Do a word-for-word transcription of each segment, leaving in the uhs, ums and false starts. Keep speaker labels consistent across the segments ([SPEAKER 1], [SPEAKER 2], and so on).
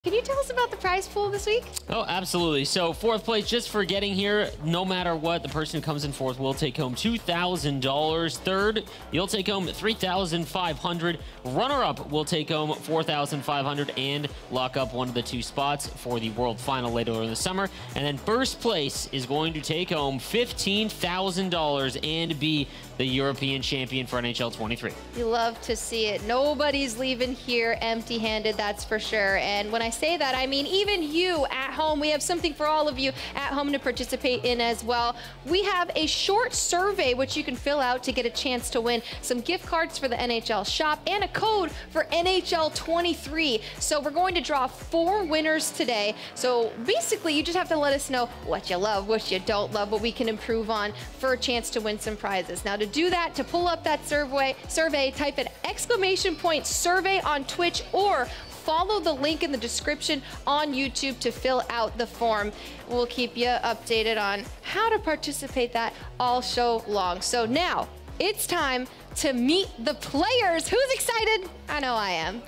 [SPEAKER 1] Can you tell us about the prize pool this week?
[SPEAKER 2] Oh, absolutely. So fourth place, just for getting here, no matter what, the person who comes in fourth will take home two thousand dollars. Third, you'll take home three thousand five hundred dollars. Runner-up will take home four thousand five hundred dollars and lock up one of the two spots for the World Final later in the summer. And then first place is going to take home fifteen thousand dollars and be the European champion for N H L twenty-three.
[SPEAKER 1] You love to see it. Nobody's leaving here empty-handed, that's for sure. And when I say that, I mean even you at home. We have something for all of you at home to participate in as well. We have a short survey which you can fill out to get a chance to win some gift cards for the N H L shop and a code for N H L twenty-three. So we're going to draw four winners today. So basically you just have to let us know what you love, what you don't love, what we can improve on for a chance to win some prizes. Now to do that, to pull up that survey, survey, type an exclamation point survey on Twitch or follow the link in the description on YouTube to fill out the form. We'll keep you updated on how to participate that all show long. So now it's time to meet the players. Who's excited? I know I am.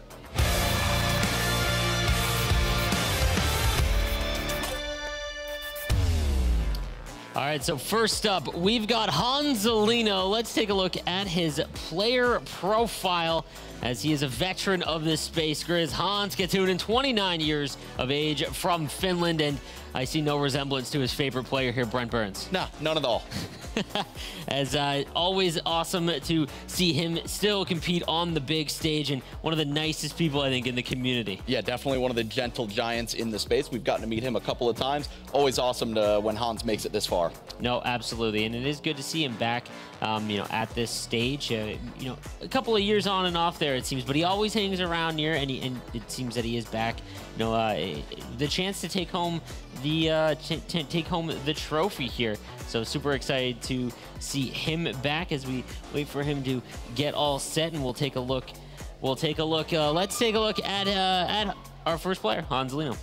[SPEAKER 2] All right, so first up, we've got Hans Zelino. Let's take a look at his player profile as he is a veteran of this space. Grizz Hans Kettunen, twenty-nine years of age, from Finland, and I see no resemblance to his favorite player here, Brent Burns.
[SPEAKER 3] No, none at all.
[SPEAKER 2] As uh, always, awesome to see him still compete on the big stage, and one of the nicest people, I think, in the community.
[SPEAKER 3] Yeah, definitely one of the gentle giants in the space. We've gotten to meet him a couple of times. Always awesome to, when Hans makes it this far.
[SPEAKER 2] No, absolutely, and it is good to see him back, um, you know, at this stage. Uh, you know, a couple of years on and off there, it seems, but he always hangs around here, and, he, and it seems that he is back. You know, uh, the chance to take home the uh, take home the trophy here. So super excited to see him back as we wait for him to get all set, and we'll take a look. We'll take a look. Uh, let's take a look at uh, at our first player, Hans Zelino.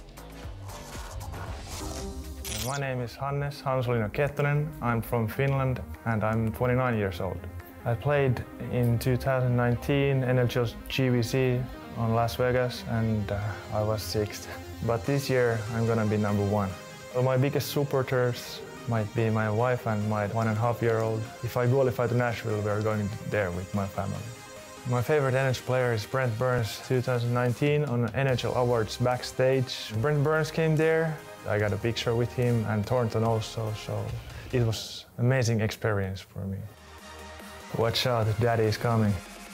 [SPEAKER 4] My name is Hannes Hans Kettunen. I'm from Finland and I'm twenty-nine years old. I played in two thousand nineteen N H L G V C on Las Vegas and uh, I was sixth. But this year I'm gonna be number one. So my biggest supporters might be my wife and my one and a half year old. If I qualify to Nashville, we're going there with my family. My favorite N H L player is Brent Burns, two thousand nineteen on N H L Awards backstage. Brent Burns came there. I got a picture with him and Thornton also, so it was an amazing experience for me. Watch out, Daddy is coming.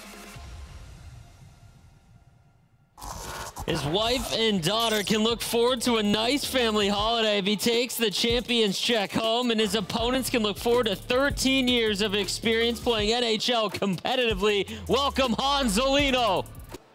[SPEAKER 2] His wife and daughter can look forward to a nice family holiday if he takes the champion's check home, and his opponents can look forward to thirteen years of experience playing N H L competitively. Welcome, Hans Zelino.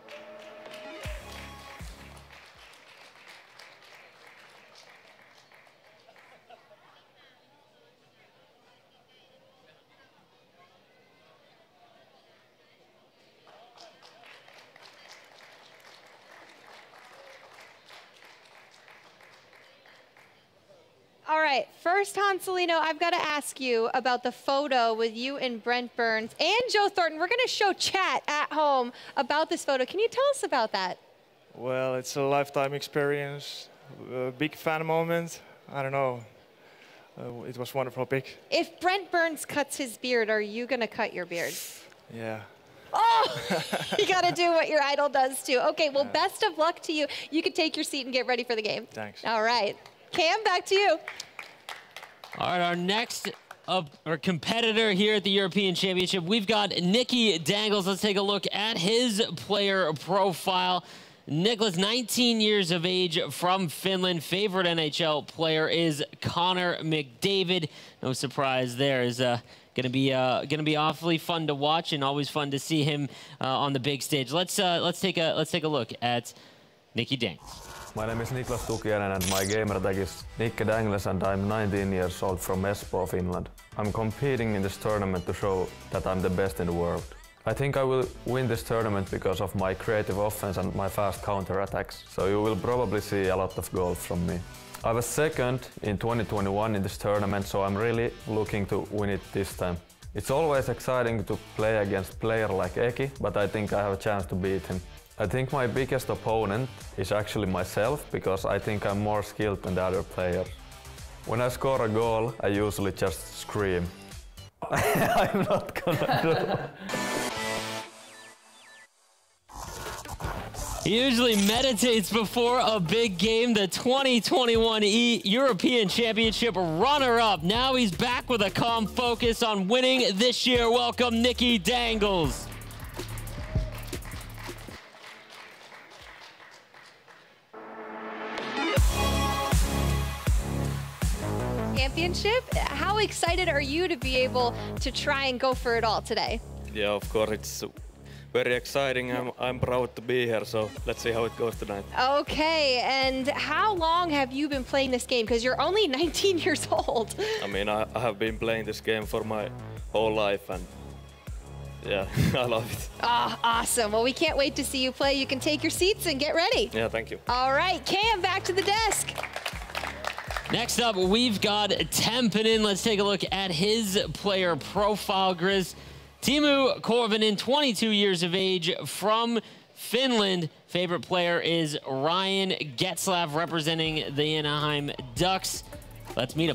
[SPEAKER 1] All right, first, Hans Zelino, I've got to ask you about the photo with you and Brent Burns and Joe Thornton. We're going to show chat at home about this photo. Can you tell us about that?
[SPEAKER 4] Well, it's a lifetime experience, a big fan moment. I don't know. Uh, it was wonderful pic.
[SPEAKER 1] If Brent Burns cuts his beard, are you going to cut your beard?
[SPEAKER 4] Yeah.
[SPEAKER 1] Oh, you got to do what your idol does too. Okay, well, yeah. Best of luck to you. You can take your seat and get ready for the game.
[SPEAKER 4] Thanks.
[SPEAKER 1] All right. Cam, back to you.
[SPEAKER 2] All right, our next uh, our competitor here at the European Championship, we've got Nicky Dangles. Let's take a look at his player profile. Nicholas, nineteen years of age, from Finland. Favorite N H L player is Connor McDavid. No surprise there. Is uh, gonna be uh, gonna be awfully fun to watch, and always fun to see him uh, on the big stage. Let's uh, let's take a let's take a look at Nicky Dangles.
[SPEAKER 5] My name is Niklas Tukiainen and my gamer tag is Nicky Dangles and I'm nineteen years old from Espoo, Finland. I'm competing in this tournament to show that I'm the best in the world. I think I will win this tournament because of my creative offense and my fast counter-attacks, so you will probably see a lot of goals from me. I was second in twenty twenty-one in this tournament, so I'm really looking to win it this time. It's always exciting to play against a player like Eki, but I think I have a chance to beat him. I think my biggest opponent is actually myself, because I think I'm more skilled than the other players. When I score a goal, I usually just scream. I'm not gonna do.
[SPEAKER 2] He usually meditates before a big game, the twenty twenty-one E European Championship runner-up. Now he's back with a calm focus on winning this year. Welcome, Nicky Dangles.
[SPEAKER 1] Championship. How excited are you to be able to try and go for it all today?
[SPEAKER 6] Yeah, of course, it's very exciting. I'm, I'm proud to be here, so let's see how it goes tonight.
[SPEAKER 1] Okay, and how long have you been playing this game? Because you're only nineteen years old.
[SPEAKER 6] I mean, I, I have been playing this game for my whole life, and yeah, I love it.
[SPEAKER 1] Ah, awesome. Well, we can't wait to see you play. You can take your seats and get ready.
[SPEAKER 6] Yeah, thank you.
[SPEAKER 1] All right, Cam, back to the desk.
[SPEAKER 2] Next up, we've got Tempinen. Let's take a look at his player profile, Grizz. Teemu Korvinen, twenty-two years of age, from Finland. Favorite player is Ryan Getzlaff, representing the Anaheim Ducks. Let's meet him.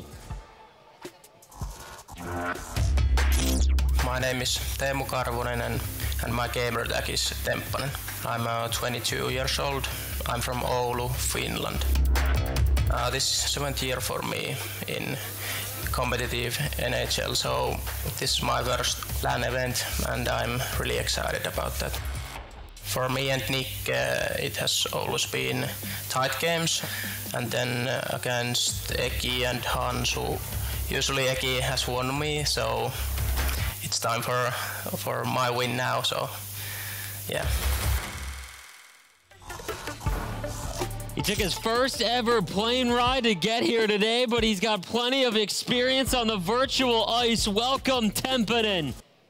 [SPEAKER 7] My name is Teemu Karvonen, and, and my gamer tag is Temppanen. I'm uh, twenty-two years old. I'm from Oulu, Finland. Uh, this is seventh year for me in competitive N H L, so this is my first LAN event, and I'm really excited about that. For me and Nick, uh, it has always been tight games, and then uh, against Eki and Hansu, usually Eki has won me, so it's time for for my win now. So, yeah.
[SPEAKER 2] He took his first ever plane ride to get here today, but he's got plenty of experience on the virtual ice. Welcome, Temppanen.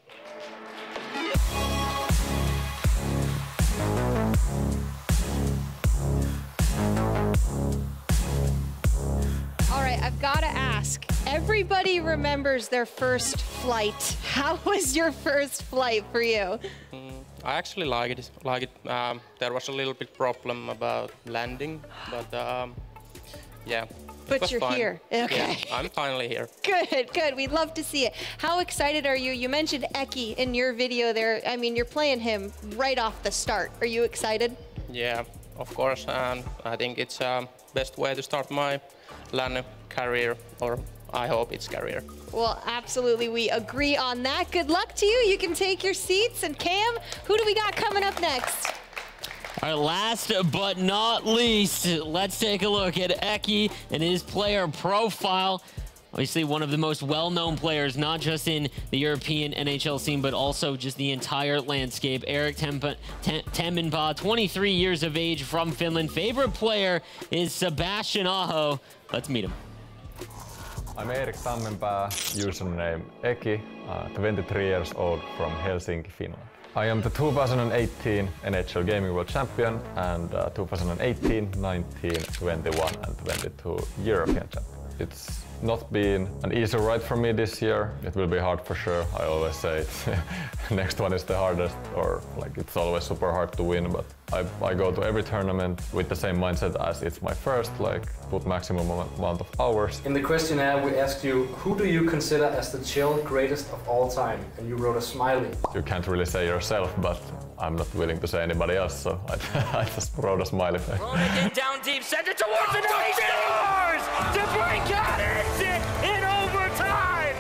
[SPEAKER 1] All right, I've got to ask. Everybody remembers their first flight. How was your first flight for you?
[SPEAKER 7] I actually like it. Like it. Um, there was a little bit problem about landing, but um, yeah. it
[SPEAKER 1] But
[SPEAKER 7] was
[SPEAKER 1] you're
[SPEAKER 7] fine.
[SPEAKER 1] here. Okay.
[SPEAKER 7] Yeah, I'm finally here.
[SPEAKER 1] Good, good. We'd love to see it. How excited are you? You mentioned Eki in your video there. I mean, you're playing him right off the start. Are you excited?
[SPEAKER 7] Yeah, of course. And I think it's um, best way to start my LAN career, or I hope it's career.
[SPEAKER 1] Well, absolutely. We agree on that. Good luck to you. You can take your seats. And Cam, who do we got coming up next?
[SPEAKER 2] All right, last but not least, let's take a look at Eki and his player profile. Obviously, one of the most well-known players, not just in the European N H L scene, but also just the entire landscape. Erik Temminpää, twenty-three years of age, from Finland. Favorite player is Sebastian Aho. Let's meet him.
[SPEAKER 5] I'm Erik Tammenpää, username Eki, uh, twenty-three years old, from Helsinki, Finland. I am the two thousand eighteen N H L Gaming World Champion and uh, two thousand eighteen, nineteen, twenty-one and twenty-two European Champion. It's not been an easy ride for me this year. It will be hard for sure. I always say next one is the hardest, or like it's always super hard to win, but I, I go to every tournament with the same mindset as it's my first, like put maximum amount of hours.
[SPEAKER 8] In the questionnaire we asked you, who do you consider as the chill greatest of all time? And you wrote a smiley.
[SPEAKER 5] You can't really say yourself, but I'm not willing to say anybody else, so I, I just wrote a smiley face.
[SPEAKER 2] Rolling it down deep, send it towards the net, scores to break out it in overtime.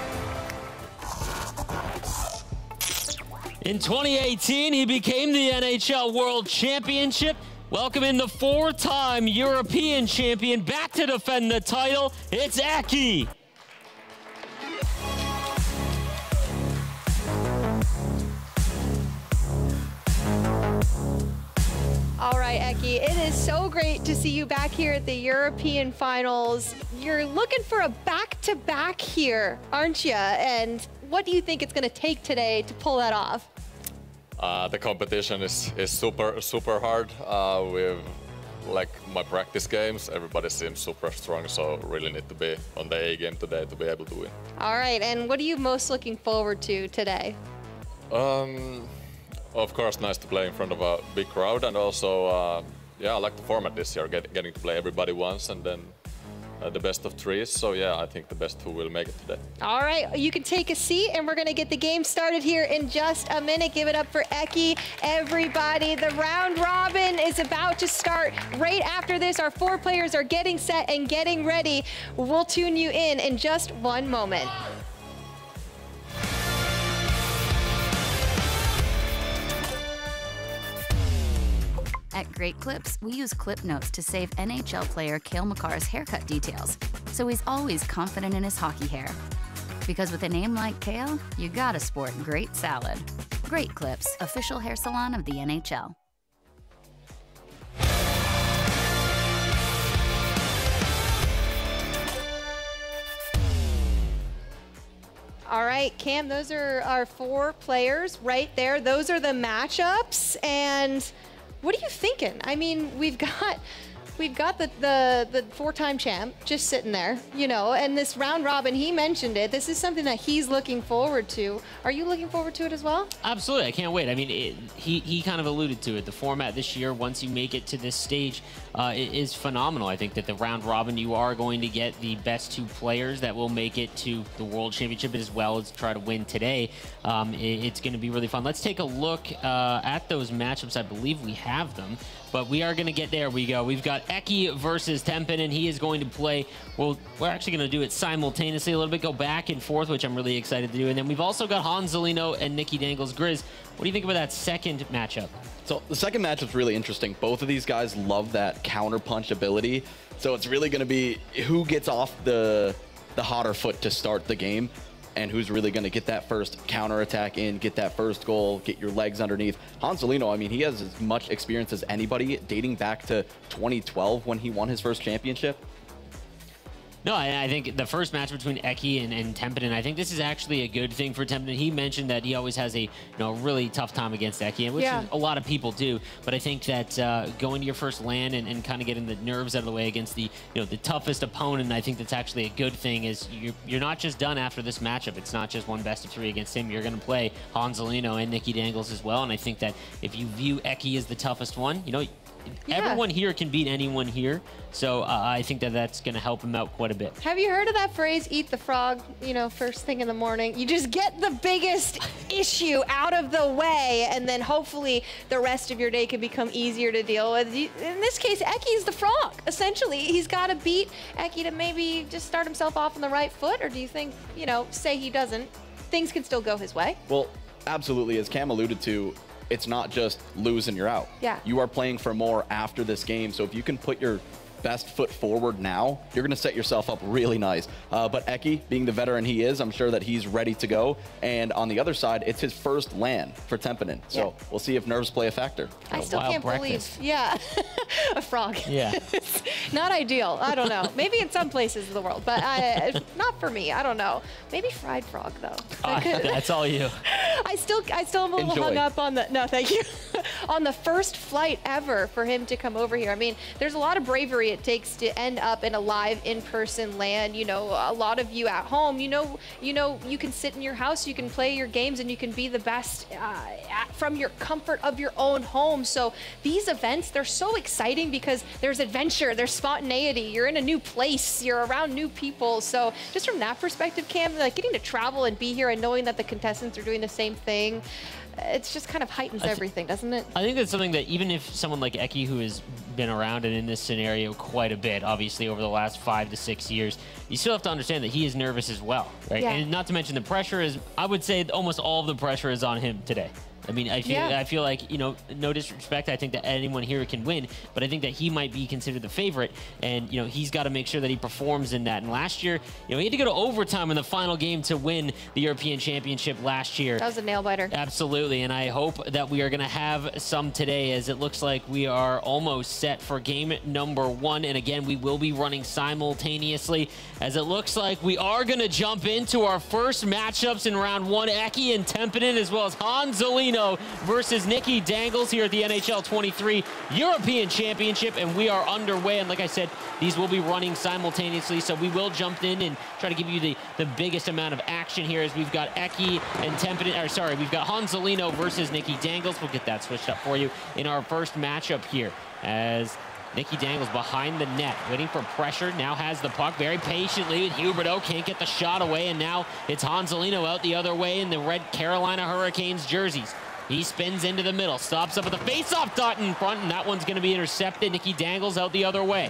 [SPEAKER 2] In twenty eighteen, he became the N H L World Championship, welcoming the four-time European champion back to defend the title. It's Eki.
[SPEAKER 1] All right, Eki, it is so great to see you back here at the European Finals. You're looking for a back-to-back here, aren't you? And what do you think it's going to take today to pull that off?
[SPEAKER 9] Uh, the competition is, is super, super hard. Uh, with like my practice games, everybody seems super strong, so really need to be on the A game today to be able to win.
[SPEAKER 1] All right, and what are you most looking forward to today?
[SPEAKER 9] Um, of course, nice to play in front of a big crowd, and also, uh, yeah, I like the format this year, get, getting to play everybody once and then uh, the best of threes. So yeah, I think the best two will make it today.
[SPEAKER 1] All right, you can take a seat, and we're going to get the game started here in just a minute. Give it up for Eki, everybody. The round robin is about to start right after this. Our four players are getting set and getting ready. We'll tune you in in just one moment.
[SPEAKER 10] At Great Clips, we use clip notes to save N H L player Cale Makar's haircut details, so he's always confident in his hockey hair. Because with a name like Cale, you gotta sport great salad. Great Clips, official hair salon of the N H L.
[SPEAKER 1] All right, Cam, those are our four players right there. Those are the matchups, and what are you thinking? I mean, we've got we've got the, the, the four-time champ just sitting there, you know, and this round robin, he mentioned it. This is something that he's looking forward to. Are you looking forward to it as well?
[SPEAKER 2] Absolutely, I can't wait. I mean, it, he, he kind of alluded to it. The format this year, once you make it to this stage, uh, it is phenomenal. I think that the round robin, you are going to get the best two players that will make it to the World Championship as well as try to win today. Um, it, it's going to be really fun. Let's take a look uh, at those matchups. I believe we have them, but we are going to get there. We go. We've got Eki versus Tempinen. He is going to play. Well, we're actually going to do it simultaneously a little bit, go back and forth, which I'm really excited to do. And then we've also got Hans Zelino and Nikki Dangles. Grizz, what do you think about that second matchup?
[SPEAKER 3] So the second matchup's really interesting. Both of these guys love that counter punch ability. So it's really going to be who gets off the the hotter foot to start the game, and who's really going to get that first counter attack in, get that first goal, get your legs underneath. Hans Zelino, I mean, he has as much experience as anybody, dating back to twenty twelve when he won his first championship.
[SPEAKER 2] No, I, I think the first match between Eki and, and Tempinen, I think this is actually a good thing for Tempinen. He mentioned that he always has a you know really tough time against Eki, which
[SPEAKER 1] yeah.
[SPEAKER 2] is, a lot of people do. But I think that uh, going to your first LAN and, and kind of getting the nerves out of the way against the you know the toughest opponent, I think that's actually a good thing. Is you're, you're not just done after this matchup. It's not just one best of three against him. You're going to play Hans Zelino and Nikki Dangles as well. And I think that if you view Eki as the toughest one, you know. Yeah. Everyone here can beat anyone here, so uh, I think that that's going to help him out quite a bit.
[SPEAKER 1] Have you heard of that phrase, eat the frog, you know, first thing in the morning? You just get the biggest issue out of the way, and then hopefully the rest of your day can become easier to deal with. In this case, Eki's the frog, essentially. He's got to beat Eki to maybe just start himself off on the right foot, or do you think, you know, say he doesn't, things can still go his way?
[SPEAKER 3] Well, absolutely. As Cam alluded to, it's not just lose and you're out.
[SPEAKER 1] Yeah.
[SPEAKER 3] You are playing for more after this game. So if you can put your best foot forward now, you're going to set yourself up really nice. Uh, but Eki, being the veteran he is, I'm sure that he's ready to go. And on the other side, it's his first LAN for Tempinen. So yeah. we'll see if nerves play a factor.
[SPEAKER 1] I still can't breakfast. believe, yeah, a frog.
[SPEAKER 2] Yeah.
[SPEAKER 1] Not ideal. I don't know. Maybe in some places of the world, but I, not for me. I don't know. Maybe fried frog though.
[SPEAKER 2] Uh, that's all you.
[SPEAKER 1] I still, I still am a little
[SPEAKER 3] Enjoy.
[SPEAKER 1] hung up on the. No, thank you. On the first flight ever for him to come over here. I mean, there's a lot of bravery it takes to end up in a live in-person LAN. You know, a lot of you at home, you know, you know, you can sit in your house, you can play your games, and you can be the best uh, at, from your comfort of your own home. So these events, they're so exciting because there's adventure, there's spontaneity. You're in a new place, you're around new people. So just from that perspective, Cam, like getting to travel and be here and knowing that the contestants are doing the same thing, it's just kind of heightens everything, doesn't it?
[SPEAKER 2] I think that's something that even if someone like Eki, who has been around and in this scenario quite a bit, obviously over the last five to six years, you still have to understand that he is nervous as well, right?
[SPEAKER 1] Yeah.
[SPEAKER 2] And not to mention the pressure is, I would say almost all of the pressure is on him today. I mean, I feel,
[SPEAKER 1] yeah.
[SPEAKER 2] I feel like, you know, no disrespect, I think that anyone here can win, but I think that he might be considered the favorite, and, you know, he's got to make sure that he performs in that. And last year, you know, he had to go to overtime in the final game to win the European Championship last year.
[SPEAKER 1] That was a nail-biter.
[SPEAKER 2] Absolutely, and I hope that we are going to have some today, as it looks like we are almost set for game number one. And again, we will be running simultaneously, as it looks like we are going to jump into our first matchups in round one. Eki and Tempinen, as well as Hans Zelino Hanselino versus Nicky Dangles here at the N H L twenty-three European Championship, and we are underway. And like I said, these will be running simultaneously, so we will jump in and try to give you the, the biggest amount of action here as we've got Eki and Tempinen, or sorry, we've got Hanselino versus Nicky Dangles. We'll get that switched up for you in our first matchup here as Nicky Dangles behind the net, waiting for pressure, now has the puck very patiently. Huberdeau can't get the shot away, and now it's Hanselino out the other way in the red Carolina Hurricanes jerseys. He spins into the middle, stops up at the face-off dot in front, and that one's going to be intercepted. Nicky Dangles out the other way.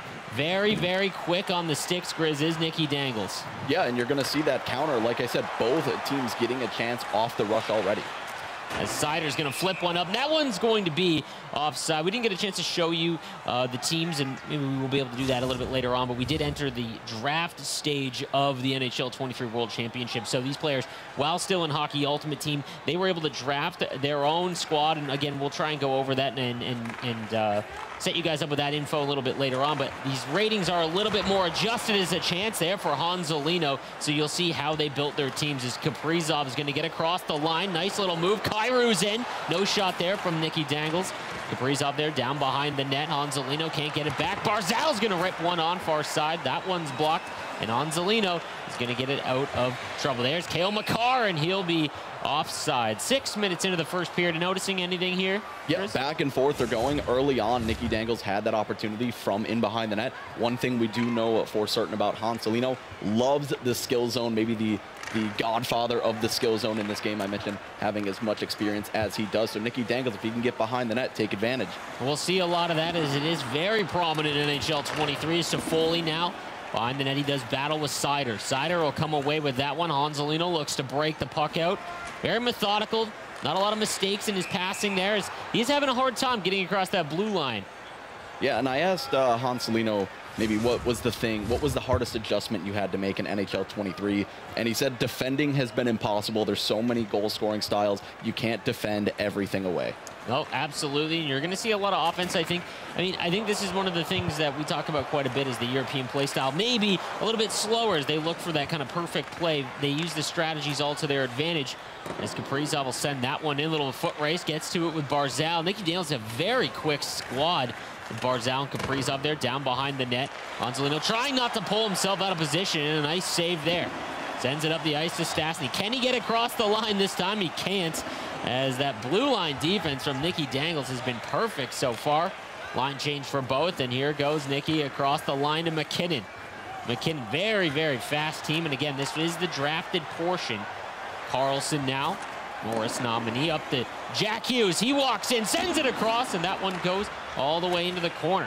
[SPEAKER 2] Very, very quick on the sticks, Grizz, is Nicky Dangles.
[SPEAKER 3] Yeah, and you're going to see that counter. Like I said, both teams getting a chance off the rush already.
[SPEAKER 2] As Sider's going to flip one up. That one's going to be offside. We didn't get a chance to show you uh, the teams, and maybe we will be able to do that a little bit later on, but we did enter the draft stage of the N H L twenty-three World Championship. So these players, while still in Hockey Ultimate Team, they were able to draft their own squad, and again, we'll try and go over that and, and, and uh, set you guys up with that info a little bit later on, but these ratings are a little bit more adjusted. As a chance there for Hanselino, so you'll see how they built their teams as Kaprizov is going to get across the line. Nice little move. Kairu's in. No shot there from Nicky Dangles. Kaprizov there down behind the net. Hanselino can't get it back. Barzal's going to rip one on far side. That one's blocked, and Hanselino is going to get it out of trouble. There's Cale Makar, and he'll be offside. Six minutes into the first period. Noticing anything here?
[SPEAKER 3] Yeah,
[SPEAKER 2] Chris?
[SPEAKER 3] back and forth they're going. Early on, Nicky Dangles had that opportunity from in behind the net. One thing we do know for certain about Hanselino, loves the skill zone, maybe the the godfather of the skill zone in this game. I mentioned having as much experience as he does. So Nicky Dangles, if he can get behind the net, take advantage.
[SPEAKER 2] We'll see a lot of that as it is very prominent in N H L twenty-three. Toffoli now behind the net. He does battle with Sider. Sider will come away with that one. Hanselino looks to break the puck out. Very methodical. Not a lot of mistakes in his passing there, as he's having a hard time getting across that blue line.
[SPEAKER 3] Yeah, and I asked uh, Hanselino maybe what was the thing, what was the hardest adjustment you had to make in N H L twenty-three? And he said defending has been impossible. There's so many goal-scoring styles. You can't defend everything away.
[SPEAKER 2] No, absolutely. And you're going to see a lot of offense, I think. I mean, I think this is one of the things that we talk about quite a bit is the European play style. Maybe a little bit slower as they look for that kind of perfect play. They use the strategies all to their advantage. As Kaprizov will send that one in. Little foot race, gets to it with Barzal. Nicky Dangles has a very quick squad. Barzal and Kaprizov there down behind the net. Hanselino trying not to pull himself out of position, and a nice save there. Sends it up the ice to Stastny. Can he get across the line this time? He can't, as that blue line defense from Nicky Dangles has been perfect so far. Line change for both, and here goes Nicky across the line to McKinnon. McKinnon, very, very fast team, and again, this is the drafted portion. Carlson now, Morris nominee up to Jack Hughes. He walks in, sends it across, and that one goes all the way into the corner.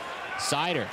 [SPEAKER 2] Sider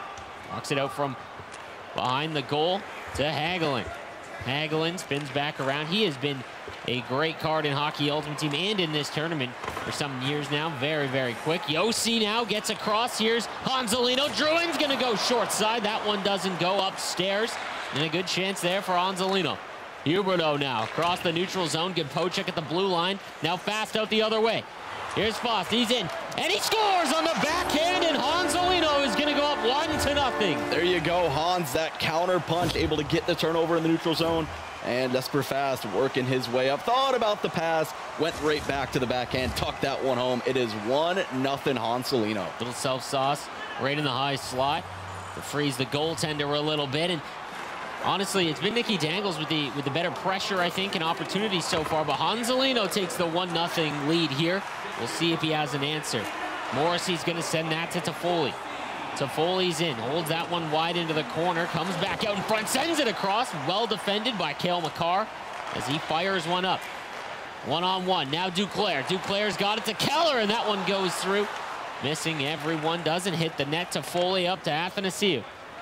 [SPEAKER 2] walks it out from behind the goal to Hagelin. Hagelin spins back around. He has been a great card in Hockey Ultimate Team and in this tournament for some years now. Very, very quick. Yossi now gets across. Here's Hanselino. Druin's going to go short side. That one doesn't go upstairs. And a good chance there for Hanselino. Huberdeau now across the neutral zone. Good poke check at the blue line. Now fast out the other way. Here's Foss. He's in. And he scores on the backhand. And Hanselino is going to go up one to nothing.
[SPEAKER 3] There you go, Hans. That counter punch, able to get the turnover in the neutral zone. And Jesper Fast working his way up. Thought about the pass. Went right back to the backhand. Tucked that one home. It is one nothing Hanselino.
[SPEAKER 2] Little self sauce right in the high slot. To freeze the goaltender a little bit. And honestly, it's been Nicky Dangles with the with the better pressure, I think, and opportunities so far. But Hanselino takes the one nothing lead here. We'll see if he has an answer. Morrissey's going to send that to Toffoli. Toffoli's in, holds that one wide into the corner, comes back out in front, sends it across. Well defended by Cale Makar as he fires one up. One on one. Now Duclair. Duclair's got it to Keller, and that one goes through. Missing everyone. Doesn't hit the net. Toffoli up to Athanasiou.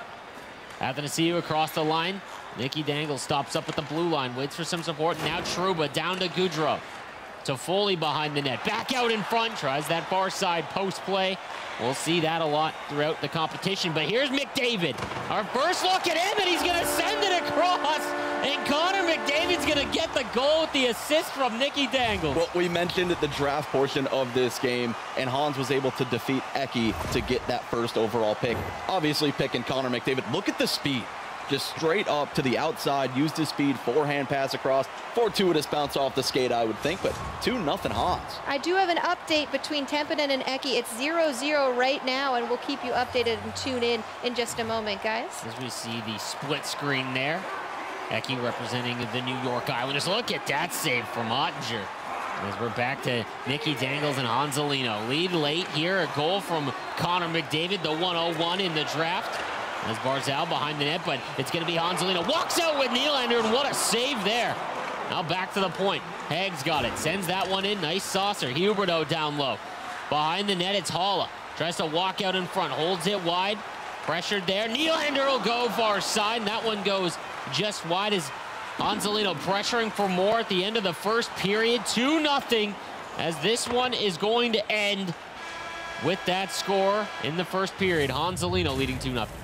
[SPEAKER 2] Athanasiou across the line. Nicky Dangles stops up at the blue line, waits for some support. Now Trouba down to Goudreau. Toffoli behind the net. Back out in front. Tries that far side post play. We'll see that a lot throughout the competition. But here's McDavid. Our first look at him, and he's going to send it across. And Connor McDavid's going to get the goal with the assist from Nicky Dangles.
[SPEAKER 3] Well, we mentioned at the draft portion of this game, and Hans was able to defeat Eki to get that first overall pick. Obviously picking Connor McDavid. Look at the speed. just straight up to the outside, used his speed, forehand pass across, fortuitous bounce off the skate, I would think, but two nothing Hans.
[SPEAKER 1] I do have an update between Tempinen and Eki. It's zero zero right now, and we'll keep you updated and tune in in just a moment, guys.
[SPEAKER 2] As we see the split screen there, Eki representing the New York Islanders. Look at that save from Ottinger. As we're back to Nicky Dangles and Hanselino. Lead late here, a goal from Connor McDavid, the one oh one in the draft. As Barzal behind the net, but it's going to be Hanselino. Walks out with Nylander, and what a save there. Now back to the point. Hags got it, sends that one in. Nice saucer. Huberdeau down low. Behind the net, it's Haula. Tries to walk out in front, holds it wide. Pressured there. Nylander will go far side, and that one goes just wide as Hanselino pressuring for more at the end of the first period. two nothing as this one is going to end with that score in the first period. Hanselino leading two nothing.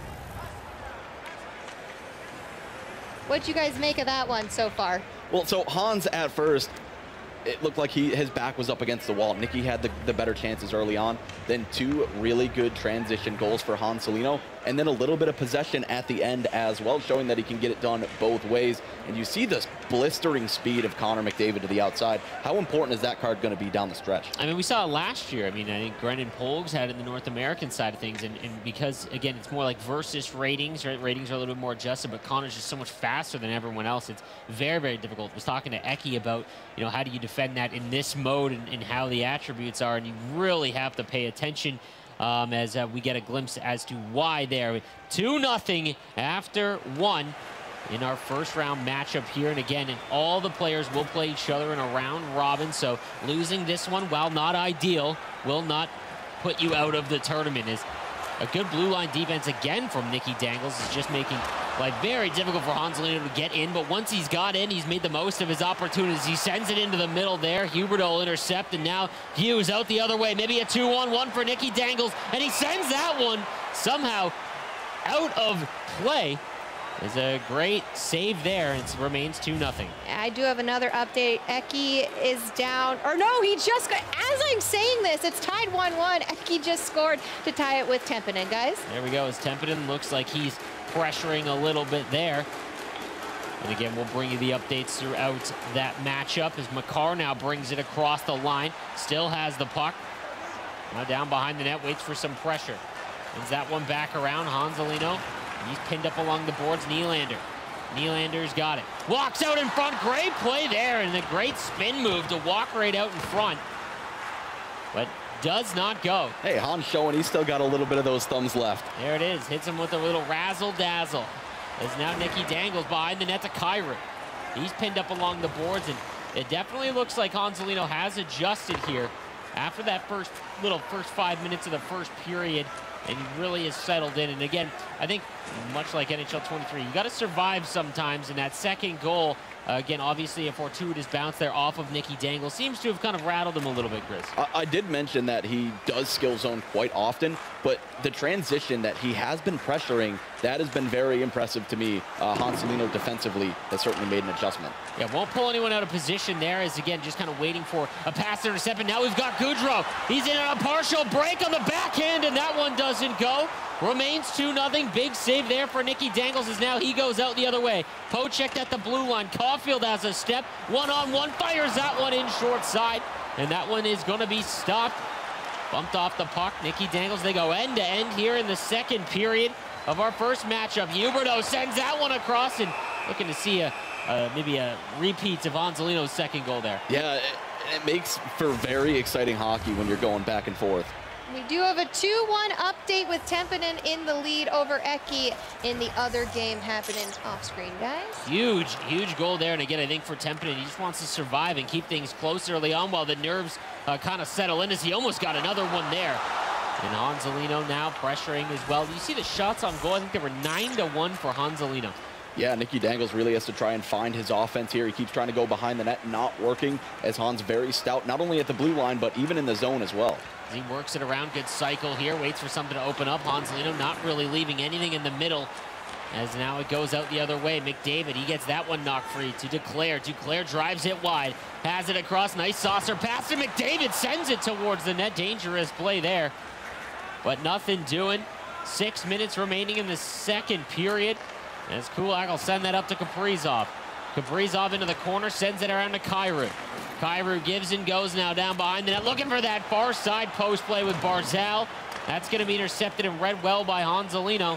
[SPEAKER 1] What'd you guys make of that one so far?
[SPEAKER 3] Well, so Hans at first, it looked like he his back was up against the wall. Nicky had the, the better chances early on. Then two really good transition goals for Hanselino. And then a little bit of possession at the end as well, showing that he can get it done both ways. And you see this blistering speed of Connor McDavid to the outside. How important is that card going to be down the stretch?
[SPEAKER 2] I mean, we saw it last year. I mean, I think Brendan Polgs had it in the North American side of things. And, and because, again, it's more like versus ratings, right? Ratings are a little bit more adjusted, but Connor's just so much faster than everyone else. It's very, very difficult. I was talking to Eki about, you know, how do you defend that in this mode and, and how the attributes are. And you really have to pay attention. Um, as uh, we get a glimpse as to why there. two nothing after one in our first round matchup here. And again, and all the players will play each other in a round robin. So losing this one, while not ideal, will not put you out of the tournament. Is a good blue line defense again from Nicky Dangles is just making life very difficult for Hanselino to get in. But once he's got in, he's made the most of his opportunities. He sends it into the middle there. Huberdeau will intercept, and now Hughes out the other way. Maybe a two on one for Nicky Dangles, and he sends that one somehow out of play. There's a great save there, and it remains two nothing.
[SPEAKER 1] I do have another update. Eki is down, or no, he just got, as I'm saying this, it's tied one one. Eki just scored to tie it with Tempinen, guys.
[SPEAKER 2] There we go, as Tempinen looks like he's pressuring a little bit there. And again, we'll bring you the updates throughout that matchup as Makar now brings it across the line. Still has the puck. Now down behind the net, waits for some pressure. Sends that one back around, Hanselino. He's pinned up along the boards, Nylander. Nylander's got it. Walks out in front, great play there, and a great spin move to walk right out in front. But does not go.
[SPEAKER 3] Hey, Hans showing he's still got a little bit of those thumbs left.
[SPEAKER 2] There it is, hits him with a little razzle-dazzle. As now Nicky Dangles behind the net to Kyron. He's pinned up along the boards, and it definitely looks like Hanselino has adjusted here after that first little first five minutes of the first period. And he really is settled in. And again, I think much like N H L twenty-three, you got to survive sometimes. And that second goal, uh, again, obviously a fortuitous bounce there off of Nicky Dangle, seems to have kind of rattled him a little bit, Chris.
[SPEAKER 3] I, I did mention that he does skill zone quite often, but the transition that he has been pressuring, that has been very impressive to me. Uh, Hanselino defensively has certainly made an adjustment.
[SPEAKER 2] Yeah, won't pull anyone out of position there, as again, just kind of waiting for a pass to intercept. And now we've got Goudreau. He's in on a partial break on the backhand, and that one doesn't go. Remains two nothing. Big save there for Nicky Dangles as now he goes out the other way. Pocheck at the blue line. Caulfield has a step. One-on-one, fires that one in short side. And that one is going to be stopped. Bumped off the puck. Nicky Dangles, they go end-to-end here in the second period of our first matchup. Huberdeau sends that one across, and looking to see a uh, maybe a repeat of Hanselino's second goal there.
[SPEAKER 3] Yeah, it, it makes for very exciting hockey when you're going back and forth.
[SPEAKER 1] We do have a two one update with Tempinen in the lead over Eki in the other game happening off screen, guys.
[SPEAKER 2] Huge, huge goal there. And again, I think for Tempinen, he just wants to survive and keep things close early on while the nerves uh, kind of settle in, as he almost got another one there. And Hanselino now pressuring as well. You see the shots on goal? I think they were nine to one for Hanselino.
[SPEAKER 3] Yeah, Nicky Dangles really has to try and find his offense here. He keeps trying to go behind the net, not working, as Hans very stout, not only at the blue line, but even in the zone as well.
[SPEAKER 2] He works it around, good cycle here, waits for something to open up. Hanselino not really leaving anything in the middle, as now it goes out the other way. McDavid, he gets that one knocked free to Duclair. Duclair drives it wide, has it across, nice saucer pass to McDavid, sends it towards the net. Dangerous play there, but nothing doing. Six minutes remaining in the second period. As Kulak will send that up to Kaprizov. Kaprizov into the corner, sends it around to Kyrou. Kyrou gives and goes now down behind the net, looking for that far side post play with Barzal. That's going to be intercepted and read well by Hanselino.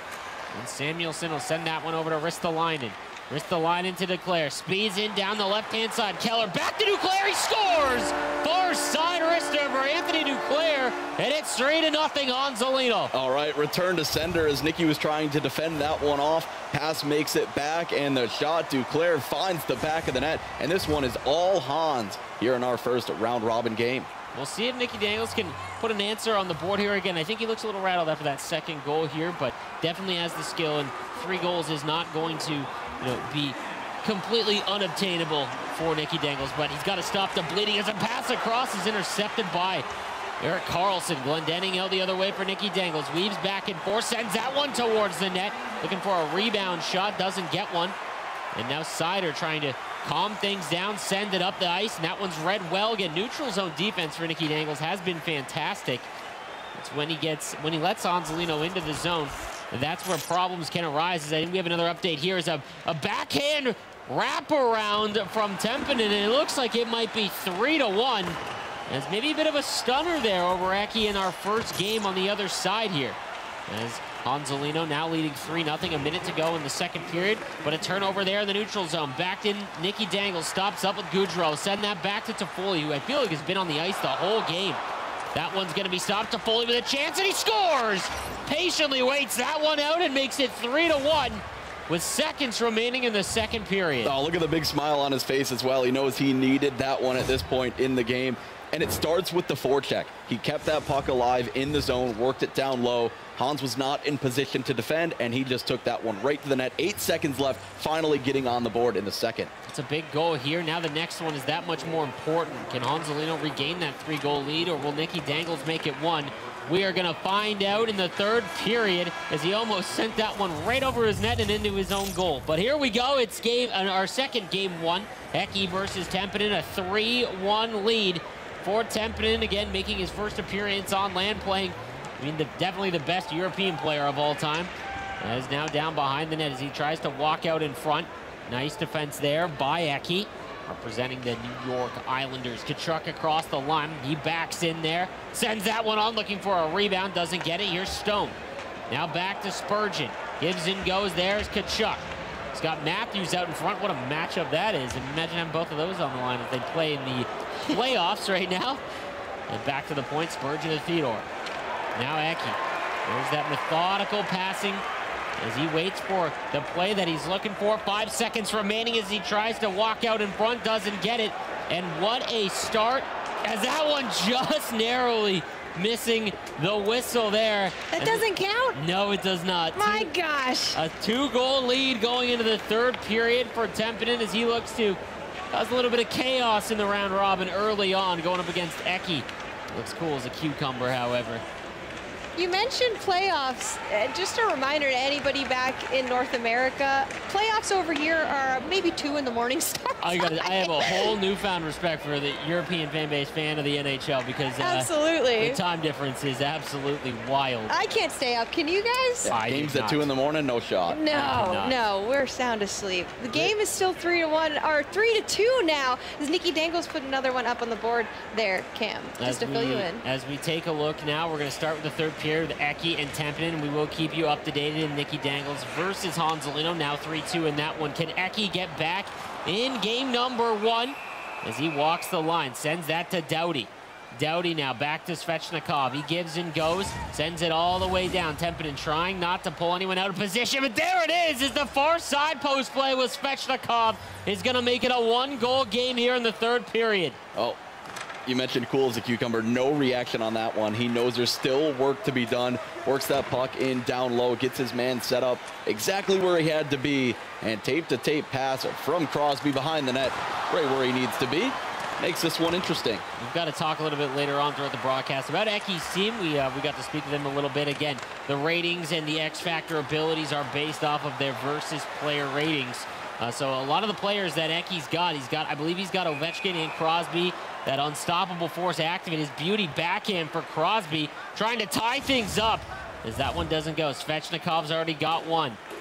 [SPEAKER 2] And Samuelsson will send that one over to Ristolainen. Ristolainen to Duclair, speeds in down the left-hand side. Keller back to Duclair, he scores! Far side wrister for Anthony Duclair, and it's three to nothing Hanselino.
[SPEAKER 3] All right, return to sender as Nicky was trying to defend that one off. Pass makes it back, and the shot, Duclair finds the back of the net, and this one is all Hans here in our first round-robin game.
[SPEAKER 2] We'll see if Nicky Dangles can put an answer on the board here again. I think he looks a little rattled after that second goal here, but definitely has the skill, and three goals is not going to, you know, be completely unobtainable for Nicky Dangles, but he's got to stop the bleeding as a pass across is intercepted by Erik Karlsson. Glendening out the other way for Nicky Dangles. Weaves back and forth, sends that one towards the net. Looking for a rebound shot, doesn't get one. And now Seider trying to calm things down, send it up the ice, and that one's read well. Again, neutral zone defense for Nicky Dangles has been fantastic. It's when he gets, when he lets Hanselino into the zone, that's where problems can arise. As I think we have another update here is a, a backhand wraparound from Tempinen, and it looks like it might be three to one. As maybe a bit of a stunner there over Eki in our first game on the other side here. As Hanselino now leading three nothing, a minute to go in the second period, but a turnover there in the neutral zone. Backed in, Nicky Dangles stops up with Goudreau. Send that back to Toffoli, who I feel like has been on the ice the whole game. That one's going to be stopped. Toffoli with a chance, and he scores! Patiently waits that one out and makes it three to one with seconds remaining in the second period.
[SPEAKER 3] Oh, look at the big smile on his face as well. He knows he needed that one at this point in the game. And it starts with the forecheck. He kept that puck alive in the zone, worked it down low. Hans was not in position to defend, and he just took that one right to the net. Eight seconds left, finally getting on the board in the second.
[SPEAKER 2] It's a big goal here. Now the next one is that much more important. Can Hanselino regain that three-goal lead, or will Nicky Dangles make it one? We are going to find out in the third period, as he almost sent that one right over his net and into his own goal. But here we go. It's game, uh, our second game one. Eki versus Tempinen, a three one lead for Tempinen, again making his first appearance on land, playing, I mean, the, definitely the best European player of all time. As now down behind the net as he tries to walk out in front. Nice defense there by Eki, representing the New York Islanders. Tkachuk across the line, he backs in there, sends that one on, looking for a rebound, doesn't get it. Here's Stone. Now back to Spurgeon, gives and goes, there's Tkachuk. He's got Matthews out in front. What a matchup that is. Imagine having both of those on the line if they play in the playoffs right now. And back to the point, Spurgeon to Theodore. Now Eki. There's that methodical passing as he waits for the play that he's looking for. Five seconds remaining as he tries to walk out in front, doesn't get it. And what a start, as that one just narrowly missing the whistle there.
[SPEAKER 1] That doesn't count?
[SPEAKER 2] No, it does not.
[SPEAKER 1] My two, gosh.
[SPEAKER 2] A two-goal lead going into the third period for Tempinen as he looks to cause a little bit of chaos in the round robin early on, going up against Eki. Looks cool as a cucumber, however.
[SPEAKER 1] You mentioned playoffs. Uh, just a reminder to anybody back in North America, playoffs over here are maybe two in the morning start.
[SPEAKER 2] I, gotta, I have a whole newfound respect for the European fan base fan of the N H L because uh,
[SPEAKER 1] absolutely.
[SPEAKER 2] The time difference is absolutely wild.
[SPEAKER 1] I can't stay up. Can you guys?
[SPEAKER 3] Yeah, games at two in the morning, no shot.
[SPEAKER 1] No, no, we're sound asleep. The game is still three to one, or three to two now. As Nicky Dangles put another one up on the board there, Cam, just
[SPEAKER 2] as
[SPEAKER 1] to
[SPEAKER 2] we,
[SPEAKER 1] fill you in.
[SPEAKER 2] As we take a look now, we're going to start with the third period with Eki and Tempinen. We will keep you up to date in Nicky Dangles versus Hanselino. Now three two in that one. Can Eki get back in game number one as he walks the line, sends that to Doughty. Doughty now back to Svechnikov. He gives and goes, sends it all the way down. Tempinen trying not to pull anyone out of position, but there it is, is the far side post play with Svechnikov is going to make it a one-goal game here in the third period.
[SPEAKER 3] Oh, you mentioned cool as a cucumber. No reaction on that one. He knows there's still work to be done. Works that puck in down low, gets his man set up exactly where he had to be, and tape-to-tape pass from Crosby behind the net, right where he needs to be. Makes this one interesting.
[SPEAKER 2] We've got to talk a little bit later on throughout the broadcast about Eki's team. We uh, we got to speak to them a little bit. Again, the ratings and the X-Factor abilities are based off of their versus player ratings. Uh, so a lot of the players that Eki's got, he's got, I believe he's got Ovechkin and Crosby, that unstoppable force activate, his beauty backhand for Crosby, trying to tie things up as that one doesn't go. Svechnikov's already got one.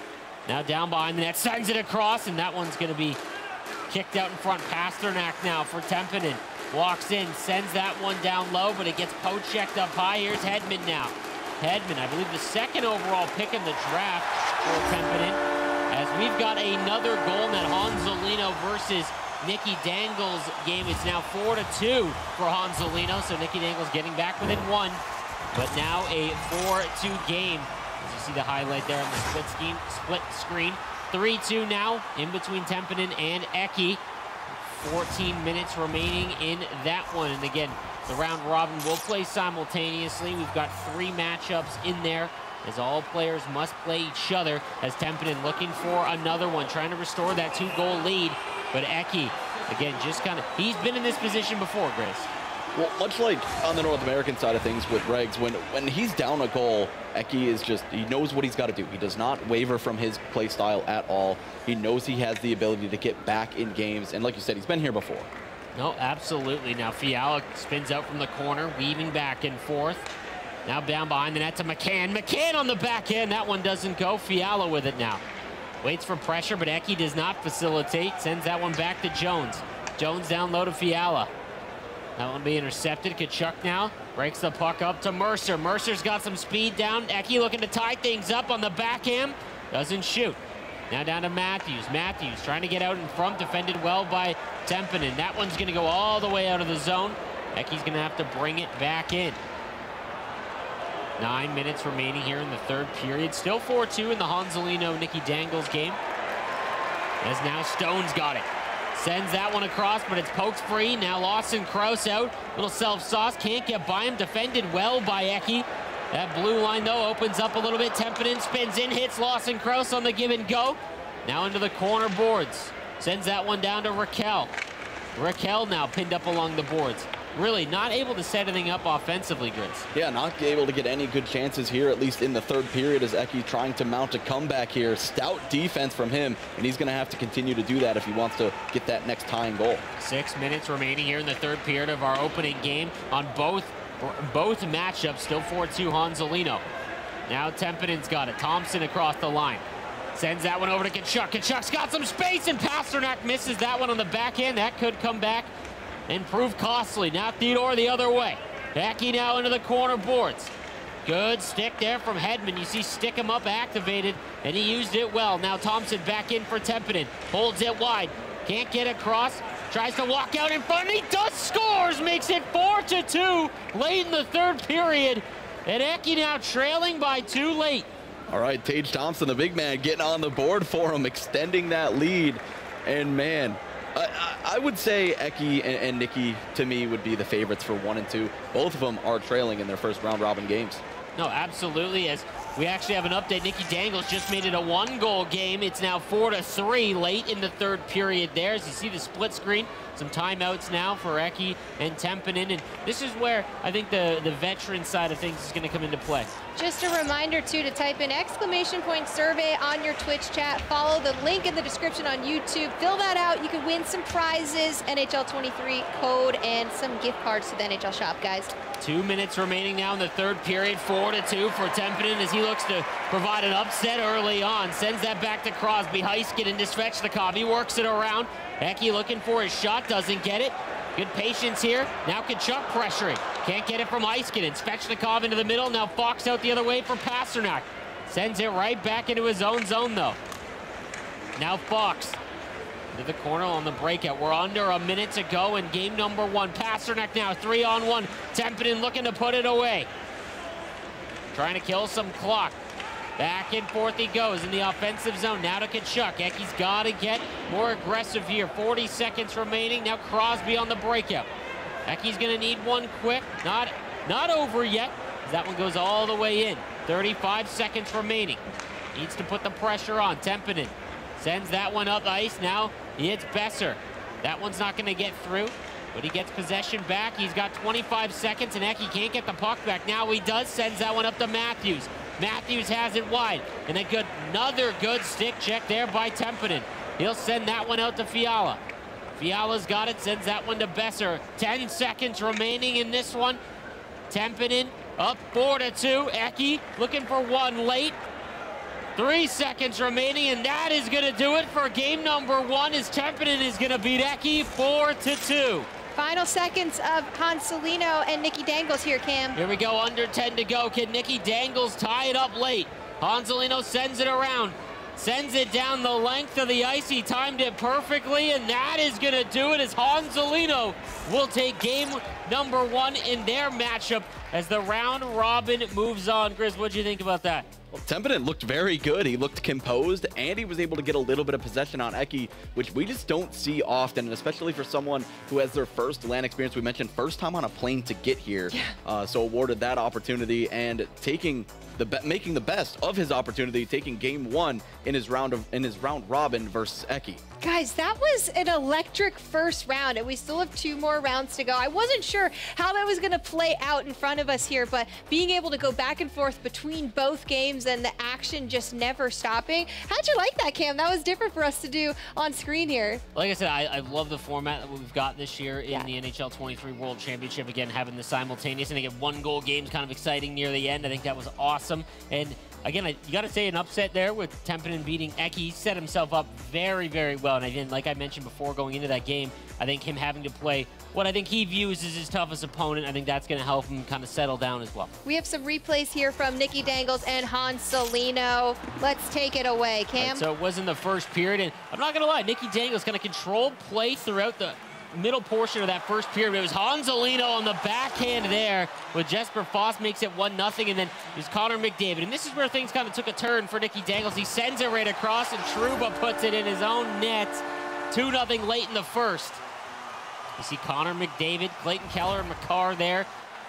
[SPEAKER 2] Now down behind the net, sends it across, and that one's going to be kicked out in front. Pasternak now for Tempinen. Walks in, sends that one down low, but it gets poke-checked up high. Here's Hedman now. Hedman, I believe the second overall pick in the draft for Tempinen. As we've got another goal in that Honzolino versus Nicky Dangles game. It's now four to two for Honzolino, so Nicky Dangles getting back within one. But now a four two game. As you see the highlight there on the split scheme, split screen. three two now in between Tempinen and Eki. fourteen minutes remaining in that one. And again, the round robin will play simultaneously. We've got three matchups in there, as all players must play each other, as Tempinen looking for another one, trying to restore that two-goal lead. But Eki, again, just kind of, he's been in this position before, Grace.
[SPEAKER 3] Well, much like on the North American side of things with Regs, when, when he's down a goal, Eki is just, he knows what he's got to do. He does not waver from his play style at all. He knows he has the ability to get back in games. And like you said, he's been here before.
[SPEAKER 2] No, absolutely. Now Fiala spins out from the corner, weaving back and forth. Now down behind the net to McCann. McCann on the back end. That one doesn't go. Fiala with it now. Waits for pressure, but Eki does not facilitate. Sends that one back to Jones. Jones down low to Fiala. That one be intercepted. Kachuk now breaks the puck up to Mercer. Mercer's got some speed down. Eki looking to tie things up on the backhand. Doesn't shoot. Now down to Matthews. Matthews trying to get out in front. Defended well by Tempinen. That one's going to go all the way out of the zone. Eki's going to have to bring it back in. Nine minutes remaining here in the third period. Still four two in the Honzolino-Nicky Dangles game. As now Stone's got it. Sends that one across, but it's poked free. Now Lawson Krause out. Little self-sauce. Can't get by him. Defended well by Eki. That blue line, though, opens up a little bit. Tempinen spins in, hits Lawson Krause on the give and go. Now into the corner boards. Sends that one down to Raquel. Raquel now pinned up along the boards. Really not able to set anything up offensively, Grizz.
[SPEAKER 3] Yeah, not able to get any good chances here, at least in the third period, as Eki trying to mount a comeback here. Stout defense from him, and he's going to have to continue to do that if he wants to get that next tying goal.
[SPEAKER 2] Six minutes remaining here in the third period of our opening game on both both matchups. Still four two Honzolino. Now Tempinen's got it. Thompson across the line. Sends that one over to Kachuk. Kachuk's got some space, and Pasternak misses that one on the backhand. That could come back and prove costly. Now Theodore the other way. Eki now into the corner boards. Good stick there from Hedman. You see stick him up activated, and he used it well. Now Thompson back in for Tempinen. Holds it wide. Can't get across. Tries to walk out in front, and he does, scores! Makes it four to two late in the third period. And Eki now trailing by two late.
[SPEAKER 3] All right, Tage Thompson, the big man, getting on the board for him, extending that lead. And man, I, I would say Eki and, and Nicky, to me, would be the favorites for one and two. Both of them are trailing in their first round robin games.
[SPEAKER 2] No, absolutely. As we actually have an update, Nicky Dangles just made it a one-goal game. It's now four to three late in the third period there. As you see the split screen, some timeouts now for Eki and Tempinen. And this is where I think the, the veteran side of things is going to come into play.
[SPEAKER 1] Just a reminder, too, to type in exclamation point survey on your Twitch chat. Follow the link in the description on YouTube. Fill that out. You can win some prizes, N H L twenty-three code, and some gift cards to the N H L shop, guys.
[SPEAKER 2] Two minutes remaining now in the third period. Four to two for Tempinen as he looks to provide an upset early on. Sends that back to Crosby. Heiskanen to Svechnikov. He works it around. Eki looking for his shot. Doesn't get it. Good patience here. Now Kachuk pressuring. Can't get it from Heiskanen. Svechnikov into the middle. Now Fox out the other way for Pasternak. Sends it right back into his own zone, though. Now Fox to the corner on the breakout. We're under a minute to go in game number one. Pasternak now three on one. Tempinen looking to put it away. Trying to kill some clock. Back and forth he goes in the offensive zone. Now to Kachuk. Eki's got to get more aggressive here. forty seconds remaining. Now Crosby on the breakout. Eki's going to need one quick. Not, not over yet. That one goes all the way in. thirty-five seconds remaining. Needs to put the pressure on. Tempinen sends that one up ice. Now he hits Besser. That one's not going to get through, but he gets possession back. He's got twenty-five seconds, and Eki can't get the puck back. Now he does. Sends that one up to Matthews. Matthews has it wide, and a good, another good stick check there by Tempinen. He'll send that one out to Fiala. Fiala's got it, sends that one to Besser. ten seconds remaining in this one. Tempinen up four to two. Eki looking for one late. Three seconds remaining, and that is going to do it for game number one, as Tempinen is going to beat Eki four to two.
[SPEAKER 1] Final seconds of Hanselino and Nikki Dangles here, Cam.
[SPEAKER 2] Here we go, under ten to go. Can Nikki Dangles tie it up late? Hanselino sends it around. Sends it down the length of the ice. He timed it perfectly, and that is going to do it as Hanselino will take game number one in their matchup as the round robin moves on. Chris, what do you think about that?
[SPEAKER 3] Well, Tempinen looked very good. He looked composed, and he was able to get a little bit of possession on Eki, which we just don't see often, and especially for someone who has their first LAN experience. We mentioned first time on a plane to get here, yeah. uh, so awarded that opportunity and taking the be making the best of his opportunity, taking game one in his round of in his round robin versus Eki.
[SPEAKER 1] Guys, that was an electric first round, and we still have two more rounds to go. I wasn't sure how that was going to play out in front of us here, but being able to go back and forth between both games and the action just never stopping. How'd you like that, Cam? That was different for us to do on screen here.
[SPEAKER 2] Like I said, I, I love the format that we've got this year in
[SPEAKER 1] yeah.
[SPEAKER 2] the N H L twenty-three World Championship. Again, having the simultaneous, and again, one goal games kind of exciting near the end. I think that was awesome. And again, I, you got to say an upset there with Tempinen beating Eki. He set himself up very, very well. And I didn't, like I mentioned before going into that game, I think him having to play what I think he views as his toughest opponent, I think that's going to help him kind of settle down as well.
[SPEAKER 1] We have some replays here from Nikki Dangles and Hanselino. Let's take it away, Cam.
[SPEAKER 2] Right, so it was in the first period, and I'm not going to lie, Nikki Dangles kind of controlled play throughout the middle portion of that first period. It was Hanselino on the backhand there with Jesper Foss makes it one nothing, and then there's Connor McDavid. And this is where things kind of took a turn for Nikki Dangles. He sends it right across, and Trouba puts it in his own net. two nothing late in the first. You see Connor McDavid, Clayton Keller, and McCarr there.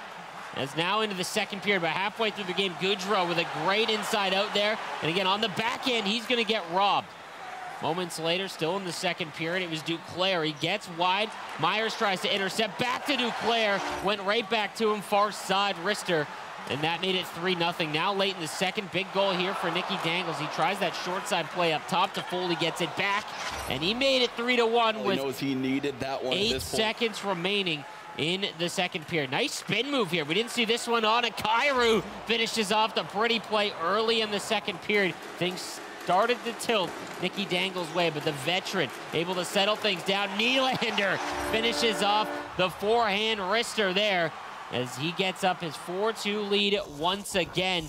[SPEAKER 2] It's now into the second period, but halfway through the game, Goudreau with a great inside out there. And again, on the backhand, he's going to get robbed. Moments later, still in the second period, it was Duclair. He gets wide. Myers tries to intercept. Back to Duclair. Went right back to him, far side wrister. And that made it three nothing. Now late in the second, big goal here for Nikki Dangles. He tries that short side play up top to Foley, gets it back. And he made it three to one with
[SPEAKER 3] he knows he needed that one
[SPEAKER 2] eight
[SPEAKER 3] at this point.
[SPEAKER 2] seconds remaining in the second period. Nice spin move here. We didn't see this one on, and Kyrou finishes off the pretty play early in the second period. Things started to tilt Nikki Dangles' way, but the veteran able to settle things down. Nylander finishes off the forehand wrister there as he gets up his four two lead once again.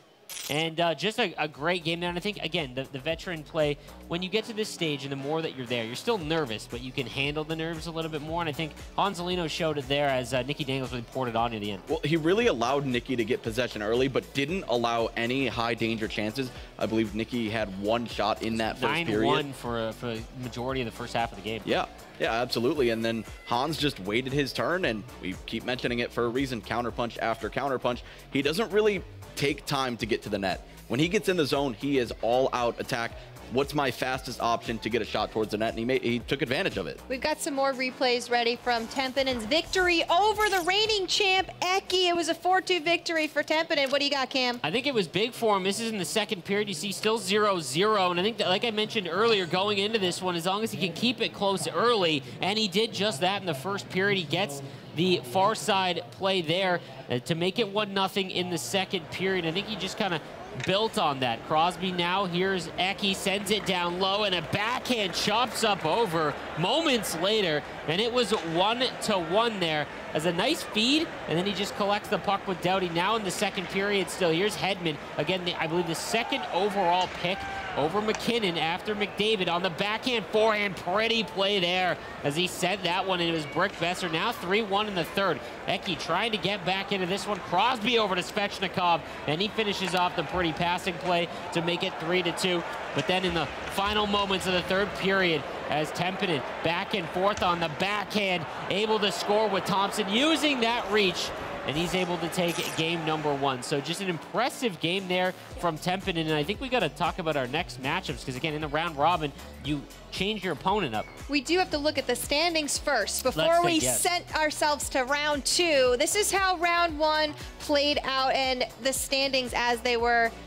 [SPEAKER 2] And uh, just a, a great game there. And I think, again, the, the veteran play, when you get to this stage and the more that you're there, you're still nervous, but you can handle the nerves a little bit more. And I think Hanselino showed it there as uh, Nikki Dangles really poured it on near the end.
[SPEAKER 3] Well, he really allowed Nikki to get possession early, but didn't allow any high danger chances. I believe Nikki had one shot in that first period.
[SPEAKER 2] nine one for, for the majority of the first half of the game.
[SPEAKER 3] Yeah. Yeah, absolutely. And then Hans just waited his turn, and we keep mentioning it for a reason, counterpunch after counterpunch. He doesn't really take time to get to the net. When he gets in the zone, he is all out attack. What's my fastest option to get a shot towards the net? And he made, he took advantage of it.
[SPEAKER 1] We've got some more replays ready from Tempinen's victory over the reigning champ, Eki. It was a four two victory for Tempinen. What do you got, Cam?
[SPEAKER 2] I think it was big for him. This is in the second period. You see still zero zero. And I think that, like I mentioned earlier, going into this one, as long as he can keep it close early, and he did just that in the first period. He gets the far side play there uh, to make it one nothing in the second period. I think he just kind of built on that. Crosby now, here's Eki, sends it down low, and a backhand chops up over moments later, and it was one to one there as a nice feed, and then he just collects the puck with Doughty. Now in the second period still, here's Hedman. Again, the, I believe the second overall pick over McKinnon after McDavid on the backhand forehand. Pretty play there as he sent that one, and it was Brick Besser. Now three one in the third. Eki trying to get back into this one. Crosby over to Svechnikov, and he finishes off the pretty passing play to make it three to two. But then in the final moments of the third period, as Tempinen back and forth on the backhand, able to score with Thompson using that reach, and he's able to take game number one. So just an impressive game there from Tempinen, and I think we got to talk about our next matchups, because again, in the round robin, you change your opponent up.
[SPEAKER 1] We do have to look at the standings first before
[SPEAKER 2] Let's
[SPEAKER 1] we
[SPEAKER 2] take, yes.
[SPEAKER 1] set ourselves to round two. This is how round one played out, and the standings as they were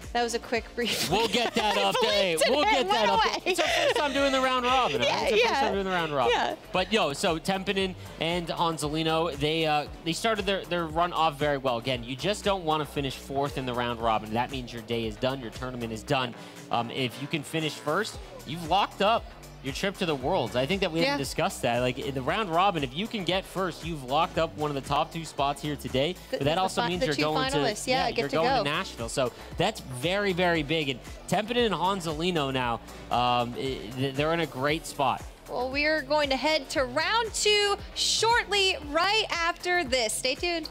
[SPEAKER 1] That was a quick brief.
[SPEAKER 2] We'll get that up there. We'll get that up.
[SPEAKER 1] Away.
[SPEAKER 2] It's our first time doing the round robin.
[SPEAKER 1] Yeah,
[SPEAKER 2] right? It's our
[SPEAKER 1] yeah.
[SPEAKER 2] first time doing the round robin.
[SPEAKER 1] Yeah.
[SPEAKER 2] But yo, so Tempinen and Hanselino, they uh, they started their, their run off very well. Again, you just don't want to finish fourth in the round robin. That means your day is done, your tournament is done. Um, if you can finish first, you've locked up your trip to the Worlds. I think that we
[SPEAKER 1] Yeah.
[SPEAKER 2] haven't discussed that. Like in the round robin, if you can get first, you've locked up one of the top two spots here today.
[SPEAKER 1] The,
[SPEAKER 2] but that
[SPEAKER 1] the
[SPEAKER 2] also
[SPEAKER 1] fi-
[SPEAKER 2] means
[SPEAKER 1] the
[SPEAKER 2] you're
[SPEAKER 1] two
[SPEAKER 2] going
[SPEAKER 1] finalists,
[SPEAKER 2] to
[SPEAKER 1] yeah,
[SPEAKER 2] yeah,
[SPEAKER 1] get
[SPEAKER 2] you're
[SPEAKER 1] to
[SPEAKER 2] going
[SPEAKER 1] go.
[SPEAKER 2] to Nashville. So that's very, very big. And Tempinen and Hanselino now, um, i- they're in a great spot.
[SPEAKER 1] Well, we're going to head to round two shortly, right after this. Stay tuned.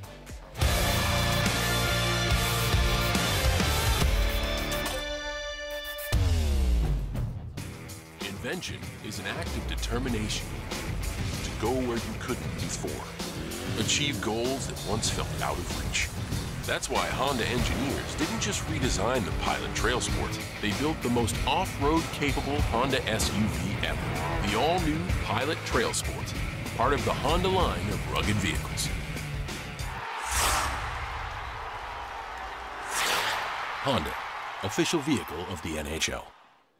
[SPEAKER 11] Invention is an act of determination to go where you couldn't before. Achieve goals that once felt out of reach. That's why Honda engineers didn't just redesign the Pilot Trail Sport. They built the most off-road capable Honda S U V ever. The all-new Pilot Trail Sport, part of the Honda line of rugged vehicles. Honda, official vehicle of the N H L.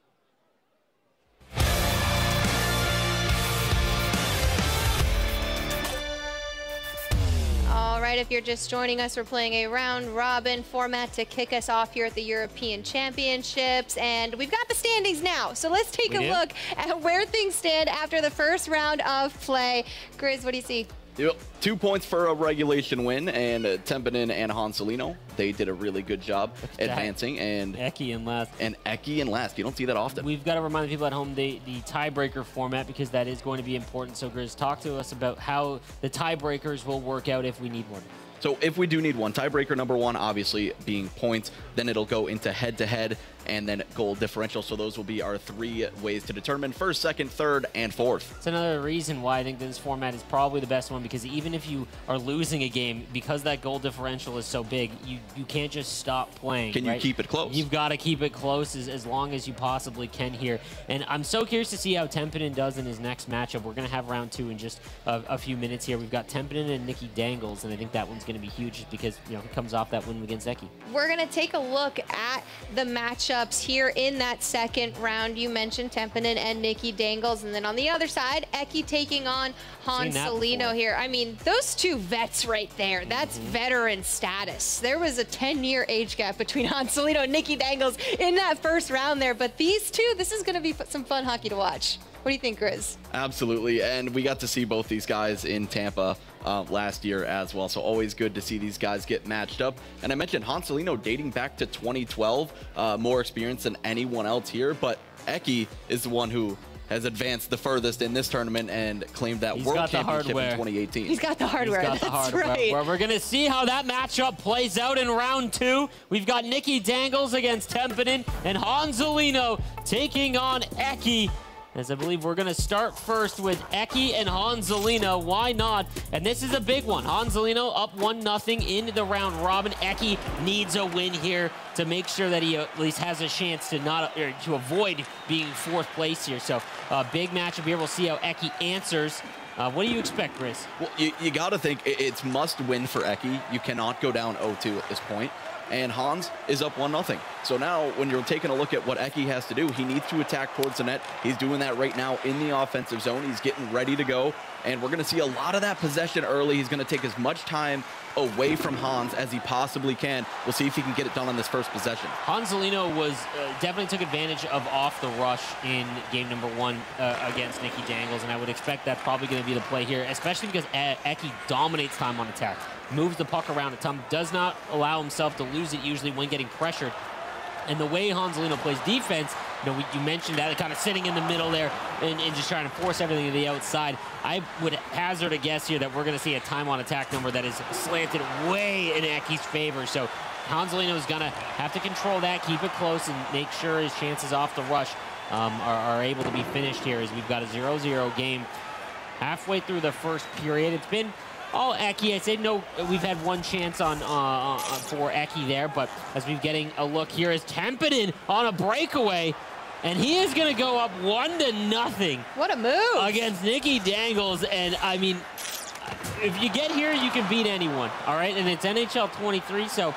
[SPEAKER 1] All right, if you're just joining us, we're playing a round robin format to kick us off here at the European Championships. And we've got the standings now. So let's take
[SPEAKER 2] We
[SPEAKER 1] a
[SPEAKER 2] do?
[SPEAKER 1] look at where things stand after the first round of play. Grizz, what do you see?
[SPEAKER 3] Yep. Two points for a regulation win, and uh, Tempinen and Hanselino, they did a really good job advancing. And
[SPEAKER 2] Eki in last.
[SPEAKER 3] And Eki in last. You don't see that often.
[SPEAKER 2] We've got to remind the people at home the, the tiebreaker format, because that is going to be important. So, Grizz, talk to us about how the tiebreakers will work out if we need one.
[SPEAKER 3] So if we do need one, tiebreaker number one, obviously being points, then it'll go into head-to-head and then goal differential. So those will be our three ways to determine first, second, third, and fourth.
[SPEAKER 2] It's another reason why I think this format is probably the best one, because even if you are losing a game, because that goal differential is so big, you, you can't just stop playing.
[SPEAKER 3] Can you
[SPEAKER 2] right?
[SPEAKER 3] keep it close?
[SPEAKER 2] You've got to keep it close as, as long as you possibly can here. And I'm so curious to see how Tempinen does in his next matchup. We're going to have round two in just a, a few minutes here. We've got Tempinen and Nicky Dangles, and I think that one's going to be huge just because, you know, he comes off that win against Eki.
[SPEAKER 1] We're going to take a look at the matchups here in that second round. You mentioned Tempinen and Nicky Dangles, and then on the other side, Eki taking on Hanselino here. I mean, those two vets right there, that's mm-hmm. veteran status. There was a ten-year age gap between Hanselino and Nicky Dangles in that first round there, but these two, this is going to be some fun hockey to watch. What do you think, Grizz?
[SPEAKER 3] Absolutely, and we got to see both these guys in Tampa uh, last year as well, so always good to see these guys get matched up. And I mentioned Hanselino dating back to twenty twelve, uh, more experience than anyone else here, but Eki is the one who has advanced the furthest in this tournament and claimed that
[SPEAKER 2] He's
[SPEAKER 3] World Championship
[SPEAKER 2] hardware.
[SPEAKER 3] in twenty eighteen.
[SPEAKER 1] He's got the hardware,
[SPEAKER 2] He's got
[SPEAKER 1] that's
[SPEAKER 2] the hardware.
[SPEAKER 1] right.
[SPEAKER 2] Well, we're going to see how that matchup plays out in round two. We've got Nicky Dangles against Tempinen and Hanselino taking on Eki. As I believe we're going to start first with Eki and Hanselino. Why not? And this is a big one. Hanselino up one nothing in the round robin. Eki needs a win here to make sure that he at least has a chance to not or to avoid being fourth place here. So a uh, big matchup here. We'll see how Eki answers. Uh, what do you expect, Chris?
[SPEAKER 3] Well, you, you got to think it's must win for Eki. You cannot go down oh two at this point. And Hans is up one nothing. So now when you're taking a look at what Eki has to do, he needs to attack towards the net. He's doing that right now in the offensive zone. He's getting ready to go. And we're going to see a lot of that possession early. He's going to take as much time away from Hans as he possibly can. We'll see if he can get it done on this first possession.
[SPEAKER 2] Hanselino was uh, definitely took advantage of off the rush in game number one uh, against Nicky Dangles, and I would expect that's probably going to be the play here, especially because Eki dominates time on attack, moves the puck around a ton, does not allow himself to lose it usually when getting pressured. And the way Hanselino plays defense, you know, we, you mentioned that, kind of sitting in the middle there and, and just trying to force everything to the outside. I would hazard a guess here that we're going to see a time on attack number that is slanted way in Eki's favor. So Hanselino is going to have to control that, keep it close, and make sure his chances off the rush um, are, are able to be finished here, as we've got a zero zero game halfway through the first period. It's been all Eki. I say no, we've had one chance on uh, for Eki there, but as we're getting a look here is Tempinen on a breakaway, and he is going to go up one to nothing.
[SPEAKER 1] What a move
[SPEAKER 2] against Nicky Dangles. And I mean, if you get here, you can beat anyone. All right, and it's N H L twenty-three, so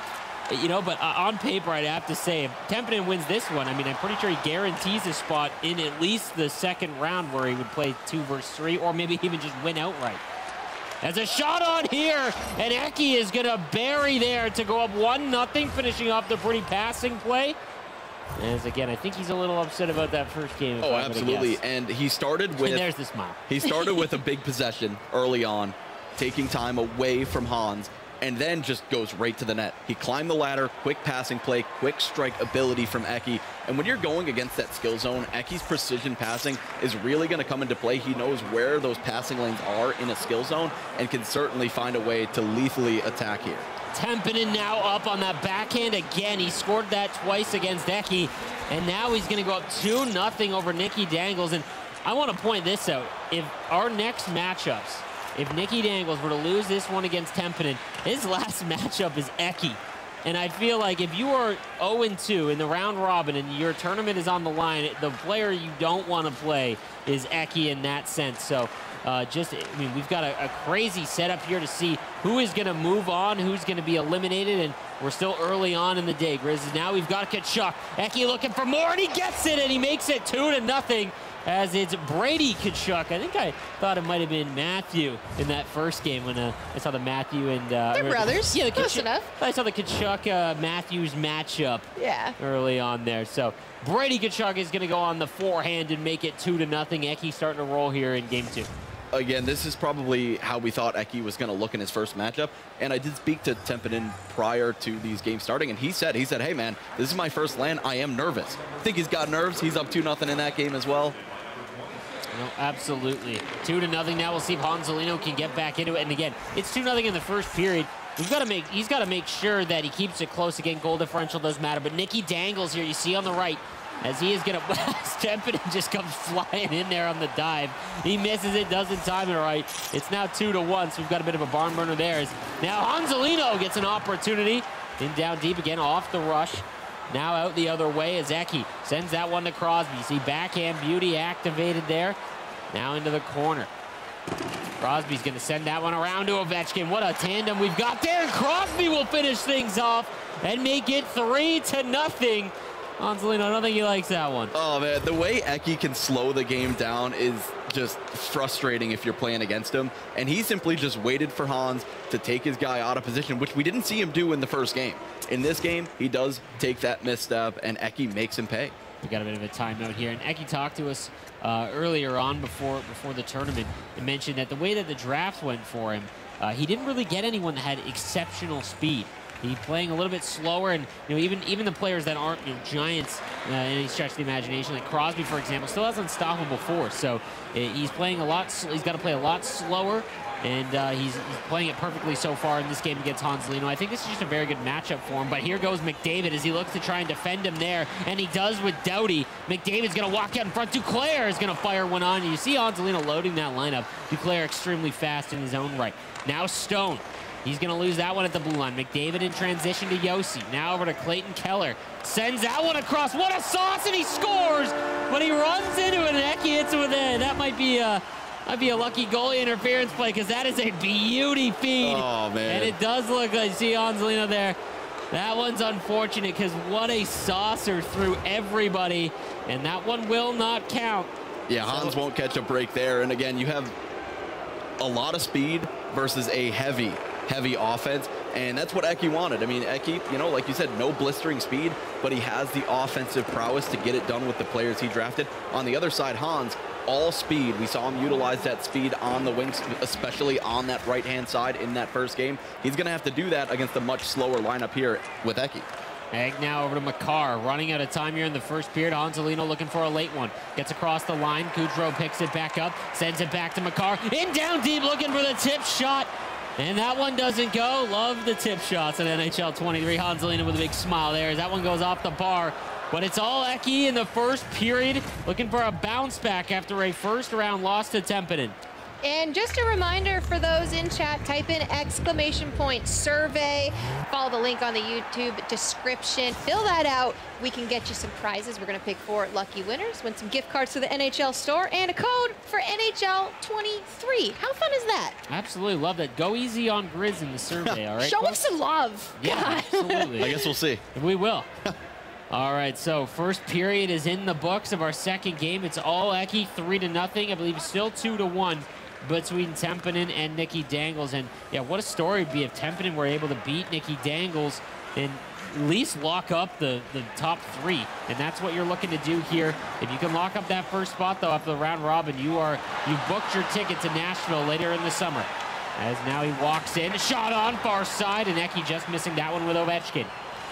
[SPEAKER 2] You know, but uh, on paper, I'd have to say, if Tempinen wins this one, I mean, I'm pretty sure he guarantees a spot in at least the second round where he would play two versus three, or maybe even just win outright. There's a shot on here, and Eki is going to bury there to go up one nothing, finishing off the pretty passing play. As again, I think he's a little upset about that first game.
[SPEAKER 3] Oh, absolutely. And he started with...
[SPEAKER 2] And there's the smile.
[SPEAKER 3] He started with a big possession early on, taking time away from Hans, and then just goes right to the net. He climbed the ladder, quick passing play, quick strike ability from Eki. And when you're going against that skill zone, Eki's precision passing is really going to come into play. He knows where those passing lanes are in a skill zone and can certainly find a way to lethally attack here.
[SPEAKER 2] Tempinen now up on that backhand again. He scored that twice against Eki, and now he's going to go up two nothing over Nicky Dangles. And I want to point this out. If our next matchups, if Nicky Dangles were to lose this one against Tempinen, his last matchup is Eki. And I feel like if you are oh and two in the round robin and your tournament is on the line, the player you don't want to play is Eki in that sense. So uh, just, I mean, we've got a, a crazy setup here to see who is going to move on, who's going to be eliminated, and we're still early on in the day, Grizz. Now we've got Tkachuk. Eki looking for more, and he gets it, and he makes it two to nothing. As it's Brady Tkachuk. I think I thought it might have been Matthew in that first game when uh, I saw the Matthew and... Uh,
[SPEAKER 1] They're brothers.
[SPEAKER 2] Yeah, the
[SPEAKER 1] Close
[SPEAKER 2] Tkachuk,
[SPEAKER 1] enough.
[SPEAKER 2] I saw the Tkachuk-Matthews uh, matchup
[SPEAKER 1] yeah.
[SPEAKER 2] early on there. So Brady Tkachuk is going to go on the forehand and make it two to nothing. Eki starting to roll here in game two.
[SPEAKER 3] Again, this is probably how we thought Eki was going to look in his first matchup. And I did speak to Tempinen prior to these games starting, and he said, he said, hey, man, this is my first land. I am nervous. I think he's got nerves. He's up two nothing in that game as well.
[SPEAKER 2] No, absolutely. Two to nothing now. We'll see if Honzolino can get back into it. And again, it's two nothing in the first period. We've got to make, he's got to make sure that he keeps it close. Again, goal differential does matter. But Nicky Dangles here, you see on the right, as he is going to, Tempinen just comes flying in there on the dive. He misses it, doesn't time it right. It's now two to one, so we've got a bit of a barn burner there. As now Honzolino gets an opportunity. In down deep again, off the rush. Now out the other way as Eki sends that one to Crosby. You see backhand beauty activated there. Now into the corner. Crosby's going to send that one around to Ovechkin. What a tandem we've got there. And Crosby will finish things off and make it three to nothing. Honzolino, I don't think he likes that one.
[SPEAKER 3] Oh, man, the way Eki can slow the game down is just frustrating if you're playing against him. And he simply just waited for Hans to take his guy out of position, which we didn't see him do in the first game. In this game, he does take that misstep, and Eki makes him pay.
[SPEAKER 2] We got a bit of a timeout here, and Eki talked to us uh, earlier on before before the tournament and mentioned that the way that the draft went for him, uh, he didn't really get anyone that had exceptional speed. He's playing a little bit slower, and you know, even even the players that aren't you know, giants uh, in any stretch of the imagination, like Crosby, for example, still has unstoppable force. So uh, he's playing a lot. He's got to play a lot slower, and uh, he's, he's playing it perfectly so far in this game against Honzolino. I think this is just a very good matchup for him. But here goes McDavid as he looks to try and defend him there, and he does with Doughty. McDavid's going to walk out in front. Duclair is going to fire one on. And you see Honzolino loading that lineup. Duclair extremely fast in his own right. Now Stone. He's going to lose that one at the blue line. McDavid in transition to Yossi. Now over to Clayton Keller. Sends that one across. What a sauce, and he scores! But he runs into it, and Eki hits it with it. That might be a, might be a lucky goalie interference play, because that is a beauty feed.
[SPEAKER 3] Oh, man.
[SPEAKER 2] And it does look like, see Honzolino there. That one's unfortunate, because what a saucer through everybody. And that one will not count.
[SPEAKER 3] Yeah, Hans so, won't catch a break there. And again, you have a lot of speed versus a heavy heavy offense, and that's what Eki wanted. I mean, Eki, you know, like you said, no blistering speed, but he has the offensive prowess to get it done with the players he drafted. On the other side, Hans, all speed. We saw him utilize that speed on the wings, especially on that right-hand side in that first game. He's going to have to do that against a much slower lineup here with Eki.
[SPEAKER 2] Egg now over to Makar, running out of time here in the first period. Honzolino looking for a late one. Gets across the line. Kudrow picks it back up, sends it back to Makar. In down deep, looking for the tip shot. And that one doesn't go. Love the tip shots at N H L twenty-three. Honzolino with a big smile there as that one goes off the bar. But it's all Eki in the first period, looking for a bounce back after a first round loss to Tempinen.
[SPEAKER 1] And just a reminder for those in chat, type in exclamation point survey, follow the link on the YouTube description, fill that out. We can get you some prizes. We're gonna pick four lucky winners, win some gift cards to the N H L store, and a code for N H L twenty-three. How fun is that?
[SPEAKER 2] Absolutely love that. Go easy on Grizz in the survey, all right?
[SPEAKER 1] Show him some love.
[SPEAKER 2] Yeah,
[SPEAKER 1] God.
[SPEAKER 2] absolutely.
[SPEAKER 3] I guess we'll see.
[SPEAKER 2] We will. All right, so first period is in the books of our second game. It's all Eki, three to nothing. I believe still two to one between Tempinen and Nikki Dangles. And yeah, what a story it'd be if Tempinen were able to beat Nikki Dangles and at least lock up the, the top three. And that's what you're looking to do here. If you can lock up that first spot, though, after the round robin, you are, you've booked your ticket to Nashville later in the summer. As now he walks in, shot on far side, and Eki just missing that one with Ovechkin.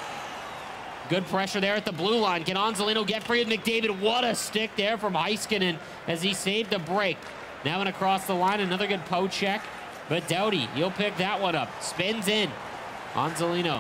[SPEAKER 2] Good pressure there at the blue line. Can Anzolino get free of McDavid? What a stick there from Heiskanen as he saved the break. Now and across the line, another good poke check. But Doughty, he'll pick that one up. Spins in. Anzolino.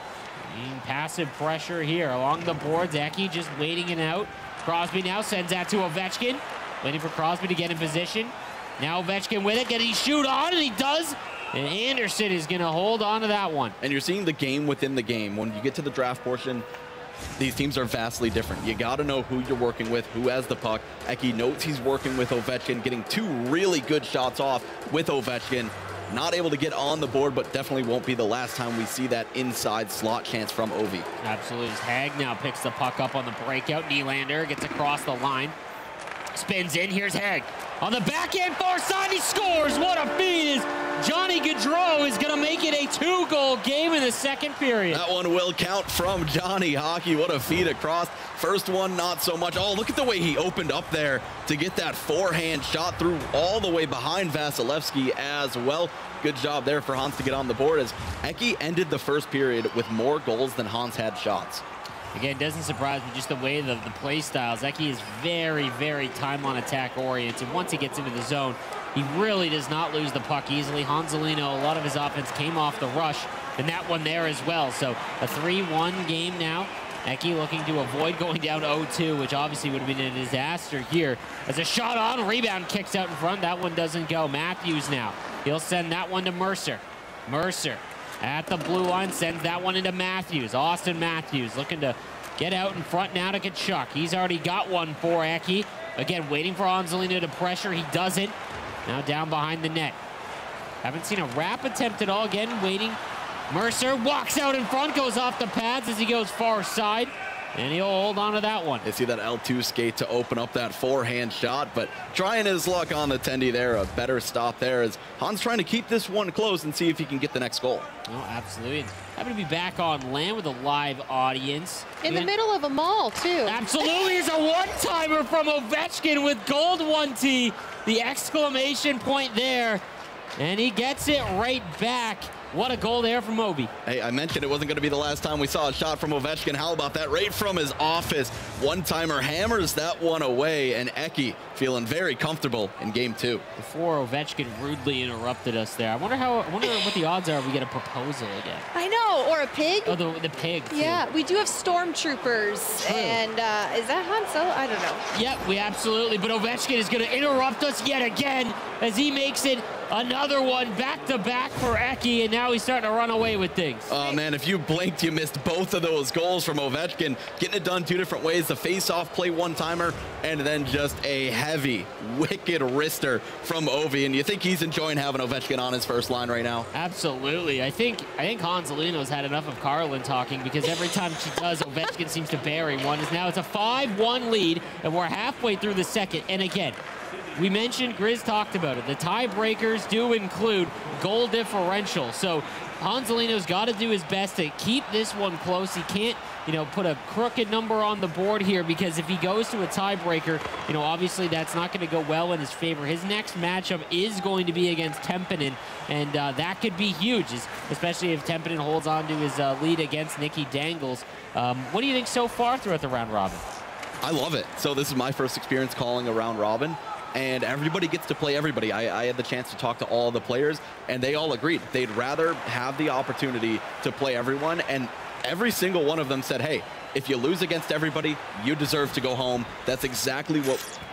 [SPEAKER 2] Passive pressure here along the boards. Eki just waiting it out. Crosby now sends that to Ovechkin. Waiting for Crosby to get in position. Now Ovechkin with it. Can he shoot on? And he does. And Anderson is going to hold on to that one.
[SPEAKER 3] And you're seeing the game within the game. When you get to the draft portion, these teams are vastly different. You got to know who you're working with, who has the puck. Eki knows he's working with Ovechkin, getting two really good shots off with Ovechkin. Not able to get on the board, but definitely won't be the last time we see that inside slot chance from Ovi.
[SPEAKER 2] Absolutely. Hag now picks the puck up on the breakout. Nylander gets across the line. Spins in. Here's Hag. On the backhand far side, he scores. What a feed is Johnny Gaudreau is going to make it a two-goal game in the second period.
[SPEAKER 3] That one will count from Johnny Hockey. What a feed across. First one, not so much. Oh, look at the way he opened up there to get that forehand shot through all the way behind Vasilevsky as well. Good job there for Hans to get on the board as Eki ended the first period with more goals than Hans had shots.
[SPEAKER 2] Again, doesn't surprise me just the way the, the play styles. Eki is very, very time on attack oriented. Once he gets into the zone, he really does not lose the puck easily. Hanzolino, a lot of his offense came off the rush, and that one there as well. So a three one game now. Eki looking to avoid going down oh two, which obviously would have been a disaster here. As a shot on, rebound kicks out in front. That one doesn't go. Matthews now. He'll send that one to Mercer. Mercer at the blue line sends that one into Matthews. Austin Matthews looking to get out in front now to Kachuk. He's already got one for Eki. Again, waiting for Anzolino to pressure. He doesn't. Now down behind the net. Haven't seen a wrap attempt at all. Again, waiting. Mercer walks out in front, goes off the pads as he goes far side, and he'll hold on to that one.
[SPEAKER 3] They see that L two skate to open up that forehand shot, but trying his luck on the Tendy there. A better stop there as Hans trying to keep this one close and see if he can get the next goal.
[SPEAKER 2] Oh, absolutely. Happy to be back on land with a live audience.
[SPEAKER 1] In the middle of a mall, too.
[SPEAKER 2] Absolutely. Here's a one-timer from Ovechkin with gold one T. The exclamation point there. And he gets it right back. What a goal there from Obi.
[SPEAKER 3] Hey, I mentioned it wasn't going to be the last time we saw a shot from Ovechkin. How about that? Right from his office. One-timer hammers that one away, and Eki feeling very comfortable in game two.
[SPEAKER 2] Before Ovechkin rudely interrupted us there. I wonder how. I wonder what the odds are if we get a proposal again.
[SPEAKER 1] I know, or a pig.
[SPEAKER 2] Oh, the, the pig, too.
[SPEAKER 1] Yeah, we do have stormtroopers.
[SPEAKER 2] True.
[SPEAKER 1] And uh, is that Han Solo? I don't know.
[SPEAKER 2] Yep, we absolutely. But Ovechkin is going to interrupt us yet again as he makes it another one back-to-back for Eki, and now he's starting to run away with things.
[SPEAKER 3] Oh, man, if you blinked, you missed both of those goals from Ovechkin. Getting it done two different ways, the face-off play one-timer, and then just a heavy, wicked wrister from Ovi. And you think he's enjoying having Ovechkin on his first line right now?
[SPEAKER 2] Absolutely. I think I think Hanzolino's had enough of Carlin talking, because every time she does, Ovechkin seems to bury one. As now it's a five one lead, and we're halfway through the second. And again, we mentioned, Grizz talked about it, the tiebreakers do include goal differential. So Hanzolino's got to do his best to keep this one close. He can't, you know, put a crooked number on the board here, because if he goes to a tiebreaker, you know, obviously that's not going to go well in his favor. His next matchup is going to be against Tempinen, and uh, that could be huge, especially if Tempinen holds on to his uh, lead against Nikki Dangles. Um, what do you think so far throughout the round robin?
[SPEAKER 3] I love it. So this is my first experience calling a round robin, and everybody gets to play everybody. I, I had the chance to talk to all the players, and they all agreed. They'd rather have the opportunity to play everyone, and every single one of them said, hey, if you lose against everybody, you deserve to go home. That's exactly what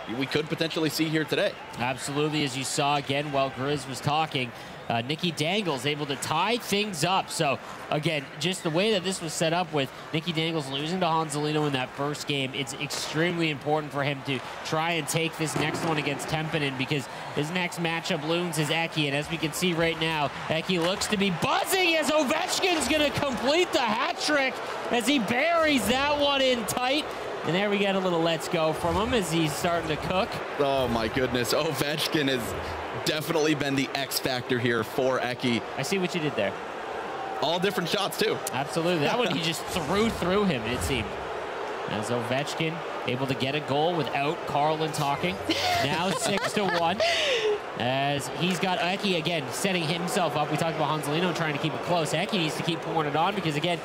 [SPEAKER 3] we could potentially see here today.
[SPEAKER 2] Absolutely, as you saw again while Grizz was talking, uh, Nikki Dangles able to tie things up. So again, just the way that this was set up with Nikki Dangles losing to Hanselino in that first game, it's extremely important for him to try and take this next one against Tempinen, because his next matchup looms is Eki, and as we can see right now, Eki looks to be buzzing as Ovechkin's gonna complete the hat trick as he buries that one in tight. And there we get a little let's go from him as he's starting to cook.
[SPEAKER 3] Oh my goodness, Ovechkin has definitely been the X factor here for Eki.
[SPEAKER 2] I see what you did there.
[SPEAKER 3] All different shots too.
[SPEAKER 2] Absolutely, that one he just threw through him, it seemed. As Ovechkin able to get a goal without Carlin talking. Now six to one. As he's got Eki again setting himself up. We talked about Hanselino trying to keep it close. Eki needs to keep pouring it on, because again,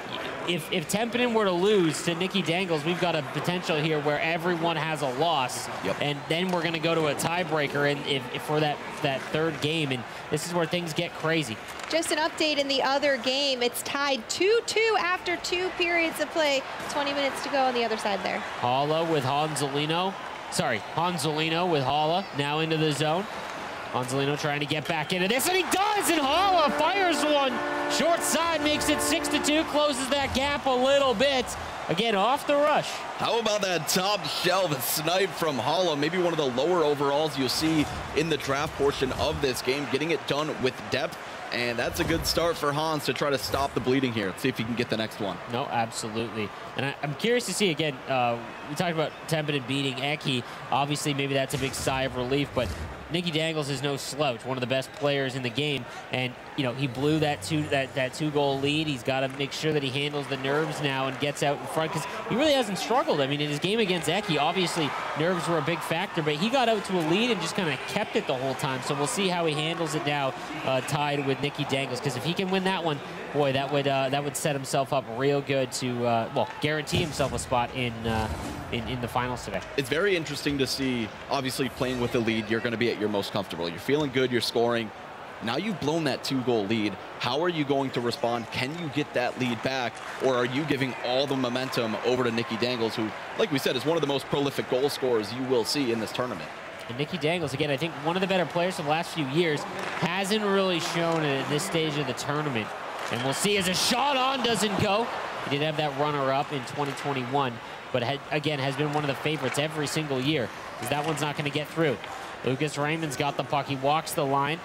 [SPEAKER 2] If, if Tempinen were to lose to Nikki Dangles, we've got a potential here where everyone has a loss.
[SPEAKER 3] Yep.
[SPEAKER 2] And then we're going to go to a tiebreaker and if, if for that, that third game. And this is where things get crazy.
[SPEAKER 1] Just an update in the other game. It's tied two two after two periods of play. twenty minutes to go on the other side there.
[SPEAKER 2] Hala with Hanselino. Sorry, Hanselino with Hala now into the zone. Hanselino trying to get back into this, and he does, and Hala fires one. Short side makes it six to two, closes that gap a little bit. Again, off the rush.
[SPEAKER 3] How about that top shelf snipe from Hala? Maybe one of the lower overalls you'll see in the draft portion of this game, getting it done with depth. And that's a good start for Hans to try to stop the bleeding here. Let's see if he can get the next one.
[SPEAKER 2] No, absolutely. And I, I'm curious to see, again, uh, we talked about Tempinen beating Eki. Obviously, maybe that's a big sigh of relief, but Nikki Dangles is no slouch, one of the best players in the game, and you know he blew that two that that two goal lead. He's got to make sure that he handles the nerves now and gets out in front, because he really hasn't struggled. I mean, in his game against Eki, obviously nerves were a big factor, but he got out to a lead and just kind of kept it the whole time. So we'll see how he handles it now, uh, tied with Nikki Dangles, because if he can win that one, boy, that would uh, that would set himself up real good to uh, well guarantee himself a spot in. Uh, In, in the finals today.
[SPEAKER 3] It's very interesting to see, obviously playing with the lead, you're going to be at your most comfortable. You're feeling good, you're scoring. Now you've blown that two goal lead. How are you going to respond? Can you get that lead back, or are you giving all the momentum over to Nikki Dangles, who, like we said, is one of the most prolific goal scorers you will see in this tournament?
[SPEAKER 2] And Nikki Dangles, again, I think one of the better players of the last few years, hasn't really shown it at this stage of the tournament. And we'll see as a shot on doesn't go. He did have that runner-up in twenty twenty-one. But had, again, has been one of the favorites every single year, because that one's not going to get through. Lucas Raymond's got the puck. He walks the line.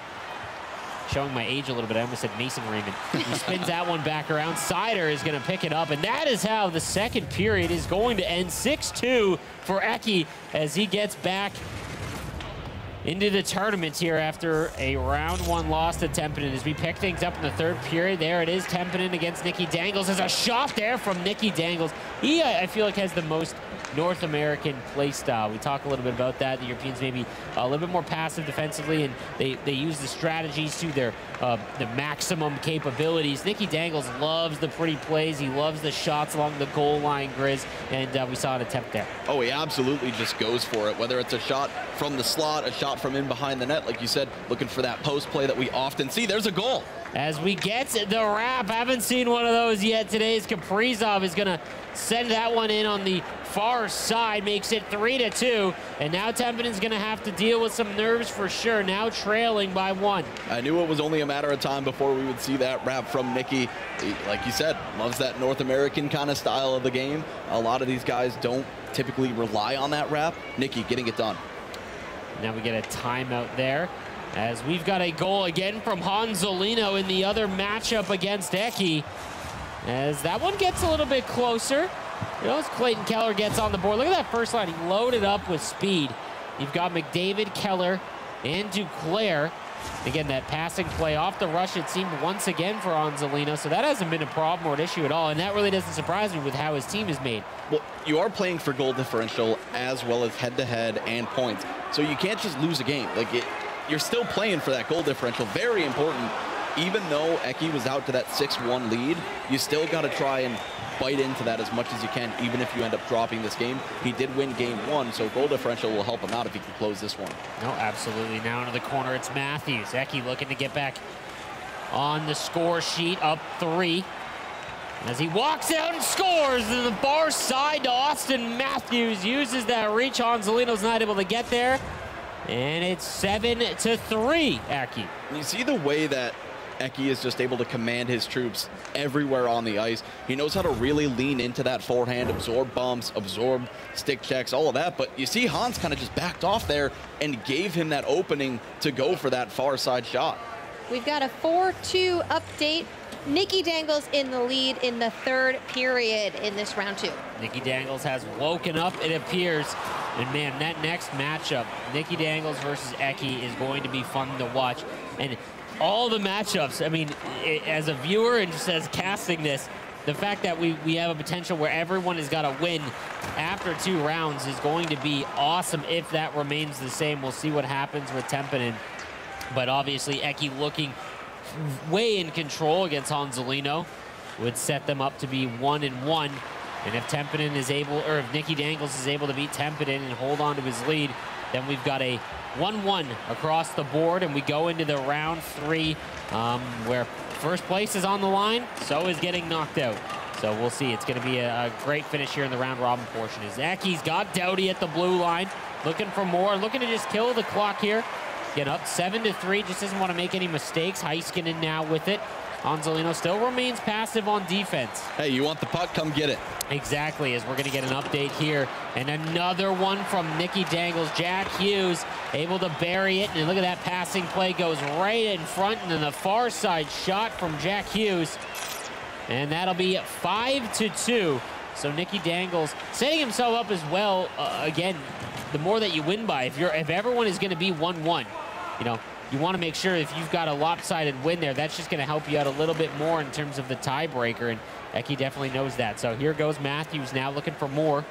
[SPEAKER 2] Showing my age a little bit. I almost said Mason Raymond. He spins that one back around. Sider is going to pick it up, and that is how the second period is going to end. six two for Eki as he gets back into the tournament here after a round one loss to Tempinen. As we pick things up in the third period, there it is, Tempinen against Nikki Dangles. There's a shot there from Nikki Dangles. He, I feel like, has the most North American play style. We talk a little bit about that. The Europeans maybe a little bit more passive defensively, and they, they use the strategies to their uh, the maximum capabilities. Nikki Dangles loves the pretty plays. He loves the shots along the goal line, Grizz, and uh, we saw an attempt there.
[SPEAKER 3] Oh, he absolutely just goes for it, whether it's a shot from the slot, a shot from in behind the net, like you said, looking for that post play that we often see. There's a goal.
[SPEAKER 2] As we get the wrap, haven't seen one of those yet today. As Kaprizov is going to send that one in on the far side, makes it three to two. And now Tempinen's going to have to deal with some nerves for sure, now trailing by one.
[SPEAKER 3] I knew it was only a matter of time before we would see that wrap from Nikki. He, like you said, loves that North American kind of style of the game. A lot of these guys don't typically rely on that wrap. Nikki getting it done.
[SPEAKER 2] Now we get a timeout there, as we've got a goal again from Hanselino in the other matchup against Eki. As that one gets a little bit closer. You know, as Clayton Keller gets on the board. Look at that first line. He loaded up with speed. You've got McDavid, Keller, and Duclair. Again, that passing play off the rush, it seemed once again for Hanselino. So that hasn't been a problem or an issue at all. And that really doesn't surprise me with how his team is made.
[SPEAKER 3] Well, you are playing for goal differential as well as head-to-head and points. So you can't just lose a game. Like it, you're still playing for that goal differential. Very important. Even though Eki was out to that six one lead, you still got to try and bite into that as much as you can, even if you end up dropping this game. He did win game one, so goal differential will help him out if he can close this one.
[SPEAKER 2] No, absolutely. Now into the corner, it's Matthews. Eki looking to get back on the score sheet, up three. As he walks out and scores to the far side to Austin Matthews. Uses that reach. Hanselino's not able to get there. And it's seven to three, Eki.
[SPEAKER 3] You see the way that Eki is just able to command his troops everywhere on the ice. He knows how to really lean into that forehand, absorb bumps, absorb stick checks, all of that. But you see Hans kind of just backed off there and gave him that opening to go for that far side shot.
[SPEAKER 1] We've got a four two update. Nikki Dangles in the lead in the third period in this round two.
[SPEAKER 2] Nikki Dangles has woken up, it appears. And man, that next matchup, Nikki Dangles versus Eki, is going to be fun to watch. And all the matchups, I mean, it, as a viewer and just as casting this, the fact that we, we have a potential where everyone has got to win after two rounds is going to be awesome if that remains the same. We'll see what happens with Tempinen. But obviously, Eki looking way in control against Hanselino would set them up to be one and one. And if Tempinen is able, or if Nikki Dangles is able to beat Tempinen and hold on to his lead, then we've got a one one across the board, and we go into the round three, um, where first place is on the line, so is getting knocked out. So we'll see. It's going to be a, a great finish here in the round robin portion. As Eki's got Doughty at the blue line, looking for more, looking to just kill the clock here. Get up seven to three, just doesn't want to make any mistakes. Heiskanen now with it. Hanselino still remains passive on defense.
[SPEAKER 3] Hey, you want the puck? Come get it.
[SPEAKER 2] Exactly, as we're going to get an update here. And another one from Nikki Dangles. Jack Hughes able to bury it. And look at that passing play. Goes right in front. And then the far side shot from Jack Hughes. And that'll be five to two. So Nikki Dangles setting himself up as well. Uh, again, the more that you win by, if you're if everyone is going to be one one, you know, you want to make sure if you've got a lopsided win there, that's just going to help you out a little bit more in terms of the tiebreaker, and Eki definitely knows that. So here goes Matthews now looking for more.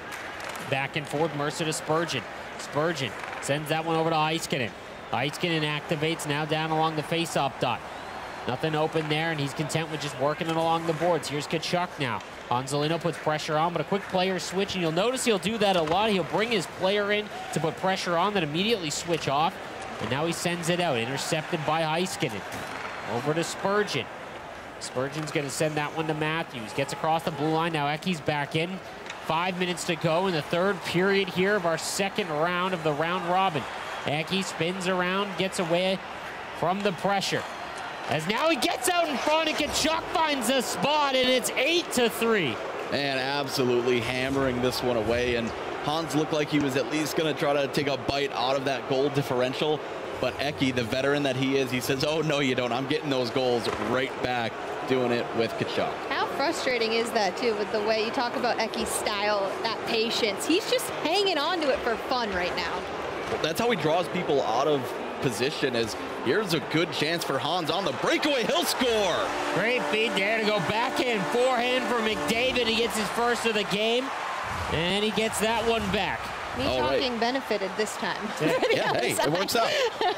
[SPEAKER 2] Back and forth, Mercer to Spurgeon. Spurgeon sends that one over to Heiskanen. Heiskanen activates now down along the face-off dot. Nothing open there, and he's content with just working it along the boards. Here's Tkachuk now. Hanselino puts pressure on, but a quick player switch, and you'll notice he'll do that a lot. He'll bring his player in to put pressure on, then immediately switch off. And now he sends it out, intercepted by Heiskanen. Over to Spurgeon. Spurgeon's going to send that one to Matthews. Gets across the blue line. Now Eki's back in. Five minutes to go in the third period here of our second round of the round robin. Eki spins around, gets away from the pressure. As now he gets out in front, and Tkachuk finds a spot, and it's eight to three.
[SPEAKER 3] And absolutely hammering this one away. And Hans looked like he was at least going to try to take a bite out of that goal differential. But Eki, the veteran that he is, he says, oh, no, you don't. I'm getting those goals right back, doing it with Tkachuk.
[SPEAKER 1] How frustrating is that, too, with the way you talk about Eki's style, that patience? He's just hanging on to it for fun right now.
[SPEAKER 3] Well, that's how he draws people out of position. As here's a good chance for Hans on the breakaway. He'll score.
[SPEAKER 2] Great feed there to go backhand, forehand for McDavid. He gets his first of the game, and he gets that one back.
[SPEAKER 1] Me
[SPEAKER 3] All
[SPEAKER 1] talking
[SPEAKER 3] right.
[SPEAKER 1] benefited this time.
[SPEAKER 3] Yeah, yeah hey, it works out.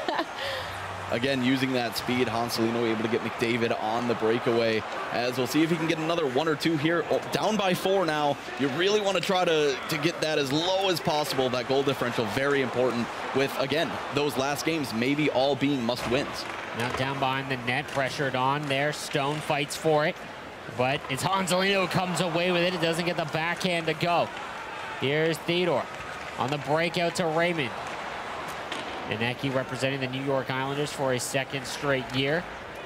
[SPEAKER 3] Again, using that speed, Hanselino able to get McDavid on the breakaway. As we'll see if he can get another one or two here. Oh, down by four now. You really want to try to, to get that as low as possible. That goal differential, very important with, again, those last games maybe all being must-wins.
[SPEAKER 2] Now down behind the net, pressured on there. Stone fights for it, but it's Hanselino who comes away with it. It doesn't get the backhand to go. Here's Theodore on the breakout to Raymond. And Eki representing the New York Islanders for a second straight year.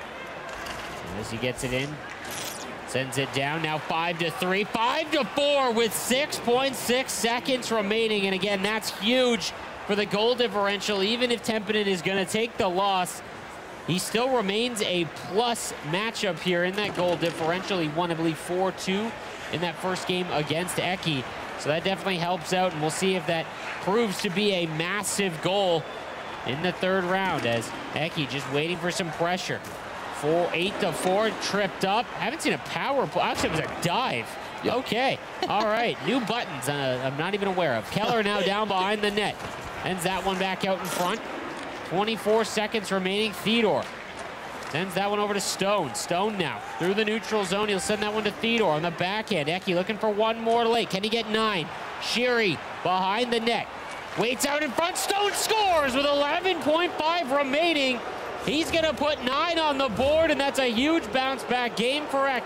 [SPEAKER 2] And as he gets it in, sends it down. Now five to three, five to four with six point six seconds remaining. And again, that's huge for the goal differential. Even if Tempinen is going to take the loss, he still remains a plus matchup here in that goal differential. He won, I believe, four two in that first game against Eki. So that definitely helps out, and we'll see if that proves to be a massive goal in the third round, as Eki just waiting for some pressure. Four, eight to four, tripped up. Haven't seen a power play. Actually, it was a dive. Yep. Okay, all right, new buttons uh, I'm not even aware of. Keller now down behind the net. Ends that one back out in front. twenty-four seconds remaining. Theodore sends that one over to Stone. Stone now through the neutral zone. He'll send that one to Theodore on the backhand. Eki looking for one more late. Can he get nine? Sheary behind the net. Waits out in front. Stone scores with eleven point five remaining. He's going to put nine on the board, and that's a huge bounce-back game for Eki.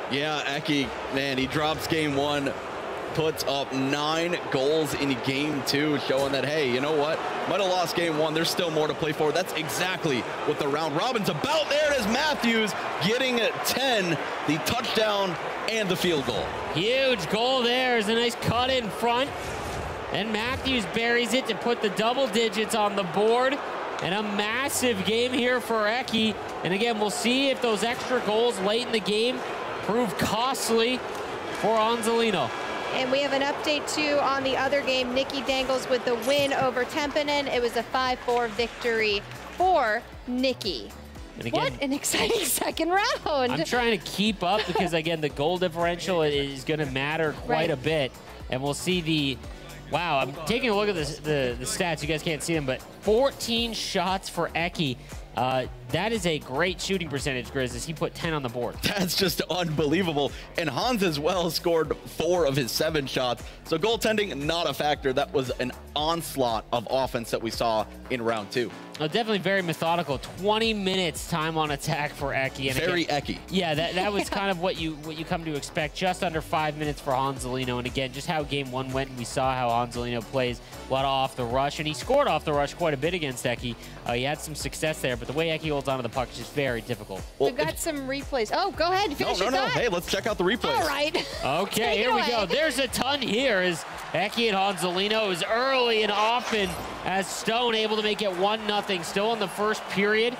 [SPEAKER 3] Yeah, Eki, man, he drops game one, puts up nine goals in game two, showing that, hey, you know what? Might have lost game one. There's still more to play for. That's exactly what the round robin's about. There it is, Matthews getting ten, the touchdown and the field goal.
[SPEAKER 2] Huge goal there. Is a nice cut in front. And Matthews buries it to put the double digits on the board. And a massive game here for Eki. And again, we'll see if those extra goals late in the game prove costly for Anzolino.
[SPEAKER 1] And we have an update too on the other game. Nikki Dangles with the win over Tempinen. It was a five four victory for Nikki.
[SPEAKER 2] And again,
[SPEAKER 1] what an exciting second round.
[SPEAKER 2] I'm trying to keep up because, again, the goal differential is going to matter quite
[SPEAKER 1] Right.
[SPEAKER 2] a bit. And we'll see the, wow, I'm taking a look at the, the, the stats. You guys can't see them, but fourteen shots for Eki. Uh, that is a great shooting percentage, Grizz, as he put ten on the board.
[SPEAKER 3] That's just unbelievable. And Hans as well scored four of his seven shots. So goaltending, not a factor. That was an onslaught of offense that we saw in round two.
[SPEAKER 2] Oh, definitely very methodical. twenty minutes time on attack for Eki. And
[SPEAKER 3] Very
[SPEAKER 2] again,
[SPEAKER 3] Eki.
[SPEAKER 2] Yeah, that, that was kind of what you what you come to expect. Just under five minutes for Anzolino. And again, just how game one went. We saw how Anzolino plays a lot off the rush. And he scored off the rush quite a bit against Eki. Uh, he had some success there. But the way Eki holds onto the puck is just very difficult.
[SPEAKER 1] We've got some replays. Oh, go ahead.
[SPEAKER 3] No,
[SPEAKER 1] Finish
[SPEAKER 3] no,
[SPEAKER 1] your
[SPEAKER 3] no.
[SPEAKER 1] thought.
[SPEAKER 3] Hey, let's check out the replays.
[SPEAKER 1] All right.
[SPEAKER 2] Okay,
[SPEAKER 1] Take it
[SPEAKER 2] here we
[SPEAKER 1] away.
[SPEAKER 2] go. There's a ton here as Eki and Anzolino. It was early and often as Stone able to make it one nothing. Still in the first period.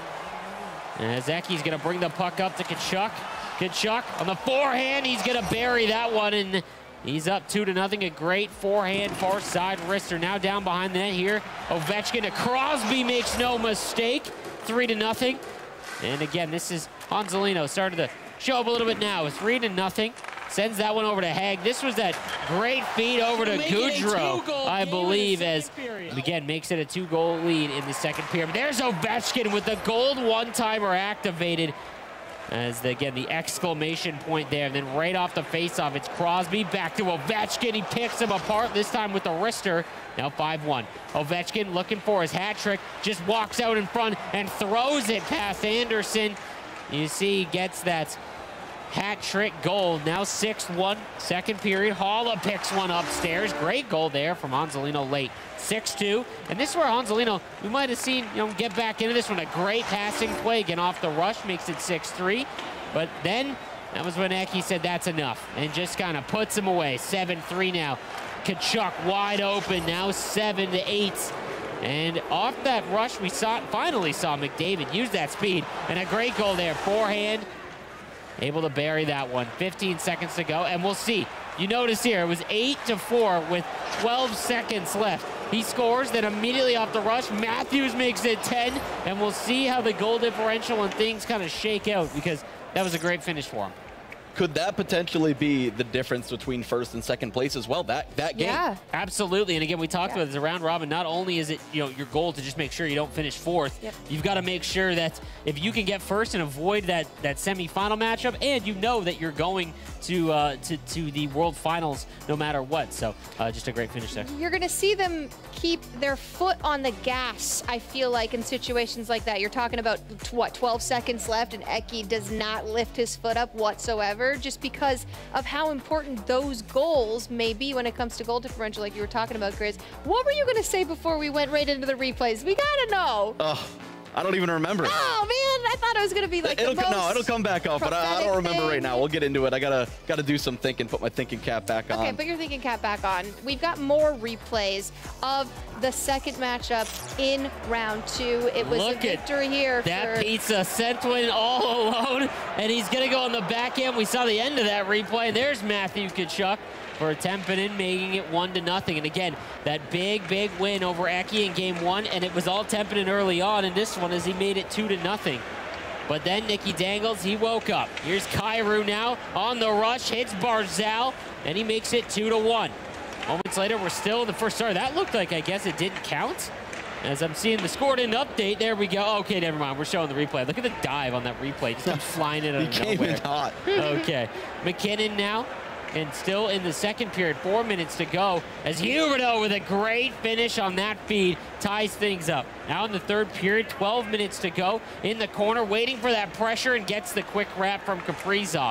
[SPEAKER 2] As Eki's going to bring the puck up to Kachuk. Kachuk on the forehand. He's going to bury that one, and he's up two to nothing. A great forehand, far side wrister. Now down behind the net here. Ovechkin to Crosby, makes no mistake. Three to nothing. And again, this is Anzolino started to show up a little bit now. Three to nothing. Sends that one over to Haig. This was that great feed over to Goudreau, I believe, as, again, makes it a two-goal lead in the second period. But there's Ovechkin with the gold one-timer activated. As, the, again, the exclamation point there. And then right off the face-off, it's Crosby. Back to Ovechkin. He picks him apart, this time with the wrister. Now five one. Ovechkin looking for his hat trick. Just walks out in front and throws it past Anderson. You see he gets that hat trick goal. Now six one, second period. Halla picks one upstairs. Great goal there from Anzolino late. six two. And this is where Anzolino, we might have seen, you know, get back into this one. A great passing play, getting off the rush, makes it six three. But then, that was when Eki said that's enough and just kind of puts him away. seven three now. Kachuk wide open, now seven to eight. And off that rush, we saw finally saw McDavid use that speed. And a great goal there, forehand. Able to bury that one. fifteen seconds to go, and we'll see. You notice here, it was eight to four with twelve seconds left. He scores, then immediately off the rush, Matthews makes it ten, and we'll see how the goal differential and things kind of shake out, because that was a great finish for him.
[SPEAKER 3] Could that potentially be the difference between first and second place as well, that, that game?
[SPEAKER 1] Yeah.
[SPEAKER 2] Absolutely, and again, we talked
[SPEAKER 1] Yeah.
[SPEAKER 2] about this around robin. Not only is it, you know, your goal to just make sure you don't finish fourth,
[SPEAKER 1] Yep.
[SPEAKER 2] you've got to make sure that if you can get first and avoid that that semifinal matchup, and you know that you're going to uh, to, to the World Finals no matter what. So uh, just a great finish there.
[SPEAKER 1] You're going to see them keep their foot on the gas, I feel like, in situations like that. You're talking about, what, twelve seconds left, and Eki does not lift his foot up whatsoever, just because of how important those goals may be when it comes to goal differential, like you were talking about, Grizz. What were you going to say before we went right into the replays? We got to know.
[SPEAKER 3] Oh, I don't even remember.
[SPEAKER 1] Oh, man, I thought it was going to be like
[SPEAKER 3] it'll,
[SPEAKER 1] the most
[SPEAKER 3] No, it'll come back up, but I, I don't remember
[SPEAKER 1] thing.
[SPEAKER 3] right now. We'll get into it. I gotta gotta do some thinking, put my thinking cap back on.
[SPEAKER 1] Okay, put your thinking cap back on. We've got more replays of the second matchup in round two. It was
[SPEAKER 2] Look
[SPEAKER 1] a victory here.
[SPEAKER 2] That
[SPEAKER 1] for
[SPEAKER 2] pizza sent one all alone, and he's going to go on the backhand. We saw the end of that replay. There's Matthew Kachuk for Tempinen, making it one to nothing. And again, that big, big win over Eki in game one, and it was all Tempinen early on in this one as he made it two to nothing. But then Nikki Dangles, he woke up. Here's Kyrou now on the rush, hits Barzal, and he makes it two to one. Moments later, we're still in the first start. That looked like, I guess it didn't count. As I'm seeing the score didn't update, there we go. Okay, never mind. We're showing the replay. Look at the dive on that replay. Just comes flying in out of
[SPEAKER 3] He came
[SPEAKER 2] nowhere.
[SPEAKER 3] in hot.
[SPEAKER 2] Okay, McKinnon now, and still in the second period. Four minutes to go. As Huberdeau with a great finish on that feed ties things up. Now in the third period, twelve minutes to go. In the corner, waiting for that pressure, and gets the quick wrap from Kaprizov.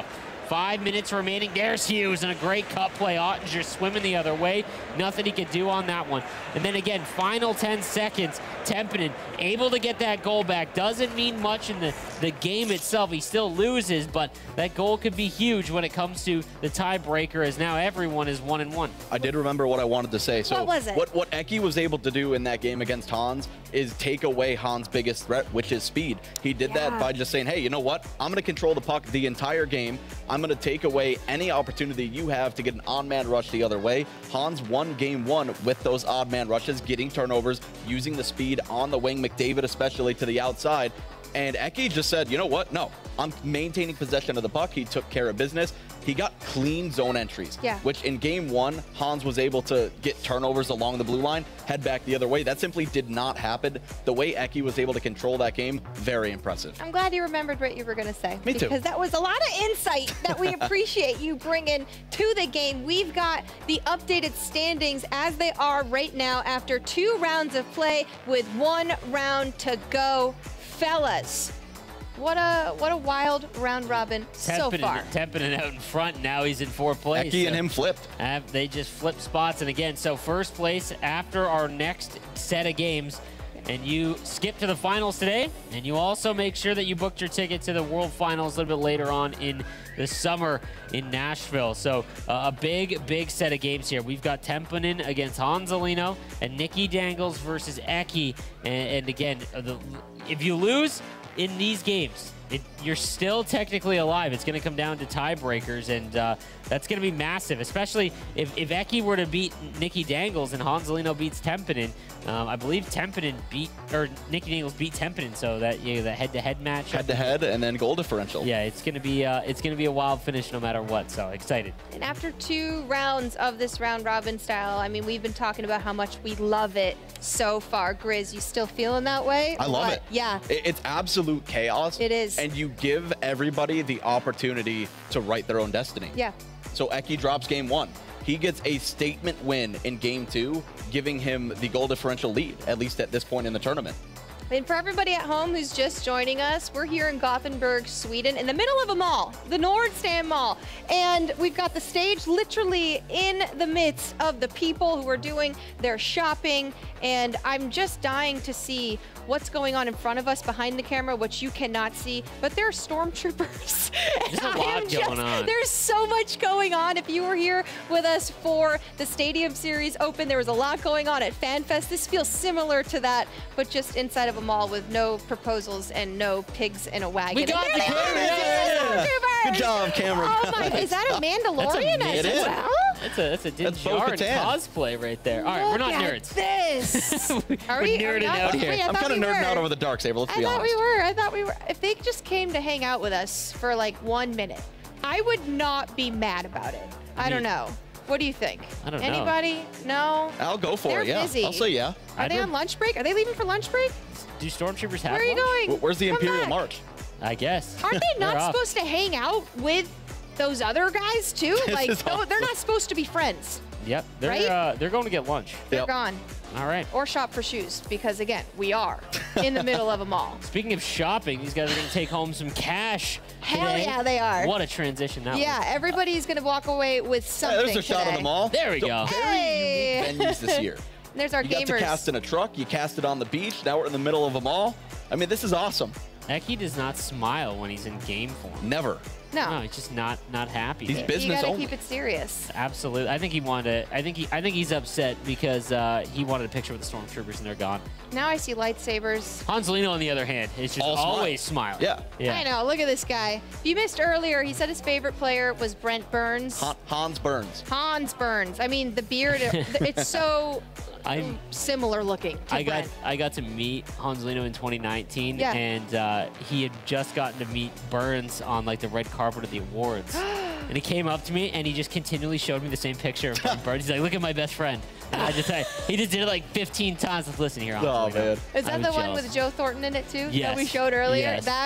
[SPEAKER 2] Five minutes remaining. There's Hughes and a great cut play. Ottinger swimming the other way. Nothing he could do on that one. And then again, final ten seconds. Tempinen able to get that goal back. Doesn't mean much in the, the game itself. He still loses, but that goal could be huge when it comes to the tiebreaker, as now everyone is one and one.
[SPEAKER 3] I did remember what I wanted to say. So
[SPEAKER 1] what was it?
[SPEAKER 3] What, what Eki was able to do in that game against Hans is take away Hans' biggest threat, which is speed. He did
[SPEAKER 1] Yeah.
[SPEAKER 3] that by just saying, hey, you know what? I'm going to control the puck the entire game. I'm going to take away any opportunity you have to get an odd man rush the other way. Hans won game one with those odd man rushes, getting turnovers, using the speed on the wing, McDavid especially to the outside. And Eki just said, you know what? No, I'm maintaining possession of the puck. He took care of business. He got clean zone entries,
[SPEAKER 1] yeah.
[SPEAKER 3] which in game one, Hans was able to get turnovers along the blue line, head back the other way. That simply did not happen. The way Eki was able to control that game, very impressive.
[SPEAKER 1] I'm glad you remembered what you were going to say.
[SPEAKER 3] Me too.
[SPEAKER 1] Because that was a lot of insight that we appreciate you bringing to the game. We've got the updated standings as they are right now after two rounds of play with one round to go. Fellas, what a what a wild round robin so
[SPEAKER 2] Tempinen,
[SPEAKER 1] far.
[SPEAKER 2] Tempinen out in front. Now he's in fourth place.
[SPEAKER 3] Eki
[SPEAKER 2] so
[SPEAKER 3] and him flipped.
[SPEAKER 2] Uh, they just flipped spots. And again, so first place after our next set of games. And you skip to the finals today. And you also make sure that you booked your ticket to the World Finals a little bit later on in the summer in Nashville. So uh, a big, big set of games here. We've got Tempinen against Hans Alino and Nicky Dangles versus Eki. And, and again, the, if you lose in these games, it, you're still technically alive. It's going to come down to tiebreakers, and uh, that's going to be massive, especially if, if Eki were to beat Nicky Dangles and Hans Alino beats Tempinen. Um, I believe Tempinen beat, or Nicky Dangles beat Tempinen, so that you know, the head-to-head match.
[SPEAKER 3] Head-to-head, and then goal differential.
[SPEAKER 2] Yeah, it's going to be uh, it's going to be a wild finish no matter what. So excited.
[SPEAKER 1] And after two rounds of this round robin style, I mean, we've been talking about how much we love it so far. Grizz, you still feeling that way?
[SPEAKER 3] I love
[SPEAKER 1] What?
[SPEAKER 3] it.
[SPEAKER 1] Yeah.
[SPEAKER 3] It- It's absolute chaos.
[SPEAKER 1] It is.
[SPEAKER 3] And you give everybody the opportunity to write their own destiny.
[SPEAKER 1] Yeah.
[SPEAKER 3] So Eki drops game one. He gets a statement win in game two, giving him the goal differential lead, at least at this point in the tournament.
[SPEAKER 1] And for everybody at home who's just joining us, we're here in Gothenburg, Sweden, in the middle of a mall, the Nordstan Mall. And we've got the stage literally in the midst of the people who are doing their shopping. And I'm just dying to see what's going on in front of us behind the camera, which you cannot see. But there are stormtroopers.
[SPEAKER 2] There's a lot going on.
[SPEAKER 1] There's so much going on. If you were here with us for the Stadium Series Open, there was a lot going on at FanFest. This feels similar to that, but just inside of a mall with no proposals and no pigs in a wagon.
[SPEAKER 2] We got
[SPEAKER 1] And
[SPEAKER 2] the
[SPEAKER 1] there they
[SPEAKER 2] camera.
[SPEAKER 1] are, the
[SPEAKER 3] Good job, Cameron.
[SPEAKER 1] Oh my, is that a Mandalorian
[SPEAKER 2] That's a-
[SPEAKER 1] as
[SPEAKER 3] It is.
[SPEAKER 1] well?
[SPEAKER 2] That's a that's a Din
[SPEAKER 3] That's
[SPEAKER 2] Djarin
[SPEAKER 3] Bo-Katan.
[SPEAKER 2] cosplay right there. All right, we're
[SPEAKER 1] Look
[SPEAKER 2] not
[SPEAKER 1] at
[SPEAKER 2] nerds.
[SPEAKER 1] this.
[SPEAKER 2] We're
[SPEAKER 1] Are we- are we
[SPEAKER 2] nerding
[SPEAKER 1] not?
[SPEAKER 2] out here.
[SPEAKER 1] Wait, I
[SPEAKER 3] I'm
[SPEAKER 1] thought
[SPEAKER 3] kind of
[SPEAKER 1] we
[SPEAKER 3] nerding
[SPEAKER 1] were.
[SPEAKER 3] out over the dark saber, let's
[SPEAKER 1] I
[SPEAKER 3] be
[SPEAKER 1] thought
[SPEAKER 3] honest.
[SPEAKER 1] we were. I thought we were. If they just came to hang out with us for like one minute, I would not be mad about it. I don't know. What do you think?
[SPEAKER 2] I don't know.
[SPEAKER 1] Anybody? No?
[SPEAKER 3] I'll go for
[SPEAKER 1] They're
[SPEAKER 3] it, yeah.
[SPEAKER 1] busy.
[SPEAKER 3] I'll say yeah.
[SPEAKER 1] Are
[SPEAKER 2] I'd
[SPEAKER 1] they
[SPEAKER 2] re-
[SPEAKER 1] on lunch break? Are they leaving for lunch break?
[SPEAKER 2] Do stormtroopers have
[SPEAKER 1] Where are you
[SPEAKER 2] lunch?
[SPEAKER 1] going?
[SPEAKER 3] Wh- Where's the
[SPEAKER 1] Come
[SPEAKER 3] Imperial
[SPEAKER 1] back.
[SPEAKER 3] March?
[SPEAKER 2] I guess.
[SPEAKER 1] Aren't they not
[SPEAKER 2] They're off.
[SPEAKER 1] supposed to hang out with those other guys too?
[SPEAKER 3] This
[SPEAKER 1] Like,
[SPEAKER 3] is
[SPEAKER 1] no, they're
[SPEAKER 3] awesome.
[SPEAKER 1] not supposed to be friends.
[SPEAKER 2] Yep, they're
[SPEAKER 1] Right?
[SPEAKER 2] uh, they're going to get lunch.
[SPEAKER 1] They're
[SPEAKER 3] Yep.
[SPEAKER 1] gone.
[SPEAKER 2] All right.
[SPEAKER 1] Or shop for shoes, because again, we are in the middle of a mall.
[SPEAKER 2] Speaking of shopping, these guys are going to take home some cash.
[SPEAKER 1] Hell
[SPEAKER 2] today.
[SPEAKER 1] yeah, they are.
[SPEAKER 2] What a transition that
[SPEAKER 1] Yeah,
[SPEAKER 2] was.
[SPEAKER 1] everybody's gonna walk away with
[SPEAKER 3] Hey,
[SPEAKER 1] something
[SPEAKER 3] there's a shot
[SPEAKER 1] today.
[SPEAKER 3] of them all.
[SPEAKER 2] There we
[SPEAKER 3] So
[SPEAKER 2] go.
[SPEAKER 1] Hey.
[SPEAKER 3] Very unique venues this year.
[SPEAKER 1] There's our
[SPEAKER 3] You got to
[SPEAKER 1] gamers.
[SPEAKER 3] cast in a truck, you cast it on the beach, now we're in the middle of a mall. I mean, this is awesome.
[SPEAKER 2] Eki does not smile when he's in game form.
[SPEAKER 3] Never.
[SPEAKER 2] No,
[SPEAKER 1] No,
[SPEAKER 2] he's just not not happy.
[SPEAKER 3] He's
[SPEAKER 2] there.
[SPEAKER 3] business
[SPEAKER 1] you gotta
[SPEAKER 3] only.
[SPEAKER 1] keep it serious.
[SPEAKER 2] Absolutely. I think he wanted to, I think he I think he's upset because uh, he wanted a picture with the stormtroopers and they're gone.
[SPEAKER 1] Now I see lightsabers.
[SPEAKER 2] Hans Lino, on the other hand, is just
[SPEAKER 3] All smile.
[SPEAKER 2] always smiling.
[SPEAKER 3] Yeah.
[SPEAKER 2] Yeah.
[SPEAKER 1] I know, look at this guy. If you missed earlier, he said his favorite player was Brent Burns.
[SPEAKER 3] Han- Hans Burns.
[SPEAKER 1] Hans Burns. I mean, the beard, it's so
[SPEAKER 2] I'm
[SPEAKER 1] similar looking to
[SPEAKER 2] I got
[SPEAKER 1] Brent.
[SPEAKER 2] I got to meet Hans Lino in twenty nineteen,
[SPEAKER 1] Yeah.
[SPEAKER 2] and uh, he had just gotten to meet Burns on like the red carpet of the awards. And he came up to me and he just continually showed me the same picture of Brent Burns. He's like, "Look at my best friend." And I just I, he just did it like fifteen times. Let's listen here. Hans
[SPEAKER 3] Oh,
[SPEAKER 2] Lino.
[SPEAKER 3] man.
[SPEAKER 1] Is
[SPEAKER 2] I
[SPEAKER 1] that
[SPEAKER 2] was
[SPEAKER 1] the one
[SPEAKER 2] jealous.
[SPEAKER 1] with Joe Thornton in it too?
[SPEAKER 2] Yes.
[SPEAKER 1] That we showed earlier?
[SPEAKER 2] Yes.
[SPEAKER 1] That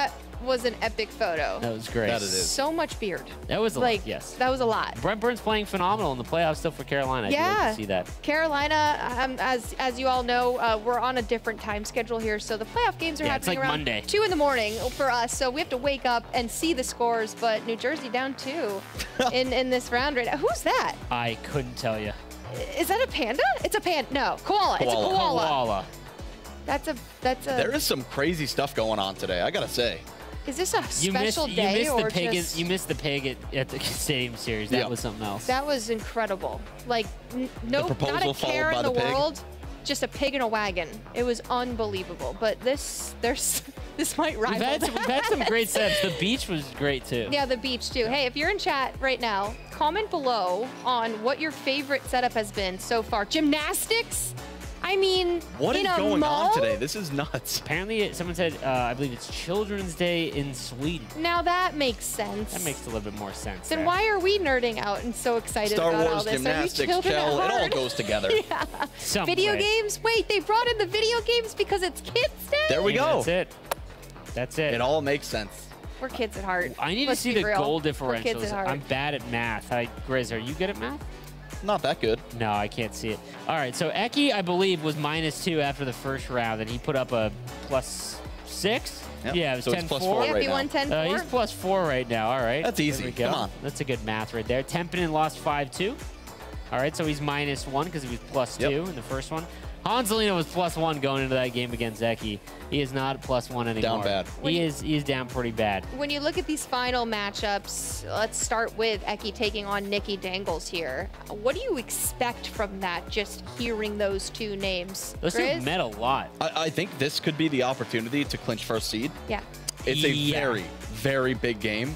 [SPEAKER 1] was an epic photo.
[SPEAKER 2] That was great.
[SPEAKER 3] That it is.
[SPEAKER 1] So much beard.
[SPEAKER 2] That was a
[SPEAKER 1] like,
[SPEAKER 2] lot, yes.
[SPEAKER 1] That was a lot.
[SPEAKER 2] Brent Burns playing phenomenal in the playoffs still for Carolina.
[SPEAKER 1] Yeah.
[SPEAKER 2] I'd like to see that.
[SPEAKER 1] Carolina, um, as as you all know, uh, we're on a different time schedule here, so the playoff games are
[SPEAKER 2] Yeah, it's
[SPEAKER 1] happening
[SPEAKER 2] like
[SPEAKER 1] around
[SPEAKER 2] Monday.
[SPEAKER 1] two in the morning for us. So we have to wake up and see the scores. But New Jersey down two in in this round right now. Who's that?
[SPEAKER 2] I couldn't tell you.
[SPEAKER 1] Is that a panda? It's a panda. No, koala. It's a
[SPEAKER 3] Koala.
[SPEAKER 1] koala.
[SPEAKER 2] Koala.
[SPEAKER 1] That's a that's a.
[SPEAKER 3] There is some crazy stuff going on today, I gotta say.
[SPEAKER 1] Is this a
[SPEAKER 2] You missed,
[SPEAKER 1] special
[SPEAKER 2] you
[SPEAKER 1] day
[SPEAKER 2] missed the
[SPEAKER 1] or
[SPEAKER 2] pig.
[SPEAKER 1] just?
[SPEAKER 2] You missed the pig at, at the Stadium Series. That
[SPEAKER 3] Yeah.
[SPEAKER 2] was something else.
[SPEAKER 1] That was incredible. Like, n no,
[SPEAKER 3] The proposal
[SPEAKER 1] not a care
[SPEAKER 3] followed
[SPEAKER 1] in
[SPEAKER 3] by
[SPEAKER 1] the,
[SPEAKER 3] the pig.
[SPEAKER 1] world, just a pig in a wagon. It was unbelievable. But this, there's, this might rival
[SPEAKER 2] We've had, some, we've had some
[SPEAKER 1] that.
[SPEAKER 2] great sets. The beach was great too.
[SPEAKER 1] Yeah, the beach too. Hey, if you're in chat right now, comment below on what your favorite setup has been so far. Gymnastics? I mean,
[SPEAKER 3] What
[SPEAKER 1] in
[SPEAKER 3] is
[SPEAKER 1] a
[SPEAKER 3] going
[SPEAKER 1] mall?
[SPEAKER 3] on today? This is nuts.
[SPEAKER 2] Apparently, it- someone said, uh, I believe it's Children's Day in Sweden.
[SPEAKER 1] Now that makes sense.
[SPEAKER 2] That makes a little bit more sense.
[SPEAKER 1] Then
[SPEAKER 2] there.
[SPEAKER 1] why are we nerding out and so excited
[SPEAKER 3] Star
[SPEAKER 1] about all
[SPEAKER 3] Wars,
[SPEAKER 1] this?
[SPEAKER 3] gymnastics,
[SPEAKER 1] are we children
[SPEAKER 3] Chell,
[SPEAKER 1] at
[SPEAKER 3] it all
[SPEAKER 1] heart?
[SPEAKER 3] goes together.
[SPEAKER 1] Yeah.
[SPEAKER 2] Some
[SPEAKER 1] Video
[SPEAKER 2] way.
[SPEAKER 1] games? Wait, they brought in the video games because it's Kids Day?
[SPEAKER 3] There we
[SPEAKER 2] Maybe
[SPEAKER 3] go.
[SPEAKER 2] That's it. That's it.
[SPEAKER 3] It all makes sense.
[SPEAKER 1] We're kids at heart.
[SPEAKER 2] I need
[SPEAKER 1] Let's
[SPEAKER 2] to see
[SPEAKER 1] be
[SPEAKER 2] the
[SPEAKER 1] real.
[SPEAKER 2] goal
[SPEAKER 1] We're kids
[SPEAKER 2] differentials.
[SPEAKER 1] at heart.
[SPEAKER 2] I'm bad at math. I, Grizz, are you good at math?
[SPEAKER 3] Not that good.
[SPEAKER 2] No, I can't see it. All right, so Eki, I believe, was minus two after the first round, and he put up a plus six?
[SPEAKER 3] Yep.
[SPEAKER 2] Yeah, it was
[SPEAKER 3] So it's
[SPEAKER 2] ten
[SPEAKER 3] plus
[SPEAKER 2] four.
[SPEAKER 3] four
[SPEAKER 1] Yeah,
[SPEAKER 3] right
[SPEAKER 1] if you
[SPEAKER 3] now.
[SPEAKER 1] won ten four.
[SPEAKER 2] Uh, he's plus four right now. All right.
[SPEAKER 3] That's easy.
[SPEAKER 2] There we go.
[SPEAKER 3] Come on.
[SPEAKER 2] That's a good math right there. Tempinen lost five two. All right, so he's minus one because he was plus
[SPEAKER 3] Yep.
[SPEAKER 2] two in the first one. Hanselino was plus one going into that game against Eki. He is not plus one anymore.
[SPEAKER 3] Down bad.
[SPEAKER 2] He is, he is down pretty bad.
[SPEAKER 1] When you look at these final matchups, let's start with Eki taking on Nikki Dangles here. What do you expect from that, just hearing those two names?
[SPEAKER 2] Those two
[SPEAKER 1] Grizz?
[SPEAKER 2] met a lot.
[SPEAKER 3] I, I think this could be the opportunity to clinch first seed.
[SPEAKER 1] Yeah.
[SPEAKER 3] It's a
[SPEAKER 2] Yeah.
[SPEAKER 3] very, very big game.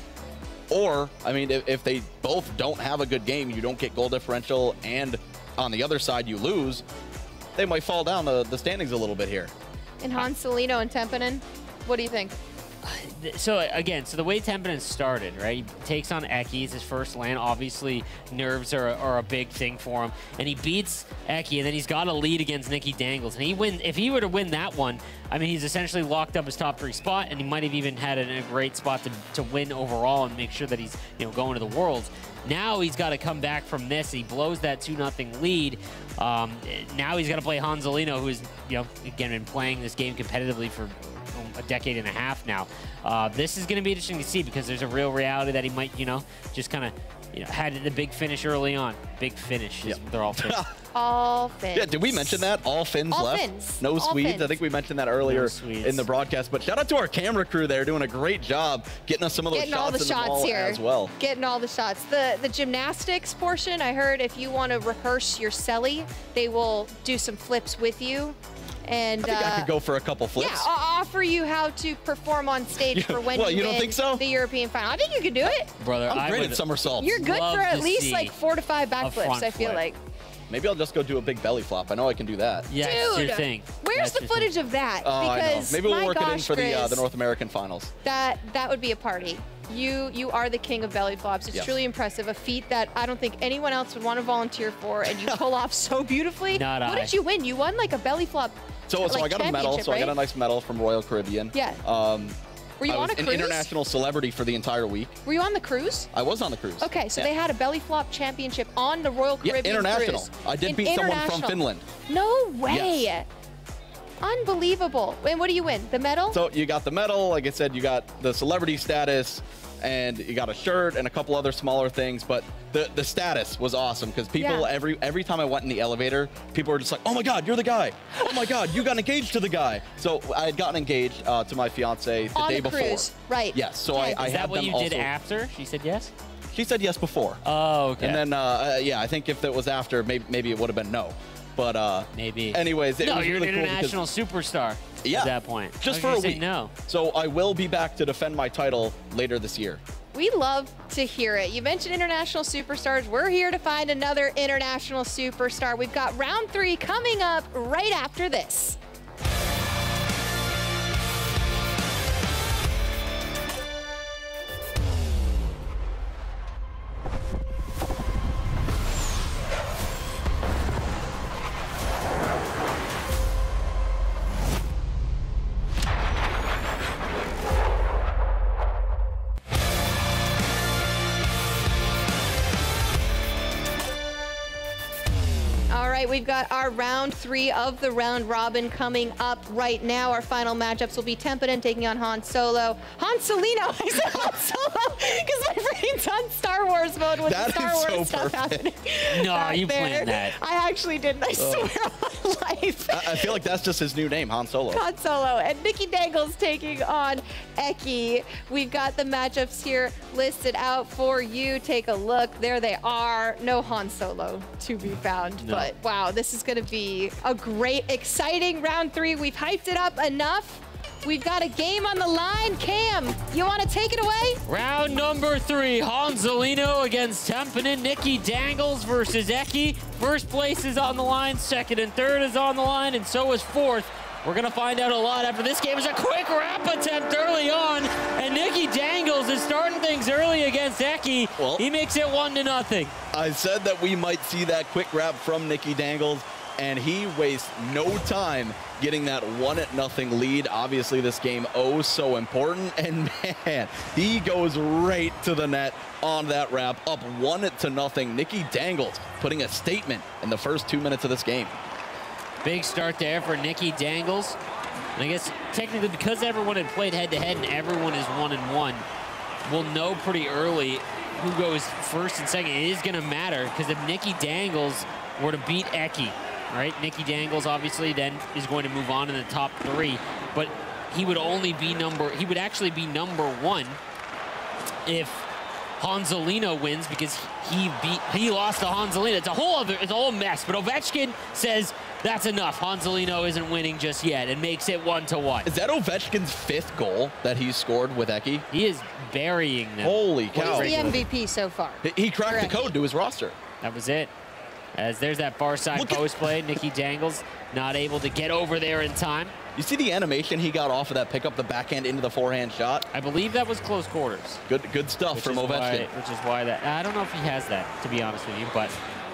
[SPEAKER 3] Or, I mean, if, if they both don't have a good game, you don't get goal differential, and on the other side you lose, they might fall down the, the standings a little bit here.
[SPEAKER 1] And Hanselino and Tempinen, what do you think?
[SPEAKER 2] So again, so the way Tempinen started, right? He takes on Eki. It's his first land. Obviously, nerves are, are a big thing for him, and he beats Eki, and then he's got a lead against Nikki Dangles. And he win. If he were to win that one, I mean, he's essentially locked up his top three spot, and he might have even had it in a great spot to, to win overall and make sure that he's you know going to the Worlds. Now he's got to come back from this. He blows that two nothing lead. Um, now he's got to play Hanselino, who's you know again been playing this game competitively for a decade and a half now. Uh, this is going to be interesting to see because there's a real reality that he might, you know, just kind of, you know, had the big finish early on. Big finish. Is,
[SPEAKER 3] Yep.
[SPEAKER 2] They're all Finns.
[SPEAKER 1] All Finns.
[SPEAKER 3] Yeah, did we mention that? All Finns
[SPEAKER 1] All
[SPEAKER 3] left?
[SPEAKER 1] Finns.
[SPEAKER 3] No
[SPEAKER 1] All
[SPEAKER 3] Swedes?
[SPEAKER 1] Finns.
[SPEAKER 3] I think we mentioned that earlier
[SPEAKER 2] No Swedes.
[SPEAKER 3] in the broadcast. But shout out to our camera crew there doing a great job getting us some of those
[SPEAKER 1] Getting
[SPEAKER 3] shots
[SPEAKER 1] all the
[SPEAKER 3] in
[SPEAKER 1] shots
[SPEAKER 3] the mall
[SPEAKER 1] here.
[SPEAKER 3] as well.
[SPEAKER 1] Getting all the shots. The the gymnastics portion, I heard if you want to rehearse your celly, they will do some flips with you. And
[SPEAKER 3] I think
[SPEAKER 1] uh,
[SPEAKER 3] I could go for a couple flips.
[SPEAKER 1] Yeah, I'll offer you how to perform on stage for when
[SPEAKER 3] What,
[SPEAKER 1] you,
[SPEAKER 3] you don't
[SPEAKER 1] win
[SPEAKER 3] think so?
[SPEAKER 1] the European final. I think you can do it.
[SPEAKER 2] Brother,
[SPEAKER 3] I'm
[SPEAKER 2] I
[SPEAKER 3] great
[SPEAKER 2] would
[SPEAKER 3] at somersaults.
[SPEAKER 1] You're good
[SPEAKER 2] love
[SPEAKER 1] for at
[SPEAKER 2] to
[SPEAKER 1] least
[SPEAKER 2] see
[SPEAKER 1] like four to five
[SPEAKER 2] a
[SPEAKER 1] backflips,
[SPEAKER 2] front
[SPEAKER 1] I feel
[SPEAKER 2] flip.
[SPEAKER 1] like.
[SPEAKER 3] Maybe I'll just go do a big belly flop. I know I can do that.
[SPEAKER 2] Yeah, it's
[SPEAKER 1] Dude,
[SPEAKER 2] your thing.
[SPEAKER 1] where's
[SPEAKER 2] That's
[SPEAKER 1] the
[SPEAKER 2] your
[SPEAKER 1] footage
[SPEAKER 2] thing.
[SPEAKER 1] of that?
[SPEAKER 3] Oh, I know.
[SPEAKER 1] Because
[SPEAKER 3] Maybe we'll
[SPEAKER 1] my
[SPEAKER 3] work it in
[SPEAKER 1] gosh,
[SPEAKER 3] for the uh,
[SPEAKER 1] Grizz,
[SPEAKER 3] the North American finals.
[SPEAKER 1] That that would be a party. You you are the king of belly flops. It's
[SPEAKER 3] Yes.
[SPEAKER 1] truly impressive. A feat that I don't think anyone else would want to volunteer for, and you pull off so beautifully.
[SPEAKER 2] Not
[SPEAKER 1] what
[SPEAKER 2] I.
[SPEAKER 1] did you win? You won like a belly flop.
[SPEAKER 3] So,
[SPEAKER 1] like,
[SPEAKER 3] so I got a medal.
[SPEAKER 1] championship,
[SPEAKER 3] So I got a
[SPEAKER 1] right?
[SPEAKER 3] nice medal from Royal Caribbean.
[SPEAKER 1] Yeah.
[SPEAKER 3] Um,
[SPEAKER 1] Were you
[SPEAKER 3] I
[SPEAKER 1] on
[SPEAKER 3] was
[SPEAKER 1] a
[SPEAKER 3] an
[SPEAKER 1] cruise?
[SPEAKER 3] international celebrity for the entire week.
[SPEAKER 1] Were you on the cruise?
[SPEAKER 3] I was on the cruise.
[SPEAKER 1] Okay, so
[SPEAKER 3] Yeah.
[SPEAKER 1] they had a belly flop championship on the Royal
[SPEAKER 3] Yeah,
[SPEAKER 1] Caribbean
[SPEAKER 3] international.
[SPEAKER 1] cruise.
[SPEAKER 3] I did
[SPEAKER 1] In-
[SPEAKER 3] beat someone from
[SPEAKER 1] international.
[SPEAKER 3] Finland.
[SPEAKER 1] No way.
[SPEAKER 3] Yes.
[SPEAKER 1] Unbelievable. And what do you win? The medal?
[SPEAKER 3] So you got the medal, like I said, you got the celebrity status, and you got a shirt and a couple other smaller things. But the the status was awesome because people
[SPEAKER 1] Yeah.
[SPEAKER 3] every every time I went in the elevator, people were just like, "Oh my God, you're the guy! Oh my God, you got engaged to the guy!" So I had gotten engaged uh, to my fiance the
[SPEAKER 1] on
[SPEAKER 3] day
[SPEAKER 1] the
[SPEAKER 3] before.
[SPEAKER 1] cruise. Right.
[SPEAKER 3] Yes. So
[SPEAKER 1] Okay.
[SPEAKER 3] I, I
[SPEAKER 2] Is
[SPEAKER 3] had
[SPEAKER 2] that what
[SPEAKER 3] them
[SPEAKER 2] you
[SPEAKER 3] also.
[SPEAKER 2] did after? She said yes?
[SPEAKER 3] She said yes before.
[SPEAKER 2] Oh, okay.
[SPEAKER 3] And then uh, uh, yeah, I think if it was after, maybe maybe it would have been no. But uh,
[SPEAKER 2] Maybe.
[SPEAKER 3] anyways, it
[SPEAKER 2] no,
[SPEAKER 3] was
[SPEAKER 2] you're
[SPEAKER 3] really
[SPEAKER 2] an
[SPEAKER 3] cool because-
[SPEAKER 2] international superstar
[SPEAKER 3] Yeah.
[SPEAKER 2] at that point.
[SPEAKER 3] just
[SPEAKER 2] How
[SPEAKER 3] for
[SPEAKER 2] could
[SPEAKER 3] a
[SPEAKER 2] you say
[SPEAKER 3] week.
[SPEAKER 2] no.
[SPEAKER 3] So I will be back to defend my title later this year.
[SPEAKER 1] We love to hear it. You mentioned international superstars. We're here to find another international superstar. We've got round three coming up right after this. All right, we've got our round three of the round robin coming up right now. Our final matchups will be Tempeden taking on Han Solo. Han Solino, I said Han Solo because my brain's on Star Wars mode with
[SPEAKER 3] That
[SPEAKER 1] the Star
[SPEAKER 3] is
[SPEAKER 1] Wars
[SPEAKER 3] so
[SPEAKER 1] stuff
[SPEAKER 3] perfect.
[SPEAKER 1] happening.
[SPEAKER 2] No,
[SPEAKER 1] back
[SPEAKER 2] you
[SPEAKER 1] there.
[SPEAKER 2] planned that.
[SPEAKER 1] I actually didn't, I
[SPEAKER 3] Oh.
[SPEAKER 1] swear on my life.
[SPEAKER 3] I, I feel like that's just his new name, Han Solo.
[SPEAKER 1] Han Solo and Nikki Dangles taking on Eki. We've got the matchups here listed out for you. Take a look. There they are. No Han Solo to be found.
[SPEAKER 2] No.
[SPEAKER 1] But wow, this is going to be a great, exciting round three. We've hyped it up enough. We've got a game on the line. Cam, you want to take it away?
[SPEAKER 2] Round number three, Hanselino against Tempeden. Nikki Dangles versus Eki. First place is on the line, second and third is on the line, and so is fourth. We're gonna find out a lot after this game. It's a quick wrap attempt early on, and Nikki Dangles is starting things early against Eki.
[SPEAKER 3] Well,
[SPEAKER 2] he makes it one to nothing.
[SPEAKER 3] I said that we might see that quick wrap from Nikki Dangles, and he wastes no time getting that one at nothing lead. Obviously, this game oh so important, and man, he goes right to the net on that wrap, up one to nothing. Nikki Dangles putting a statement in the first two minutes of this game.
[SPEAKER 2] Big start there for Nikki Dangles. And I guess technically because everyone had played head-to-head and everyone is one and one, we'll know pretty early who goes first and second. It is going to matter because if Nikki Dangles were to beat Eki, right? Nikki Dangles obviously then is going to move on in the top three, but he would only be number, he would actually be number one if Hanselino wins because he beat, he lost to Hanselino. It's a whole other, it's a whole mess, but Ovechkin says that's enough. Hanselino isn't winning just yet and makes it one to one.
[SPEAKER 3] Is that Ovechkin's fifth goal that he's scored with Eki?
[SPEAKER 2] He is burying them.
[SPEAKER 3] Holy cow.
[SPEAKER 1] He's the M V P so far.
[SPEAKER 3] He cracked the code to his roster.
[SPEAKER 2] That was it. As there's that far side
[SPEAKER 3] Look
[SPEAKER 2] post play, Nikki Dangles not able to get over there in time.
[SPEAKER 3] You see the animation he got off of that pickup, the backhand into the forehand shot?
[SPEAKER 2] I believe that was close quarters.
[SPEAKER 3] Good good stuff
[SPEAKER 2] Which
[SPEAKER 3] from
[SPEAKER 2] is
[SPEAKER 3] Ovechkin.
[SPEAKER 2] Why, which is why that, I don't know if he has that, to be honest with you, but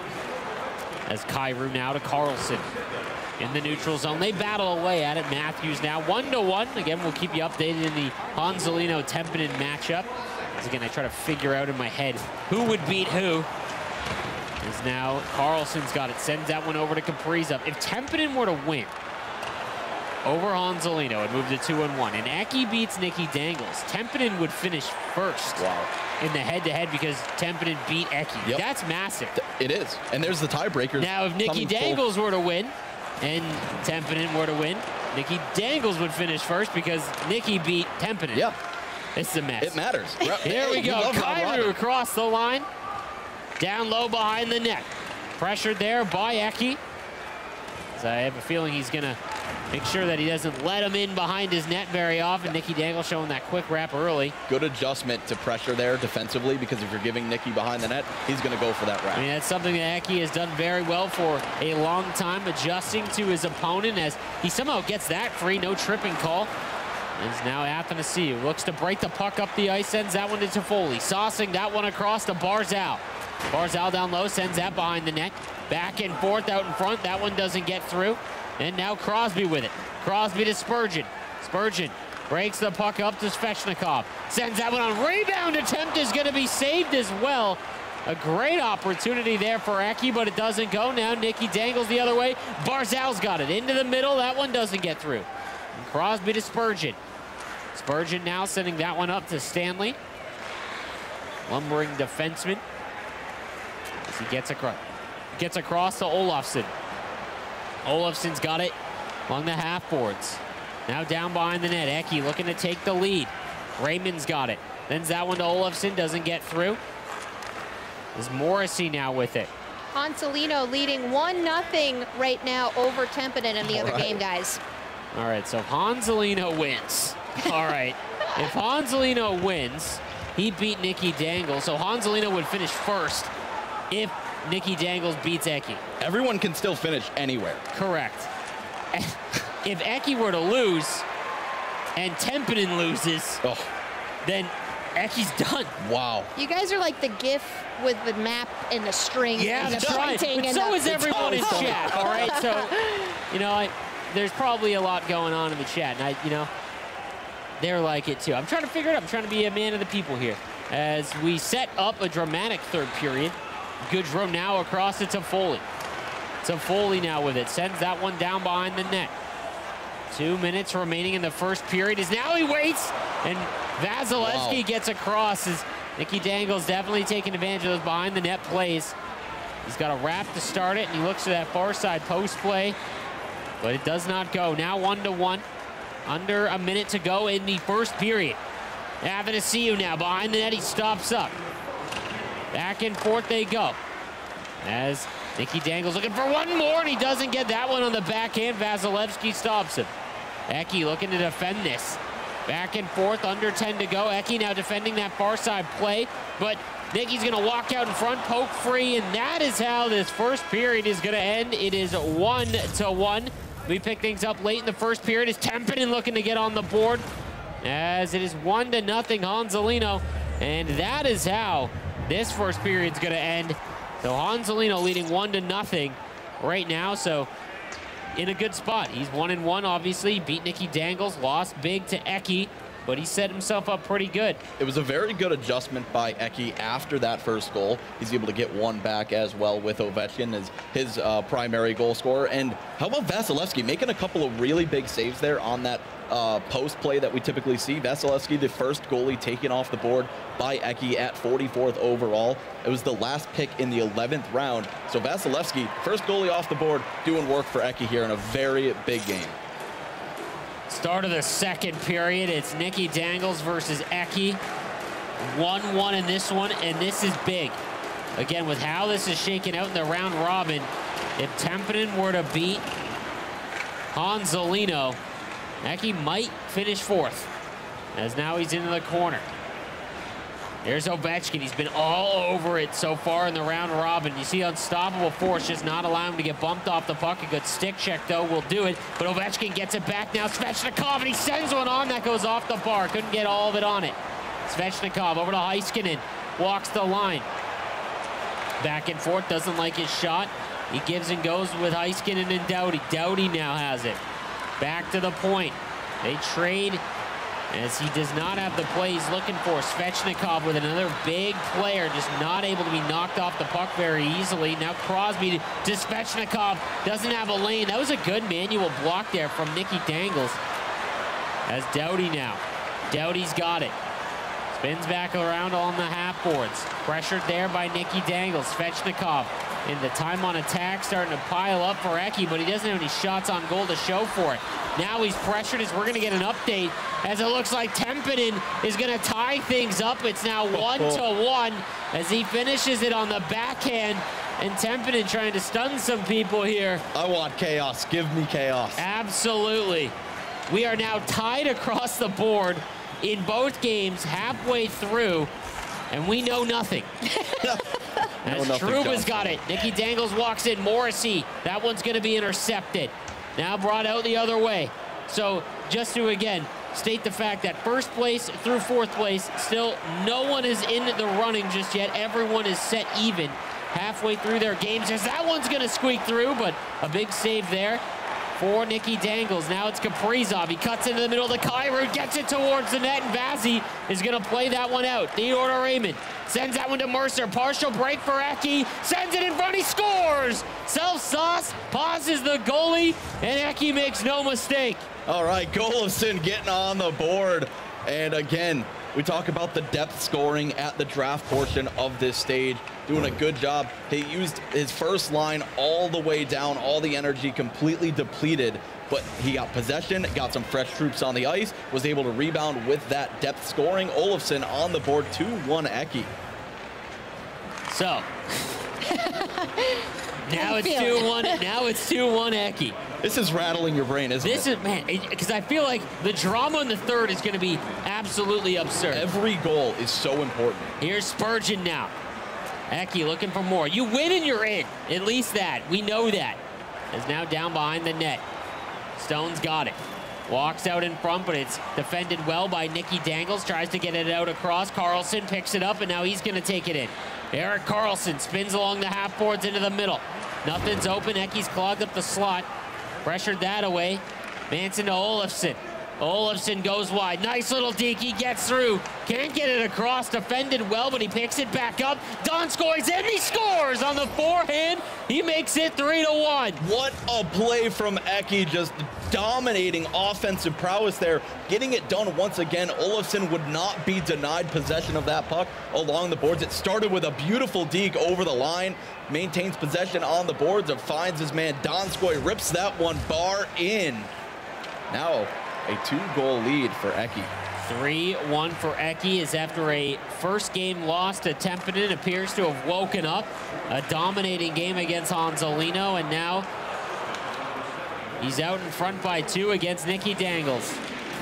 [SPEAKER 2] as Kyrou now to Carlson in the neutral zone. They battle away at it. Matthews now one to one. Again, we'll keep you updated in the Hanselino-Tempeden matchup. As again, I try to figure out in my head who would beat who. As now Carlson's got it, sends that one over to Kaprizov. If Tempeden were to win over Hanselino, it moved to two and one. And Eki beats Nikki Dangles, Tempeden would finish first.
[SPEAKER 3] Wow.
[SPEAKER 2] In the head-to-head because Tempeden beat Eki.
[SPEAKER 3] Yep.
[SPEAKER 2] That's massive.
[SPEAKER 3] It is. And there's the tiebreakers.
[SPEAKER 2] Now, if Nikki Dangles were to win and Tempeden were to win, Nikki Dangles would finish first because Nikki beat Tempeden.
[SPEAKER 3] Yep.
[SPEAKER 2] This is a mess.
[SPEAKER 3] It matters.
[SPEAKER 2] Here we go. Kyrou across the line. Down low behind the net. Pressured there by Eki. So I have a feeling he's going to make sure that he doesn't let him in behind his net very often. Nikki Dangles showing that quick wrap early.
[SPEAKER 3] Good adjustment to pressure there defensively, because if you're giving Nikki behind the net, he's going to go for that wrap.
[SPEAKER 2] I mean, that's something that Eki has done very well for a long time, adjusting to his opponent as he somehow gets that free, no tripping call. Is now Athanasiou, looks to break the puck up the ice, sends that one to Toffoli. Saucing that one across to Barzal. Barzal down low, sends that behind the net. Back and forth out in front, that one doesn't get through. And now Crosby with it. Crosby to Spurgeon. Spurgeon breaks the puck up to Svechnikov. Sends that one on. Rebound attempt is going to be saved as well. A great opportunity there for Eki, but it doesn't go. Now Nikki Dangles the other way. Barzal's got it into the middle. That one doesn't get through. And Crosby to Spurgeon. Spurgeon now sending that one up to Stanley. Lumbering defenseman. As he gets across, gets across to Olofsson. Olofsson's got it along the half boards. Now down behind the net. Eki looking to take the lead. Raymond's got it. Sends that one to Olofsson, doesn't get through. Is Morrissey now with it.
[SPEAKER 1] Hanselino leading one nothing right now over Tempeden in the
[SPEAKER 2] All
[SPEAKER 1] other
[SPEAKER 2] right.
[SPEAKER 1] game, guys.
[SPEAKER 2] All right, so Hanselino wins. All right, if Hanselino wins, he beat Nikki Dangles, so Hanselino would finish first if Nikki Dangles beats Eki.
[SPEAKER 3] Everyone can still finish anywhere.
[SPEAKER 2] Correct. If Eki were to lose and Tempeden loses,
[SPEAKER 3] oh.
[SPEAKER 2] then Eki's done.
[SPEAKER 3] Wow.
[SPEAKER 1] You guys are like the GIF with the map and the string.
[SPEAKER 2] Yeah,
[SPEAKER 1] and the
[SPEAKER 2] that's right.
[SPEAKER 1] pointing
[SPEAKER 2] But
[SPEAKER 1] and
[SPEAKER 2] so
[SPEAKER 1] the,
[SPEAKER 2] is everyone in chat, all right? So, you know, I, there's probably a lot going on in the chat, and I, you know, they're like it too. I'm trying to figure it out. I'm trying to be a man of the people here. As we set up a dramatic third period. Goodrow now across it to Foley. to Foley now with it. Sends that one down behind the net. Two minutes remaining in the first period. Is now he waits, and Vasilevsky wow. gets across. As Nicky Dangles definitely taking advantage of those behind the net plays. He's got a wrap to start it, and he looks to that far side post play, but it does not go. Now one to one. Under a minute to go in the first period. Avanasiu now behind the net. He stops up. Back and forth they go. As Nicky Dangles looking for one more, and he doesn't get that one on the backhand. Vasilevsky stops him. Eki looking to defend this. Back and forth, under ten to go. Eki now defending that far side play, but Nicky's gonna walk out in front, poke free, and that is how this first period is gonna end. It is one to one. We pick things up late in the first period. Is Tempinen looking to get on the board, as it is one to nothing Honzolino, and that is how this first period's gonna end. So Honzolino leading one to nothing right now, so in a good spot. He's one and one, obviously. Beat Nicky Dangles, lost big to Eki, but he set himself up pretty good.
[SPEAKER 3] It was a very good adjustment by Eki after that first goal. He's able to get one back as well with Ovechkin as his uh, primary goal scorer. And how about Vasilevsky making a couple of really big saves there on that uh, post play that we typically see. Vasilevsky, the first goalie taken off the board by Eki at forty-fourth overall. It was the last pick in the eleventh round. So Vasilevsky, first goalie off the board, doing work for Eki here in a very big game.
[SPEAKER 2] Start of the second period. It's Nicky Dangles versus Eki. one one in this one, and this is big. Again, with how this is shaking out in the round robin, if Tempinen were to beat Honzolino, Eki might finish fourth, as now he's into the corner. There's Ovechkin. He's been all over it so far in the round robin. You see unstoppable force just not allowing him to get bumped off the puck. A good stick check, though, will do it. But Ovechkin gets it back now. Svechnikov, and he sends one on. That goes off the bar. Couldn't get all of it on it. Svechnikov over to Heiskanen. Walks the line. Back and forth. Doesn't like his shot. He gives and goes with Heiskanen and Doughty. Doughty now has it. Back to the point. They trade as he does not have the play he's looking for. Svechnikov with another big player, just not able to be knocked off the puck very easily. Now Crosby to Svechnikov, doesn't have a lane. That was a good manual block there from Nicky Dangles. As Doughty now. Doughty's got it. Spins back around on the half boards. Pressured there by Nicky Dangles. Svechnikov in the time on attack, starting to pile up for Eki, but he doesn't have any shots on goal to show for it. Now he's pressured as we're going to get an update, as it looks like Tempinen is going to tie things up. It's now one to one as he finishes it on the backhand, and Tempinen trying to stun some people here.
[SPEAKER 3] I want chaos. Give me chaos.
[SPEAKER 2] Absolutely. We are now tied across the board in both games halfway through, and we know nothing. As
[SPEAKER 3] no,
[SPEAKER 2] Trouba's got it. Nicky Dangles walks in. Morrissey, that one's going to be intercepted. Now brought out the other way. So just to, again, state the fact that first place through fourth place, still no one is in the running just yet. Everyone is set even halfway through their games. As that one's going to squeak through, but a big save there for Nicky Dangles. Now it's Kaprizov. He cuts into the middle of the Kyrou, gets it towards the net, and Vazzy is going to play that one out. Theodore Raymond sends that one to Mercer. Partial break for Eki. Sends it in front. He scores. Self-sauce pauses the goalie, and Eki makes no mistake.
[SPEAKER 3] All right, Golofsson getting on the board. And again, we talk about the depth scoring at the draft portion of this stage. Doing a good job. He used his first line all the way down, all the energy completely depleted, but he got possession, got some fresh troops on the ice, was able to rebound with that depth scoring. Olofsson on the board, two one Eki.
[SPEAKER 2] So, now it's two one, now it's two one Eki.
[SPEAKER 3] This is rattling your brain, isn't
[SPEAKER 2] this
[SPEAKER 3] it?
[SPEAKER 2] This is, man, because I feel like the drama in the third is going to be absolutely absurd.
[SPEAKER 3] Every goal is so important.
[SPEAKER 2] Here's Spurgeon now. Eki looking for more. You win and you're in. At least that. We know that. Is now down behind the net. Stone's got it. Walks out in front, but it's defended well by Nicky Dangles. Tries to get it out across. Carlson picks it up, and now he's going to take it in. Erik Karlsson spins along the half boards into the middle. Nothing's open. Eki's clogged up the slot. Pressured that away. Manson to Olofsson. Olofsson goes wide. Nice little deke. He gets through. Can't get it across. Defended well, but he picks it back up. Donskoy's in. He scores on the forehand. He makes it three to one.
[SPEAKER 3] What a play from Eki, just dominating offensive prowess there, getting it done once again. Olofsson would not be denied possession of that puck along the boards. It started with a beautiful deke over the line, maintains possession on the boards, and finds his man Donskoy, rips that one bar in. Now a two-goal lead for Eki.
[SPEAKER 2] three one for Eki is after a first game loss to Tempinen, appears to have woken up. A dominating game against Honzolino, and now he's out in front by two against Nicky Dangles.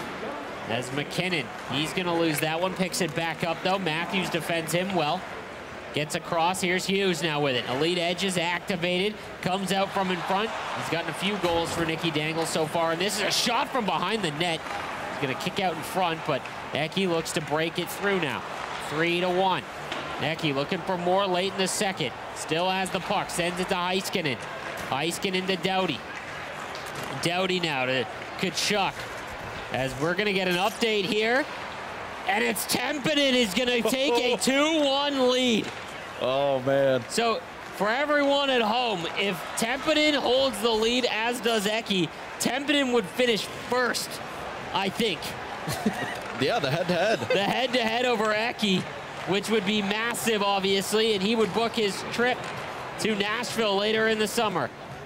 [SPEAKER 2] As McKinnon, he's gonna lose that one, picks it back up though. Matthews defends him well. Gets across, here's Hughes now with it. Elite edge is activated, comes out from in front. He's gotten a few goals for Nicky Dangles so far, and this is a shot from behind the net. He's gonna kick out in front, but Eki looks to break it through now. Three to one. Eki looking for more late in the second. Still has the puck, sends it to Heiskanen. Heiskanen to Doughty. Doughty now to Kachuk. As we're gonna get an update here. And it's Tempinen is gonna take a two one lead.
[SPEAKER 3] Oh, man.
[SPEAKER 2] So for everyone at home, if Tempinen holds the lead, as does Eki, Tempinen would finish first, I think.
[SPEAKER 3] Yeah, the head-to-head.
[SPEAKER 2] The head-to-head over Eki, which would be massive, obviously, and he would book his trip to Nashville later in the summer.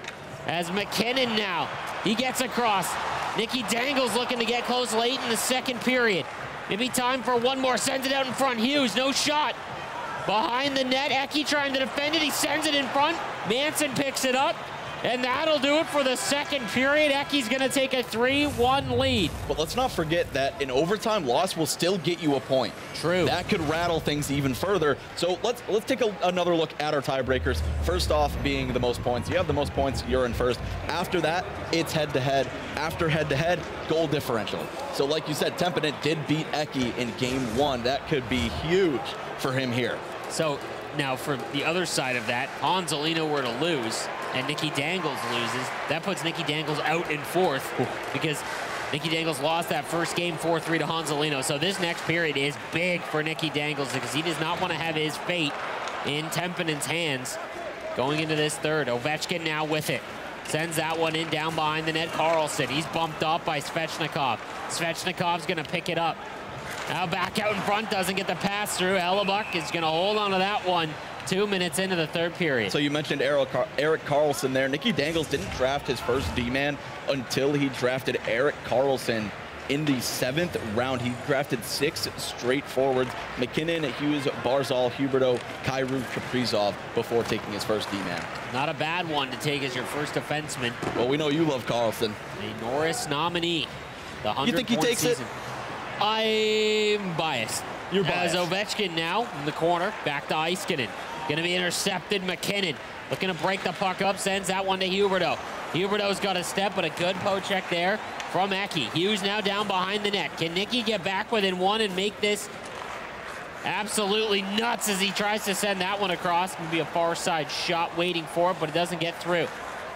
[SPEAKER 2] As McKinnon now, he gets across. Nicky Dangles looking to get close late in the second period. Maybe time for one more, sends it out in front. Hughes, no shot. Behind the net, Eki trying to defend it. He sends it in front. Manson picks it up. And that'll do it for the second period. Eki's gonna take a three one lead.
[SPEAKER 3] But let's not forget that an overtime loss will still get you a point.
[SPEAKER 2] True.
[SPEAKER 3] That could rattle things even further. So let's let's take a, another look at our tiebreakers. First off, being the most points. You have the most points, you're in first. After that, it's head-to-head. After head-to-head, goal differential. So like you said, Tempinen did beat Eki in game one. That could be huge for him here.
[SPEAKER 2] So now for the other side of that, Honzolino were to lose and Nicky Dangles loses, that puts Nicky Dangles out in fourth because Nicky Dangles lost that first game four three to Honzolino. So this next period is big for Nicky Dangles because he does not want to have his fate in Tempinen's hands going into this third. Ovechkin now with it. Sends that one in down behind the net. Carlson, he's bumped up by Svechnikov. Svechnikov's gonna pick it up. Now back out in front, doesn't get the pass through. Hellebuck is gonna hold on to that one. Two minutes into the third period.
[SPEAKER 3] So you mentioned Eric, Car Eric Carlson there. Nicky Dangles didn't draft his first D-man until he drafted Eric Carlson in the seventh round. He drafted six straight forwards: McKinnon, Hughes, Barzal, Huberto, Kyrou, Kaprizov before taking his first D-man.
[SPEAKER 2] Not a bad one to take as your first defenseman.
[SPEAKER 3] Well, we know you love Carlson.
[SPEAKER 2] A Norris nominee. The
[SPEAKER 3] You think he takes
[SPEAKER 2] season. it? I'm biased.
[SPEAKER 3] You're biased.
[SPEAKER 2] As Ovechkin now in the corner, back to Heiskanen. Gonna be intercepted. McKinnon looking to break the puck up, sends that one to Huberto. Huberto's got a step, but a good poke check there from Eki. Hughes now down behind the net. Can Nicky get back within one and make this absolutely nuts as he tries to send that one across? Gonna be a far side shot waiting for it, but it doesn't get through.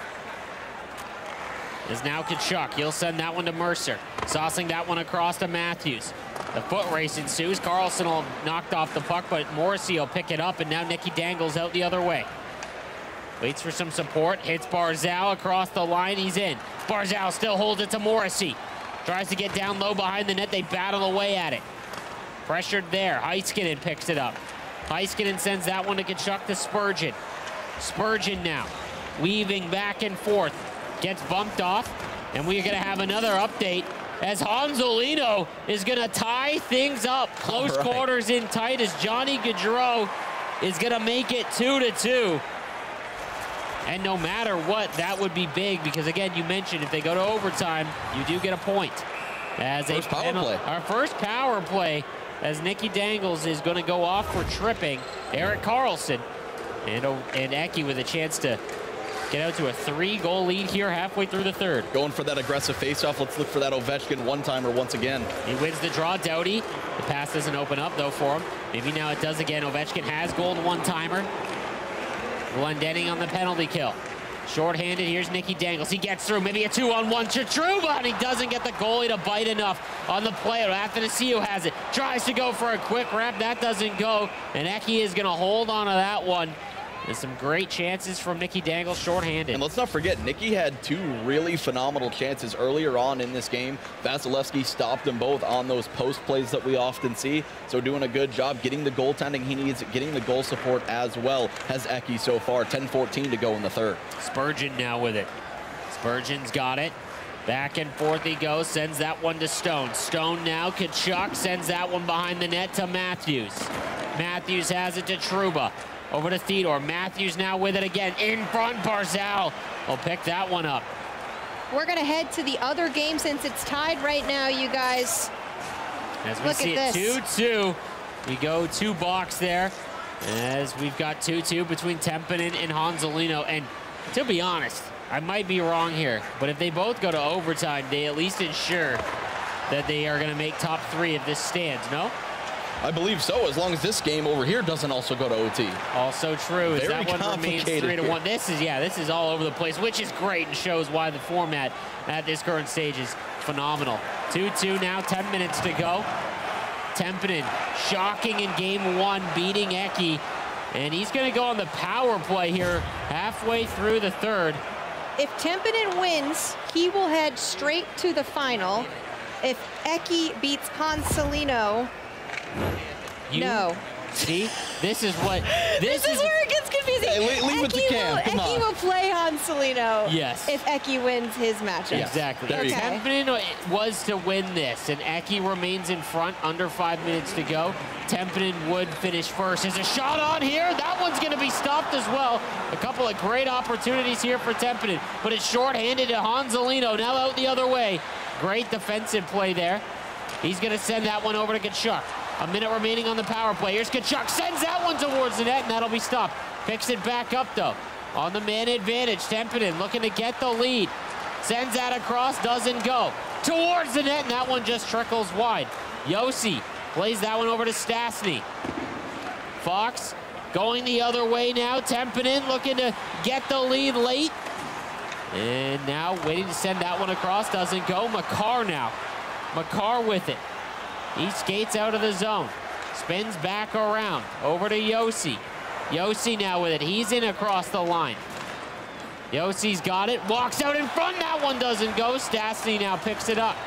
[SPEAKER 2] Is now Kachuk. He'll send that one to Mercer. Saucing that one across to Matthews. The foot race ensues. Carlson will knocked off the puck, but Morrissey will pick it up, and now Nicky Dangles out the other way. Waits for some support. Hits Barzal across the line. He's in. Barzal still holds it to Morrissey. Tries to get down low behind the net. They battle away at it. Pressured there. Heiskanen picks it up. Heiskanen sends that one to Kachuk to Spurgeon. Spurgeon now weaving back and forth. Gets bumped off, and we're going to have another update as Honzolino is going to tie things up. Close right. quarters in tight as Johnny Gaudreau is going to make it two to two. And no matter what, that would be big because, again, you mentioned if they go to overtime, you do get a point. As
[SPEAKER 3] first
[SPEAKER 2] a
[SPEAKER 3] power
[SPEAKER 2] penalty,
[SPEAKER 3] play.
[SPEAKER 2] Our first power play as Nicky Dangles is going to go off for tripping Eric Carlson. And, and Eki with a chance to get out to a three-goal lead here halfway through the third.
[SPEAKER 3] Going for that aggressive face-off. Let's look for that Ovechkin one-timer once again.
[SPEAKER 2] He wins the draw, Doughty. The pass doesn't open up, though, for him. Maybe now it does again. Ovechkin has goal one-timer. Glendening on the penalty kill. Short-handed, here's Nicky Dangles. He gets through, maybe a two-on-one to Trouba, and he doesn't get the goalie to bite enough on the play. Athanasiou has it, tries to go for a quick wrap, that doesn't go, and Eki is gonna hold on to that one. And some great chances from Nicky Dangles short-handed.
[SPEAKER 3] And let's not forget, Nicky had two really phenomenal chances earlier on in this game. Vasilevsky stopped them both on those post plays that we often see. So doing a good job getting the goaltending he needs, getting the goal support as well has Eki so far. ten fourteen to go in the third.
[SPEAKER 2] Spurgeon now with it. Spurgeon's got it. Back and forth he goes, sends that one to Stone. Stone now, Tkachuk sends that one behind the net to Matthews. Matthews has it to Trouba. Over to Theodore. Matthews now with it again. In front, Barzal will pick that one up.
[SPEAKER 1] We're going to head to the other game since it's tied right now, you guys.
[SPEAKER 2] As we
[SPEAKER 1] Look
[SPEAKER 2] see
[SPEAKER 1] at
[SPEAKER 2] it
[SPEAKER 1] this.
[SPEAKER 2] two two. We go two box there. As we've got two two between Tempinen and Honzolino. And to be honest, I might be wrong here, but if they both go to overtime, they at least ensure that they are going to make top three if this stands, no?
[SPEAKER 3] I believe so, as long as this game over here doesn't also go to O T.
[SPEAKER 2] Also true, as
[SPEAKER 3] Very
[SPEAKER 2] that one remains three to one. This is, yeah, this is all over the place, which is great and shows why the format at this current stage is phenomenal. two two now, ten minutes to go. Tempinen shocking in game one, beating Eki, and he's going to go on the power play here halfway through the third.
[SPEAKER 1] If Tempinen wins, he will head straight to the final. If Eki beats Honzolino,
[SPEAKER 2] You,
[SPEAKER 1] no.
[SPEAKER 2] See, this is what
[SPEAKER 1] this,
[SPEAKER 2] this,
[SPEAKER 1] is,
[SPEAKER 2] is
[SPEAKER 1] where it gets confusing.
[SPEAKER 3] Hey, leave, leave it to Cam.
[SPEAKER 1] Will,
[SPEAKER 3] Come
[SPEAKER 1] Eki
[SPEAKER 3] on.
[SPEAKER 1] will play Honzolino.
[SPEAKER 2] Yes.
[SPEAKER 1] If Eki wins his matchup.
[SPEAKER 2] Exactly.
[SPEAKER 3] There you
[SPEAKER 1] go.
[SPEAKER 2] Tempinen was to win this, and Eki remains in front, under five minutes to go. Tempinen would finish first. There's a shot on here. That one's going to be stopped as well. A couple of great opportunities here for Tempinen, but it's short-handed to Honzolino. Now out the other way. Great defensive play there. He's going to send that one over to Tkachuk. A minute remaining on the power play. Here's Tkachuk, sends that one towards the net, and that'll be stopped. Picks it back up, though. On the man advantage, Tempinen looking to get the lead. Sends that across, doesn't go. Towards the net, and that one just trickles wide. Josi plays that one over to Stastny. Fox going the other way now. Tempinen looking to get the lead late. And now waiting to send that one across, doesn't go. Makar now. Makar with it. He skates out of the zone. Spins back around. Over to Josi. Josi now with it. He's in across the line. Josi's got it. Walks out in front. That one doesn't go. Stastny now picks it up.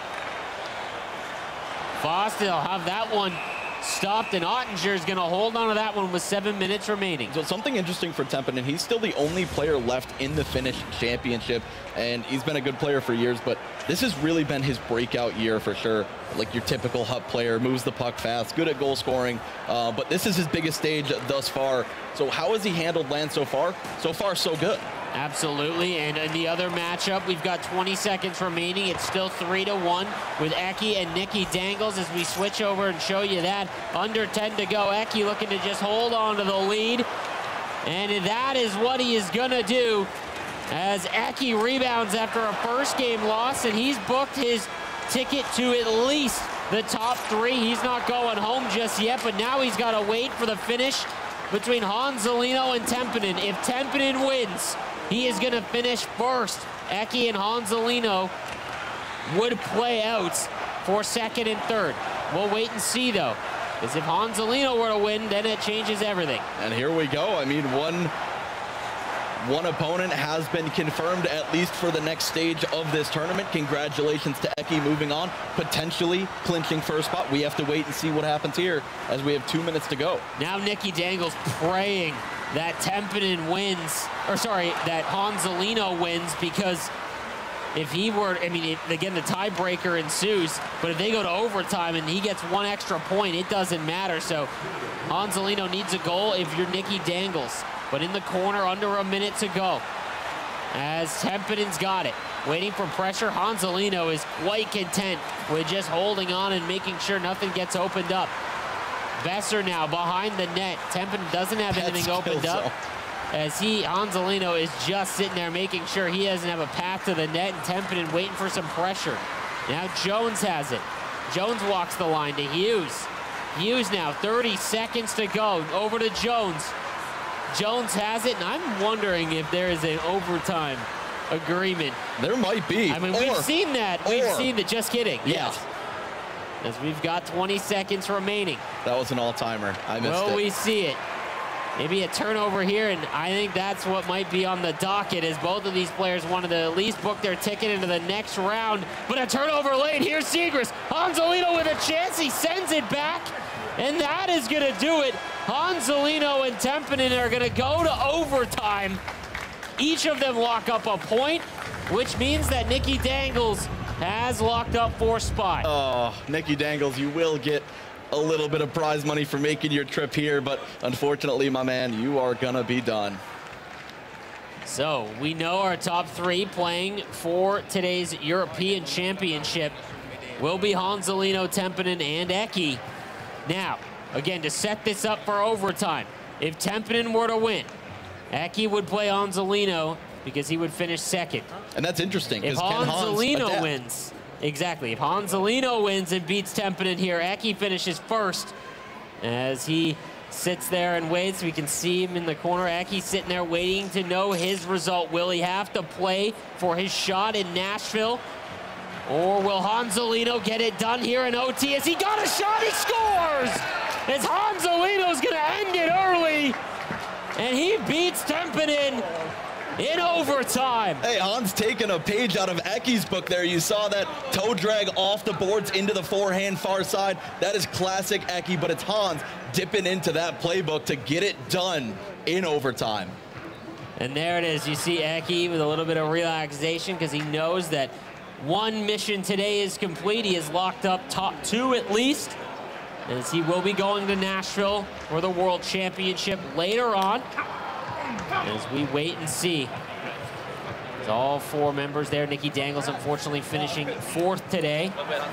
[SPEAKER 2] Foster will have that one stopped, and Ottinger is going to hold on to that one with seven minutes remaining.
[SPEAKER 3] So something interesting for Tempinen, he's still the only player left in the Finnish championship, and he's been a good player for years, but this has really been his breakout year for sure. Like your typical H U P player, moves the puck fast, good at goal scoring, uh, but this is his biggest stage thus far. So how has he handled land so far? So far, so good.
[SPEAKER 2] Absolutely, and in the other matchup, we've got twenty seconds remaining. It's still three to one with Eki and Nicky Dangles as we switch over and show you that. Under ten to go. Eki looking to just hold on to the lead, and that is what he is gonna do as Eki rebounds after a first game loss, and he's booked his ticket to at least the top three. He's not going home just yet, but now he's got to wait for the finish between Honzolino and Tempinen. If Tempinen wins, he is going to finish first. Eki and Honzolino would play out for second and third. We'll wait and see, though, because if Honzolino were to win, then it changes everything.
[SPEAKER 3] And here we go. I mean, one one opponent has been confirmed, at least for the next stage of this tournament. Congratulations to Eki moving on, potentially clinching first spot. We have to wait and see what happens here as we have two minutes to go.
[SPEAKER 2] Now Nicky Dangles praying that Tempinen wins, or sorry, that Honzolino wins, because if he were, I mean, if, again, the tiebreaker ensues, but if they go to overtime and he gets one extra point, it doesn't matter. So Honzolino needs a goal if you're Nicky Dangles. But in the corner, under a minute to go, as Tempinen's got it. Waiting for pressure, Honzolino is quite content with just holding on and making sure nothing gets opened up. Besser now behind the net. Tempinen doesn't have anything opened up, as he, Honzolino, is just sitting there making sure he doesn't have a path to the net, and Tempinen waiting for some pressure. Now Jones has it. Jones walks the line to Hughes. Hughes now, thirty seconds to go. Over to Jones. Jones has it, and I'm wondering if there is an overtime agreement.
[SPEAKER 3] There might be.
[SPEAKER 2] I mean,
[SPEAKER 3] or,
[SPEAKER 2] we've seen that. We've
[SPEAKER 3] or.
[SPEAKER 2] seen that. Just kidding.
[SPEAKER 3] Yes.
[SPEAKER 2] As we've got twenty seconds remaining.
[SPEAKER 3] That was an all-timer. I missed
[SPEAKER 2] Will
[SPEAKER 3] it.
[SPEAKER 2] we see it? Maybe a turnover here, and I think that's what might be on the docket, as both of these players wanted to at least book their ticket into the next round. But a turnover late. Here's Segrist. Hanselino with a chance. He sends it back, and that is going to do it. Hanselino and Tempinen are going to go to overtime. Each of them lock up a point, which means that Nicky Dangles has locked up fourth spot.
[SPEAKER 3] Oh, Nicky Dangles, you will get a little bit of prize money for making your trip here, but unfortunately, my man, you are gonna be done.
[SPEAKER 2] So we know our top three playing for today's European Championship will be Hanselino, Tempinen, and Eki. Now, again, to set this up for overtime, if Tempinen were to win, Eki would play Hanselino because he would finish second.
[SPEAKER 3] And that's interesting.
[SPEAKER 2] If Hanselino wins, exactly. If Hanselino wins and beats Tempinen here, Eki finishes first as he sits there and waits. We can see him in the corner. Eki sitting there waiting to know his result. Will he have to play for his shot in Nashville? Or will Hanselino get it done here in O T? As he got a shot, he scores! As Hanselino's gonna end it early. And he beats Tempinen in overtime.
[SPEAKER 3] Hey, Hans taking a page out of Eki's book there. You saw that toe drag off the boards into the forehand far side. That is classic Eki, but it's Hans dipping into that playbook to get it done in overtime.
[SPEAKER 2] And there it is. You see Eki with a little bit of relaxation because he knows that one mission today is complete. He has locked up top two at least, as he will be going to Nashville for the World Championship later on. As we wait and see. It's all four members there. Nicky Dangles, unfortunately, finishing fourth today.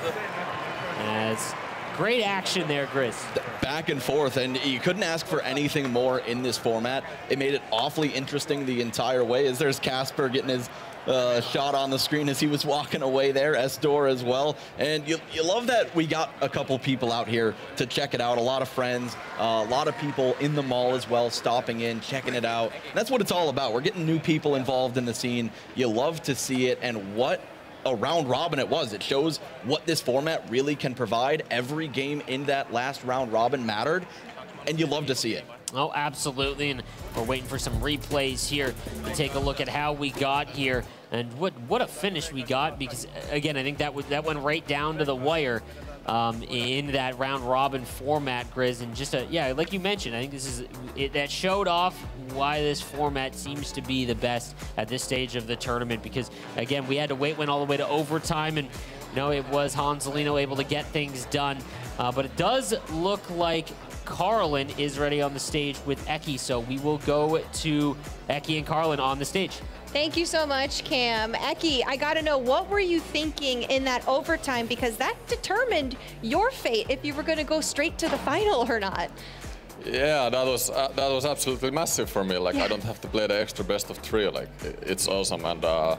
[SPEAKER 2] As great action there, Grizz.
[SPEAKER 3] Back and forth, and you couldn't ask for anything more in this format. It made it awfully interesting the entire way, as there's Casper getting his uh, shot on the screen as he was walking away there, Estor as well. And you, you love that we got a couple people out here to check it out, a lot of friends, uh, a lot of people in the mall as well, stopping in, checking it out. And that's what it's all about. We're getting new people involved in the scene. You love to see it, and what a round robin it was. It shows what this format really can provide. Every game in that last round robin mattered, and you love to see it.
[SPEAKER 2] Oh, absolutely, and we're waiting for some replays here to take a look at how we got here and what what a finish we got, because again, I think that was that went right down to the wire um, in that round robin format, Grizz, and just a yeah, like you mentioned, I think this is it, that showed off why this format seems to be the best at this stage of the tournament, because again, we had to wait went all the way to overtime, and you know, it was Hanselino able to get things done, uh, but it does look like Carlin is ready on the stage with Eki, so we will go to Eki and Carlin on the stage.
[SPEAKER 1] Thank you so much, Cam. Eki, I gotta know, what were you thinking in that overtime? Because that determined your fate, if you were gonna go straight to the final or not.
[SPEAKER 9] Yeah, that was uh, that was absolutely massive for me. Like, yeah. I don't have to play the extra best of three. Like, it's awesome, and uh,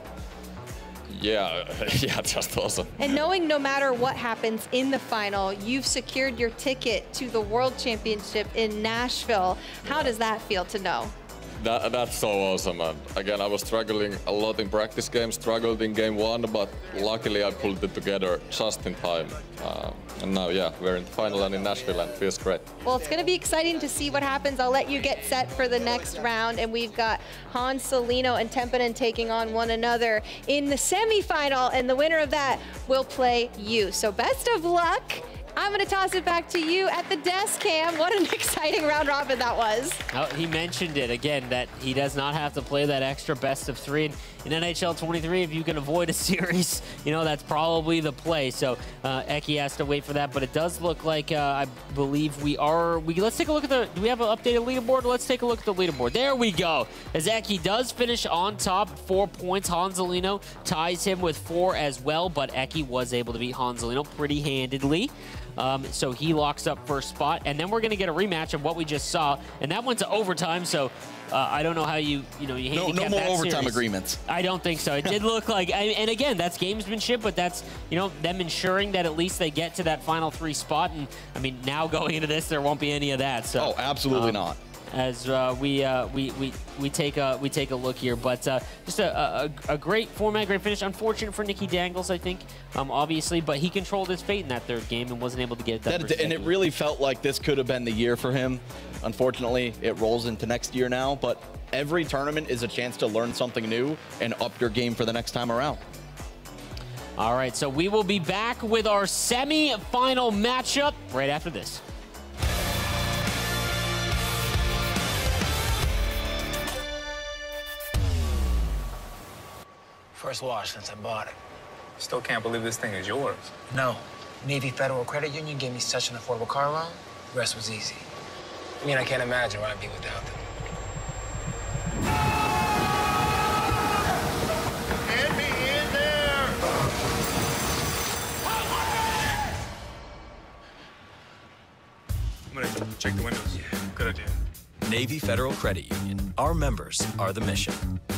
[SPEAKER 9] yeah, yeah, just awesome.
[SPEAKER 1] And knowing no matter what happens in the final, you've secured your ticket to the World Championship in Nashville. How does that feel to know?
[SPEAKER 9] That, that's so awesome, and again, I was struggling a lot in practice games, struggled in game one, but luckily I pulled it together just in time. Uh, and now, yeah, we're in the final and in Nashville, and it feels great.
[SPEAKER 1] Well, it's going to be exciting to see what happens. I'll let you get set for the next round, and we've got Hanselino and Tempinen taking on one another in the semifinal, and the winner of that will play you. So best of luck. I'm going to toss it back to you at the desk, Cam. What an exciting round robin that was.
[SPEAKER 2] Oh, he mentioned it again, that he does not have to play that extra best of three. And in N H L twenty-three, if you can avoid a series, you know, that's probably the play. So uh, Eki has to wait for that. But it does look like, uh, I believe we are, we let's take a look at the, do we have an updated leaderboard? Let's take a look at the leaderboard. There we go. As Eki does finish on top, four points. Hanselino ties him with four as well, but Eki was able to beat Hanselino pretty handedly. Um, so he locks up first spot, and then we're going to get a rematch of what we just saw, and that went to overtime. So uh, I don't know how you you know you handicap
[SPEAKER 3] no, no more
[SPEAKER 2] that
[SPEAKER 3] overtime
[SPEAKER 2] series.
[SPEAKER 3] agreements.
[SPEAKER 2] I don't think so. It did look like, and again, that's gamesmanship, but that's you know them ensuring that at least they get to that final three spot. And I mean, now going into this, there won't be any of that. So
[SPEAKER 3] oh, absolutely
[SPEAKER 2] um,
[SPEAKER 3] not.
[SPEAKER 2] as uh, we, uh, we we we take a we take a look here. But uh, just a, a a great format, great finish. Unfortunate for Nicky Dangles, I think, um, obviously, but he controlled his fate in that third game and wasn't able to get it done.
[SPEAKER 3] That, and it really felt like this could have been the year for him. Unfortunately, it rolls into next year now. But every tournament is a chance to learn something new and up your game for the next time around.
[SPEAKER 2] All right, so we will be back with our semi-final matchup right after this.
[SPEAKER 12] First wash since I bought it.
[SPEAKER 13] Still can't believe this thing is yours.
[SPEAKER 12] No. Navy Federal Credit Union gave me such an affordable car loan, the rest was easy. I mean, I can't imagine where I'd be without them.
[SPEAKER 14] Get me in there!
[SPEAKER 13] I'm gonna check the windows. Yeah, good idea.
[SPEAKER 15] Navy Federal Credit Union. Our members are the mission.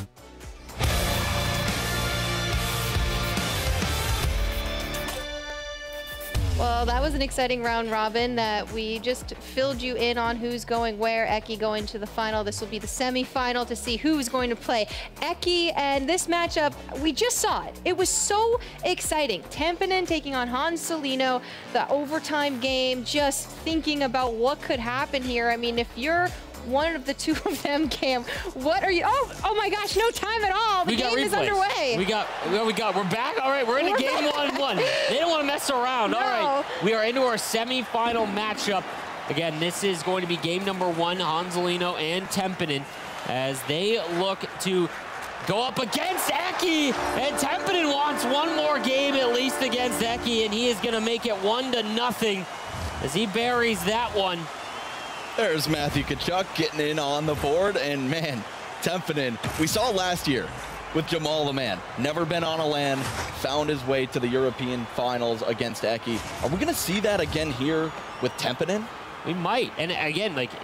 [SPEAKER 1] Well, that was an exciting round robin that we just filled you in on who's going where. Eki going to the final. This will be the semi-final to see who's going to play Eki. And this matchup, we just saw it. It was so exciting. Tampinen taking on Hans Salino, the overtime game, just thinking about what could happen here. I mean, if you're one of the two of them, Cam, what are you? Oh, oh my gosh, no time at all. The
[SPEAKER 2] we
[SPEAKER 1] game is underway.
[SPEAKER 2] We got, we got, we're back. All right, we're into
[SPEAKER 1] We're
[SPEAKER 2] game
[SPEAKER 1] back.
[SPEAKER 2] one one. They don't want to mess around.
[SPEAKER 1] No.
[SPEAKER 2] All right, we are into our semi-final matchup. Again, this is going to be game number one, Hansalino and Tampinen, as they look to go up against Eki. And Tampinen wants one more game at least against Eki, and he is going to make it one to nothing as he buries that one.
[SPEAKER 3] There's Matthew Tkachuk getting in on the board, and man, Tampinen, we saw last year with Jamal the Man. Never been on a LAN, found his way to the European finals against Eki. Are we gonna see that again here with Tampinen?
[SPEAKER 2] We might, and again, like,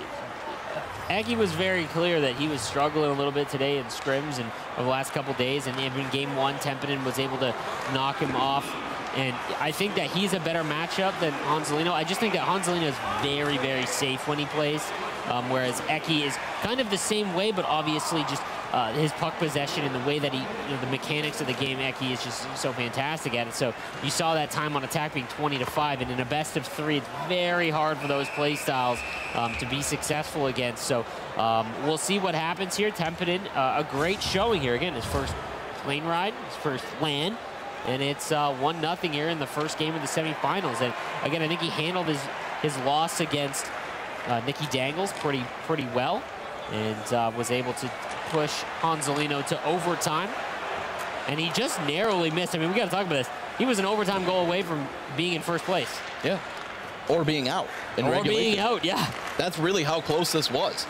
[SPEAKER 2] Eki was very clear that he was struggling a little bit today in scrims and over the last couple days, and in game one, Tampinen was able to knock him off. And I think that he's a better matchup than Hansalino. I just think that Hansalino is very, very safe when he plays, um, whereas Eki is kind of the same way, but obviously just uh, his puck possession and the way that he, you know, the mechanics of the game, Eki is just so fantastic at it. So you saw that time on attack being twenty to five, and in a best of three, it's very hard for those play styles um, to be successful against. So um, we'll see what happens here. Tampinen, uh, a great showing here. Again, his first plane ride, his first LAN. And it's uh, one nothing here in the first game of the semifinals. And again, I think he handled his, his loss against uh, Nicky Dangles pretty pretty well, and uh, was able to push Hansalino to overtime. And he just narrowly missed. I mean, we got to talk about this. He was an overtime goal away from being in first place.
[SPEAKER 3] Yeah, or being out in
[SPEAKER 2] or
[SPEAKER 3] regulation.
[SPEAKER 2] being out, yeah.
[SPEAKER 3] That's really how close this was.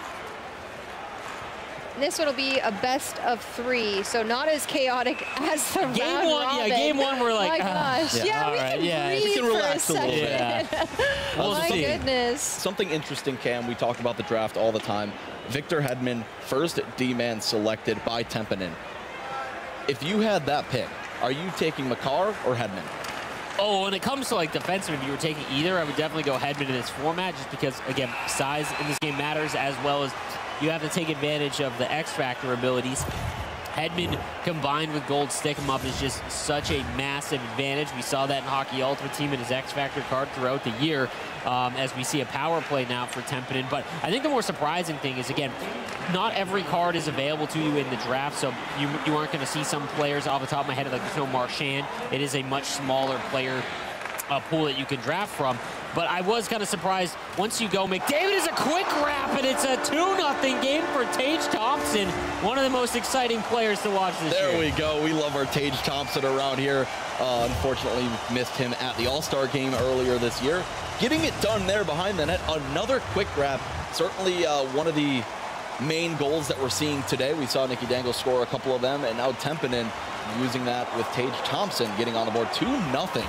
[SPEAKER 1] This one will be a best of three, so not as chaotic as the
[SPEAKER 2] game
[SPEAKER 1] round
[SPEAKER 2] one.
[SPEAKER 1] robin.
[SPEAKER 2] Yeah, game one we're like,
[SPEAKER 1] my gosh,
[SPEAKER 3] yeah,
[SPEAKER 1] yeah,
[SPEAKER 2] all
[SPEAKER 1] we
[SPEAKER 2] right,
[SPEAKER 1] can
[SPEAKER 2] yeah.
[SPEAKER 1] breathe
[SPEAKER 3] We can
[SPEAKER 1] for
[SPEAKER 3] relax
[SPEAKER 1] a
[SPEAKER 3] a little bit.
[SPEAKER 1] second.
[SPEAKER 2] We'll
[SPEAKER 1] my
[SPEAKER 2] see.
[SPEAKER 1] goodness.
[SPEAKER 3] Something interesting, Cam, we talk about the draft all the time. Victor Hedman, first D-man selected by Tampinen. If you had that pick, are you taking Makar or Hedman?
[SPEAKER 2] Oh, when it comes to like defensemen, if you were taking either, I would definitely go Hedman in this format, just because, again, size in this game matters, as well as you have to take advantage of the X-Factor abilities. Hedman combined with Gold Stick 'em Up is just such a massive advantage. We saw that in Hockey Ultimate Team and his X-Factor card throughout the year, um, as we see a power play now for Tampinen. But I think the more surprising thing is, again, not every card is available to you in the draft, so you, you aren't going to see some players off the top of my head, like there's no Marchand. It is a much smaller player uh, pool that you can draft from. But I was kind of surprised once you go, McDavid is a quick wrap, and it's a two nothing game for Tage Thompson, one of the most exciting players to watch this
[SPEAKER 3] there
[SPEAKER 2] year.
[SPEAKER 3] There we go. We love our Tage Thompson around here. Uh, unfortunately, we missed him at the All-Star game earlier this year. Getting it done there behind the net. Another quick grab. Certainly uh, one of the main goals that we're seeing today. We saw Nicky Dangles score a couple of them, and now Tampinen using that with Tage Thompson getting on the board. two nothing.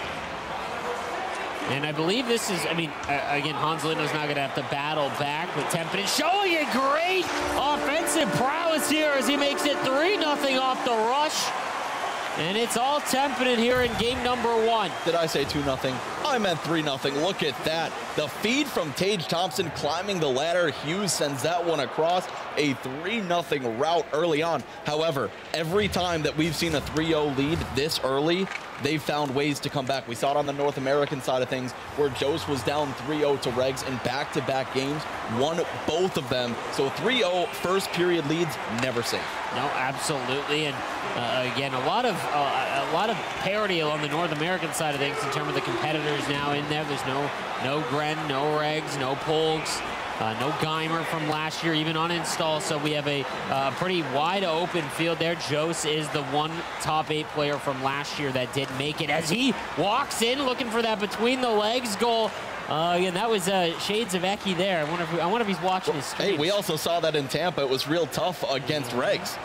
[SPEAKER 2] And I believe this is, I mean, uh, again, Hansalino's not going to have to battle back, but Tampinen showing a great offensive prowess here as he makes it three nothing off the rush. And it's all Tampinen here in game number one.
[SPEAKER 3] Did I say two nothing? I meant three nothing. Look at that. The feed from Tage Thompson climbing the ladder. Hughes sends that one across. A three nothing rout early on. However, every time that we've seen a three oh lead this early, they've found ways to come back. We saw it on the North American side of things where Jose was down three oh to Regs in back-to-back games, won both of them. So three oh first period leads, never safe.
[SPEAKER 2] No, absolutely. And uh, again, a lot of uh, a lot of parity on the North American side of things in terms of the competitors now in there. There's no no Gren, no Regs, no Polgs. Uh, no Geimer from last year, even on install, so we have a uh, pretty wide open field there. Jose is the one top eight player from last year that did make it as he walks in looking for that between the legs goal. Uh, again, that was uh, shades of Eki there. I wonder if we, I wonder if he's watching his streams.
[SPEAKER 3] Hey, we also saw that in Tampa. It was real tough against Regs.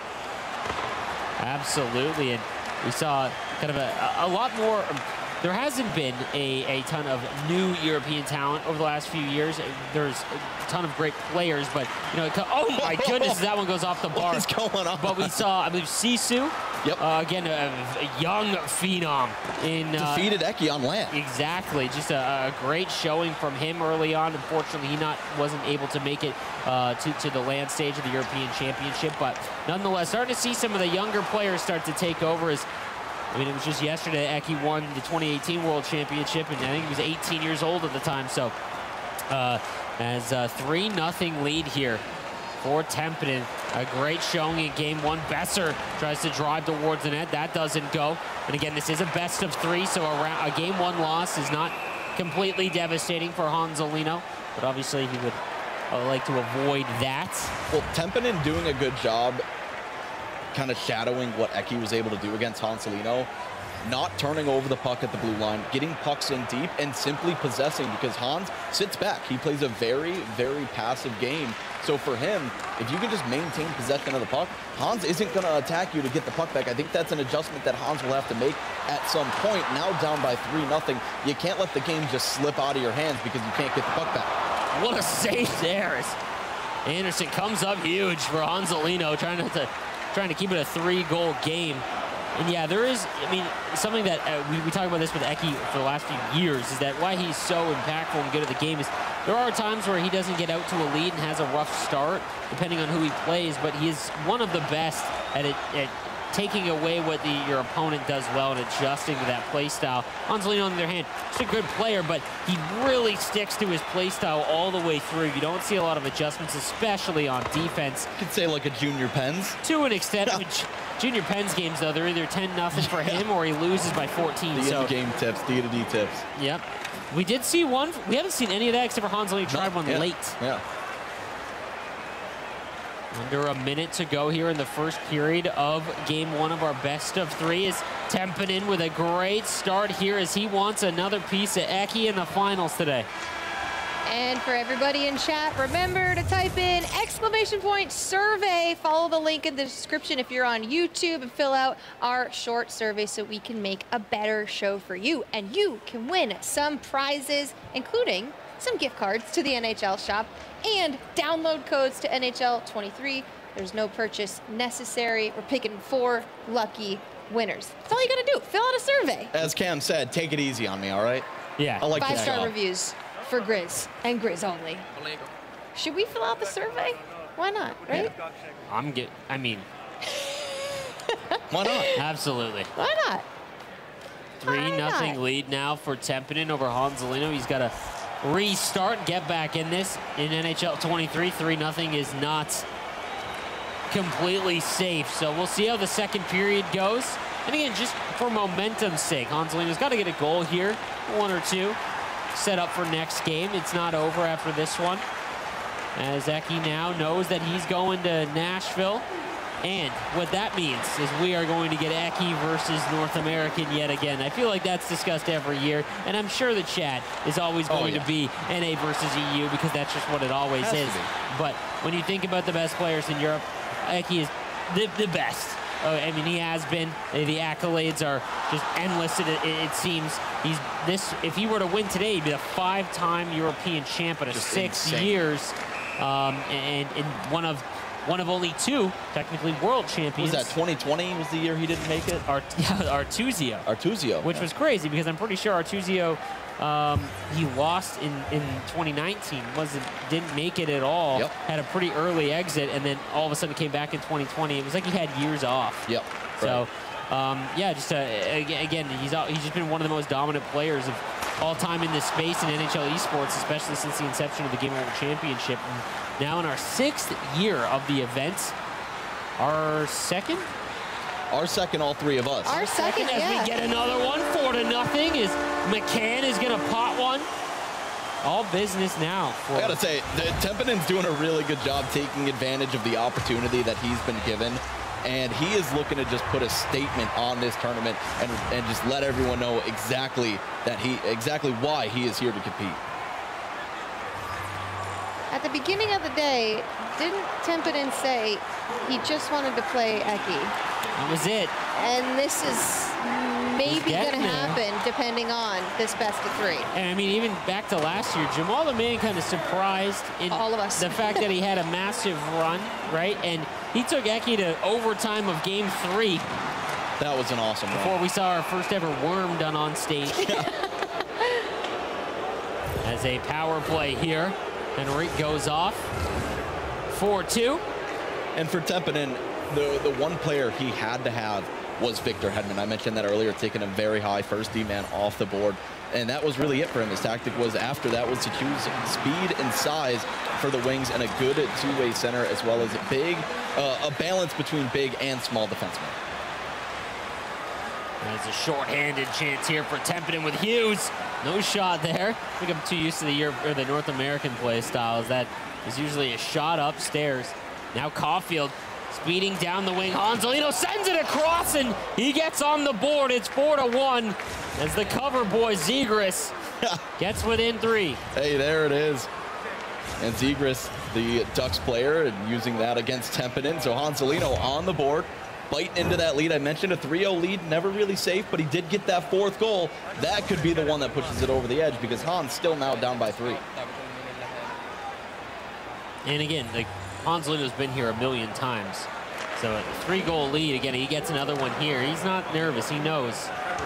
[SPEAKER 2] Absolutely, and we saw kind of a, a lot more. There hasn't been a, a ton of new European talent over the last few years. There's a ton of great players, but, you know, oh my goodness, that one goes off the bar.
[SPEAKER 3] What is going on?
[SPEAKER 2] But we saw, I believe, Sisu.
[SPEAKER 3] Yep.
[SPEAKER 2] Uh, again, a, a young phenom. in uh,
[SPEAKER 3] Defeated Eki on land.
[SPEAKER 2] Exactly. Just a, a great showing from him early on. Unfortunately, he not wasn't able to make it uh, to, to the land stage of the European Championship. But nonetheless, starting to see some of the younger players start to take over as I mean, it was just yesterday Eki won the twenty eighteen World Championship, and I think he was eighteen years old at the time. So, uh, as a three nothing lead here for Tempinen. A great showing in game one. Besser tries to drive towards the net. That doesn't go. And again, this is a best of three, so a, round, a game one loss is not completely devastating for Hanselino, but obviously he would uh, like to avoid that.
[SPEAKER 3] Well, Tempinen doing a good job kind of shadowing what Eki was able to do against Hanselino, not turning over the puck at the blue line, getting pucks in deep, and simply possessing, because Hans sits back. He plays a very, very passive game. So for him, if you can just maintain possession of the puck, Hans isn't going to attack you to get the puck back. I think that's an adjustment that Hans will have to make at some point. Now down by three nothing, you can't let the game just slip out of your hands because you can't get the puck back.
[SPEAKER 2] What a save there as Anderson comes up huge for Hanselino, trying to trying to keep it a three-goal game. And yeah, there is, I mean, something that uh, we, we talk about this with Eki for the last few years, is that why he's so impactful and good at the game is there are times where he doesn't get out to a lead and has a rough start, depending on who he plays, but he is one of the best at it, at taking away what the, your opponent does well and adjusting to that play style. Hanselino, on the other hand, just a good player, but he really sticks to his play style all the way through. You don't see a lot of adjustments, especially on defense.
[SPEAKER 3] You could say like a Junior Pens.
[SPEAKER 2] To an extent. I mean, Junior Pens games, though, they're either ten nothing for him or he loses by fourteen.
[SPEAKER 3] The
[SPEAKER 2] so.
[SPEAKER 3] game tips, D to D tips.
[SPEAKER 2] Yep. We did see one. We haven't seen any of that except for Hanselino tried one
[SPEAKER 3] yeah.
[SPEAKER 2] late.
[SPEAKER 3] Yeah.
[SPEAKER 2] Under a minute to go here in the first period of game one of our best of three is Tempinen with a great start here as he wants another piece of Eki in the finals today.
[SPEAKER 1] And for everybody in chat, remember to type in exclamation point survey. Follow the link in the description if you're on YouTube and fill out our short survey so we can make a better show for you. And you can win some prizes, including some gift cards to the N H L shop and download codes to N H L twenty-three. There's no purchase necessary. We're picking four lucky winners. That's all you gotta do. Fill out a survey.
[SPEAKER 3] As Cam said, take it easy on me, all right?
[SPEAKER 2] Yeah.
[SPEAKER 3] I like
[SPEAKER 1] Five-star reviews for Grizz and Grizz only. Should we fill out the survey? Why not, right?
[SPEAKER 2] I'm get. I mean,
[SPEAKER 3] why not?
[SPEAKER 2] Absolutely.
[SPEAKER 1] Why not?
[SPEAKER 2] Three nothing lead now for Tempinen over Hanselino. He's got to restart, get back in this in N H L twenty-three. Three nothing is not completely safe. So we'll see how the second period goes. And again, just for momentum's sake, Hanselino's got to get a goal here, one or two. Set up for next game. It's not over after this one, as Eki now knows that he's going to Nashville. And what that means is we are going to get Eki versus North American yet again. I feel like that's discussed every year, and I'm sure the chat is always going oh, yeah. to be N A versus E U because that's just what it always is. But when you think about the best players in Europe, Eki is the, the best. Uh, I mean, he has been. The accolades are just endless. It, it, it seems he's this. If he were to win today, he'd be a five-time European champ in six insane. years, um, and, and one of one of only two, technically world champions.
[SPEAKER 3] Was that twenty twenty was the year he didn't make it?
[SPEAKER 2] Art yeah, Artuzio.
[SPEAKER 3] Artuzio.
[SPEAKER 2] Which
[SPEAKER 3] yeah.
[SPEAKER 2] was crazy because I'm pretty sure Artuzio, um, he lost in, in twenty nineteen, wasn't, didn't make it at all,
[SPEAKER 3] yep.
[SPEAKER 2] had a pretty early exit, and then all of a sudden came back in twenty twenty. It was like he had years off.
[SPEAKER 3] Yep.
[SPEAKER 2] So, um, yeah, just uh, again, he's, he's just been one of the most dominant players of all time in this space in N H L esports, especially since the inception of the Game World Championship. And now in our sixth year of the events, our second?
[SPEAKER 3] Our second, all three of us.
[SPEAKER 1] Our second,
[SPEAKER 2] as
[SPEAKER 1] yeah.
[SPEAKER 2] we get another one, four to nothing, is McCann is going to pot one. All business now. For
[SPEAKER 3] I gotta say, the Tempinen's doing a really good job taking advantage of the opportunity that he's been given. And he is looking to just put a statement on this tournament and, and just let everyone know exactly that he, exactly why he is here to compete.
[SPEAKER 1] At the beginning of the day, didn't Tempinen say he just wanted to play Eki?
[SPEAKER 2] That was it.
[SPEAKER 1] And this is maybe going to happen depending on this best of three.
[SPEAKER 2] And I mean, even back to last year, Jamal the Man kind of surprised in
[SPEAKER 1] all of us.
[SPEAKER 2] The fact that he had a massive run, right? And he took Eki to overtime of game three.
[SPEAKER 3] That was an awesome run.
[SPEAKER 2] Before we saw our first ever worm done on stage. As a power play here, Henrik goes off. four two.
[SPEAKER 3] And for Tempinen, the, the one player he had to have was Victor Hedman. I mentioned that earlier, taking a very high first D-man off the board. And that was really it for him. His tactic was after that was to choose speed and size for the wings and a good two-way center, as well as a big, uh, a balance between big and small defensemen.
[SPEAKER 2] There's a short-handed chance here for Tempinen with Hughes. No shot there. I think I'm too used to the Europe, or the North American play styles. That is usually a shot upstairs. Now Caulfield speeding down the wing. Hanselino sends it across, and he gets on the board. It's four to one as the cover boy Zegras gets within three.
[SPEAKER 3] Hey, there it is. And Zegras, the Ducks player, and using that against Tempinen. So Hanselino on the board, biting into that lead. I mentioned a three oh lead, never really safe, but he did get that fourth goal. That could be the one that pushes it over the edge because Hans still now down by three.
[SPEAKER 2] And again, like, Hanselino's been here a million times. So a three-goal lead, again, he gets another one here. He's not nervous, he knows.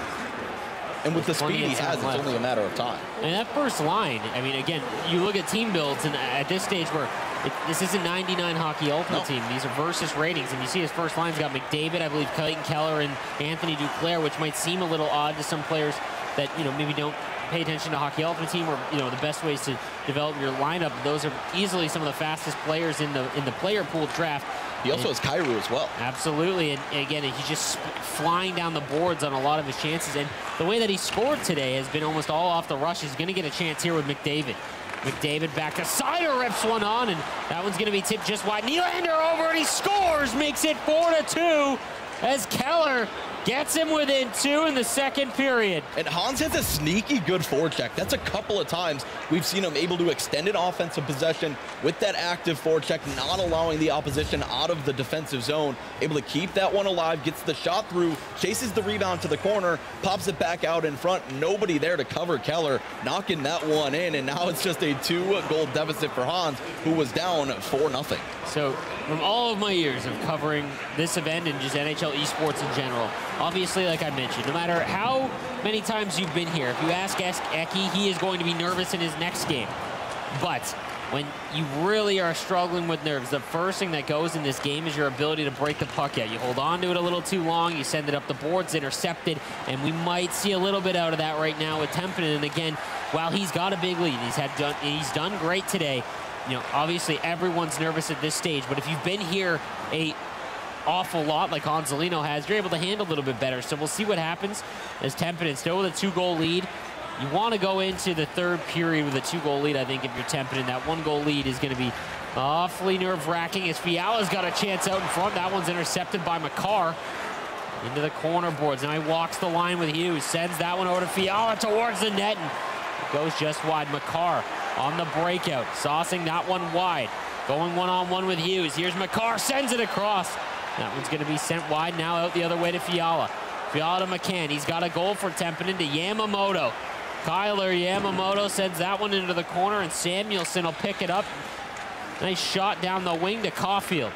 [SPEAKER 3] And with the speed he has, it's only a matter of time.
[SPEAKER 2] And that first line, I mean, again, you look at team builds, and at this stage where it, this isn't ninety-nine Hockey Ultimate
[SPEAKER 3] No.
[SPEAKER 2] Team, these are versus ratings, and you see his first line's got McDavid, I believe Clayton Keller, and Anthony Duclair, which might seem a little odd to some players that, you know, maybe don't pay attention to Hockey Ultimate Team, or, you know, the best ways to develop your lineup. Those are easily some of the fastest players in the in the player pool draft.
[SPEAKER 3] He also and, has Kyrou as well.
[SPEAKER 2] Absolutely, and again, he's just flying down the boards on a lot of his chances, and the way that he scored today has been almost all off the rush. He's going to get a chance here with McDavid. McDavid back to Sider, rips one on, and that one's going to be tipped just wide. Nylander over, and he scores, makes it four to two as Keller gets him within two in the second period.
[SPEAKER 3] And Hans has a sneaky good forecheck. That's a couple of times we've seen him able to extend an offensive possession with that active forecheck, not allowing the opposition out of the defensive zone, able to keep that one alive, gets the shot through, chases the rebound to the corner, pops it back out in front. Nobody there to cover Keller, knocking that one in, and now it's just a two-goal deficit for Hans, who was down four nothing.
[SPEAKER 2] So from all of my years of covering this event and just N H L esports in general, obviously, like I mentioned, no matter how many times you've been here, if you ask Eki, he is going to be nervous in his next game. But when you really are struggling with nerves, the first thing that goes in this game is your ability to break the puck out. You hold on to it a little too long, you send it up the boards, intercepted, and we might see a little bit out of that right now with Tempinen. And again, while he's got a big lead, he's had done, he's done great today. You know, obviously everyone's nervous at this stage, but if you've been here a awful lot like Hanselino has, you're able to handle a little bit better. So we'll see what happens as Tempinen still with a two-goal lead. You want to go into the third period with a two-goal lead, I think, if you're Tempinen. That one-goal lead is going to be awfully nerve-wracking as Fiala's got a chance out in front. That one's intercepted by Makar into the corner boards. Now he walks the line with Hughes, sends that one over to Fiala towards the net, and it goes just wide. Makar on the breakout, saucing that one wide, going one-on-one with Hughes. Here's Makar, sends it across. That one's going to be sent wide now out the other way to Fiala. Fiala to McCann. He's got a goal for Tempinen to Yamamoto. Kyler Yamamoto sends that one into the corner, and Samuelson will pick it up. Nice shot down the wing to Caulfield.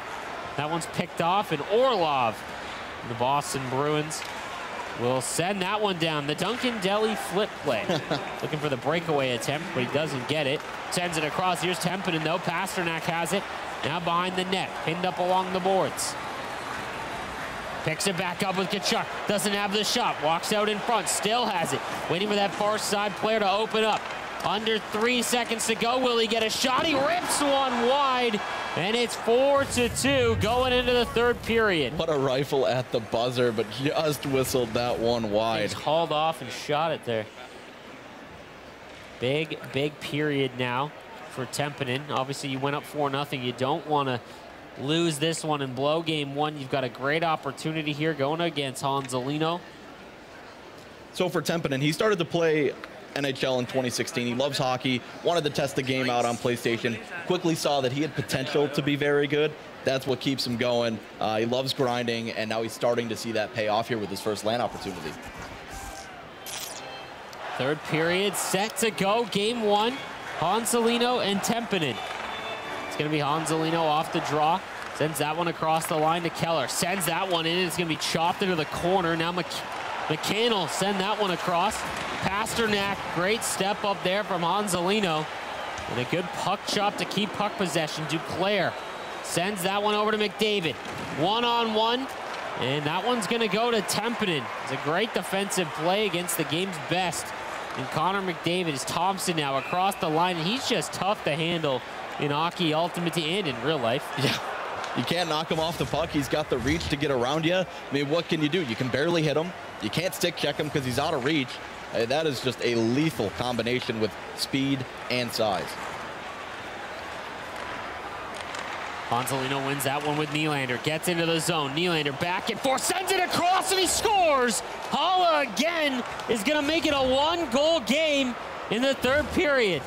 [SPEAKER 2] That one's picked off, and Orlov, the Boston Bruins, will send that one down. The Duncan Deli flip play. Looking for the breakaway attempt, but he doesn't get it. Sends it across. Here's Tempinen, though. Pasternak has it. Now behind the net, pinned up along the boards. Picks it back up with Tkachuk. Doesn't have the shot. Walks out in front. Still has it. Waiting for that far side player to open up. Under three seconds to go. Will he get a shot? He rips one wide. And it's four to two going into the third period.
[SPEAKER 3] What a rifle at the buzzer, but just whistled that one wide.
[SPEAKER 2] He's hauled off and shot it there. Big, big period now for Tempinen. Obviously, you went up four nothing. You don't want to lose this one and blow game one. You've got a great opportunity here going against Hanselino.
[SPEAKER 3] So for Tempinen, he started to play N H L in twenty sixteen. He loves hockey, wanted to test the game out on PlayStation, quickly saw that he had potential to be very good. That's what keeps him going. Uh, he loves grinding, and now he's starting to see that pay off here with his first LAN opportunity.
[SPEAKER 2] Third period set to go, game one. Hanselino and Tempinen. It's going to be Hanselino off the draw. Sends that one across the line to Keller. Sends that one in. It's going to be chopped into the corner. Now Mc McCann will send that one across. Pasternak, great step up there from Hanselino. And a good puck chop to keep puck possession. Duclair sends that one over to McDavid. One-on-one. And that one's going to go to Tempinen. It's a great defensive play against the game's best. And Connor McDavid is Thompson now across the line. And he's just tough to handle in hockey, Ultimate and in real life.
[SPEAKER 3] Yeah, you can't knock him off the puck. He's got the reach to get around you. I mean, what can you do? You can barely hit him. You can't stick check him because he's out of reach. Uh, that is just a lethal combination with speed and size.
[SPEAKER 2] Hanselino wins that one with Nylander. Gets into the zone. Nylander back and forth. Sends it across and he scores. Haula again is going to make it a one-goal game in the third period.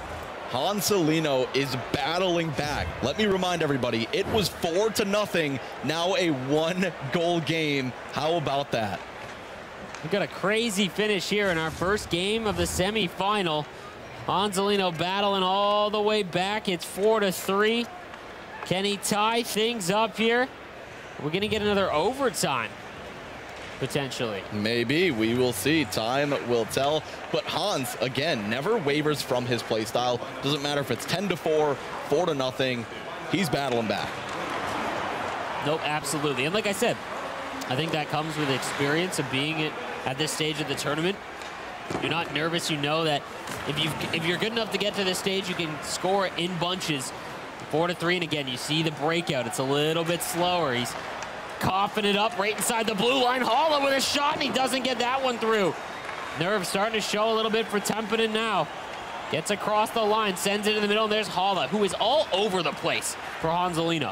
[SPEAKER 3] Hanselino is battling back. Let me remind everybody, it was four to nothing. Now a one-goal game. How about that?
[SPEAKER 2] We've got a crazy finish here in our first game of the semifinal. Hanselino battling all the way back. It's four to three. Can he tie things up here? We're going to get another overtime, potentially.
[SPEAKER 3] Maybe. We will see. Time will tell. But Hans, again, never wavers from his play style. Doesn't matter if it's ten to four, four to nothing. He's battling back.
[SPEAKER 2] Nope, absolutely. And like I said, I think that comes with experience of being at, at this stage of the tournament. You're not nervous. You know that if, you if you're good enough to get to this stage, you can score in bunches. Four to three, and again, you see the breakout. It's a little bit slower. He's coughing it up right inside the blue line. Haula with a shot, and he doesn't get that one through. Nerve starting to show a little bit for Tempinen now. Gets across the line, sends it in the middle, and there's Haula, who is all over the place for Hanselino.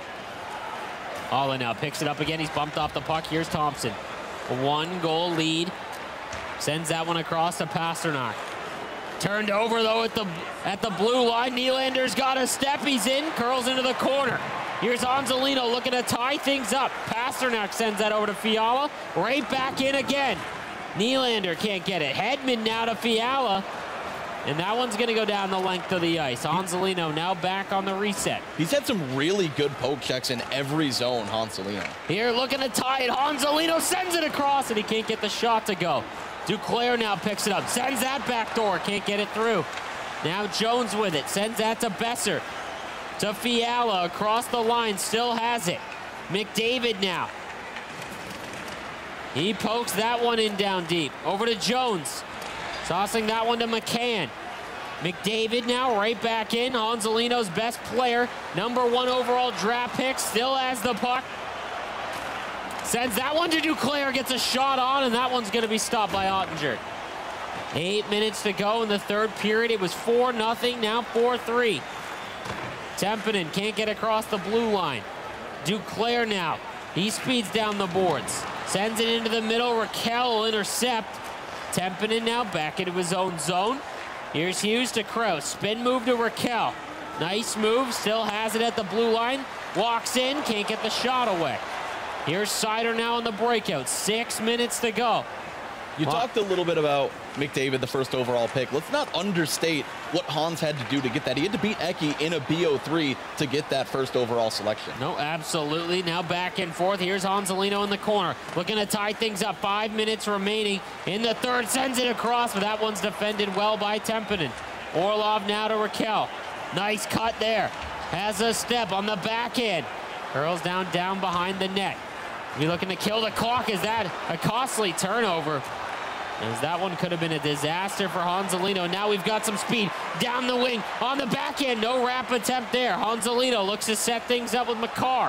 [SPEAKER 2] Haula now picks it up again. He's bumped off the puck. Here's Thompson. A one-goal lead. Sends that one across to Pasternak. Turned over, though, at the at the blue line. Nylander's got a step. He's in, curls into the corner. Here's Hanselino looking to tie things up. Pasternak sends that over to Fiala. Right back in again. Nylander can't get it. Hedman now to Fiala. And that one's going to go down the length of the ice. Hanselino now back on the reset.
[SPEAKER 3] He's had some really good poke checks in every zone, Hanselino.
[SPEAKER 2] Here looking to tie it. Hanselino sends it across, and he can't get the shot to go. Duclair now picks it up, sends that back door, can't get it through. Now Jones with it, sends that to Besser. To Fiala, across the line, still has it. McDavid now. He pokes that one in down deep. Over to Jones. Tossing that one to McCann. McDavid now right back in. Hanselino's best player. Number one overall draft pick, still has the puck. Sends that one to Duclair, gets a shot on, and that one's going to be stopped by Ottinger. Eight minutes to go in the third period. It was four nothing, now four three. Tempinen can't get across the blue line. Duclair now. He speeds down the boards. Sends it into the middle. Raquel will intercept. Tempinen now back into his own zone. Here's Hughes to Krause. Spin move to Raquel. Nice move. Still has it at the blue line. Walks in. Can't get the shot away. Here's Seider now in the breakout. Six minutes to go.
[SPEAKER 3] You talked a little bit about McDavid, the first overall pick. Let's not understate what Hans had to do to get that. He had to beat Eki in a B O three to get that first overall selection.
[SPEAKER 2] No, absolutely. Now back and forth. Here's Hanselino in the corner, looking to tie things up. Five minutes remaining in the third. Sends it across, but that one's defended well by Tempinen. Orlov now to Raquel. Nice cut there. Has a step on the backhand. Curls down, down behind the net. Be looking to kill the clock. Is that a costly turnover? As that one could have been a disaster for Hanselino. Now we've got some speed down the wing on the backhand. No wrap attempt there. Hanselino looks to set things up with Makar.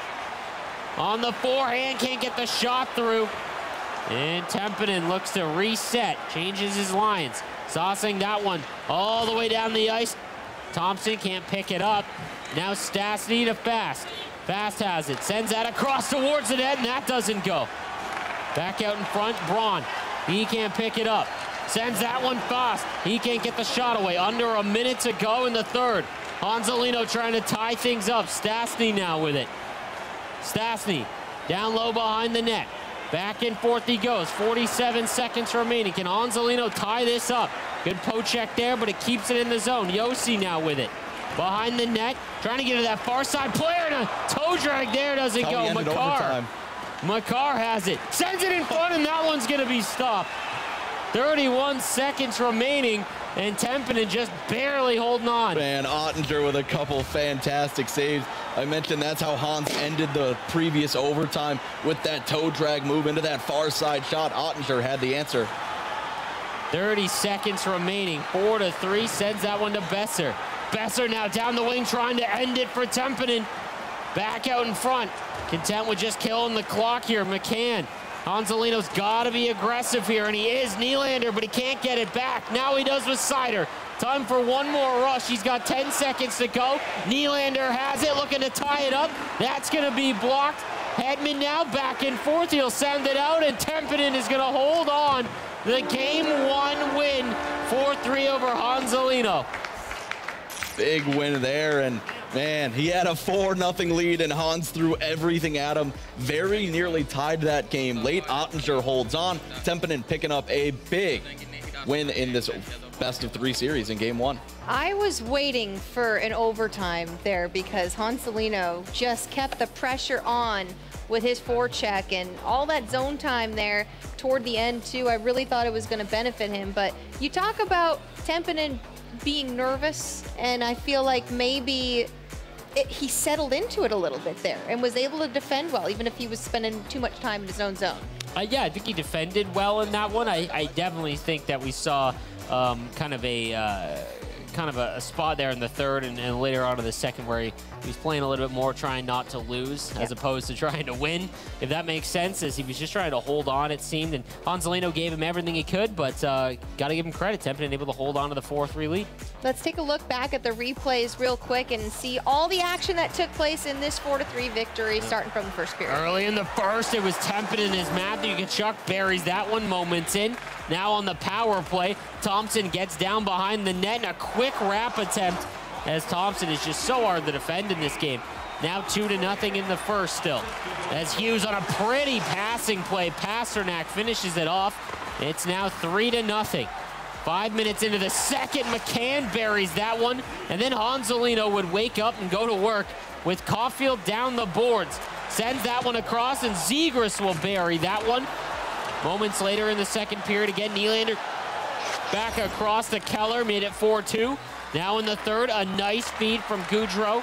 [SPEAKER 2] On the forehand, can't get the shot through. And Tempinen looks to reset, changes his lines. Saucing that one all the way down the ice. Thompson can't pick it up. Now Stastny to Fast. Fast has it, sends that across towards the net, and that doesn't go. Back out in front, Braun. He can't pick it up. Sends that one fast. He can't get the shot away. Under a minute to go in the third. Hanselino trying to tie things up. Stastny now with it. Stastny down low behind the net. Back and forth he goes. forty-seven seconds remaining. Can Hanselino tie this up? Good poke check there, but it keeps it in the zone. Yossi now with it. Behind the net, trying to get to that far side player, and a toe drag there doesn't go. Makar. Makar has it, sends it in front, and that one's gonna be stopped. thirty-one seconds remaining, and Tempinen just barely holding on.
[SPEAKER 3] Man, Ottinger with a couple fantastic saves. I mentioned that's how Hans ended the previous overtime with that toe drag move into that far side shot. Ottinger had the answer.
[SPEAKER 2] thirty seconds remaining, four to three, sends that one to Besser. Besser now down the wing trying to end it for Tempinen. Back out in front, content with just killing the clock here. McCann, Hanselino's got to be aggressive here, and he is. Nylander, but he can't get it back. Now he does with Seider. Time for one more rush. He's got ten seconds to go. Nylander has it, looking to tie it up. That's going to be blocked. Hedman now back and forth. He'll send it out, and Tempinen is going to hold on. The game one win, four three over Hanselino.
[SPEAKER 3] Big win there, and man, he had a four nothing lead, and Hans threw everything at him. Very nearly tied that game. Late Ottinger holds on. Tempinen picking up a big win in this best of three series in game one.
[SPEAKER 1] I was waiting for an overtime there because Hanselino just kept the pressure on with his forecheck and all that zone time there toward the end too. I really thought it was going to benefit him, but you talk about Tempinen being nervous, and I feel like maybe it, he settled into it a little bit there and was able to defend well, even if he was spending too much time in his own zone.
[SPEAKER 2] Uh, yeah, I think he defended well in that one. I, I definitely think that we saw um, kind of a uh, kind of a, a spot there in the third and, and later on in the second where he, he was playing a little bit more trying not to lose yeah. as opposed to trying to win, if that makes sense, as he was just trying to hold on, it seemed. And Hanselino gave him everything he could, but uh, got to give him credit. Tempinen able to hold on to the four three lead.
[SPEAKER 1] Let's take a look back at the replays real quick and see all the action that took place in this four to three victory starting from the first period.
[SPEAKER 2] Early in the first, it was Tempinen as Matthew Tkachuk buries that one moments in. Now on the power play, Thompson gets down behind the net and a quick wrap attempt as Thompson is just so hard to defend in this game. Now two to nothing in the first still. As Hughes on a pretty passing play, Pasternak finishes it off. It's now three to nothing. Five minutes into the second, McCann buries that one, and then Hanselino would wake up and go to work with Caulfield down the boards. Sends that one across, and Zegras will bury that one. Moments later in the second period, again, Nylander back across to Keller, made it four two. Now in the third, a nice feed from Gaudreau.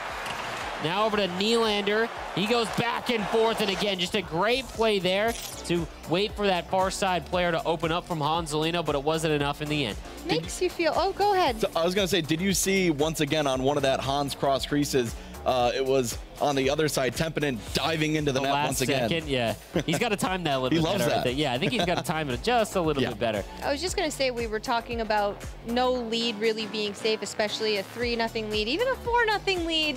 [SPEAKER 2] Now over to Nylander. He goes back and forth, and again, just a great play there to wait for that far side player to open up from Hanselino, but it wasn't enough in the end.
[SPEAKER 1] Makes did, you feel, oh, go ahead.
[SPEAKER 3] So I was gonna say, did you see once again on one of that Hans cross creases, uh, it was on the other side, Tempinen diving into the, the net
[SPEAKER 2] last
[SPEAKER 3] once again.
[SPEAKER 2] Second, yeah. He's got to time that a little
[SPEAKER 3] he
[SPEAKER 2] bit
[SPEAKER 3] loves
[SPEAKER 2] better.
[SPEAKER 3] That.
[SPEAKER 2] I think. Yeah, I think he's got to time it just a little yeah. bit better.
[SPEAKER 1] I was just going to say, we were talking about no lead really being safe, especially a three nothing lead, even a four nothing lead.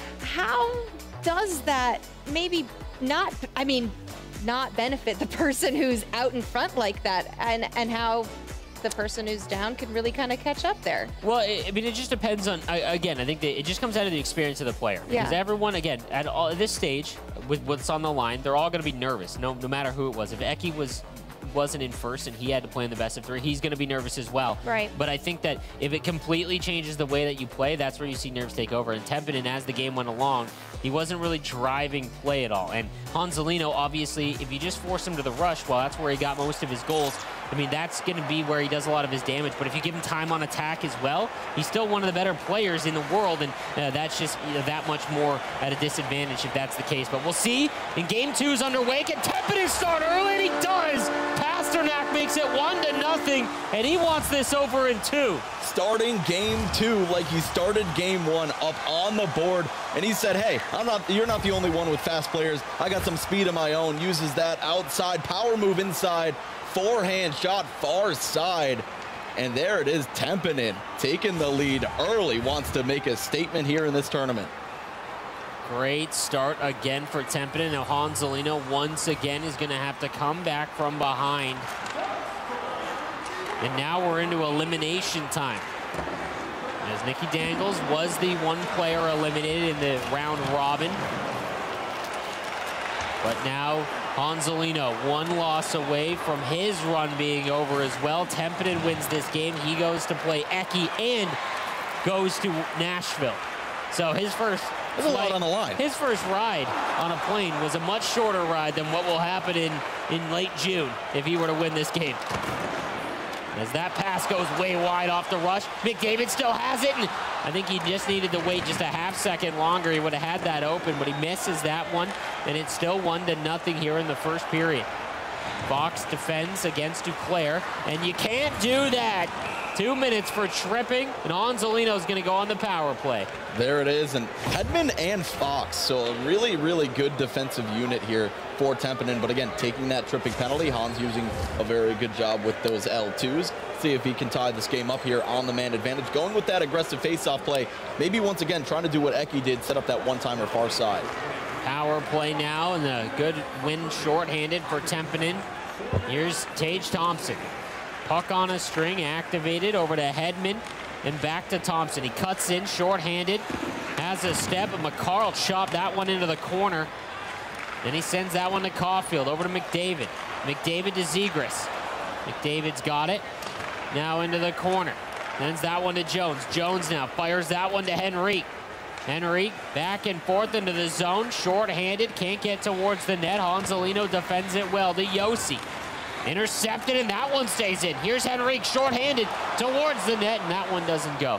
[SPEAKER 1] How does that maybe not, I mean, not benefit the person who's out in front like that, and, and how the person who's down can really kind of catch up there?
[SPEAKER 2] Well, I mean, it just depends on, again, I think that it just comes out of the experience of the player. Because
[SPEAKER 1] yeah.
[SPEAKER 2] everyone, again, at, all, at this stage, with what's on the line, they're all going to be nervous, no, no matter who it was. If Eki was wasn't in first and he had to play in the best of three, he's going to be nervous as well.
[SPEAKER 1] Right.
[SPEAKER 2] But I think that if it completely changes the way that you play, that's where you see nerves take over. And Tempinen, as the game went along, he wasn't really driving play at all. And Honzolino, obviously, if you just force him to the rush, well, that's where he got most of his goals. I mean, that's going to be where he does a lot of his damage. But if you give him time on attack as well, he's still one of the better players in the world. And uh, that's just you know, that much more at a disadvantage if that's the case. But we'll see. In game two's underway. Can Tempinen start early? And he does. Pasternak makes it one to nothing. And he wants this over in two.
[SPEAKER 3] Starting game two like he started game one, up on the board. And he said, hey, I'm not, you're not the only one with fast players. I got some speed of my own. Uses that outside power move inside. Forehand shot far side. And there it is, Tempinen taking the lead early, wants to make a statement here in this tournament.
[SPEAKER 2] Great start again for Tempinen. Now Honzolino once again is going to have to come back from behind. And now we're into elimination time. As Nicky Dangles was the one player eliminated in the round robin. But now Honzolino, one loss away from his run being over as well. Tempinen wins this game. He goes to play Eki and goes to Nashville. So his first
[SPEAKER 3] There's a lot on the line.
[SPEAKER 2] His first ride on a plane was a much shorter ride than what will happen in, in late June if he were to win this game. As that pass goes way wide off the rush, McDavid still has it, and I think he just needed to wait just a half second longer. He would have had that open, but he misses that one, and it's still one to nothing here in the first period. Fox defends against Duclair, and you can't do that. Two minutes for tripping, and Honzolino's going to go on the power play.
[SPEAKER 3] There it is, and Hedman and Fox, so a really, really good defensive unit here for Tempinen. But again, taking that tripping penalty, Hans using a very good job with those L twos. See if he can tie this game up here on the man advantage. Going with that aggressive face-off play, maybe once again trying to do what Eki did, set up that one-timer far side.
[SPEAKER 2] Power play now, and a good win shorthanded for Tempinen. Here's Tage Thompson. Puck on a string, activated over to Hedman, and back to Thompson. He cuts in, shorthanded, has a step, and McCarl chopped that one into the corner. Then he sends that one to Caulfield, over to McDavid. McDavid to Zegras. McDavid's got it. Now into the corner. Sends that one to Jones. Jones now fires that one to Henrique. Henrique back and forth into the zone, shorthanded, can't get towards the net. Honzolino defends it well to Yossi. Intercepted, and that one stays in. Here's Henrique, shorthanded towards the net, and that one doesn't go.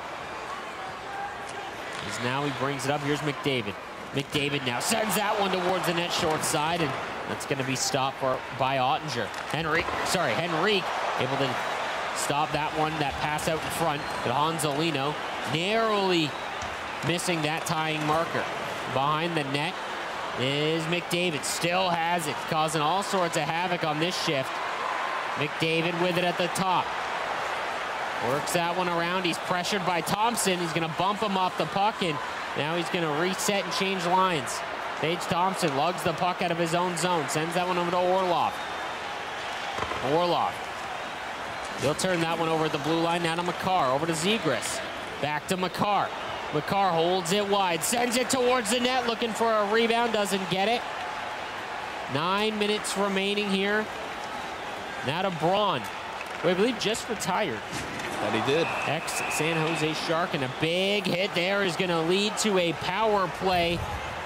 [SPEAKER 2] As now he brings it up. Here's McDavid. McDavid now sends that one towards the net, short side, and that's going to be stopped for, by Ottinger. Henrique, sorry, Henrique able to stop that one, that pass out in front, but Honzolino narrowly missing that tying marker. Behind the net is McDavid. Still has it, causing all sorts of havoc on this shift. McDavid with it at the top. Works that one around. He's pressured by Thompson. He's going to bump him off the puck, and now he's going to reset and change lines. Tage Thompson lugs the puck out of his own zone. Sends that one over to Orlov. Orlov. He'll turn that one over at the blue line. Now to Makar. Over to Zegras. Back to Makar. Makar holds it wide. Sends it towards the net. Looking for a rebound. Doesn't get it. Nine minutes remaining here. Now to Braun, who I believe just retired.
[SPEAKER 3] That he did.
[SPEAKER 2] Ex-San Jose Shark, and a big hit there is going to lead to a power play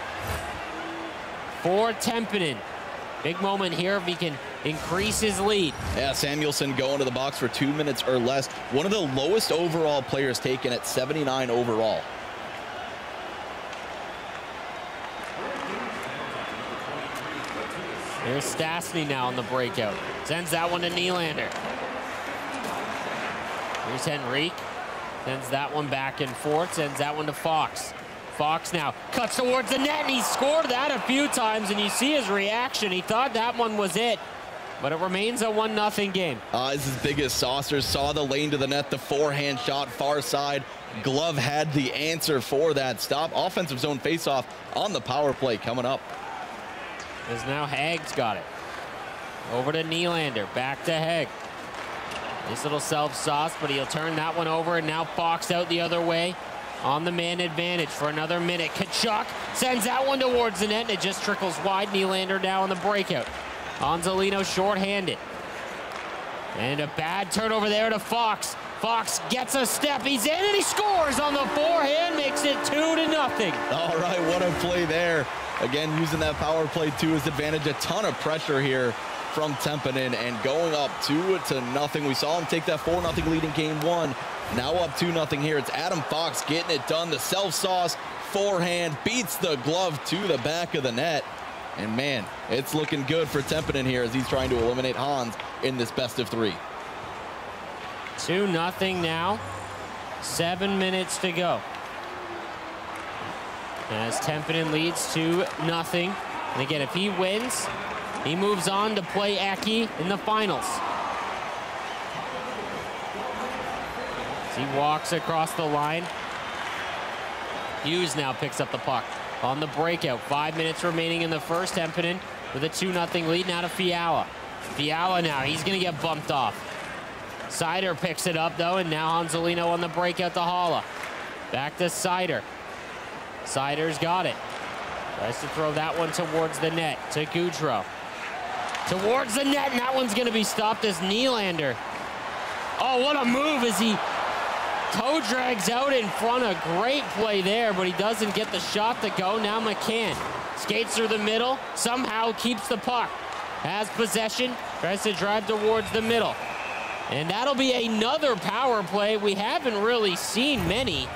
[SPEAKER 2] for Tempinen. Big moment here if he can increase his lead.
[SPEAKER 3] Yeah, Samuelsson going to the box for two minutes or less. One of the lowest overall players taken at seventy-nine overall.
[SPEAKER 2] There's Stastny now on the breakout. Sends that one to Nylander. Here's Henrique. Sends that one back and forth. Sends that one to Fox. Fox now cuts towards the net, and he scored that a few times, and you see his reaction. He thought that one was it, but it remains a one nothing game.
[SPEAKER 3] Uh, this is his biggest saucer. Saw the lane to the net, the forehand shot far side. Glove had the answer for that stop. Offensive zone faceoff on the power play coming up.
[SPEAKER 2] As now Hagg's got it. Over to Nylander, back to Hagg. Nice little self-sauce, but he'll turn that one over, and now Fox out the other way on the man advantage for another minute. Tkachuk sends that one towards the net, and it just trickles wide. Nylander now on the breakout. Honzolino shorthanded. And a bad turnover there to Fox. Fox gets a step, he's in, and he scores on the forehand, makes it two to nothing.
[SPEAKER 3] All right, what a play there. Again, using that power play to his advantage. A ton of pressure here from Tempinen and going up two to nothing. We saw him take that four nothing lead in game one. Now up two nothing here. It's Adam Fox getting it done. The self-sauce forehand beats the glove to the back of the net. And man, it's looking good for Tempinen here as he's trying to eliminate Hans in this best of three.
[SPEAKER 2] two nothing now. Seven minutes to go. As Tempinen leads two nothing. And again, if he wins, he moves on to play Eki in the finals. As he walks across the line. Hughes now picks up the puck on the breakout. Five minutes remaining in the first. Tempinen with a two nothing lead now to Fiala. Fiala now, he's going to get bumped off. Seider picks it up, though, and now Hanselino on the breakout to Halla. Back to Seider. Seider's got it. Tries to throw that one towards the net to Goudreau. Towards the net, and that one's going to be stopped as Nylander. Oh, what a move as he toe drags out in front. A great play there, but he doesn't get the shot to go. Now McCann skates through the middle, somehow keeps the puck. Has possession, tries to drive towards the middle. And that'll be another power play. We haven't really seen many.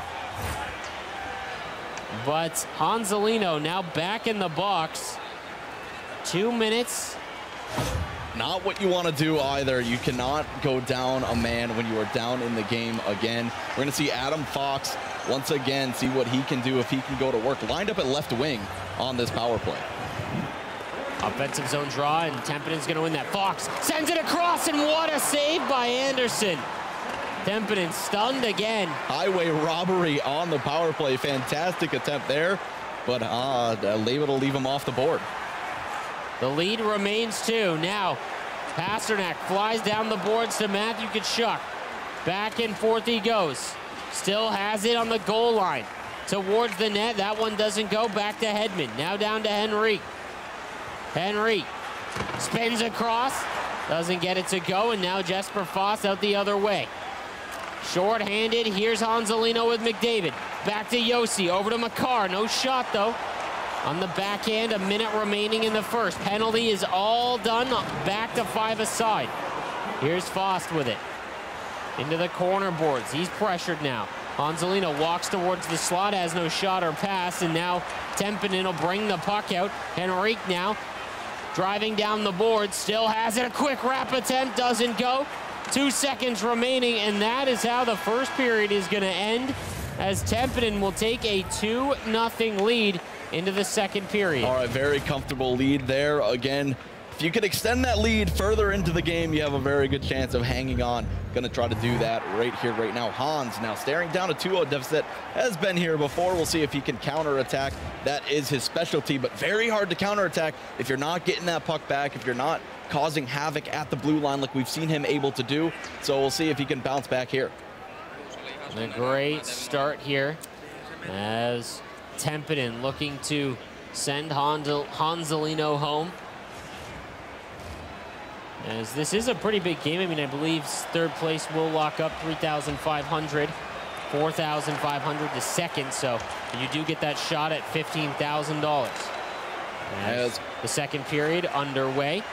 [SPEAKER 2] But Hanselino now back in the box. Two minutes.
[SPEAKER 3] Not what you want to do either. You cannot go down a man when you are down in the game again. We're going to see Adam Fox once again, see what he can do if he can go to work. Lined up at left wing on this power play.
[SPEAKER 2] Offensive zone draw, and Tempinen's going to win that. Fox sends it across, and what a save by Anderson. Tempinen stunned again.
[SPEAKER 3] Highway robbery on the power play. Fantastic attempt there, but uh, able to leave him off the board.
[SPEAKER 2] The lead remains two. Now, Pasternak flies down the boards to Matthew Tkachuk. Back and forth he goes. Still has it on the goal line. Towards the net. That one doesn't go. Back to Hedman. Now down to Henrique. Henrique spins across. Doesn't get it to go. And now Jesper Foss out the other way. Short-handed. Here's Hanselino with McDavid. Back to Yossi. Over to Makar. No shot, though. On the backhand, a minute remaining in the first. Penalty is all done. Back to five aside. Here's Fost with it. Into the corner boards. He's pressured now. Hanselino walks towards the slot, has no shot or pass, and now Tempinen will bring the puck out. Henrique now driving down the board. Still has it. A quick wrap attempt. Doesn't go. Two seconds remaining, and that is how the first period is going to end, as Tempinen will take a two nothing lead into the second period.
[SPEAKER 3] All right, very comfortable lead there. Again, if you could extend that lead further into the game, you have a very good chance of hanging on. Going to try to do that right here, right now. Hans now staring down a two oh deficit. Has been here before. We'll see if he can counterattack. That is his specialty, but very hard to counterattack if you're not getting that puck back, if you're not causing havoc at the blue line like we've seen him able to do. So we'll see if he can bounce back here.
[SPEAKER 2] A great start here as Tempinen looking to send Hansel, Hanselino home. As this is a pretty big game. I mean, I believe third place will lock up three thousand five hundred, four thousand five hundred to second. So you do get that shot at fifteen thousand dollars. As the second period underway.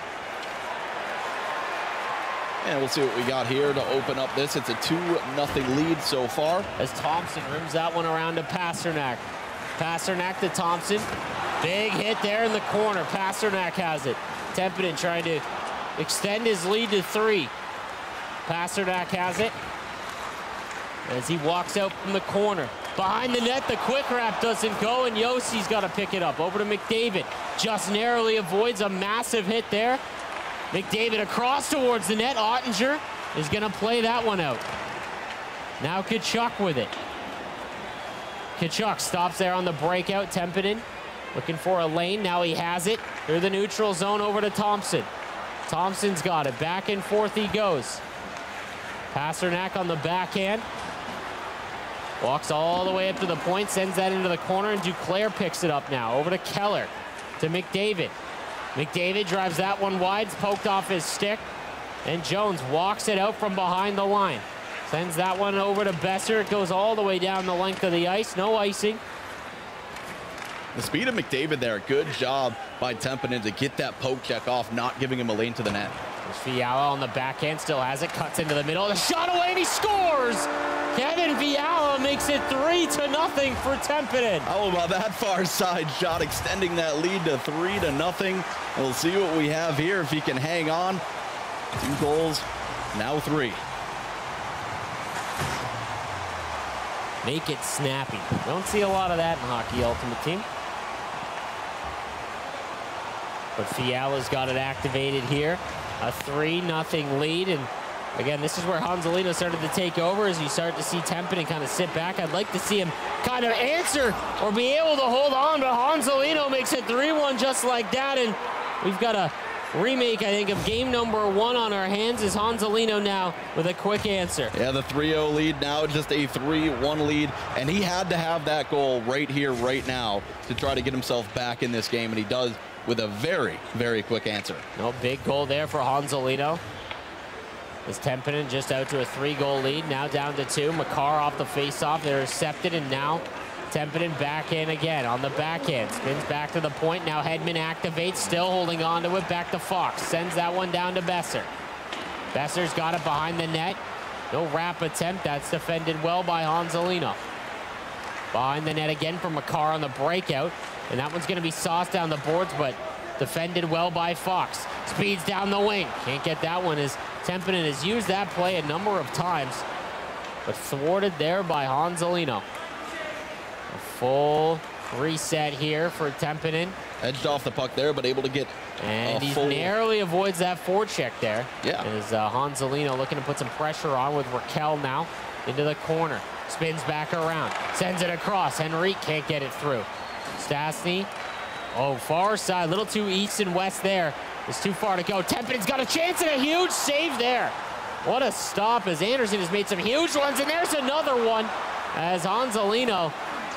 [SPEAKER 3] And we'll see what we got here to open up this. It's a two nothing lead so far.
[SPEAKER 2] As Thompson rims that one around to Pasternak. Pasternak to Thompson. Big hit there in the corner. Pasternak has it. Tempinen trying to extend his lead to three. Pasternak has it as he walks out from the corner. Behind the net, the quick wrap doesn't go, and Yossi's got to pick it up. Over to McDavid. Just narrowly avoids a massive hit there. McDavid across towards the net. Ottinger is going to play that one out. Now Tkachuk with it. Tkachuk stops there on the breakout. Tempinen looking for a lane. Now he has it. Through the neutral zone over to Thompson. Thompson's got it. Back and forth he goes. Pasternak on the backhand. Walks all the way up to the point. Sends that into the corner, and Duclair picks it up now. Over to Keller. To McDavid. McDavid drives that one wide. It's poked off his stick. And Jones walks it out from behind the line. Sends that one over to Besser. It goes all the way down the length of the ice. No icing.
[SPEAKER 3] The speed of McDavid there. Good job by Tempinen to get that poke check off, not giving him a lane to the net.
[SPEAKER 2] Fiala on the backhand, still has it, cuts into the middle, the shot away, and he scores! Kevin Fiala makes it three to nothing for Tempinen.
[SPEAKER 3] How about that far side shot, extending that lead to three to nothing. We'll see what we have here if he can hang on. Two goals, now three.
[SPEAKER 2] Make it snappy. Don't see a lot of that in Hockey Ultimate Team. But Fiala's got it activated here. A three nothing lead, and again, this is where Honzolino started to take over as you start to see Tempinen kind of sit back. I'd like to see him kind of answer or be able to hold on, but Honzolino makes it three one just like that, and we've got a remake, I think, of game number one on our hands as Honzolino now with a quick answer.
[SPEAKER 3] Yeah, the three oh lead now just a three one lead, and he had to have that goal right here, right now to try to get himself back in this game, and he does with a very, very quick answer.
[SPEAKER 2] No big goal there for Honzolino. As Tempinen just out to a three-goal lead, now down to two. Makar off the face-off, they're intercepted, and now Tempinen back in again on the backhand. Spins back to the point, now Hedman activates, still holding on to it, back to Fox. Sends that one down to Besser. Besser's got it behind the net. No wrap attempt, that's defended well by Honzolino. Behind the net again for Makar on the breakout. And that one's going to be sauced down the boards, but defended well by Fox. Speeds down the wing. Can't get that one as Tempinen has used that play a number of times, but thwarted there by Honzolino. A full reset here for Tempinen.
[SPEAKER 3] Edged off the puck there, but able to get
[SPEAKER 2] And
[SPEAKER 3] a
[SPEAKER 2] he
[SPEAKER 3] full...
[SPEAKER 2] narrowly avoids that forecheck there.
[SPEAKER 3] Yeah.
[SPEAKER 2] As uh, Honzolino looking to put some pressure on with Raquel now into the corner. Spins back around. Sends it across. Henrique can't get it through. Stastny, oh, far side, a little too east and west there. It's too far to go. Tempinen's got a chance and a huge save there. What a stop as Anderson has made some huge ones, and there's another one as Honzolino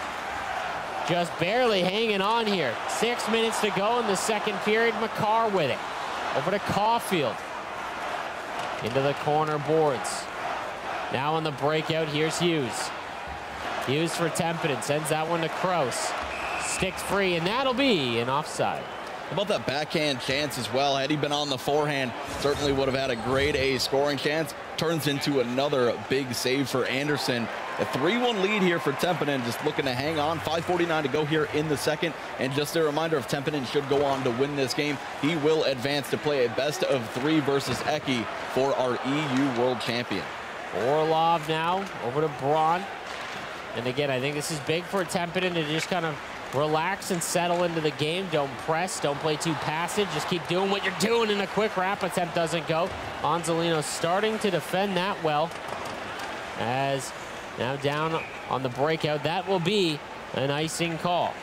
[SPEAKER 2] just barely hanging on here. Six minutes to go in the second period. Makar with it. Over to Caulfield. Into the corner boards. Now on the breakout, here's Hughes. Hughes for Tempinen, sends that one to Kraus. Sticks free, and that'll be an offside.
[SPEAKER 3] How about that backhand chance as well? Had he been on the forehand, certainly would have had a grade A scoring chance. Turns into another big save for Anderson. A three one lead here for Tempinen, just looking to hang on. five forty-nine to go here in the second. And just a reminder, if Tempinen should go on to win this game, he will advance to play a best of three versus Eki for our E U World Champion.
[SPEAKER 2] Orlov now over to Braun. And again, I think this is big for Tempinen to just kind of relax and settle into the game. Don't press, don't play too passive. Just keep doing what you're doing, and a quick wrap attempt doesn't go. Honzolino starting to defend that well. As now down on the breakout, that will be an icing call.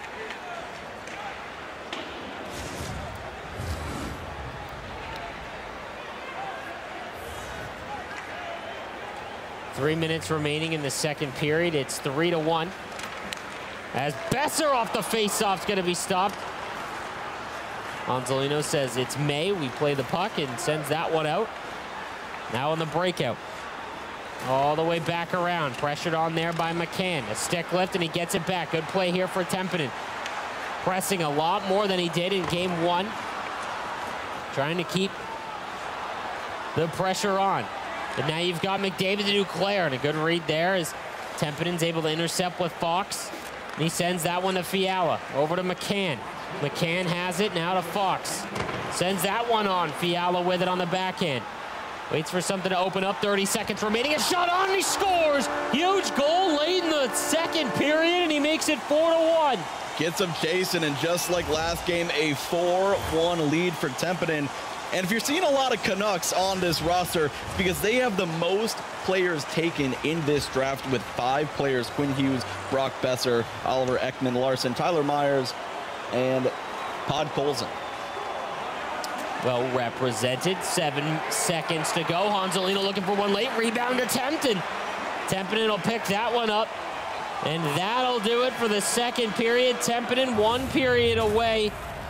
[SPEAKER 2] Three minutes remaining in the second period. It's three to one. As Besser off the face-off is going to be stopped. Honzolino says it's May. We play the puck and sends that one out. Now on the breakout. All the way back around. Pressured on there by McCann. A stick lift and he gets it back. Good play here for Tempinen. Pressing a lot more than he did in game one. Trying to keep the pressure on. But now you've got McDavid to Duclair, and a good read there as Tempinen's able to intercept with Fox. And he sends that one to Fiala. Over to McCann. McCann has it, now to Fox. Sends that one on. Fiala with it on the backhand. Waits for something to open up. thirty seconds remaining. A shot on, and he scores! Huge goal late in the second period, and he makes it four to one.
[SPEAKER 3] Gets him chasing, and just like last game, a four one lead for Tempinen. And if you're seeing a lot of Canucks on this roster, because they have the most players taken in this draft with five players: Quinn Hughes, Brock Besser, Oliver Ekman Larson, Tyler Myers, and Pod Colson.
[SPEAKER 2] Well represented. Seven seconds to go. Honzolino looking for one late rebound attempt, and Tempinen will pick that one up. And that'll do it for the second period. Tempinen one period away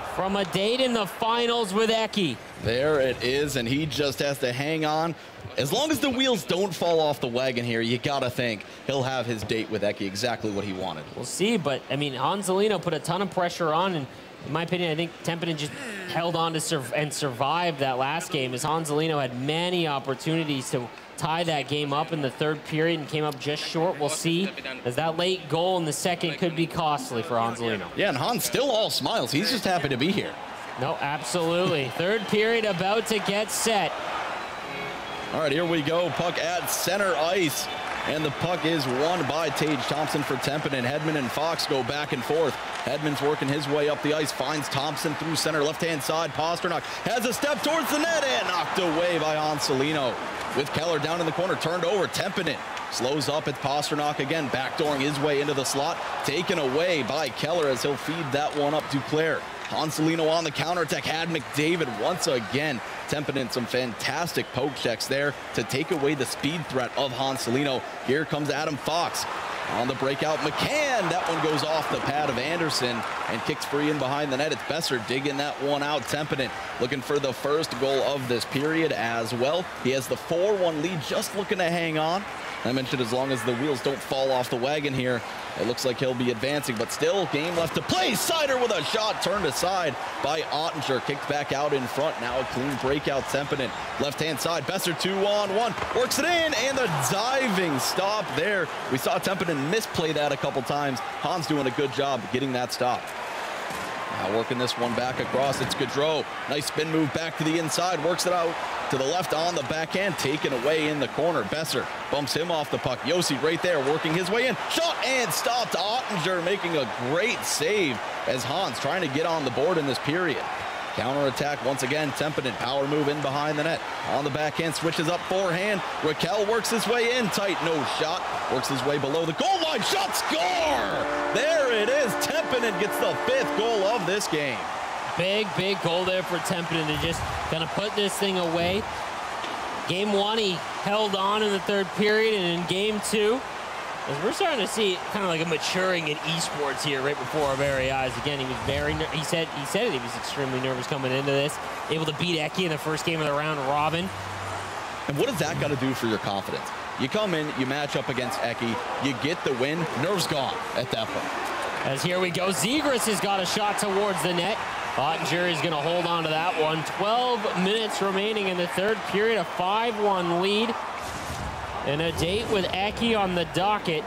[SPEAKER 2] from a date in the finals with Eki.
[SPEAKER 3] There it is, and he just has to hang on. As long as the wheels don't fall off the wagon here, you gotta think he'll have his date with Eki exactly what he wanted.
[SPEAKER 2] We'll see, but I mean, Hanselino put a ton of pressure on, and in my opinion, I think Tempinen just held on to sur and survived that last game, as Hanselino had many opportunities to tie that game up in the third period and came up just short. We'll see, as that late goal in the second could be costly for Hanselino.
[SPEAKER 3] Yeah, and Hans still all smiles. He's just happy to be here.
[SPEAKER 2] No, absolutely. Third period about to get set.
[SPEAKER 3] All right, here we go. Puck at center ice. And the puck is won by Tage Thompson for Tempinen. Hedman and Fox go back and forth. Hedman's working his way up the ice, finds Thompson through center, left-hand side. Pasternak has a step towards the net and knocked away by Hanselino. With Keller down in the corner, turned over. Tempinen slows up at Pasternak again, backdooring his way into the slot. Taken away by Keller as he'll feed that one up to Claire. Hanselino on the counterattack, had McDavid once again. Tempinen some fantastic poke checks there to take away the speed threat of Hanselino. Here comes Adam Fox on the breakout. McCann, that one goes off the pad of Anderson and kicks free in behind the net. It's Besser digging that one out. Tempinen looking for the first goal of this period as well. He has the four one lead, just looking to hang on. I mentioned as long as the wheels don't fall off the wagon here, it looks like he'll be advancing, but still game left to play. Sider with a shot turned aside by Ottinger, kicked back out in front. Now a clean breakout. Tempinen left-hand side. Besser two on one, works it in, and a diving stop there. We saw Tempinen misplay that a couple times. Hans doing a good job getting that stop. Now working this one back across, it's Gaudreau. Nice spin move back to the inside, works it out to the left on the backhand, taken away in the corner. Besser bumps him off the puck. Yossi right there, working his way in. Shot and stopped. Ottinger making a great save as Hans trying to get on the board in this period. Counter-attack once again. Tempinen power move in behind the net. On the backhand, switches up forehand. Raquel works his way in tight. No shot. Works his way below the goal line. Shot, score! There it is. Tempinen gets the fifth goal of this game.
[SPEAKER 2] Big, big goal there for Tempinen to just kind of put this thing away. Game one, he held on in the third period, and in game two, as we're starting to see kind of like a maturing in esports here right before our very eyes. Again, he was very, he said, he said it, he was extremely nervous coming into this. Able to beat Eki in the first game of the round robin.
[SPEAKER 3] And what does that got to do for your confidence? You come in, you match up against Eki, you get the win, nerves gone at that point.
[SPEAKER 2] As here we go, Zegras has got a shot towards the net. Ottinger is going to hold on to that one. twelve minutes remaining in the third period, a five one lead. And a date with Eki on the docket.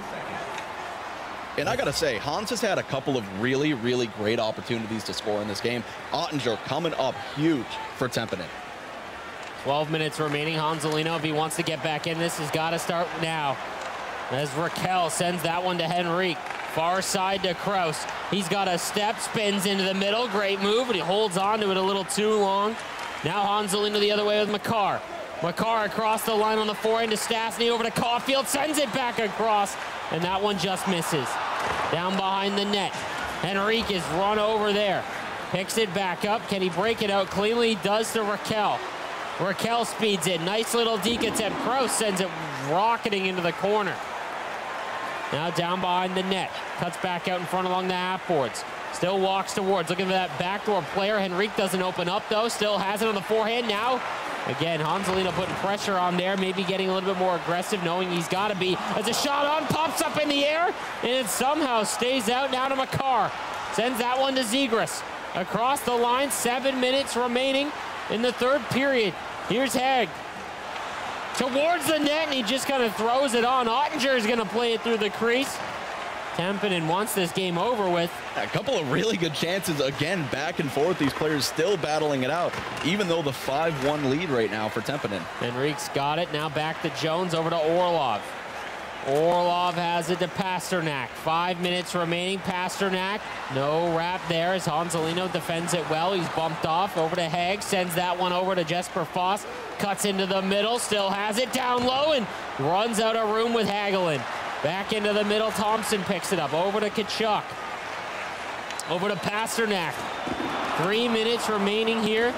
[SPEAKER 3] And I got to say, Hans has had a couple of really, really great opportunities to score in this game. Ottinger coming up huge for Tempinen.
[SPEAKER 2] twelve minutes remaining. Hanselino, if he wants to get back in this, has got to start now. As Raquel sends that one to Henrique. Far side to Kraus. He's got a step, spins into the middle. Great move, but he holds on to it a little too long. Now Hanselino the other way with Makar. Makar across the line on the forehand to Stastny, over to Caulfield, sends it back across, and that one just misses. Down behind the net. Henrique is run over there. Picks it back up. Can he break it out cleanly? He does to Raquel. Raquel speeds in. Nice little deke attempt. Kraus sends it rocketing into the corner. Now down behind the net. Cuts back out in front along the half boards. Still walks towards. Looking for that backdoor player. Henrique doesn't open up though. Still has it on the forehand now. Again, Hanselino putting pressure on there. Maybe getting a little bit more aggressive, knowing he's got to be. As a shot on, pops up in the air. And it somehow stays out now to Makar. Sends that one to Zegras. Across the line. Seven minutes remaining in the third period. Here's Haig. Towards the net, and he just kind of throws it on. Ottinger is going to play it through the crease. Tempinen wants this game over with.
[SPEAKER 3] A couple of really good chances, again, back and forth. These players still battling it out, even though the five one lead right now for Tempinen.
[SPEAKER 2] Henrique's got it. Now back to Jones, over to Orlov. Orlov has it to Pasternak. Five minutes remaining. Pasternak, no wrap there as Hanselino defends it well. He's bumped off. Over to Haig, sends that one over to Jesper Foss. Cuts into the middle, still has it down low and runs out of room with Hagelin. Back into the middle, Thompson picks it up. Over to Tkachuk. Over to Pasternak. Three minutes remaining here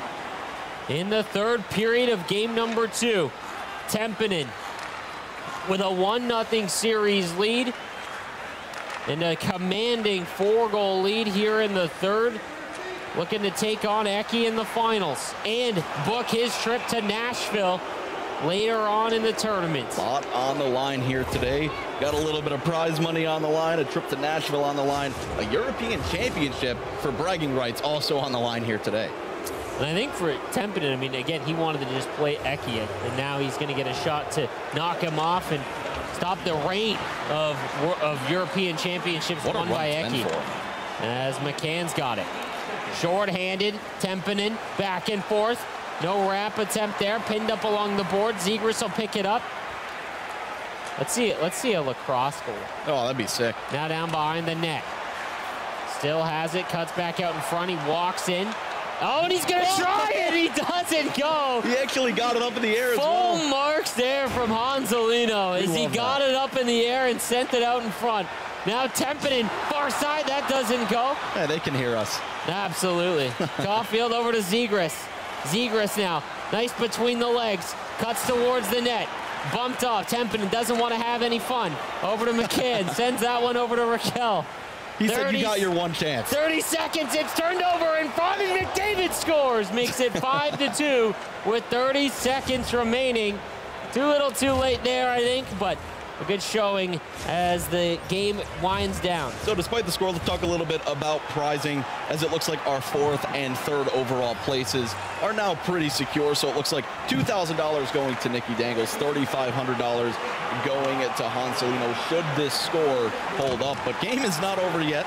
[SPEAKER 2] in the third period of game number two. Tempinen with a one nothing series lead and a commanding four-goal lead here in the third. looking to take on Eki in the finals and book his trip to Nashville later on in the tournament.
[SPEAKER 3] A lot on the line here today. Got a little bit of prize money on the line, a trip to Nashville on the line, a European championship for bragging rights also on the line here today.
[SPEAKER 2] And I think for Tempinen, I mean, again, he wanted to just play Eki, and now he's going to get a shot to knock him off and stop the reign of, of European championships
[SPEAKER 3] what
[SPEAKER 2] won by Eki. As McCann's got it. Short-handed, Tempinen back and forth. No wrap attempt there, pinned up along the board. Zegras will pick it up. Let's see it. Let's see a lacrosse goal.
[SPEAKER 3] Oh, that'd be sick.
[SPEAKER 2] Now down behind the net. Still has it, cuts back out in front. He walks in. Oh, and he's gonna try it. He doesn't go.
[SPEAKER 3] He actually got it up in the air as
[SPEAKER 2] Full
[SPEAKER 3] well.
[SPEAKER 2] marks there from Hanselino as he got
[SPEAKER 3] that.
[SPEAKER 2] it up in the air and sent it out in front. Now Tempinen, far side, that doesn't go.
[SPEAKER 3] Yeah, they can hear us.
[SPEAKER 2] Absolutely. Caulfield over to Zegras. Zegras now, nice between the legs, cuts towards the net, bumped off. Tempinen doesn't want to have any fun. Over to McCann, sends that one over to Raquel.
[SPEAKER 3] He said you got your one chance.
[SPEAKER 2] thirty seconds, it's turned over in front, and McDavid scores. Makes it five to two with thirty seconds remaining. Too little too late there, I think, but a good showing as the game winds down.
[SPEAKER 3] So despite the score, let's talk a little bit about prizing, as it looks like our fourth and third overall places are now pretty secure. So it looks like two thousand dollars going to Nikki Dangles, thirty-five hundred dollars going to Hanselino should this score hold up. But game is not over yet.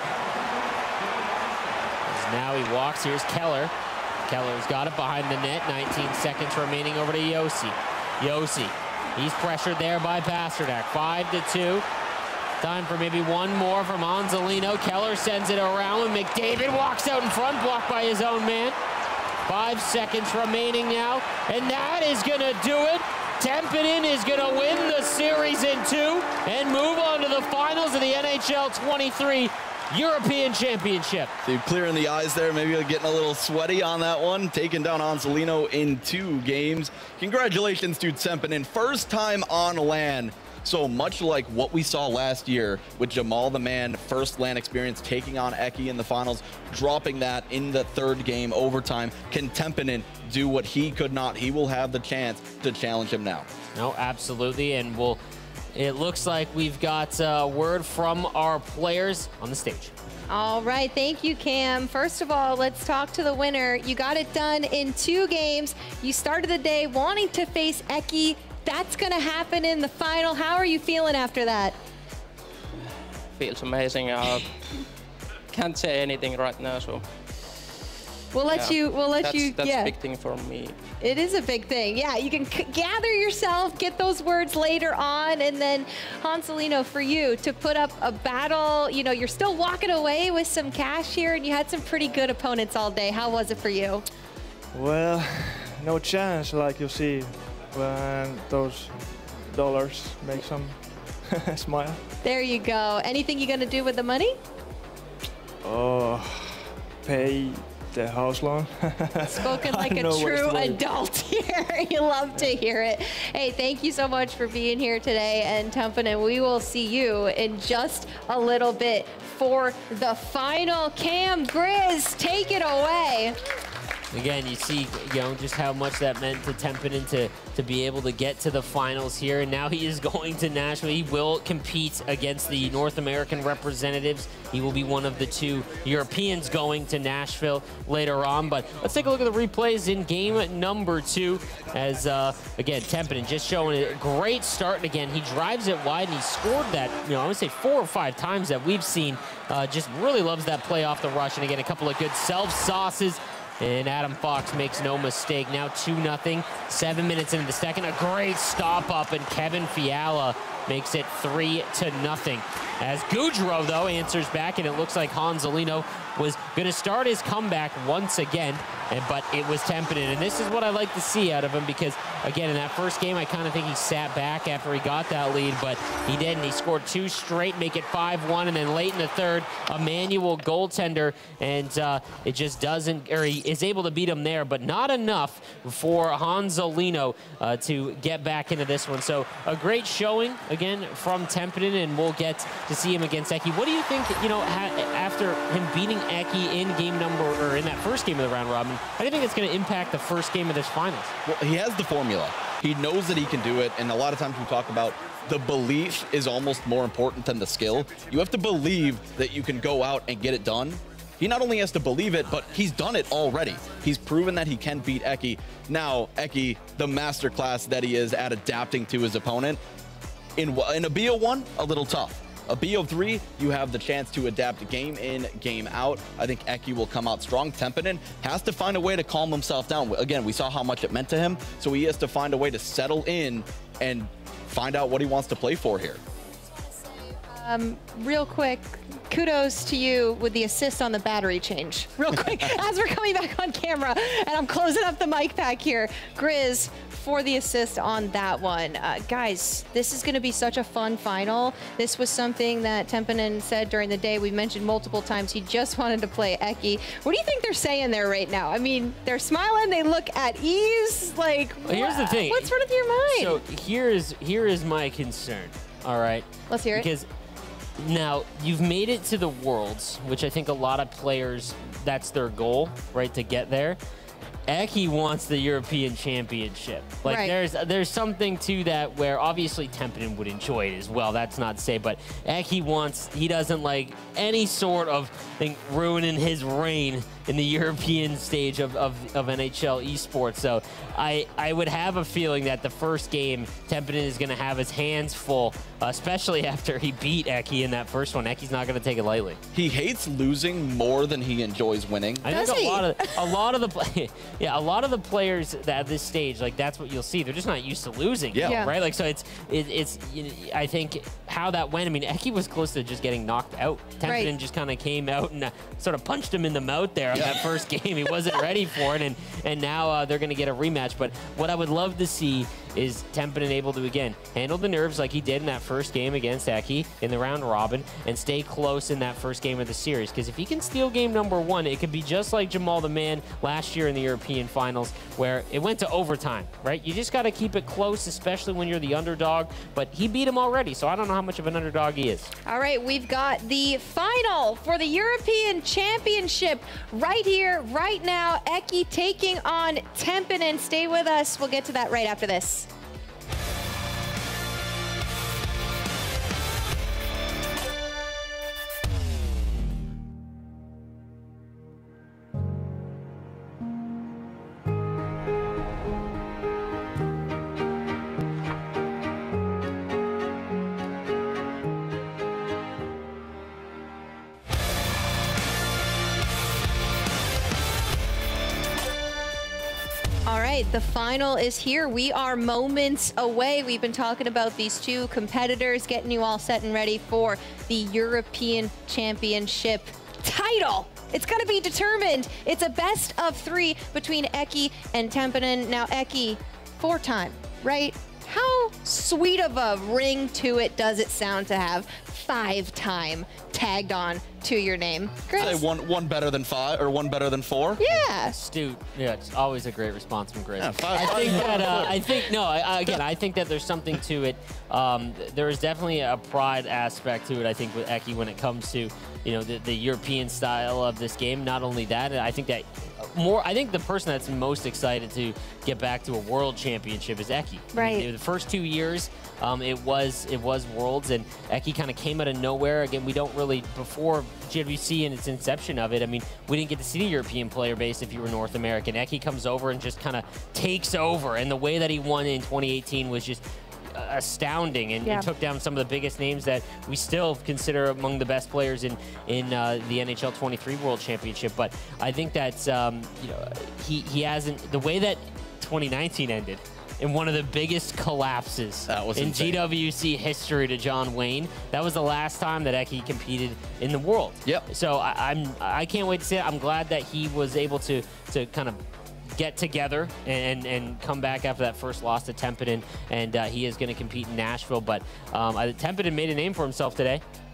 [SPEAKER 2] As now he walks, here's Keller. Keller's got it behind the net, nineteen seconds remaining over to Yossi. Yossi. He's pressured there by Pasternak. Five to two. Time for maybe one more from Hanselino. Keller sends it around when McDavid walks out in front, blocked by his own man. Five seconds remaining now, and that is going to do it. Tempinen is going to win the series in two and move on to the finals of the N H L twenty-three European Championship.
[SPEAKER 3] So you're clearing the eyes there, maybe you're getting a little sweaty on that one, taking down Hanselino in two games. Congratulations to Tempinen, first time on LAN. So much like what we saw last year with Jamal the Man, first LAN experience, taking on Eki in the finals, dropping that in the third game overtime. Can Tempinen do what he could not? He will have the chance to challenge him now.
[SPEAKER 2] No, absolutely, and we'll It looks like we've got a word from our players on the stage.
[SPEAKER 1] All right, thank you, Cam. First of all, let's talk to the winner. You got it done in two games. You started the day wanting to face Eki. That's going to happen in the final. How are you feeling after that?
[SPEAKER 7] Feels amazing. Uh, can't say anything right now, so.
[SPEAKER 1] We'll let
[SPEAKER 7] yeah.
[SPEAKER 1] you. We'll let
[SPEAKER 7] that's,
[SPEAKER 1] you.
[SPEAKER 7] That's
[SPEAKER 1] yeah.
[SPEAKER 7] a big thing for me.
[SPEAKER 1] It is a big thing. Yeah, you can c gather yourself, get those words later on, and then Hanselino, for you to put up a battle. You know, you're still walking away with some cash here, and you had some pretty good opponents all day. How was it for you?
[SPEAKER 4] Well, no chance, like you see, when those dollars make some smile.
[SPEAKER 1] There you go. Anything you gonna do with the money?
[SPEAKER 4] Oh, pay the house loan.
[SPEAKER 1] Spoken like a true adult here. You love to hear it. Hey, thank you so much for being here today. And Tempinen, we will see you in just a little bit for the final. Cam, Grizz, take it away.
[SPEAKER 2] Again, you see, you know, just how much that meant to Tempinen to, to be able to get to the finals here. And now he is going to Nashville. He will compete against the North American representatives. He will be one of the two Europeans going to Nashville later on. But let's take a look at the replays in game number two. As, uh, again, Tempinen just showing a great start. And again, he drives it wide, and he scored that, you know, I would say four or five times that we've seen. Uh, just really loves that play off the rush. And again, a couple of good self-sauces. And Adam Fox makes no mistake. Now two nothing, seven minutes into the second. A great stop up, and Kevin Fiala makes it three to nothing. As Gaudreau, though, answers back, and it looks like Hanselino was going to start his comeback once again, and, but it was Tempinen. And this is what I like to see out of him, because, again, in that first game, I kind of think he sat back after he got that lead, but he didn't. He scored two straight, make it five one, and then late in the third, a manual goaltender, and uh, it just doesn't, or he, is able to beat him there, but not enough for Hansolino uh, to get back into this one. So a great showing, again, from Tempinen, and we'll get to see him against Eki. What do you think, you know, ha after him beating Eki in game number, or in that first game of the round robin, how do you think it's going to impact the first game of this finals?
[SPEAKER 3] Well, he has the formula. He knows that he can do it, and a lot of times we talk about the belief is almost more important than the skill. You have to believe that you can go out and get it done. He not only has to believe it, but he's done it already. He's proven that he can beat Eki. Now, Eki, the masterclass that he is at adapting to his opponent, in, in a B O one, a little tough. A B O three, you have the chance to adapt game in, game out. I think Eki will come out strong. Tempinen has to find a way to calm himself down. Again, we saw how much it meant to him, so he has to find a way to settle in and find out what he wants to play for here.
[SPEAKER 1] Um, real quick, kudos to you with the assist on the battery change. Real quick, as we're coming back on camera, and I'm closing up the mic pack here. Grizz, for the assist on that one. Uh, guys, this is going to be such a fun final. This was something that Tempinen said during the day. We mentioned multiple times he just wanted to play Eki. What do you think they're saying there right now? I mean, they're smiling, they look at ease. Like,
[SPEAKER 2] well, here's the thing.
[SPEAKER 1] What's running through your mind?
[SPEAKER 2] So here is, here is my concern, all right?
[SPEAKER 1] Let's hear it.
[SPEAKER 2] Because now, you've made it to the Worlds, which I think a lot of players, that's their goal, right, to get there. Eki wants the European Championship. Like,
[SPEAKER 1] right.
[SPEAKER 2] there's there's something to that where obviously Tempinen would enjoy it as well. That's not to say, but Eki wants, he doesn't like any sort of thing ruining his reign in the European stage of, of, of N H L esports. So I, I would have a feeling that the first game, Tempinen is going to have his hands full, especially after he beat Eki in that first one. Eki's not going to take it lightly.
[SPEAKER 3] He hates losing more than he enjoys winning.
[SPEAKER 2] I
[SPEAKER 1] Does
[SPEAKER 2] think a
[SPEAKER 1] he?
[SPEAKER 2] lot of a lot of the yeah, a lot of the players that at this stage, like, that's what you'll see. They're just not used to losing,
[SPEAKER 3] Yeah.
[SPEAKER 1] Yeah.
[SPEAKER 2] right? Like, so it's it, it's you know, I think how that went. I mean, Eki was close to just getting knocked out. Tempinen
[SPEAKER 1] Right.
[SPEAKER 2] just kind of came out and uh, sort of punched him in the mouth there on
[SPEAKER 3] Yeah.
[SPEAKER 2] that first game. He wasn't ready for it, and and now uh, they're going to get a rematch. But what I would love to see is Tempinen able to, again, handle the nerves like he did in that first game against Eki in the round robin and stay close in that first game of the series. Because if he can steal game number one, it could be just like Jamal the Man last year in the European finals, where it went to overtime, right? You just got to keep it close, especially when you're the underdog. But he beat him already, so I don't know how much of an underdog he is.
[SPEAKER 1] All right, we've got the final for the European Championship right here, right now. Eki taking on Tempinen. Stay with us. We'll get to that right after this. All right, the final is here. We are moments away. We've been talking about these two competitors, getting you all set and ready for the European Championship title. It's going to be determined. It's a best of three between Eki and Tempinen. Now, Eki, four-time, right? How sweet of a ring to it does it sound to have five-time tagged on to your name?
[SPEAKER 3] Say
[SPEAKER 1] Grizz?
[SPEAKER 3] one one better than five or one better than four.
[SPEAKER 1] Yeah.
[SPEAKER 2] Astute. Yeah, it's always a great response from Grizz.
[SPEAKER 3] Yeah, five-
[SPEAKER 2] I
[SPEAKER 3] five-
[SPEAKER 2] think that, uh, I think, no, I, I- again, I think that there's something to it. Um, there is definitely a pride aspect to it, I think, with Eki when it comes to, you know, the, the European style of this game. Not only that, I think that more, I think the person that's most excited to get back to a world championship is Eki.
[SPEAKER 1] Right.
[SPEAKER 2] The first two years, um, it was it was Worlds, and Eki kind of came out of nowhere. Again, we don't really, before G W C and its inception of it, I mean, we didn't get to see the European player base if you were North American. Eki comes over and just kind of takes over, and the way that he won in twenty eighteen was just astounding, and,
[SPEAKER 1] Yeah.
[SPEAKER 2] and took down some of the biggest names that we still consider among the best players in in uh, the N H L twenty-three World Championship. But I think that's um, you know, he he hasn't, the way that twenty nineteen ended in one of the biggest collapses
[SPEAKER 3] That was
[SPEAKER 2] in
[SPEAKER 3] insane.
[SPEAKER 2] G W C history to John Wayne. That was the last time that Eki competed in the world.
[SPEAKER 3] Yep.
[SPEAKER 2] So I, I'm I can't wait to see it. I'm glad that he was able to to kind of get together and, and come back after that first loss to Tempinen, and uh, he is going to compete in Nashville. But um, I, Tempinen made a name for himself today.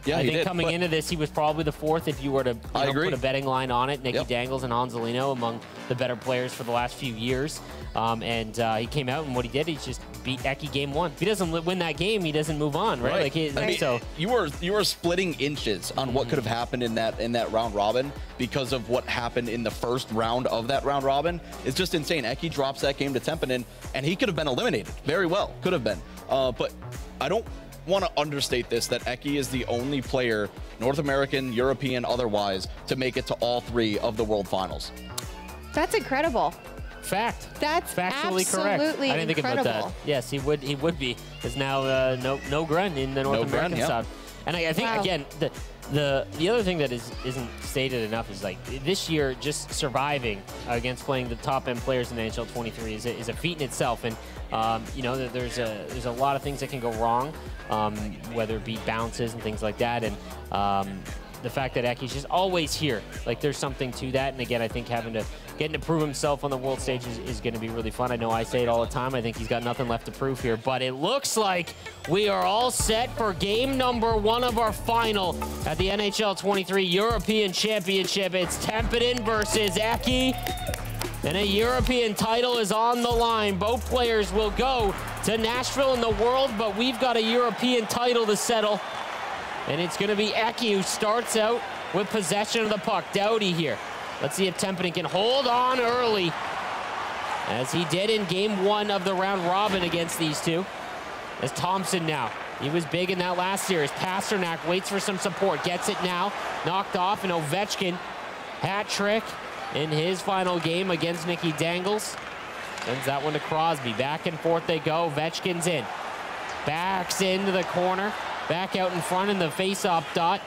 [SPEAKER 3] Yeah,
[SPEAKER 2] I
[SPEAKER 3] he
[SPEAKER 2] think
[SPEAKER 3] did,
[SPEAKER 2] coming
[SPEAKER 3] but-
[SPEAKER 2] into this, he was probably the fourth if you were to you
[SPEAKER 3] I
[SPEAKER 2] know,
[SPEAKER 3] agree.
[SPEAKER 2] put a betting line on it. Nicky
[SPEAKER 3] Yep.
[SPEAKER 2] Dangles and Angelino among the better players for the last few years. Um, and uh, he came out, and what he did, he just beat Eki game one. If he doesn't li- win that game, he doesn't move on, right?
[SPEAKER 3] Right.
[SPEAKER 2] Like he,
[SPEAKER 3] I mean,
[SPEAKER 2] so
[SPEAKER 3] you were you were splitting inches on what could have happened in that in that round robin because of what happened in the first round of that round robin. It's just insane. Eki drops that game to Tempinen, and he could have been eliminated very well. Could have been. Uh, but I don't want to understate this, that Eki is the only player, North American, European, otherwise, to make it to all three of the World Finals.
[SPEAKER 1] That's incredible.
[SPEAKER 2] fact.
[SPEAKER 1] That's
[SPEAKER 2] Factually
[SPEAKER 1] absolutely
[SPEAKER 2] correct. I didn't think
[SPEAKER 1] incredible.
[SPEAKER 2] about that. Yes, he would. He would be. There's now uh, no no Gren in the North
[SPEAKER 3] No
[SPEAKER 2] American
[SPEAKER 3] Gren, yeah.
[SPEAKER 2] side. And I, I think
[SPEAKER 1] Wow.
[SPEAKER 2] again the the the other thing that is isn't stated enough is like this year just surviving against playing the top end players in the N H L twenty-three is a, is a feat in itself. And um, you know there- there's a there's a lot of things that can go wrong, um, whether it be bounces and things like that. And um, the fact that Eki's just always here, like there's something to that. And again, I think having to getting to prove himself on the world stage is, is going to be really fun. I know I say it all the time. I think he's got nothing left to prove here, but it looks like we are all set for game number one of our final at the N H L twenty-three European Championship. It's Tempinen versus Eki, and a European title is on the line. Both players will go to Nashville in the World, but we've got a European title to settle, and it's going to be Eki who starts out with possession of the puck. Doughty here. Let's see if Tempinen can hold on early, as he did in game one of the round robin against these two. As Thompson now, he was big in that last series. Pasternak waits for some support, gets it now, knocked off, and Ovechkin, hat trick in his final game against Nicky Dangles. Sends that one to Crosby. Back and forth they go. Ovechkin's in. Backs into the corner. Back out in front in the face-off dot.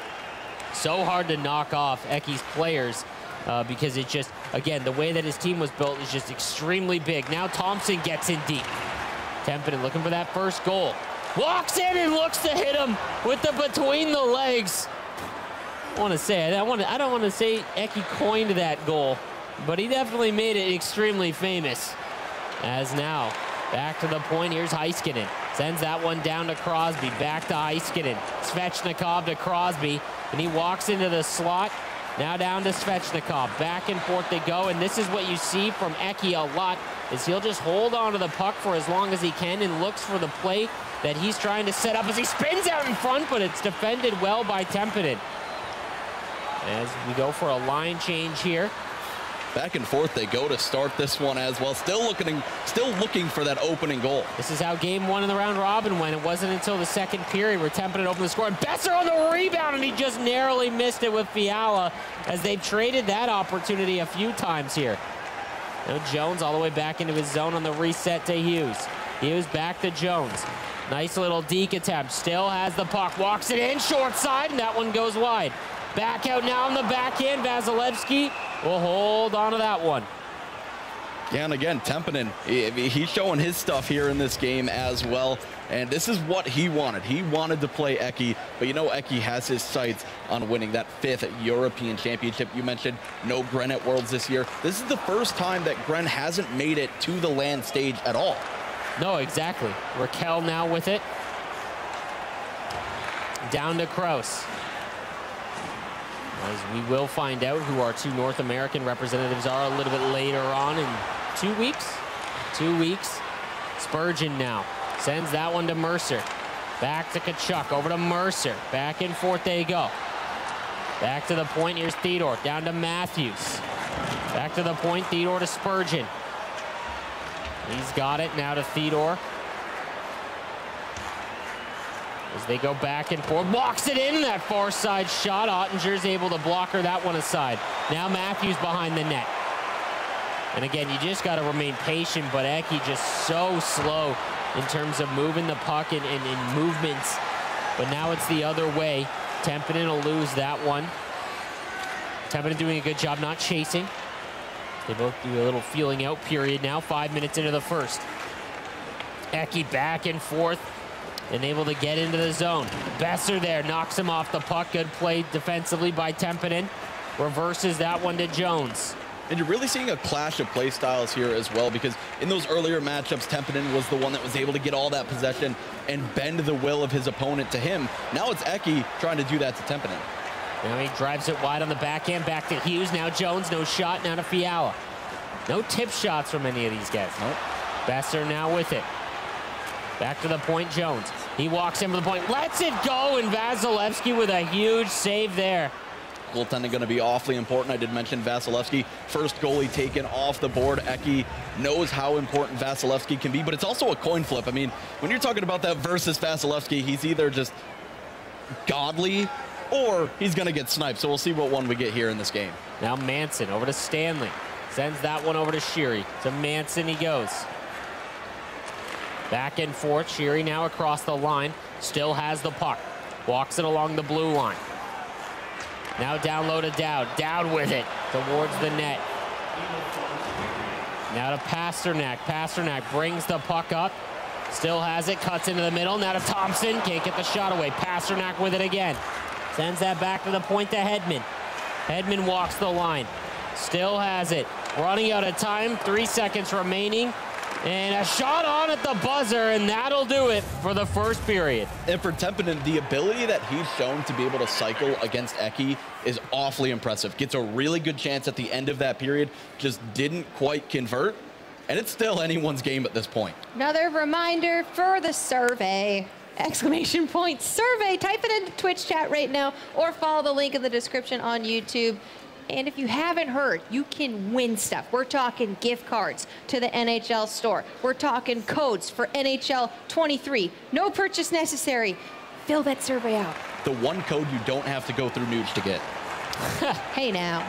[SPEAKER 2] So hard to knock off Eki's players uh, because it's just, again, the way that his team was built is just extremely big. Now Thompson gets in deep. Tempinen looking for that first goal. Walks in and looks to hit him with the between the legs. I want to say, I, want to, I don't want to say Eki coined that goal, but he definitely made it extremely famous. As now, back to the point, here's Heiskanen. Sends that one down to Crosby, back to Heiskanen. Svechnikov to Crosby, and he walks into the slot. Now down to Svechnikov. Back and forth they go, and this is what you see from Eki a lot, is he'll just hold on to the puck for as long as he can and looks for the play that he's trying to set up as he spins out in front, but it's defended well by Tempinen. As we go for a line change here.
[SPEAKER 3] Back and forth they go to start this one as well. Still looking, still looking for that opening goal.
[SPEAKER 2] This is how game one of the round robin went. It wasn't until the second period where Tempinen opened the score. And Besser on the rebound, and he just narrowly missed it with Fiala, as they've traded that opportunity a few times here. Now Jones all the way back into his zone on the reset to Hughes. Hughes back to Jones. Nice little deke attempt. Still has the puck. Walks it in short side, and that one goes wide. Back out now on the backhand. Vasilevsky will hold on to that one.
[SPEAKER 3] Yeah, and again, Tempinen, he, he's showing his stuff here in this game as well. And this is what he wanted. He wanted to play Eki, but you know Eki has his sights on winning that fifth European Championship. You mentioned no Gren at Worlds this year. This is the first time that Gren hasn't made it to the land stage at all.
[SPEAKER 2] No, exactly. Raquel now with it. Down to Kraus. As we will find out who our two North American representatives are a little bit later on in two weeks. Two weeks. Spurgeon now sends that one to Mercer. Back to Kachuk, over to Mercer. Back and forth they go. Back to the point, here's Theodore. Down to Matthews. Back to the point, Theodore to Spurgeon. He's got it, now to Theodore. As they go back and forth, walks it in, that far side shot. Ottinger's able to block her that one aside. Now Matthews behind the net. And again, you just got to remain patient, but Eki just so slow in terms of moving the puck and, and, and movements. But now it's the other way. Tempinen will lose that one. Tempinen doing a good job not chasing. They both do a little feeling out period now, five minutes into the first. Eki back and forth and able to get into the zone. Besser there, knocks him off the puck. Good play defensively by Tempinen. Reverses that one to Jones.
[SPEAKER 3] And you're really seeing a clash of play styles here as well, because in those earlier matchups, Tempinen was the one that was able to get all that possession and bend the will of his opponent to him. Now it's Eki trying to do that to Tempinen.
[SPEAKER 2] Now he drives it wide on the backhand, back to Hughes. Now Jones, no shot, now to Fiala. No tip shots from any of these guys.
[SPEAKER 3] Nope.
[SPEAKER 2] Besser now with it. Back to the point, Jones. He walks in for the point, lets it go, and Vasilevsky with a huge save there.
[SPEAKER 3] Goaltending going to be awfully important. I did mention Vasilevsky, first goalie taken off the board. Eki knows how important Vasilevsky can be, but it's also a coin flip. I mean, when you're talking about that versus Vasilevsky, he's either just godly or he's going to get sniped. So we'll see what one we get here in this game.
[SPEAKER 2] Now Manson over to Stanley. Sends that one over to Sheary. To Manson he goes. Back and forth. Sheary now across the line. Still has the puck. Walks it along the blue line. Now down low to Dowd. Dowd with it towards the net. Now to Pasternak. Pasternak brings the puck up. Still has it. Cuts into the middle. Now to Thompson. Can't get the shot away. Pasternak with it again. Sends that back to the point to Hedman. Hedman walks the line. Still has it. Running out of time. Three seconds remaining. And a shot on at the buzzer, and that'll do it for the first period.
[SPEAKER 3] And for Tempinen, the ability that he's shown to be able to cycle against Eki is awfully impressive. Gets a really good chance at the end of that period, just didn't quite convert, and it's still anyone's game at this point.
[SPEAKER 1] Another reminder for the survey. Exclamation point survey. Type it into Twitch chat right now or follow the link in the description on YouTube. And if you haven't heard, you can win stuff. We're talking gift cards to the N H L store. We're talking codes for N H L twenty-three. No purchase necessary. Fill that survey out.
[SPEAKER 3] The one code you don't have to go through Nuge to get.
[SPEAKER 1] Hey now.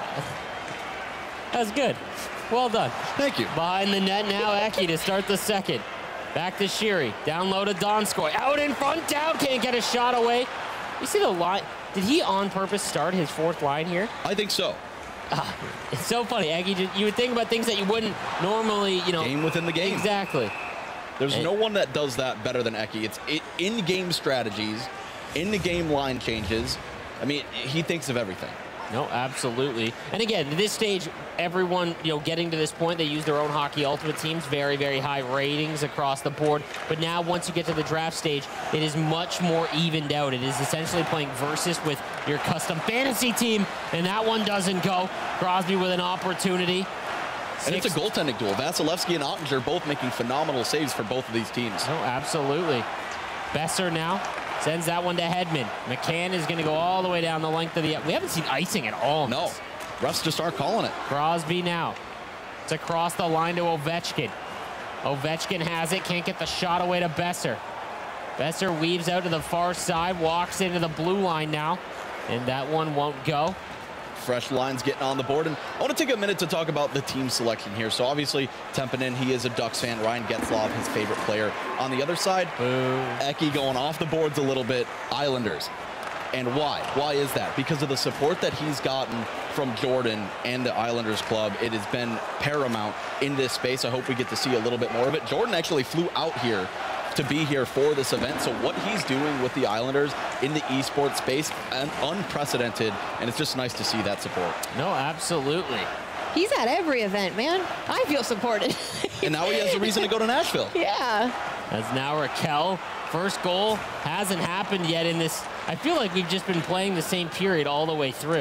[SPEAKER 2] That was good. Well done.
[SPEAKER 3] Thank you.
[SPEAKER 2] Behind the net now, Eki to start the second. Back to Sheary. Down low to Donskoy. Out in front, down. Can't get a shot away. You see the line? Did he on purpose start his fourth line here?
[SPEAKER 3] I think so.
[SPEAKER 2] Uh, it's so funny, Eki. You would think about things that you wouldn't normally, you know.
[SPEAKER 3] Game within the game.
[SPEAKER 2] Exactly.
[SPEAKER 3] There's
[SPEAKER 2] and,
[SPEAKER 3] no one that does that better than Eki. It's in-game strategies, in-the-game line changes. I mean, he thinks of everything.
[SPEAKER 2] No, absolutely. And again, at this stage, everyone, you know, getting to this point, they use their own Hockey Ultimate teams, very, very high ratings across the board. But now, once you get to the draft stage, it is much more evened out. It is essentially playing versus with your custom fantasy team, and that one doesn't go. Crosby with an opportunity.
[SPEAKER 3] And Six. It's a goaltending duel. Vasilevsky and Ottinger both making phenomenal saves for both of these teams.
[SPEAKER 2] Oh, absolutely. Besser now. Sends that one to Hedman. McCann is going to go all the way down the length of the... We haven't seen icing at all.
[SPEAKER 3] No. Refs just aren't calling it.
[SPEAKER 2] Crosby now. It's across the line to Ovechkin. Ovechkin has it. Can't get the shot away to Besser. Besser weaves out to the far side. Walks into the blue line now. And that one won't go.
[SPEAKER 3] Fresh lines getting on the board. And I want to take a minute to talk about the team selection here. So obviously, Tempinen, he is a Ducks fan. Ryan Getzlaf, his favorite player. On the other side,
[SPEAKER 2] Boo.
[SPEAKER 3] Eki going off the boards a little bit. Islanders. And why? Why is that? Because of the support that he's gotten from Jordan and the Islanders club. It has been paramount in this space. I hope we get to see a little bit more of it. Jordan actually flew out here to be here for this event. So what he's doing with the Islanders in the esports space, un unprecedented, and it's just nice to see that support.
[SPEAKER 2] No, absolutely.
[SPEAKER 1] He's at every event, man. I feel supported.
[SPEAKER 3] And now he has a reason to go to Nashville.
[SPEAKER 1] Yeah.
[SPEAKER 2] As now Raquel, first goal hasn't happened yet in this. I feel like we've just been playing the same period all the way through.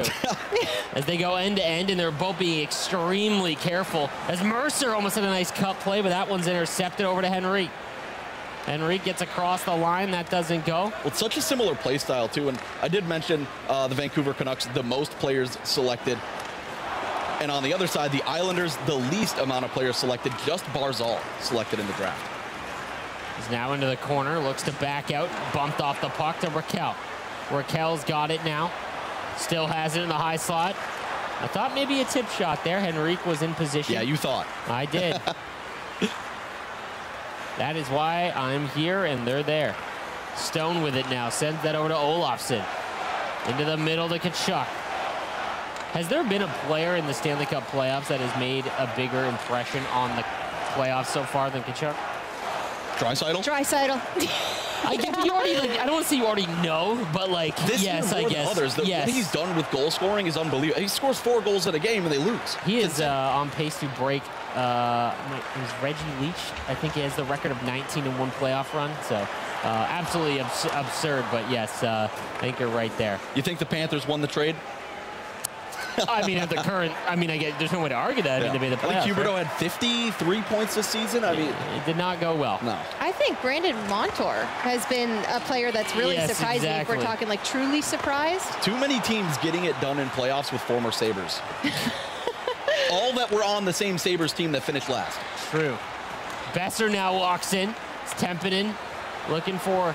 [SPEAKER 2] As they go end to end, and they're both being extremely careful. As Mercer almost had a nice cut play, but that one's intercepted over to Henrique. Henrique gets across the line. That doesn't go.
[SPEAKER 3] Well, it's such a similar play style, too. And I did mention uh, the Vancouver Canucks, the most players selected. And on the other side, the Islanders, the least amount of players selected, just Barzal selected in the draft.
[SPEAKER 2] He's now into the corner, looks to back out, bumped off the puck to Raquel. Raquel's got it now. Still has it in the high slot. I thought maybe a tip shot there. Henrique was in position.
[SPEAKER 3] Yeah, you thought.
[SPEAKER 2] I did. That is why I'm here, and they're there. Stone with it now. Sends that over to Olofsson. Into the middle to Tkachuk. Has there been a player in the Stanley Cup playoffs that has made a bigger impression on the playoffs so far than Tkachuk?
[SPEAKER 3] Draisaitl?
[SPEAKER 1] Draisaitl.
[SPEAKER 2] I get you already like I don't want to say you already know, but like
[SPEAKER 3] This
[SPEAKER 2] yes,
[SPEAKER 3] year
[SPEAKER 2] I
[SPEAKER 3] more
[SPEAKER 2] guess.
[SPEAKER 3] than others. The,
[SPEAKER 2] yes.
[SPEAKER 3] What he's done with goal scoring is unbelievable. He scores four goals in a game and they lose.
[SPEAKER 2] He is uh, on pace to break. Uh, it was Reggie Leach. I think he has the record of nineteen in one playoff run. So uh, absolutely abs absurd. But yes, uh, I think you're right there.
[SPEAKER 3] You think the Panthers won the trade?
[SPEAKER 2] I mean, at the current, I mean, I get there's no way to argue that.
[SPEAKER 3] Yeah.
[SPEAKER 2] I mean, they made the
[SPEAKER 3] I
[SPEAKER 2] playoffs.
[SPEAKER 3] think Huberdeau
[SPEAKER 2] right?
[SPEAKER 3] had fifty-three points this season. I mean,
[SPEAKER 2] it did not go well.
[SPEAKER 3] No.
[SPEAKER 1] I think Brandon Montour has been a player that's really
[SPEAKER 2] Yes,
[SPEAKER 1] surprising.
[SPEAKER 2] exactly.
[SPEAKER 1] If we're talking like truly surprised.
[SPEAKER 3] Too many teams getting it done in playoffs with former Sabres. All that were on the same Sabres team that finished last.
[SPEAKER 2] True. Besser now walks in. It's Tempinen looking for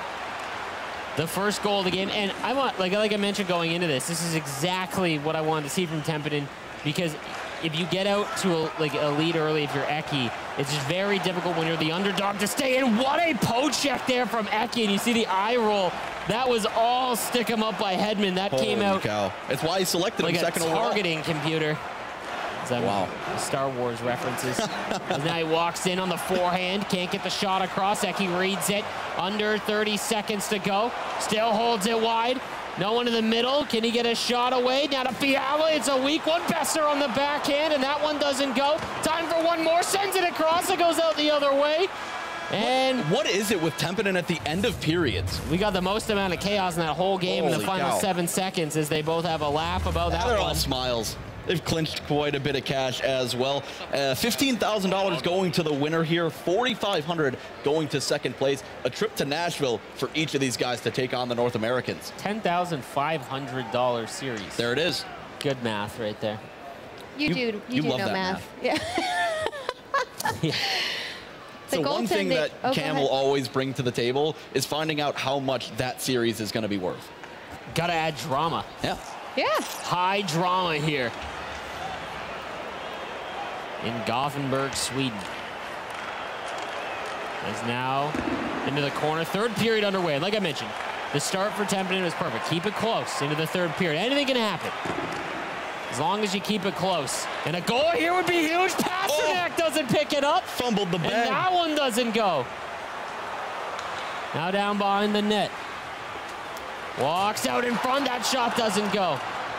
[SPEAKER 2] the first goal of the game. And I want, like, like I mentioned going into this, this is exactly what I wanted to see from Tempinen, because if you get out to a, like a lead early, if you're Eki, it's just very difficult when you're the underdog to stay in. What a poke check there from Eki, and you see the eye roll. That was all stick him up by Hedman. That
[SPEAKER 3] Holy
[SPEAKER 2] came out
[SPEAKER 3] cow. That's why he selected
[SPEAKER 2] like
[SPEAKER 3] him
[SPEAKER 2] a
[SPEAKER 3] second overall.
[SPEAKER 2] targeting computer.
[SPEAKER 3] Wow.
[SPEAKER 2] Star Wars references. As now he walks in on the forehand, can't get the shot across. Eki reads it. Under thirty seconds to go. Still holds it wide. No one in the middle. Can he get a shot away? Now to Fiala. It's a weak one. Besser on the backhand, and that one doesn't go. Time for one more. Sends it across. It goes out the other way. And
[SPEAKER 3] what, what is it with Tempinen at the end of periods?
[SPEAKER 2] We got the most amount of chaos in that whole game
[SPEAKER 3] Holy
[SPEAKER 2] in the final
[SPEAKER 3] cow.
[SPEAKER 2] seven seconds as they both have a laugh about
[SPEAKER 3] Now
[SPEAKER 2] that
[SPEAKER 3] they're
[SPEAKER 2] one.
[SPEAKER 3] all smiles. They've clinched quite a bit of cash as well. Uh, fifteen thousand dollars going to the winner here, forty-five hundred dollars going to second place. A trip to Nashville for each of these guys to take on the North Americans.
[SPEAKER 2] ten thousand five hundred dollar series.
[SPEAKER 3] There it is.
[SPEAKER 2] Good math right there.
[SPEAKER 1] You,
[SPEAKER 3] You-
[SPEAKER 1] do, you,
[SPEAKER 3] you
[SPEAKER 1] do
[SPEAKER 3] love
[SPEAKER 1] know
[SPEAKER 3] that
[SPEAKER 1] math. Yeah.
[SPEAKER 2] Yeah.
[SPEAKER 1] The
[SPEAKER 3] So one thing
[SPEAKER 1] goaltending-
[SPEAKER 3] that
[SPEAKER 1] oh, go
[SPEAKER 3] Cam will
[SPEAKER 1] ahead.
[SPEAKER 3] always bring to the table is finding out how much that series is going to be worth.
[SPEAKER 2] Gotta add drama.
[SPEAKER 3] Yeah.
[SPEAKER 1] Yeah.
[SPEAKER 2] High drama here in Göthenburg, Sweden. Is now into the corner. Third period underway. Like I mentioned, the start for Tempinen was perfect. Keep it close into the third period. Anything can happen as long as you keep it close. And a goal here would be huge. Pasternak
[SPEAKER 3] Oh.
[SPEAKER 2] doesn't pick it up.
[SPEAKER 3] Fumbled the
[SPEAKER 2] And
[SPEAKER 3] bag.
[SPEAKER 2] that one doesn't go. Now down behind the net. Walks out in front. That shot doesn't go.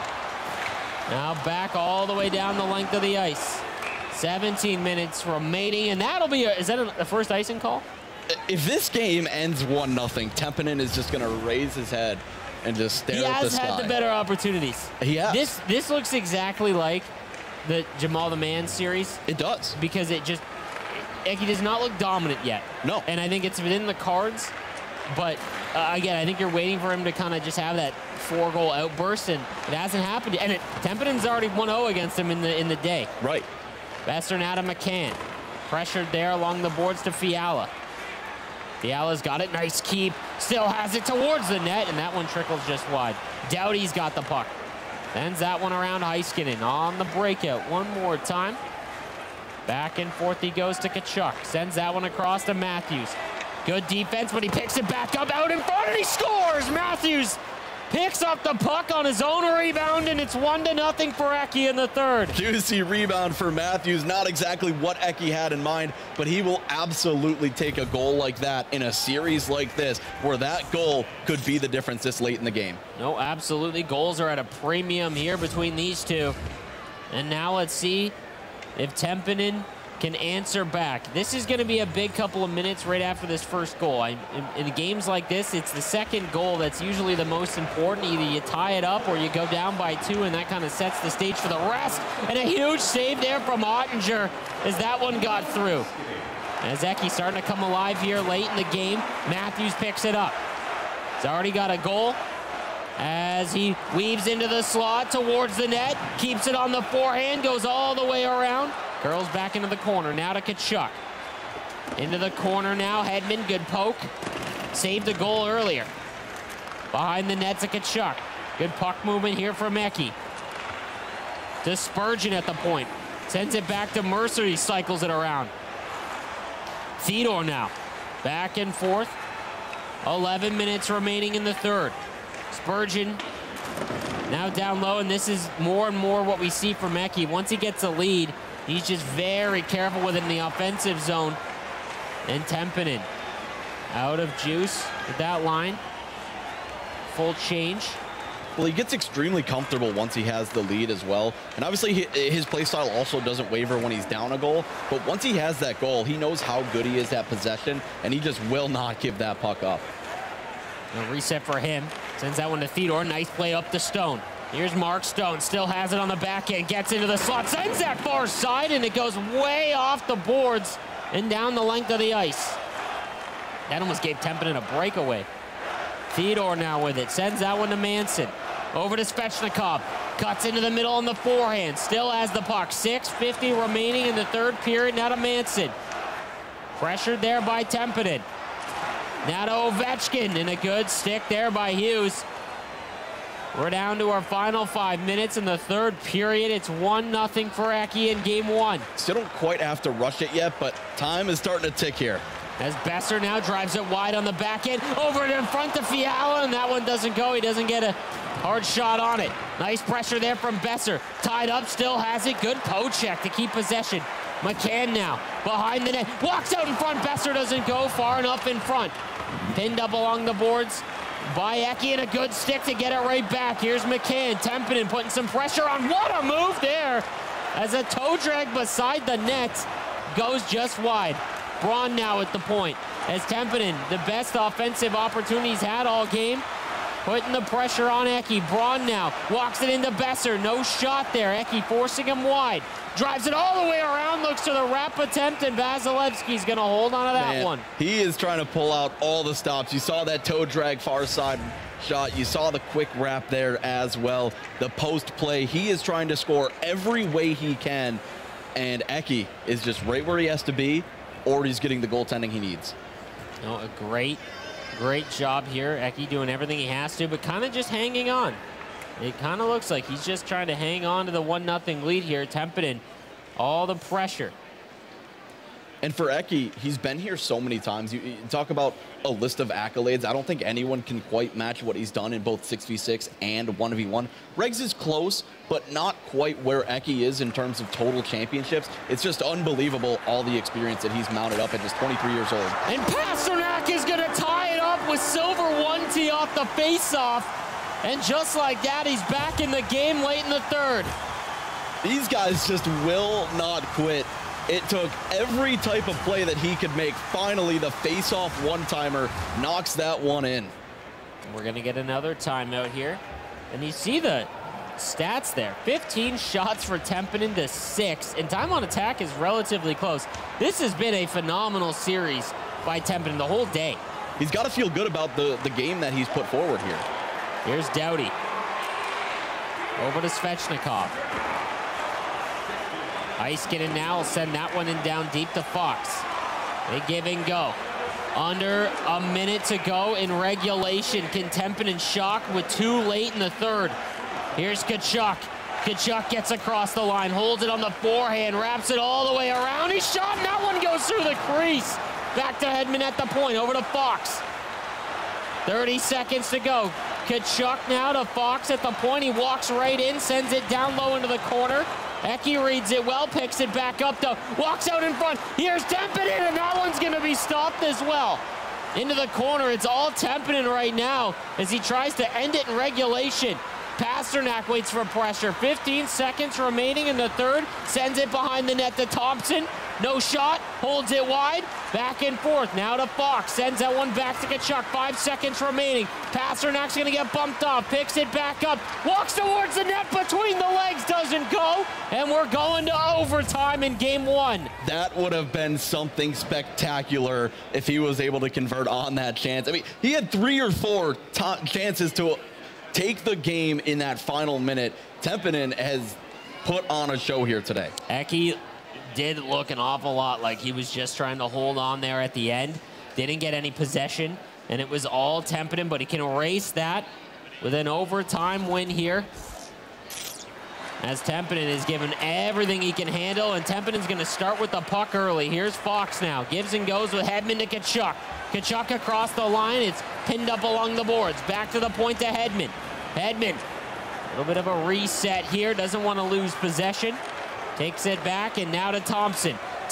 [SPEAKER 2] Now back all the way down the length of the ice. seventeen minutes remaining, and that'll be a, is that a, a first icing call?
[SPEAKER 3] If this game ends one nothing, Tempinen is just going to raise his head and just stare
[SPEAKER 2] He
[SPEAKER 3] at the
[SPEAKER 2] has
[SPEAKER 3] sky.
[SPEAKER 2] had the better opportunities.
[SPEAKER 3] He has.
[SPEAKER 2] This this looks exactly like the Jamal the Man series.
[SPEAKER 3] It does.
[SPEAKER 2] Because it just, Eki does not look dominant yet.
[SPEAKER 3] No.
[SPEAKER 2] And I think it's within the cards. But uh, again, I think you're waiting for him to kind of just have that four-goal outburst, and it hasn't happened yet. And it, Tempinen's already one oh against him in the in the day.
[SPEAKER 3] Right.
[SPEAKER 2] Besser now to McCann. Pressured there along the boards to Fiala. Fiala's got it. Nice keep. Still has it towards the net, and that one trickles just wide. Doughty's got the puck. Sends that one around Heiskanen on the breakout one more time. Back and forth he goes to Tkachuk. Sends that one across to Matthews. Good defense, but he picks it back up out in front, and he scores! Matthews picks up the puck on his own rebound, and it's one to nothing for Eki in the third.
[SPEAKER 3] Juicy rebound for Matthews. Not exactly what Eki had in mind, but he will absolutely take a goal like that in a series like this, where that goal could be the difference this late in the game.
[SPEAKER 2] No, absolutely. Goals are at a premium here between these two. And now let's see if Tempinen can answer back. This is going to be a big couple of minutes right after this first goal. I, in, in games like this, it's the second goal that's usually the most important. Either you tie it up or you go down by two, and that kind of sets the stage for the rest. And a huge save there from Ottinger as that one got through. As Eki starting to come alive here late in the game, Matthews picks it up. He's already got a goal as he weaves into the slot towards the net, keeps it on the forehand, goes all the way around. Curls back into the corner, now to Tkachuk. Into the corner now, Hedman, good poke. Saved the goal earlier. Behind the net's a Tkachuk. Good puck movement here from Eki. To Spurgeon at the point. Sends it back to Mercer, he cycles it around. Theodore now, back and forth. eleven minutes remaining in the third. Spurgeon now down low, and this is more and more what we see from Eki. Once he gets a lead, he's just very careful within the offensive zone And Tempinen out of juice with that line. Full change.
[SPEAKER 3] Well, he gets extremely comfortable once he has the lead as well. And obviously his play style also doesn't waver when he's down a goal. But once he has that goal, he knows how good he is at possession, and he just will not give that puck up.
[SPEAKER 2] A reset for him. Sends that one to Theodore. Nice play up to Stone. Here's Mark Stone. Still has it on the back end. Gets into the slot. Sends that far side, and it goes way off the boards and down the length of the ice. That almost gave Tempinen a breakaway. Theodore now with it. Sends that one to Manson. Over to Svechnikov. Cuts into the middle on the forehand. Still has the puck. six fifty remaining in the third period. Now to Manson. Pressured there by Tempinen. Now to Ovechkin. And a good stick there by Hughes. We're down to our final five minutes in the third period. It's one nothing for Eki in game one.
[SPEAKER 3] Still don't quite have to rush it yet, but time is starting to tick here.
[SPEAKER 2] As Besser now drives it wide on the back end. Over in front to Fiala, and that one doesn't go. He doesn't get a hard shot on it. Nice pressure there from Besser. Tied up, still has it. Good poke check to keep possession. McCann now behind the net. Walks out in front. Besser doesn't go far enough in front. Pinned up along the boards by Eki, and a good stick to get it right back. Here's McCann. Tempinen putting some pressure on. What a move there as a toe drag beside the net goes just wide. Braun now at the point as Tempinen, the best offensive opportunities had all game, putting the pressure on Eki. Braun now walks it into Besser. No shot there. Eki forcing him wide. Drives it all the way around, looks to the wrap attempt, and Vasilevsky's going to hold on to that
[SPEAKER 3] Man,
[SPEAKER 2] one.
[SPEAKER 3] He is trying to pull out all the stops. You saw that toe drag far side shot. You saw the quick wrap there as well. The post play. He is trying to score every way he can, and Eki is just right where he has to be, or he's getting the goaltending he needs.
[SPEAKER 2] No, a great, great job here. Eki doing everything he has to, but kind of just hanging on. It kind of looks like he's just trying to hang on to the one nothing lead here. Tempinen, all the pressure.
[SPEAKER 3] And for Eki, he's been here so many times. You, you talk about a list of accolades. I don't think anyone can quite match what he's done in both six v six and one v one. Regs is close, but not quite where Eki is in terms of total championships. It's just unbelievable all the experience that he's mounted up at just twenty-three years old.
[SPEAKER 2] And Pasternak is going to tie it up with Silver one T off the faceoff. And just like that, he's back in the game late in the third.
[SPEAKER 3] These guys just will not quit. It took every type of play that he could make. Finally, the face-off one-timer knocks that one in.
[SPEAKER 2] We're going to get another timeout here. And you see the stats there. fifteen shots for Tempinen to six. And time on attack is relatively close. This has been a phenomenal series by Tempinen the whole day.
[SPEAKER 3] He's got to feel good about the, the game that he's put forward here.
[SPEAKER 2] Here's Doughty. Over to Svechnikov. Heiskanen now will send that one in down deep to Fox. They give and go. Under a minute to go in regulation. Can Tempinen shock with two late in the third? Here's Tkachuk. Tkachuk gets across the line, holds it on the forehand, wraps it all the way around. He's shot, and that one goes through the crease. Back to Hedman at the point, over to Fox. thirty seconds to go. Tkachuk now to Fox at the point. He walks right in, sends it down low into the corner. Eki reads it well, picks it back up though, walks out in front. Here's Tempinen, and that one's gonna be stopped as well. Into the corner, it's all Tempinen right now as he tries to end it in regulation. Pasternak waits for pressure. fifteen seconds remaining in the third. Sends it behind the net to Thompson. No shot. Holds it wide. Back and forth. Now to Fox. Sends that one back to Tkachuk. Five seconds remaining. Pasternak's going to get bumped off. Picks it back up. Walks towards the net between the legs. Doesn't go. And we're going to overtime in game one.
[SPEAKER 3] That would have been something spectacular if he was able to convert on that chance. I mean, he had three or four chances to take the game in that final minute. Tempinen has put on a show here today.
[SPEAKER 2] Eki did look an awful lot like he was just trying to hold on there at the end. Didn't get any possession, and it was all Tempinen, but he can erase that with an overtime win here. As Tempinen is given everything he can handle, and Tempinen's going to start with the puck early. Here's Fox now. Gives and goes with Hedman to Tkachuk. Tkachuk across the line. It's pinned up along the boards. Back to the point to Hedman. Hedman, a little bit of a reset here. Doesn't want to lose possession. Takes it back, and now to Thompson.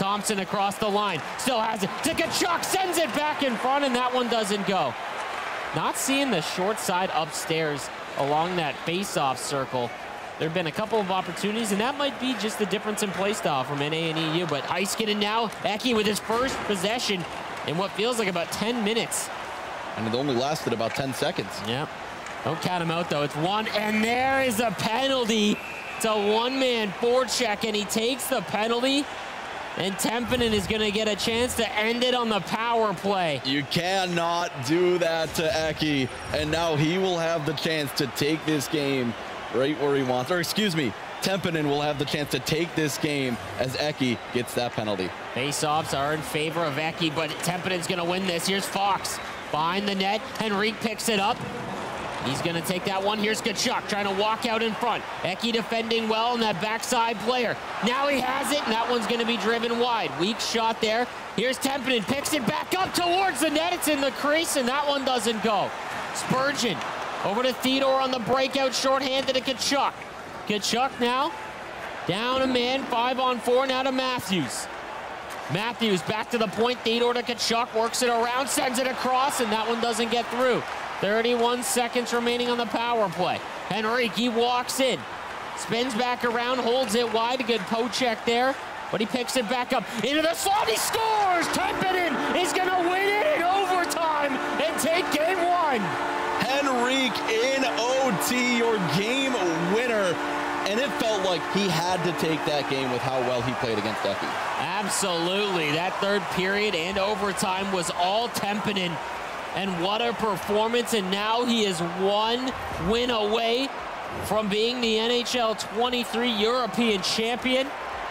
[SPEAKER 2] Thompson across the line. Still has it. To Tkachuk, sends it back in front, and that one doesn't go. Not seeing the short side upstairs along that face-off circle. There have been a couple of opportunities, and that might be just the difference in play style from N A and E U. But Heiskanen now, Eki with his first possession in what feels like about ten minutes.
[SPEAKER 3] And it only lasted about ten seconds.
[SPEAKER 2] Yep. Don't count him out, though. It's one, and there is a penalty. It's a one-man forecheck, and he takes the penalty. And Tempinen is going to get a chance to end it on the power play.
[SPEAKER 3] You cannot do that to Eki. And now he will have the chance to take this game right where he wants. Or excuse me, Tempinen will have the chance to take this game as Eki gets that penalty.
[SPEAKER 2] Face-offs are in favor of Eki, but Tempinen's going to win this. Here's Fox behind the net. Henrique picks it up. He's going to take that one. Here's Tkachuk trying to walk out in front. Eki defending well on that backside player. Now he has it, and that one's going to be driven wide. Weak shot there. Here's Tempinen, picks it back up towards the net. It's in the crease, and that one doesn't go. Spurgeon over to Theodore on the breakout, shorthanded to Tkachuk. Tkachuk now down a man, five on four, now to Matthews. Matthews back to the point, Theodore to Tkachuk, works it around, sends it across, and that one doesn't get through. thirty-one seconds remaining on the power play. Henrique, he walks in, spins back around, holds it wide, a good poke check there, but he picks it back up into the slot, he scores! Tempinen is gonna win it in overtime and take game one.
[SPEAKER 3] Henrique in O T, your game winner. And it felt like he had to take that game with how well he played against Eki.
[SPEAKER 2] Absolutely. That third period and overtime was all Tempinen. And what a performance. And now he is one win away from being the N H L twenty-three European champion.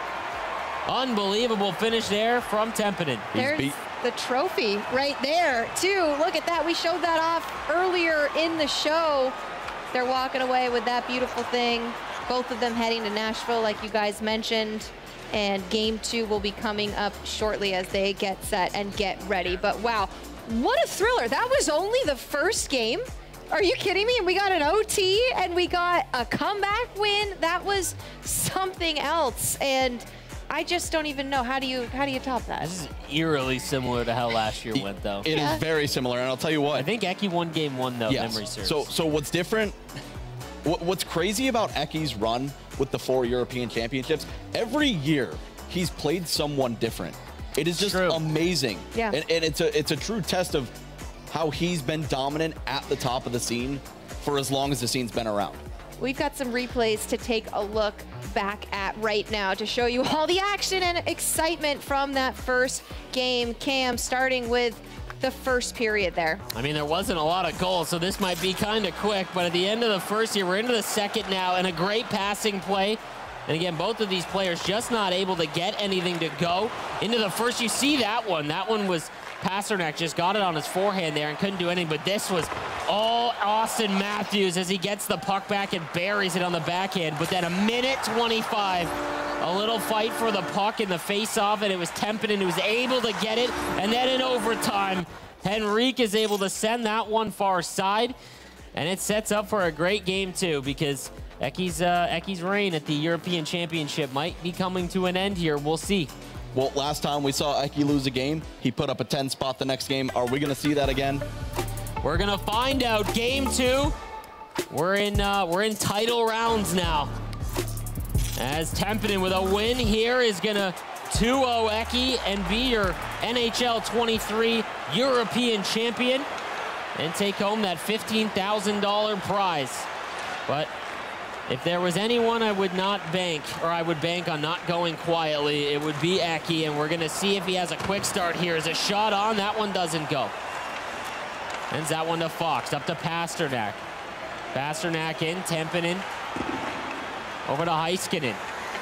[SPEAKER 2] Unbelievable finish there from Tempinen.
[SPEAKER 1] There's the trophy right there, too. Look at that. We showed that off earlier in the show. They're walking away with that beautiful thing. Both of them heading to Nashville, like you guys mentioned. And game two will be coming up shortly as they get set and get ready. But wow, what a thriller. That was only the first game. Are you kidding me? We got an O T and we got a comeback win. That was something else. And I just don't even know. How do you how do you top that?
[SPEAKER 2] This is eerily similar to how last year went, though.
[SPEAKER 3] It yeah. is very similar, and I'll tell you what.
[SPEAKER 2] I think Eki won game one, though,
[SPEAKER 3] yes.
[SPEAKER 2] memory serves.
[SPEAKER 3] So, so what's different, what, what's crazy about Eki's run with the four European championships, every year he's played someone different. It is just true. Amazing.
[SPEAKER 1] Yeah.
[SPEAKER 3] And, and it's a it's a true test of how he's been dominant at the top of the scene for as long as the scene's been around.
[SPEAKER 1] We've got some replays to take a look back at right now to show you all the action and excitement from that first game. Cam, starting with the first period there.
[SPEAKER 2] I mean, there wasn't a lot of goals, so this might be kind of quick, but at the end of the first here, we're into the second now, and a great passing play. And again, both of these players just not able to get anything to go. Into the first, you see that one. That one was Pasternak just got it on his forehand there and couldn't do anything, but this was all Austin Matthews as he gets the puck back and buries it on the backhand. But then a minute twenty-five, a little fight for the puck in the face-off, and it was Tempinen who was able to get it. And then in overtime, Henrique is able to send that one far side, and it sets up for a great game too, because Eki's, uh, Eki's reign at the European Championship might be coming to an end here. We'll see.
[SPEAKER 3] Well, last time we saw Eki lose a game, he put up a ten spot the next game. Are we going to see that again?
[SPEAKER 2] We're going to find out. Game two, we're in, uh, we're in title rounds now. As Tempinen with a win here is going to two oh Eki and be your N H L twenty-three European champion and take home that fifteen thousand dollar prize. But if there was anyone I would not bank, or I would bank on not going quietly, it would be Eki, and we're going to see if he has a quick start here. Is a shot on? That one doesn't go. Sends that one to Fox, up to Pasternak. Pasternak in, Tempinen. Over to Heiskanen.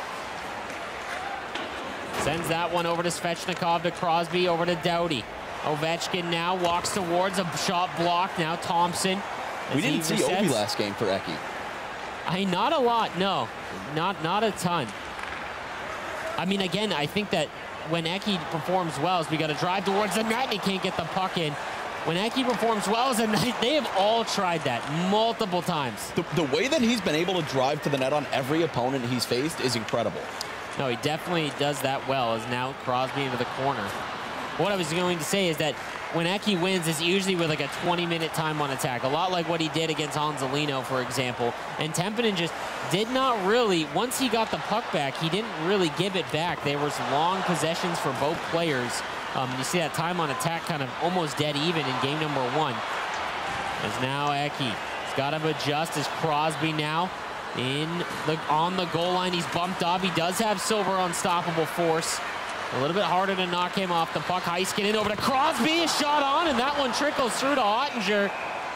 [SPEAKER 2] Sends that one over to Svechnikov, to Crosby, over to Doughty. Ovechkin now walks towards a shot block. Now Thompson.
[SPEAKER 3] We didn't see Ovi last game for Eki.
[SPEAKER 2] I not a lot, no, not not a ton. I mean, again, I think that when Eki performs well, is we got to drive towards the net and he can't get the puck in. When Eki performs well as a night, they have all tried that multiple times.
[SPEAKER 3] The, the way that he's been able to drive to the net on every opponent he's faced is incredible.
[SPEAKER 2] No, he definitely does that well, as now Crosby into the corner. What I was going to say is that when Eki wins, it's usually with like a twenty minute time on attack, a lot like what he did against Hansalino, for example. And Tempinen just did not really, once he got the puck back, he didn't really give it back. There was long possessions for both players. Um, you see that time on attack kind of almost dead even in game number one. As now Eki, he's got to adjust as Crosby now in the, on the goal line. He's bumped up. He does have Silver unstoppable force. A little bit harder to knock him off the puck. Heiskanen over to Crosby, a shot on, and that one trickles through to Ottinger.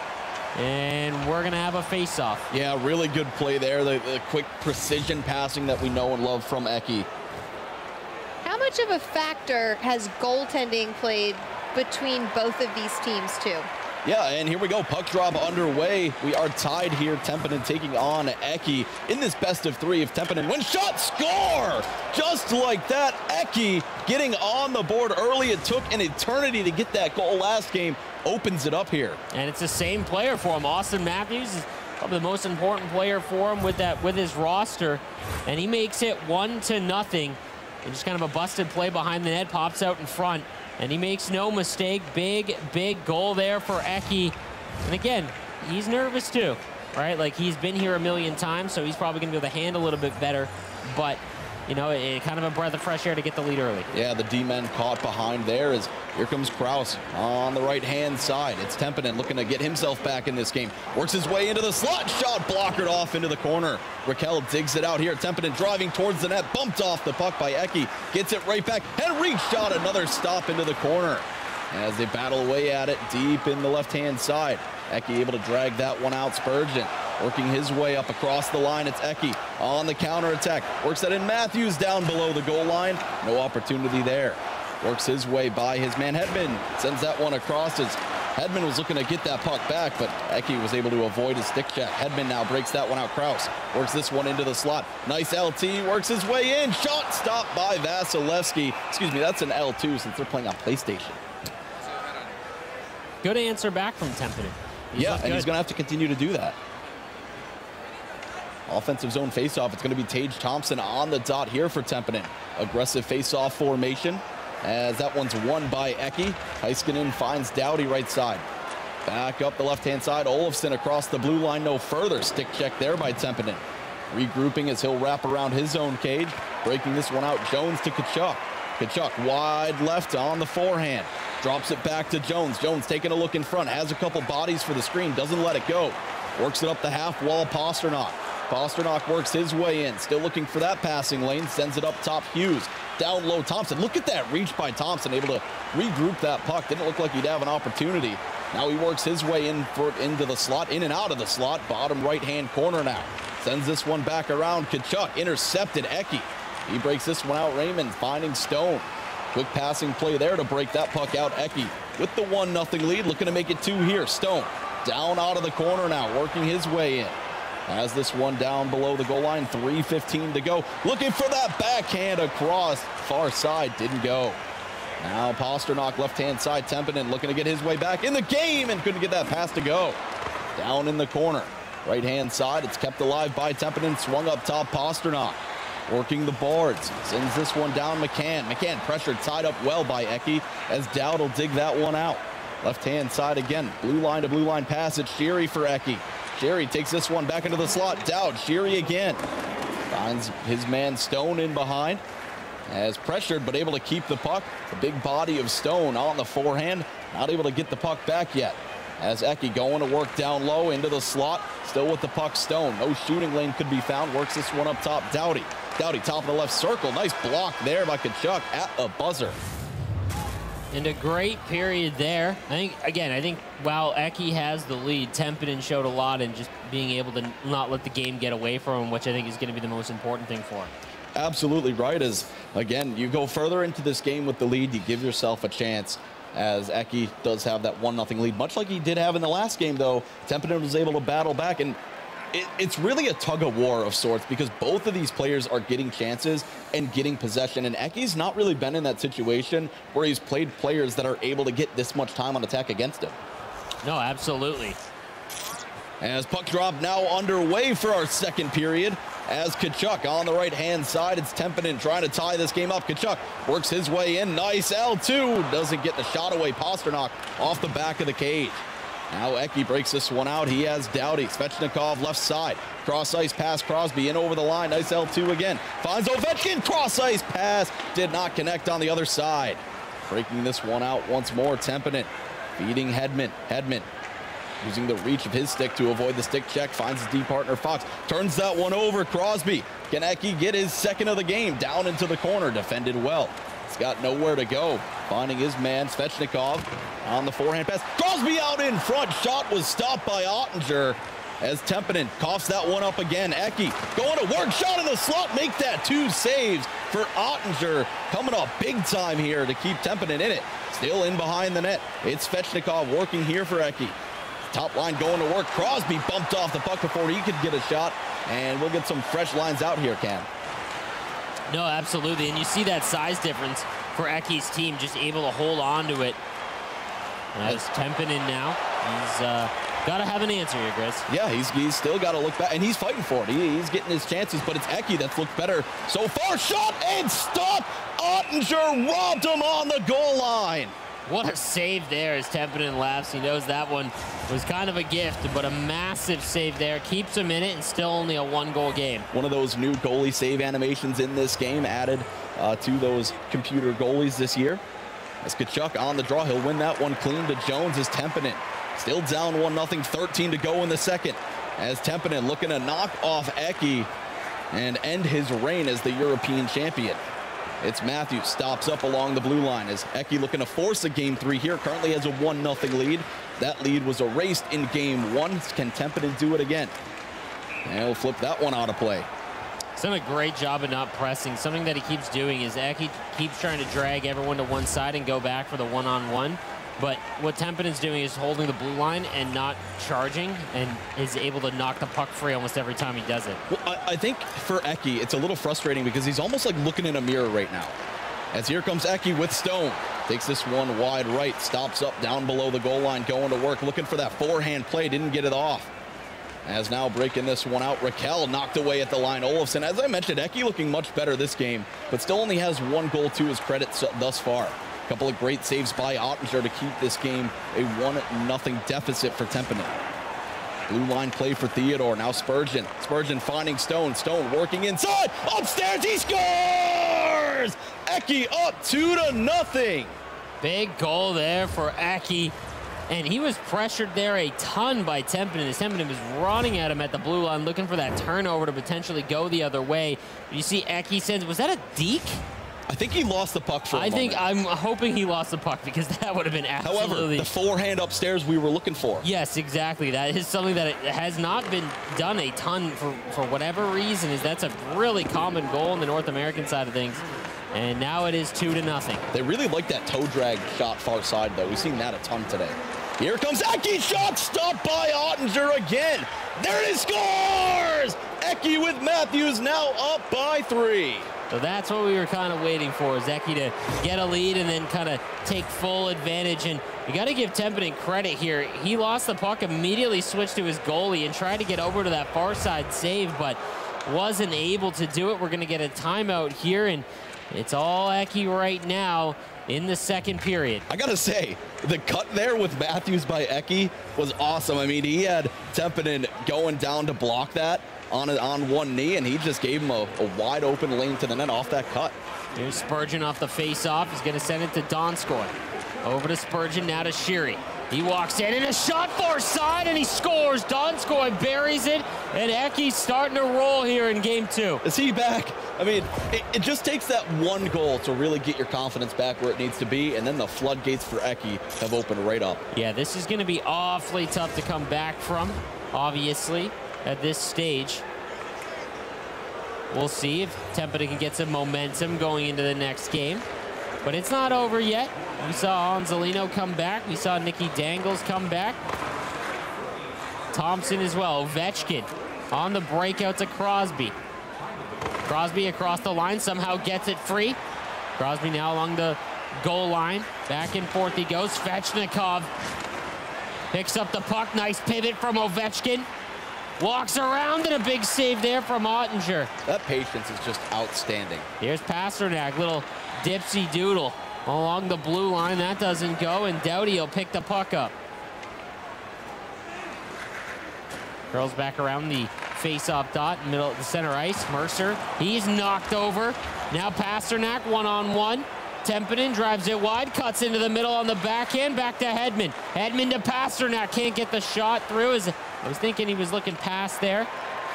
[SPEAKER 2] And we're going to have a face-off.
[SPEAKER 3] Yeah, really good play there. The, the quick precision passing that we know and love from Eki.
[SPEAKER 1] How much of a factor has goaltending played between both of these teams, too?
[SPEAKER 3] Yeah, and here we go. Puck drop underway. We are tied here. Tempinen taking on Eki in this best of three. If Tempinen wins, shot, score! Just like that, Eki getting on the board early. It took an eternity to get that goal last game. Opens it up here.
[SPEAKER 2] And it's the same player for him. Austin Matthews is probably the most important player for him with that with his roster. And he makes it one to nothing. And just kind of a busted play behind the net, pops out in front. And he makes no mistake. Big, big goal there for Eki. And again, he's nervous too, right? Like, he's been here a million times, so he's probably going to be able to handle it a little bit better. But, you know, it, kind of a breath of fresh air to get the lead early.
[SPEAKER 3] Yeah, the D-men caught behind there as here comes Kraus on the right-hand side. It's Tempinen looking to get himself back in this game. Works his way into the slot. Shot blockered off into the corner. Raquel digs it out here. Tempinen driving towards the net. Bumped off the puck by Eki. Gets it right back. Henry shot another stop into the corner as they battle away at it deep in the left-hand side. Eki able to drag that one out. Spurgeon working his way up across the line. It's Eki on the counterattack. Works that in. Matthews down below the goal line. No opportunity there. Works his way by his man Hedman. Sends that one across as Hedman was looking to get that puck back, but Eki was able to avoid his stick check. Hedman now breaks that one out. Kraus works this one into the slot. Nice L T. Works his way in. Shot stopped by Vasilevsky. Excuse me, that's an L two since they're playing on PlayStation.
[SPEAKER 2] Good answer back from Tempinen.
[SPEAKER 3] Yeah, and he's going to have to continue to do that. Offensive zone faceoff. It's going to be Tage Thompson on the dot here for Tempinen. Aggressive faceoff formation as that one's won by Eki. Heiskanen finds Doughty right side. Back up the left-hand side. Olofsson across the blue line. No further. Stick check there by Tempinen. Regrouping as he'll wrap around his own cage. Breaking this one out. Jones to Tkachuk. Tkachuk wide left on the forehand. Drops it back to Jones. Jones taking a look in front. Has a couple bodies for the screen. Doesn't let it go. Works it up the half wall. Pasternak. Pasternak works his way in. Still looking for that passing lane. Sends it up top. Hughes. Down low. Thompson. Look at that reach by Thompson. Able to regroup that puck. Didn't look like he'd have an opportunity. Now he works his way in for into the slot. In and out of the slot. Bottom right-hand corner now. Sends this one back around. Tkachuk intercepted Eki. He breaks this one out. Raymond finding Stone. Quick passing play there to break that puck out. Eki with the one nothing lead. Looking to make it two here. Stone down out of the corner now. Working his way in. Has this one down below the goal line. three fifteen to go. Looking for that backhand across. Far side. Didn't go. Now Pasternak left-hand side. Tempinen looking to get his way back in the game and couldn't get that pass to go. Down in the corner. Right-hand side. It's kept alive by Tempinen. Swung up top. Pasternak working the boards. Sends this one down McCann. McCann pressured, tied up well by Eki as Dowd will dig that one out. Left-hand side again. Blue line to blue line pass. It's Sheary for Eki. Sheary takes this one back into the slot. Dowd, Sheary again. Finds his man Stone in behind. As pressured, but able to keep the puck. The big body of Stone on the forehand. Not able to get the puck back yet. As Eki going to work down low into the slot. Still with the puck, Stone. No shooting lane could be found. Works this one up top. Doughty. Doughty top of the left circle. Nice block there by Tkachuk at a buzzer.
[SPEAKER 2] And a great period there. I think, again, I think while Eki has the lead, Tempinen showed a lot in just being able to not let the game get away from him, which I think is going to be the most important thing for him.
[SPEAKER 3] Absolutely right. As, again, you go further into this game with the lead, you give yourself a chance. As Eki does have that one nothing lead. Much like he did have in the last game, though, Tempinen was able to battle back. And it, it's really a tug-of-war of sorts because both of these players are getting chances and getting possession. And Eki's not really been in that situation where he's played players that are able to get this much time on attack against him.
[SPEAKER 2] No, absolutely.
[SPEAKER 3] As puck drop now underway for our second period. as Tkachuk on the right-hand side. It's Tempinen trying to tie this game up. Tkachuk works his way in. Nice L two. Doesn't get the shot away. Pasternak off the back of the cage. Now Eki breaks this one out. He has Doughty. Svechnikov left side. Cross ice pass Crosby in over the line. Nice L two again. Finds Ovechkin. Cross ice pass. Did not connect on the other side. Breaking this one out once more. Tempinen feeding Hedman. Hedman using the reach of his stick to avoid the stick check. Finds his D partner Fox. Turns that one over. Crosby. Can Eki get his second of the game? Down into the corner. Defended well. He's got nowhere to go. Finding his man, Svechnikov, on the forehand pass. Crosby out in front. Shot was stopped by Ottinger as Tempinen coughs that one up again. Eki going to work. Shot in the slot. Make that two saves for Ottinger. Coming up big time here to keep Tempinen in it. Still in behind the net. It's Svechnikov working here for Eki. Top line going to work. Crosby bumped off the puck before he could get a shot. And we'll get some fresh lines out here, Cam.
[SPEAKER 2] No, absolutely. And you see that size difference for Eki's team, just able to hold on to it. As Tempinen now, he's uh, got to have an answer here, Chris.
[SPEAKER 3] Yeah, he's, he's still got to look back, and he's fighting for it. He, he's getting his chances, but it's Eki that's looked better so far. Shot and stop. Ottinger robbed him on the goal line.
[SPEAKER 2] What a save there as Tempinen laughs. He knows that one was kind of a gift, but a massive save there. Keeps him in it, and still only a one-goal game.
[SPEAKER 3] One of those new goalie save animations in this game added uh, to those computer goalies this year. As Tkachuk on the draw, he'll win that one clean to Jones as Tempinen. Still down one nothing, thirteen to go in the second. As Tempinen looking to knock off Eki and end his reign as the European champion. It's Matthews, stops up along the blue line as Eki looking to force a game three here. Currently has a one nothing lead. That lead was erased in game one. Can Tempinen do it again? And he'll flip that one out of play.
[SPEAKER 2] He's done a great job of not pressing. Something that he keeps doing is Eki keeps trying to drag everyone to one side and go back for the one-on-one. But what Tempinen's doing is holding the blue line and not charging, and is able to knock the puck free almost every time he does it.
[SPEAKER 3] Well, I, I think for Eki, it's a little frustrating because he's almost like looking in a mirror right now. As here comes Eki with Stone. Takes this one wide right, stops up down below the goal line, going to work, looking for that forehand play, didn't get it off. As now breaking this one out, Raquel knocked away at the line. Olofsson, as I mentioned, Eki looking much better this game, but still only has one goal to his credit thus far. A couple of great saves by Ottinger to keep this game a one nothing deficit for Tempinen. Blue line play for Theodore. Now Spurgeon. Spurgeon finding Stone. Stone working inside. Upstairs, he scores! Eki up two to nothing.
[SPEAKER 2] Big goal there for Eki. And he was pressured there a ton by Tempinen. As Tempinen was running at him at the blue line, looking for that turnover to potentially go the other way. You see Eki sends, was that a deke?
[SPEAKER 3] I think he lost the puck for a
[SPEAKER 2] I
[SPEAKER 3] moment.
[SPEAKER 2] think I'm hoping he lost the puck because that would have been absolutely...
[SPEAKER 3] However, the forehand upstairs we were looking for.
[SPEAKER 2] Yes, exactly. That is something that has not been done a ton for, for whatever reason. Is that's a really common goal on the North American side of things. And now it is two to nothing.
[SPEAKER 3] They really like that toe drag shot far side, though. We've seen that a ton today. Here comes Eki, shot stopped by Ottinger again. There it is, scores! Eki with Matthews now up by three.
[SPEAKER 2] So that's what we were kind of waiting for, is Eki to get a lead and then kind of take full advantage. And you got to give Tempinen credit here. He lost the puck, immediately switched to his goalie and tried to get over to that far side save, but wasn't able to do it. We're going to get a timeout here, and it's all Eki right now in the second period.
[SPEAKER 3] I got to say, the cut there with Matthews by Eki was awesome. I mean, he had Tempinen going down to block that on a, on one knee, and he just gave him a, a wide open lane to the net off that cut.
[SPEAKER 2] Here's Spurgeon off the face-off. He's going to send it to Donskoy. Over to Spurgeon, now to Sheary. He walks in, and a shot far side, and he scores. Donskoy buries it, and Eki's starting to roll here in game two.
[SPEAKER 3] Is he back? I mean, it, it just takes that one goal to really get your confidence back where it needs to be, and then the floodgates for Eki have opened right up.
[SPEAKER 2] Yeah, this is going to be awfully tough to come back from, obviously, at this stage. We'll see if Tempinen can get some momentum going into the next game. But it's not over yet. We saw Anzalino come back. We saw Nicky Dangles come back. Thompson as well. Ovechkin on the breakout to Crosby. Crosby across the line, somehow gets it free. Crosby now along the goal line. Back and forth he goes. Svechnikov picks up the puck. Nice pivot from Ovechkin. Walks around and a big save there from Ottinger.
[SPEAKER 3] That patience is just outstanding.
[SPEAKER 2] Here's Pasternak, little dipsy doodle along the blue line. That doesn't go, and Doughty will pick the puck up. Curls back around the face-off dot, middle of the center ice. Mercer, he's knocked over. Now Pasternak one-on-one. Tempinen drives it wide, cuts into the middle on the backhand, back to Hedman. Hedman to Pasternak, can't get the shot through. As I was thinking he was looking past there.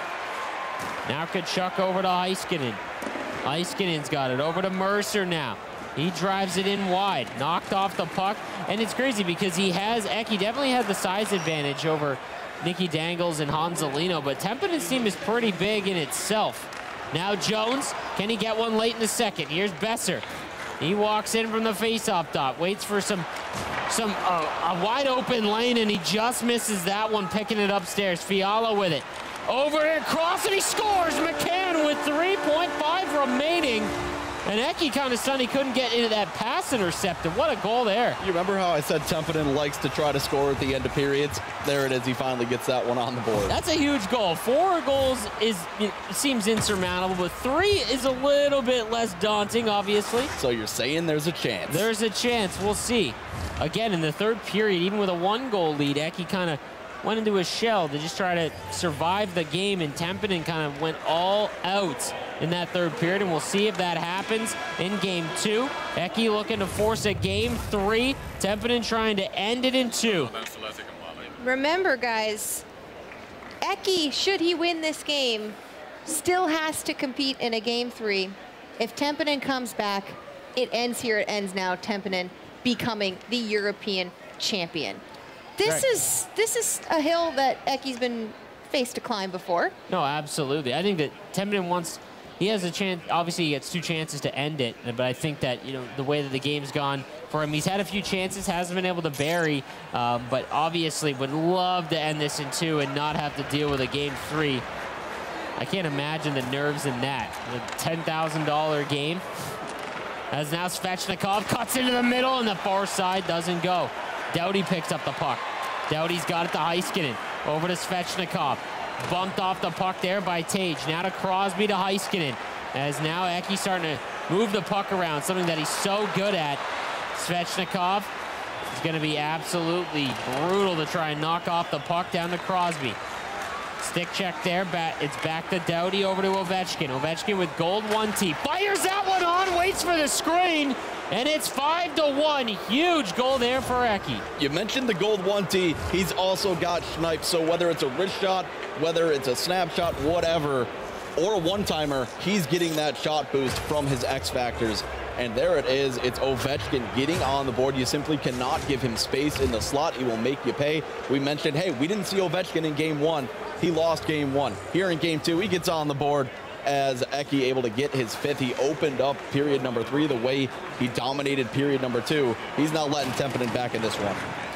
[SPEAKER 2] Now Tkachuk over to Heiskanen. Heiskanen's got it, over to Mercer now. He drives it in wide, knocked off the puck. And it's crazy because he has, Eki definitely has the size advantage over Nicky Dangles and Hanselino, but Tempinen's team is pretty big in itself. Now Jones, can he get one late in the second? Here's Besser. He walks in from the face-off dot, waits for some, some uh, a wide open lane, and he just misses that one, picking it upstairs. Fiala with it. Over and across, and he scores! McCann with three point five remaining. And Eki kind of stunned he couldn't get into that pass intercepted. What a goal there.
[SPEAKER 3] You remember how I said Tempinen likes to try to score at the end of periods? There it is. He finally gets that one on the board.
[SPEAKER 2] That's a huge goal. Four goals is it seems insurmountable, but three is a little bit less daunting, obviously.
[SPEAKER 3] So you're saying there's a chance?
[SPEAKER 2] There's a chance. We'll see. Again, in the third period, even with a one-goal lead, Eki kind of went into a shell to just try to survive the game, and Tempinen kind of went all out in that third period, and we'll see if that happens in game two. Eki looking to force a game three. Tempinen trying to end it in two.
[SPEAKER 1] Remember, guys, Eki, should he win this game, still has to compete in a game three. If Tempinen comes back, it ends here, it ends now. Tempinen becoming the European champion. This
[SPEAKER 2] Right.
[SPEAKER 1] is this is a hill that Eki's been faced to climb before.
[SPEAKER 2] No, absolutely. I think that Tempinen wants, he has a chance, obviously he gets two chances to end it, but I think that, you know, the way that the game's gone for him, he's had a few chances, hasn't been able to bury, um, but obviously would love to end this in two and not have to deal with a game three. I can't imagine the nerves in that. A ten thousand dollar game. As now Svechnikov cuts into the middle, and the far side doesn't go. Doughty picks up the puck. Doughty's got it to Heiskanen. Over to Svechnikov. Bumped off the puck there by Tage. Now to Crosby to Heiskanen. As now Eki starting to move the puck around, something that he's so good at. Svechnikov is going to be absolutely brutal to try and knock off the puck down to Crosby. Stick check there. It's back to Doughty, over to Ovechkin. Ovechkin with gold one T. Fires that one on, waits for the screen, and it's five to one. Huge goal there for Eki.
[SPEAKER 3] You mentioned the gold one T. He's also got snipes, so whether it's a wrist shot, whether it's a snapshot, whatever, or a one-timer, he's getting that shot boost from his X Factors. And there it is. It's Ovechkin getting on the board. You simply cannot give him space in the slot. He will make you pay. We mentioned, hey, we didn't see Ovechkin in game one. He lost game one. Here in game two, he gets on the board as Eki able to get his fifth. He opened up period number three the way he dominated period number two. He's not letting Tempinen back in this one.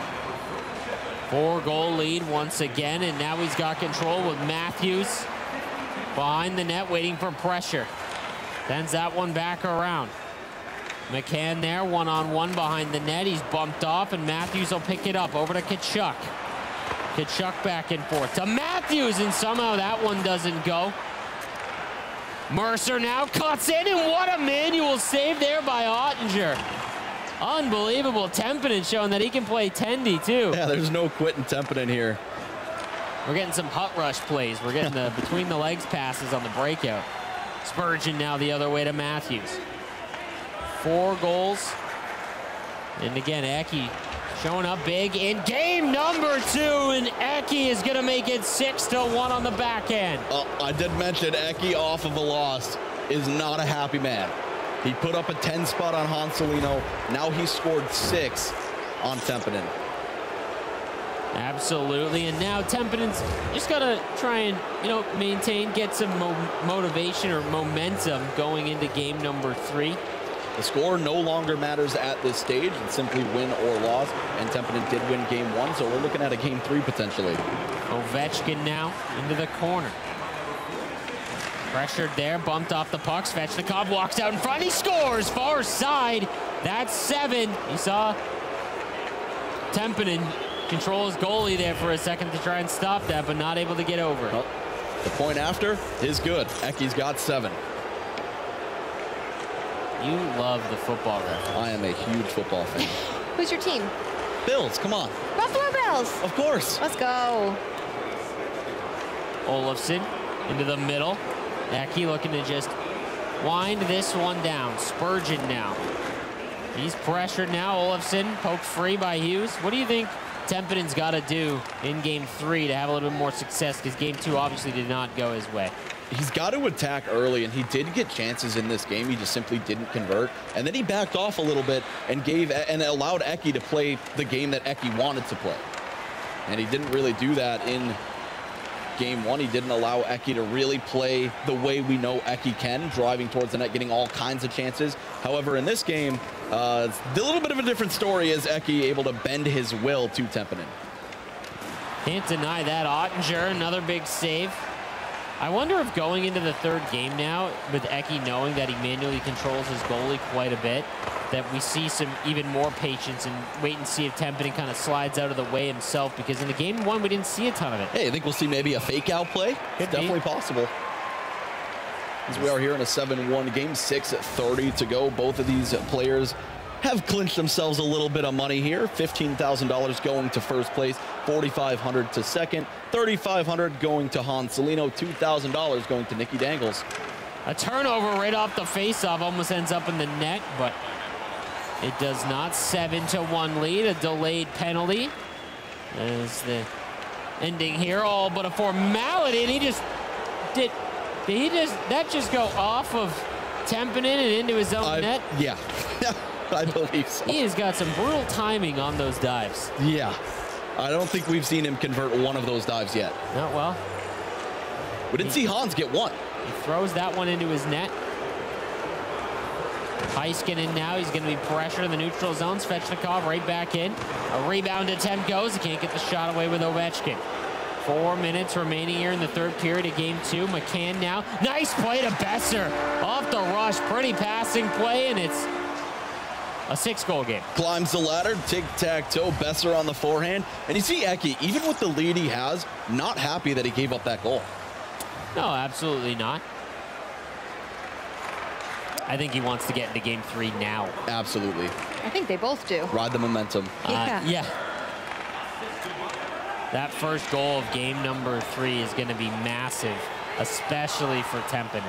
[SPEAKER 2] Four goal lead once again, and now he's got control with Matthews behind the net waiting for pressure. Sends that one back around. McCann there, one-on-one behind the net. He's bumped off, and Matthews will pick it up. Over to Tkachuk. Tkachuk back and forth to Matthews, and somehow that one doesn't go. Mercer now cuts in, and what a manual save there by Ottinger. Unbelievable. Tempinen showing that he can play tendy too.
[SPEAKER 3] Yeah, there's no quitting Tempinen here.
[SPEAKER 2] We're getting some hut rush plays. We're getting the between the legs passes on the breakout. Spurgeon now the other way to Matthews. Four goals. And again, Eki showing up big in game number two, and Eki is going to make it six to one on the backhand.
[SPEAKER 3] Uh, I did mention Eki off of a loss is not a happy man. He put up a ten spot on Hanselino. Now he scored six on Tempinen.
[SPEAKER 2] Absolutely, and now Tempinen's just got to try and, you know, maintain, get some mo motivation or momentum going into game number three.
[SPEAKER 3] The score no longer matters at this stage. It's simply win or loss, and Tempinen did win game one, so we're looking at a game three potentially.
[SPEAKER 2] Ovechkin now into the corner. Pressured there, bumped off the puck. Svechnikov walks out in front, he scores, far side. That's seven. You saw Tempinen control his goalie there for a second to try and stop that, but not able to get over it.
[SPEAKER 3] Well, the point after is good. Ecke's got seven.
[SPEAKER 2] You love the football ref.
[SPEAKER 3] I am a huge football fan.
[SPEAKER 1] Who's your team?
[SPEAKER 3] Bills, come on.
[SPEAKER 1] Buffalo Bills.
[SPEAKER 3] Of course.
[SPEAKER 1] Let's go.
[SPEAKER 2] Olofsson into the middle. Ecke looking to just wind this one down. Spurgeon now. He's pressured now. Olofsson poked free by Hughes. What do you think Temppinen's got to do in game three to have a little bit more success? Because game two obviously did not go his way.
[SPEAKER 3] He's got to attack early, and he did get chances in this game. He just simply didn't convert. And then he backed off a little bit and gave and allowed Ecke to play the game that Ecke wanted to play. And he didn't really do that in game one. He didn't allow Ecke to really play the way we know Ecke can, driving towards the net, getting all kinds of chances. However, in this game, uh, it's a little bit of a different story as Ecke able to bend his will to Temppinen.
[SPEAKER 2] Can't deny that. Ottinger, another big save. I wonder if going into the third game now, with Ecke knowing that he manually controls his goalie quite a bit, that we see some even more patience and wait and see if Temppinen kind of slides out of the way himself, because in the game one, we didn't see a ton of it.
[SPEAKER 3] Hey, I think we'll see maybe a fake out play.
[SPEAKER 2] Could
[SPEAKER 3] it's definitely
[SPEAKER 2] be.
[SPEAKER 3] possible. As we are here in a seven one game, six at thirty to go. Both of these players have clinched themselves a little bit of money here. fifteen thousand dollars going to first place, forty-five hundred dollars to second, thirty-five hundred dollars going to Hans Celino, two thousand dollars going to Nicky Dangles.
[SPEAKER 2] A turnover right off the faceoff almost ends up in the net, but it does not. Seven to one lead, a delayed penalty. As the ending here, all but a formality, and he just did. Did he just that just go off of Temppinen and into his own
[SPEAKER 3] I,
[SPEAKER 2] net?
[SPEAKER 3] Yeah, I believe so.
[SPEAKER 2] He has got some brutal timing on those dives.
[SPEAKER 3] Yeah, I don't think we've seen him convert one of those dives yet.
[SPEAKER 2] Not well.
[SPEAKER 3] We didn't he, see Hans get one.
[SPEAKER 2] He throws that one into his net. Heiskanen now, he's going to be pressured in the neutral zone. Svechnikov right back in. A rebound attempt goes. He can't get the shot away with Ovechkin. Four minutes remaining here in the third period of game two. McCann now. Nice play to Besser. Off the rush. Pretty passing play, and it's a six-goal game.
[SPEAKER 3] Climbs the ladder, tic-tac-toe, Besser on the forehand. And you see Ecke, even with the lead he has, not happy that he gave up that goal.
[SPEAKER 2] No, absolutely not. I think he wants to get into game three now.
[SPEAKER 3] Absolutely.
[SPEAKER 1] I think they both do.
[SPEAKER 3] Ride the momentum.
[SPEAKER 1] Yeah.
[SPEAKER 2] Uh, yeah. That first goal of game number three is going to be massive, especially for Temppinen.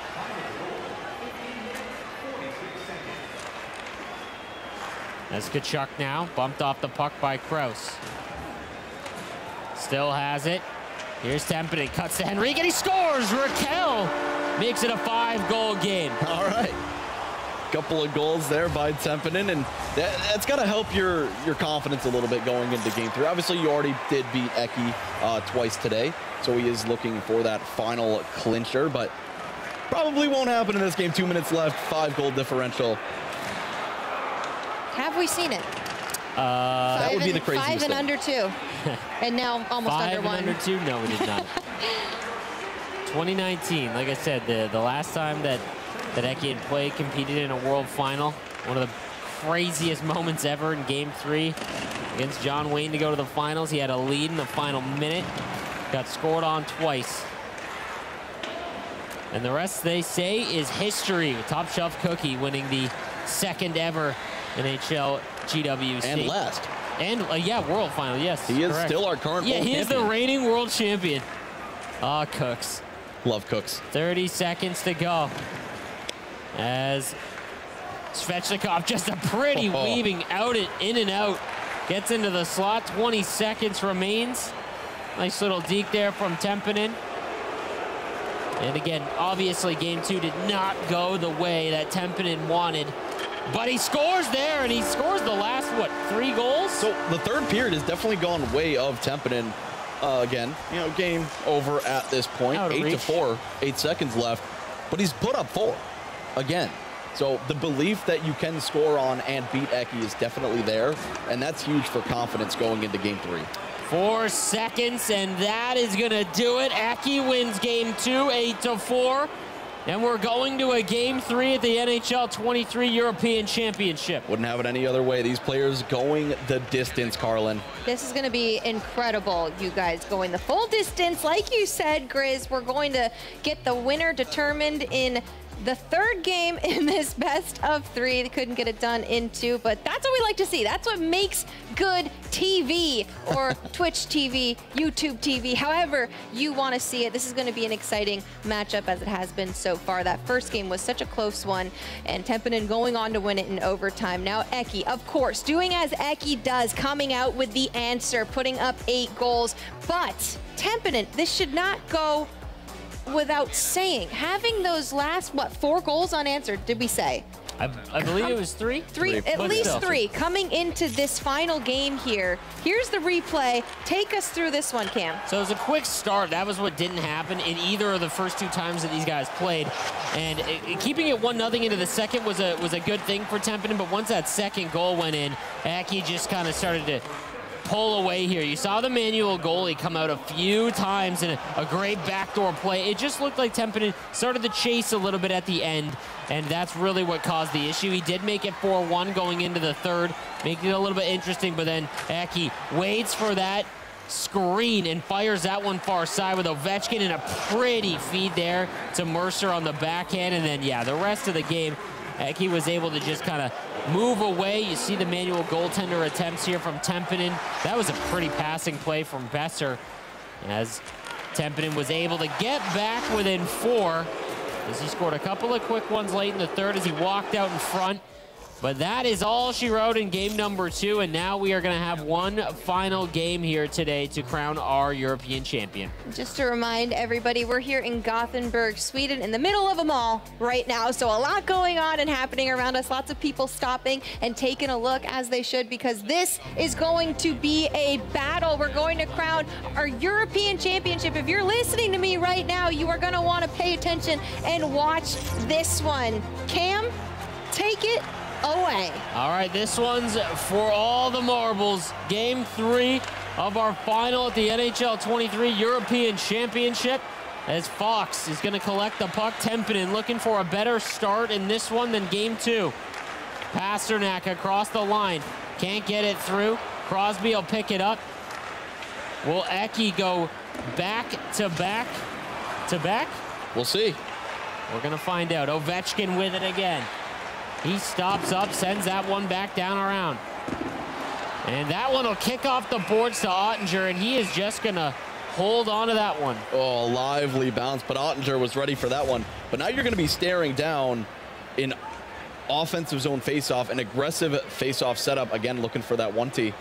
[SPEAKER 2] As Tkachuk now, bumped off the puck by Kraus. Still has it. Here's Temppinen, cuts to Henrique, and he scores! Raquel makes it a five-goal game.
[SPEAKER 3] All right. Couple of goals there by Temppinen, and that, that's got to help your your confidence a little bit going into game three. Obviously, you already did beat Ecke uh, twice today, so he is looking for that final clincher, but probably won't happen in this game. Two minutes left, five-goal differential.
[SPEAKER 1] Have we seen it?
[SPEAKER 2] Uh,
[SPEAKER 3] that would be the craziest
[SPEAKER 1] Five and
[SPEAKER 3] thing.
[SPEAKER 1] under two. And now almost
[SPEAKER 2] Five
[SPEAKER 1] under one.
[SPEAKER 2] and under two? No, we did not. twenty nineteen, like I said, the, the last time that, that Ecke had played, competed in a world final, one of the craziest moments ever in game three against John Wayne to go to the finals. He had a lead in the final minute, got scored on twice. And the rest, they say, is history, with Top Shelf Cookie winning the second ever N H L G W C.
[SPEAKER 3] And last.
[SPEAKER 2] And, uh, yeah, world final, yes.
[SPEAKER 3] He is
[SPEAKER 2] correct.
[SPEAKER 3] still our current
[SPEAKER 2] Yeah,
[SPEAKER 3] world
[SPEAKER 2] he is
[SPEAKER 3] champion.
[SPEAKER 2] the reigning world champion. Ah, Cooks.
[SPEAKER 3] Love Cooks.
[SPEAKER 2] thirty seconds to go. As Svechnikov, just a pretty
[SPEAKER 3] Oh.
[SPEAKER 2] weaving out and in and out. Gets into the slot, twenty seconds remains. Nice little deke there from Temppinen. And again, obviously game two did not go the way that Temppinen wanted. But he scores there, and he scores the last, what, three goals?
[SPEAKER 3] So the third period has definitely gone way of Temppinen. Uh, again, you know, game over at this point.
[SPEAKER 2] Out of
[SPEAKER 3] eight
[SPEAKER 2] reach.
[SPEAKER 3] to four, eight seconds left. But he's put up four again. So the belief that you can score on and beat Ecke is definitely there. And that's huge for confidence going into game three.
[SPEAKER 2] Four seconds, and that is going to do it. Ecke wins game two, eight to four. And we're going to a game three at the N H L twenty-three European Championship.
[SPEAKER 3] Wouldn't have it any other way. These players going the distance, Carlin.
[SPEAKER 1] This is going to be incredible, you guys going the full distance. Like you said, Grizz, we're going to get the winner determined in the third game in this best of three. They couldn't get it done in two, but that's what we like to see. That's what makes good T V, or Twitch T V, YouTube T V, however you want to see it. This is going to be an exciting matchup as it has been so far. That first game was such a close one, and Tempinen going on to win it in overtime. Now Eki, of course, doing as Eki does, coming out with the answer, putting up eight goals. But Tempinen, this should not go without saying, having those last, what, four goals unanswered, did we say?
[SPEAKER 2] I, I believe it was three.
[SPEAKER 1] Three,
[SPEAKER 2] three.
[SPEAKER 1] at
[SPEAKER 2] But
[SPEAKER 1] least
[SPEAKER 2] still.
[SPEAKER 1] three, coming into this final game here. Here's the replay. Take us through this one, Cam.
[SPEAKER 2] So it was a quick start. That was what didn't happen in either of the first two times that these guys played. And it, it, keeping it one nothing into the second was a was a good thing for Tempinen, but once that second goal went in, Aki just kind of started to pull away here. You saw the manual goalie come out a few times in a, a great backdoor play. It just looked like Tempinen started to chase a little bit at the end, and that's really what caused the issue. He did make it four one going into the third, making it a little bit interesting, but then Aki waits for that screen and fires that one far side with Ovechkin, and a pretty feed there to Mercer on the backhand. And then, yeah, the rest of the game, Eki was able to just kind of move away. You see the manual goaltender attempts here from Tempinen. That was a pretty passing play from Besser, as Tempinen was able to get back within four, as he scored a couple of quick ones late in the third as he walked out in front. But that is all she wrote in game number two, and now we are going to have one final game here today to crown our European champion.
[SPEAKER 1] Just to remind everybody, we're here in Gothenburg, Sweden, in the middle of a mall right now. So a lot going on and happening around us. Lots of people stopping and taking a look, as they should, because this is going to be a battle. We're going to crown our European championship. If you're listening to me right now, you are going to want to pay attention and watch this one. Cam, take it away.
[SPEAKER 2] All right, this one's for all the marbles. Game three of our final at the N H L twenty-three European Championship, as Fox is going to collect the puck. Tempinen looking for a better start in this one than game two. Pasternak across the line, can't get it through. Crosby will pick it up. Will Eki go back to back to back?
[SPEAKER 3] We'll see.
[SPEAKER 2] We're going to find out. Ovechkin with it again. He stops up, sends that one back down around. And that one will kick off the boards to Ottinger, and he is just going to hold on to that one.
[SPEAKER 3] Oh, lively bounce, but Ottinger was ready for that one. But now you're going to be staring down in offensive zone faceoff, an aggressive faceoff setup, again looking for that one T.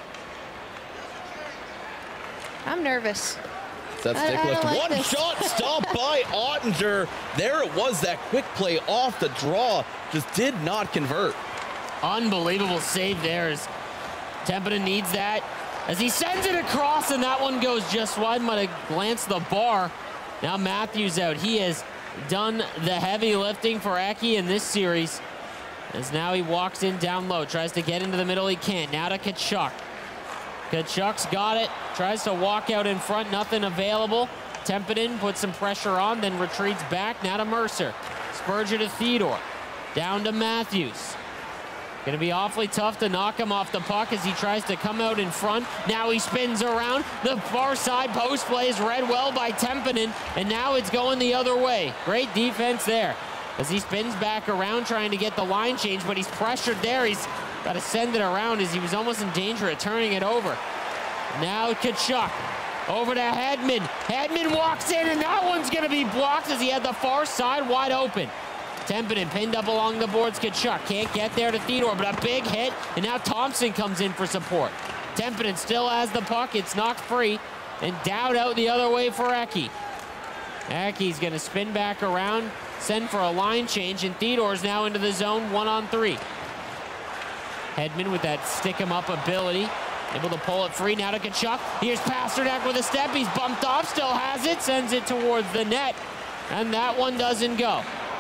[SPEAKER 1] I'm nervous.
[SPEAKER 3] That stick lift. Like one this. Shot stopped by Ottinger. There it was, that quick play off the draw. Just did not convert.
[SPEAKER 2] Unbelievable save there, as Tempinen needs that, as he sends it across, and that one goes just wide. Might have glanced the bar. Now Matthews out. He has done the heavy lifting for Eki in this series, as now he walks in down low, tries to get into the middle. He can't. Now to Tkachuk. Tkachuk's got it, tries to walk out in front, nothing available. Tempinen puts some pressure on, then retreats back. Now to Mercer. Spurgeon to Theodore. Down to Matthews. Gonna be awfully tough to knock him off the puck as he tries to come out in front. Now he spins around. The far side post play is read well by Tempinen, and now it's going the other way. Great defense there, as he spins back around trying to get the line change, but he's pressured there. He's got to send it around, as he was almost in danger of turning it over. Now Tkachuk over to Hedman. Hedman walks in, and that one's going to be blocked as he had the far side wide open. Tempinen pinned up along the boards. Tkachuk can't get there to Theodore, but a big hit, and now Thompson comes in for support. Tempinen still has the puck. It's knocked free, and Dowd out the other way for Eki. Eki's going to spin back around, send for a line change, and Theodore's now into the zone one on three. Hedman with that stick-em-up ability, able to pull it free. Now to Tkachuk. Here's Pasternak with a step. He's bumped off, still has it, sends it towards the net, and that one doesn't go.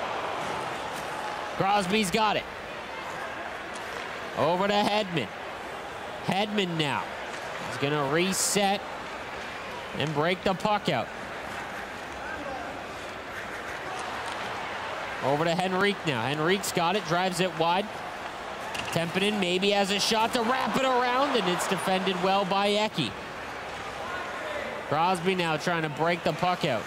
[SPEAKER 2] Crosby's got it. Over to Hedman. Hedman now. He's going to reset and break the puck out. Over to Henrique now. Henrique's got it, drives it wide. Tempinen maybe has a shot to wrap it around, and it's defended well by Eki. Crosby now trying to break the puck out.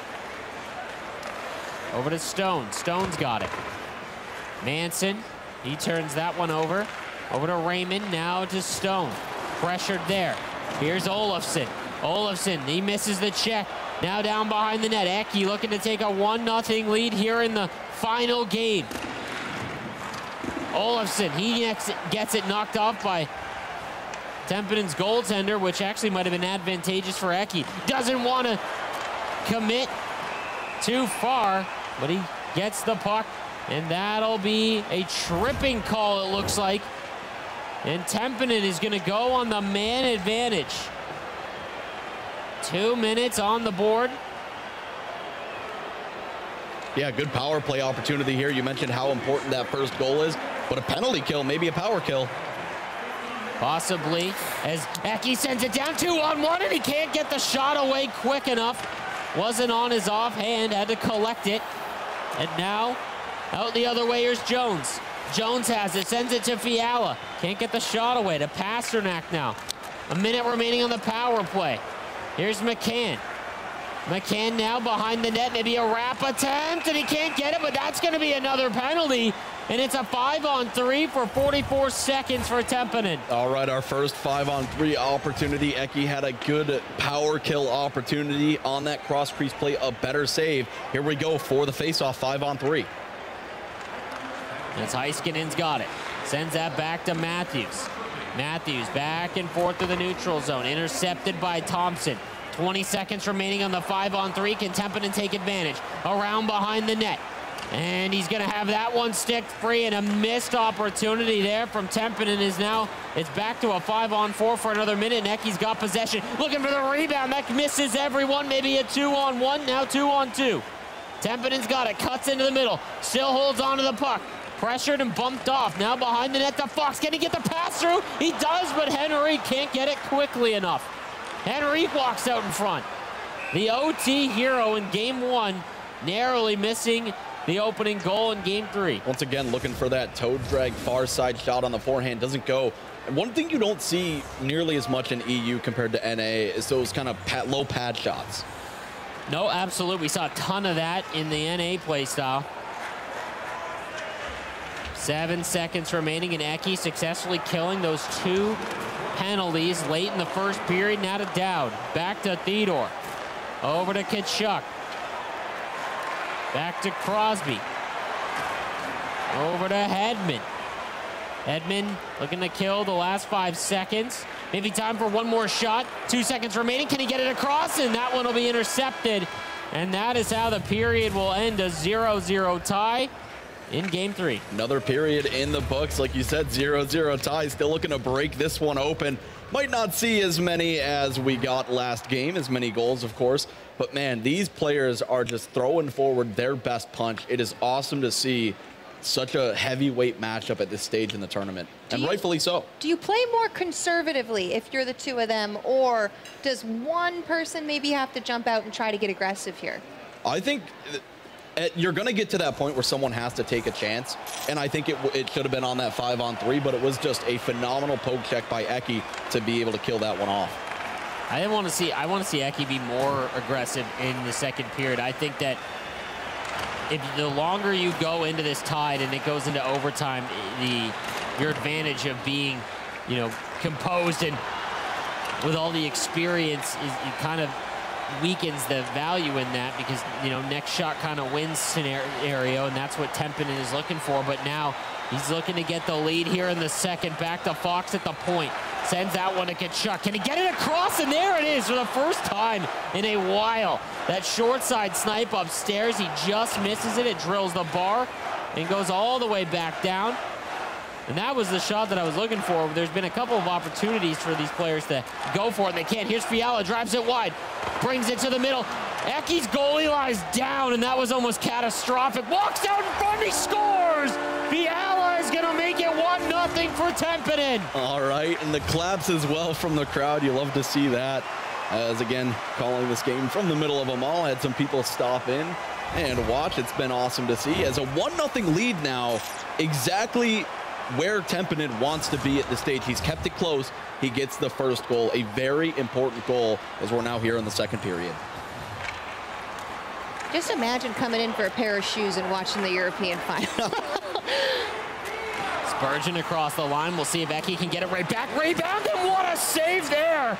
[SPEAKER 2] Over to Stone. Stone's got it. Manson, he turns that one over. Over to Raymond, now to Stone. Pressured there. Here's Olofsson. Olofsson, he misses the check. Now down behind the net. Eki looking to take a one nothing lead here in the final game. Olofsson, he gets it, gets it knocked off by Tempinen's goaltender, which actually might have been advantageous for Eki. Doesn't want to commit too far, but he gets the puck, and that'll be a tripping call, it looks like. And Tempinen is going to go on the man advantage. Two minutes on the board.
[SPEAKER 3] Yeah, good power play opportunity here. You mentioned how important that first goal is, but a penalty kill, maybe a power kill.
[SPEAKER 2] Possibly, as Eki sends it down two on one, and he can't get the shot away quick enough. Wasn't on his offhand, had to collect it. And now, out the other way, here's Jones. Jones has it, sends it to Fiala. Can't get the shot away, to Pasternak now. A minute remaining on the power play. Here's McCann. McCann now behind the net, maybe a wrap attempt, and he can't get it, but that's going to be another penalty. And it's a five on three for forty-four seconds for Tempinen.
[SPEAKER 3] All right, our first five on three opportunity. Eki had a good power kill opportunity on that cross crease play, a better save. Here we go for the faceoff, five on three.
[SPEAKER 2] That's Heiskanen's got it. Sends that back to Matthews. Matthews back and forth to the neutral zone. Intercepted by Thompson. twenty seconds remaining on the five on three. Can Tempinen take advantage? Around behind the net. And he's going to have that one stick free, and a missed opportunity there from Tempinen is now, it's back to a five on four for another minute. Neki's got possession. Looking for the rebound. That misses everyone. Maybe a two on one. Now two on two. Tempinen's got it. Cuts into the middle. Still holds on to the puck. Pressured and bumped off. Now behind the net to Fox. Can he get the pass through? He does, but Henrique can't get it quickly enough. Henrique walks out in front. The O T hero in game one, narrowly missing the opening goal in game three.
[SPEAKER 3] Once again, looking for that toe drag far side shot on the forehand. Doesn't go. And one thing you don't see nearly as much in E U compared to N A is those kind of pat, low pad shots.
[SPEAKER 2] No, absolutely. We saw a ton of that in the N A play style. Seven seconds remaining, and Eki successfully killing those two penalties late in the first period. Now to Dowd. Back to Theodore. Over to Tkachuk. Back to Crosby. Over to Hedman. Hedman looking to kill the last five seconds. Maybe time for one more shot. Two seconds remaining. Can he get it across? And that one will be intercepted. And that is how the period will end, a zero zero tie in game three.
[SPEAKER 3] Another period in the books. Like you said, zero zero tie. Still looking to break this one open. Might not see as many as we got last game, as many goals, of course. But man, these players are just throwing forward their best punch. It is awesome to see such a heavyweight matchup at this stage in the tournament, and you, rightfully so.
[SPEAKER 1] Do you play more conservatively if you're the two of them, or does one person maybe have to jump out and try to get aggressive here?
[SPEAKER 3] I think you're going to get to that point where someone has to take a chance, and I think it, it should have been on that five on three, but it was just a phenomenal poke check by Eki to be able to kill that one off.
[SPEAKER 2] I didn't want to see. I want to see Eki be more aggressive in the second period. I think that if the longer you go into this tide and it goes into overtime, the your advantage of being, you know, composed and with all the experience is it kind of weakens the value in that, because, you know, next shot kind of wins scenario, and that's what Tempinen is looking for. But now he's looking to get the lead here in the second. Back to Fox at the point. Sends that one to Tkachuk. Can he get it across? And there it is for the first time in a while. That short side snipe upstairs. He just misses it. It drills the bar and goes all the way back down. And that was the shot that I was looking for. There's been a couple of opportunities for these players to go for it, and they can't. Here's Fiala, drives it wide, brings it to the middle. Eki's goalie lies down, and that was almost catastrophic. Walks out in front, he scores! Fiala is gonna make it one nothing for Tempinen.
[SPEAKER 3] All right, and the claps as well from the crowd. You love to see that. As again, calling this game from the middle of a mall, had some people stop in and watch. It's been awesome to see. As a one nothing lead now, exactly where Tempinen wants to be at this stage. He's kept it close. He gets the first goal, a very important goal as we're now here in the second period.
[SPEAKER 1] Just imagine coming in for a pair of shoes and watching the European final.
[SPEAKER 2] Spurgeon across the line. We'll see if Eki can get it right back. Rebound, and what a save there!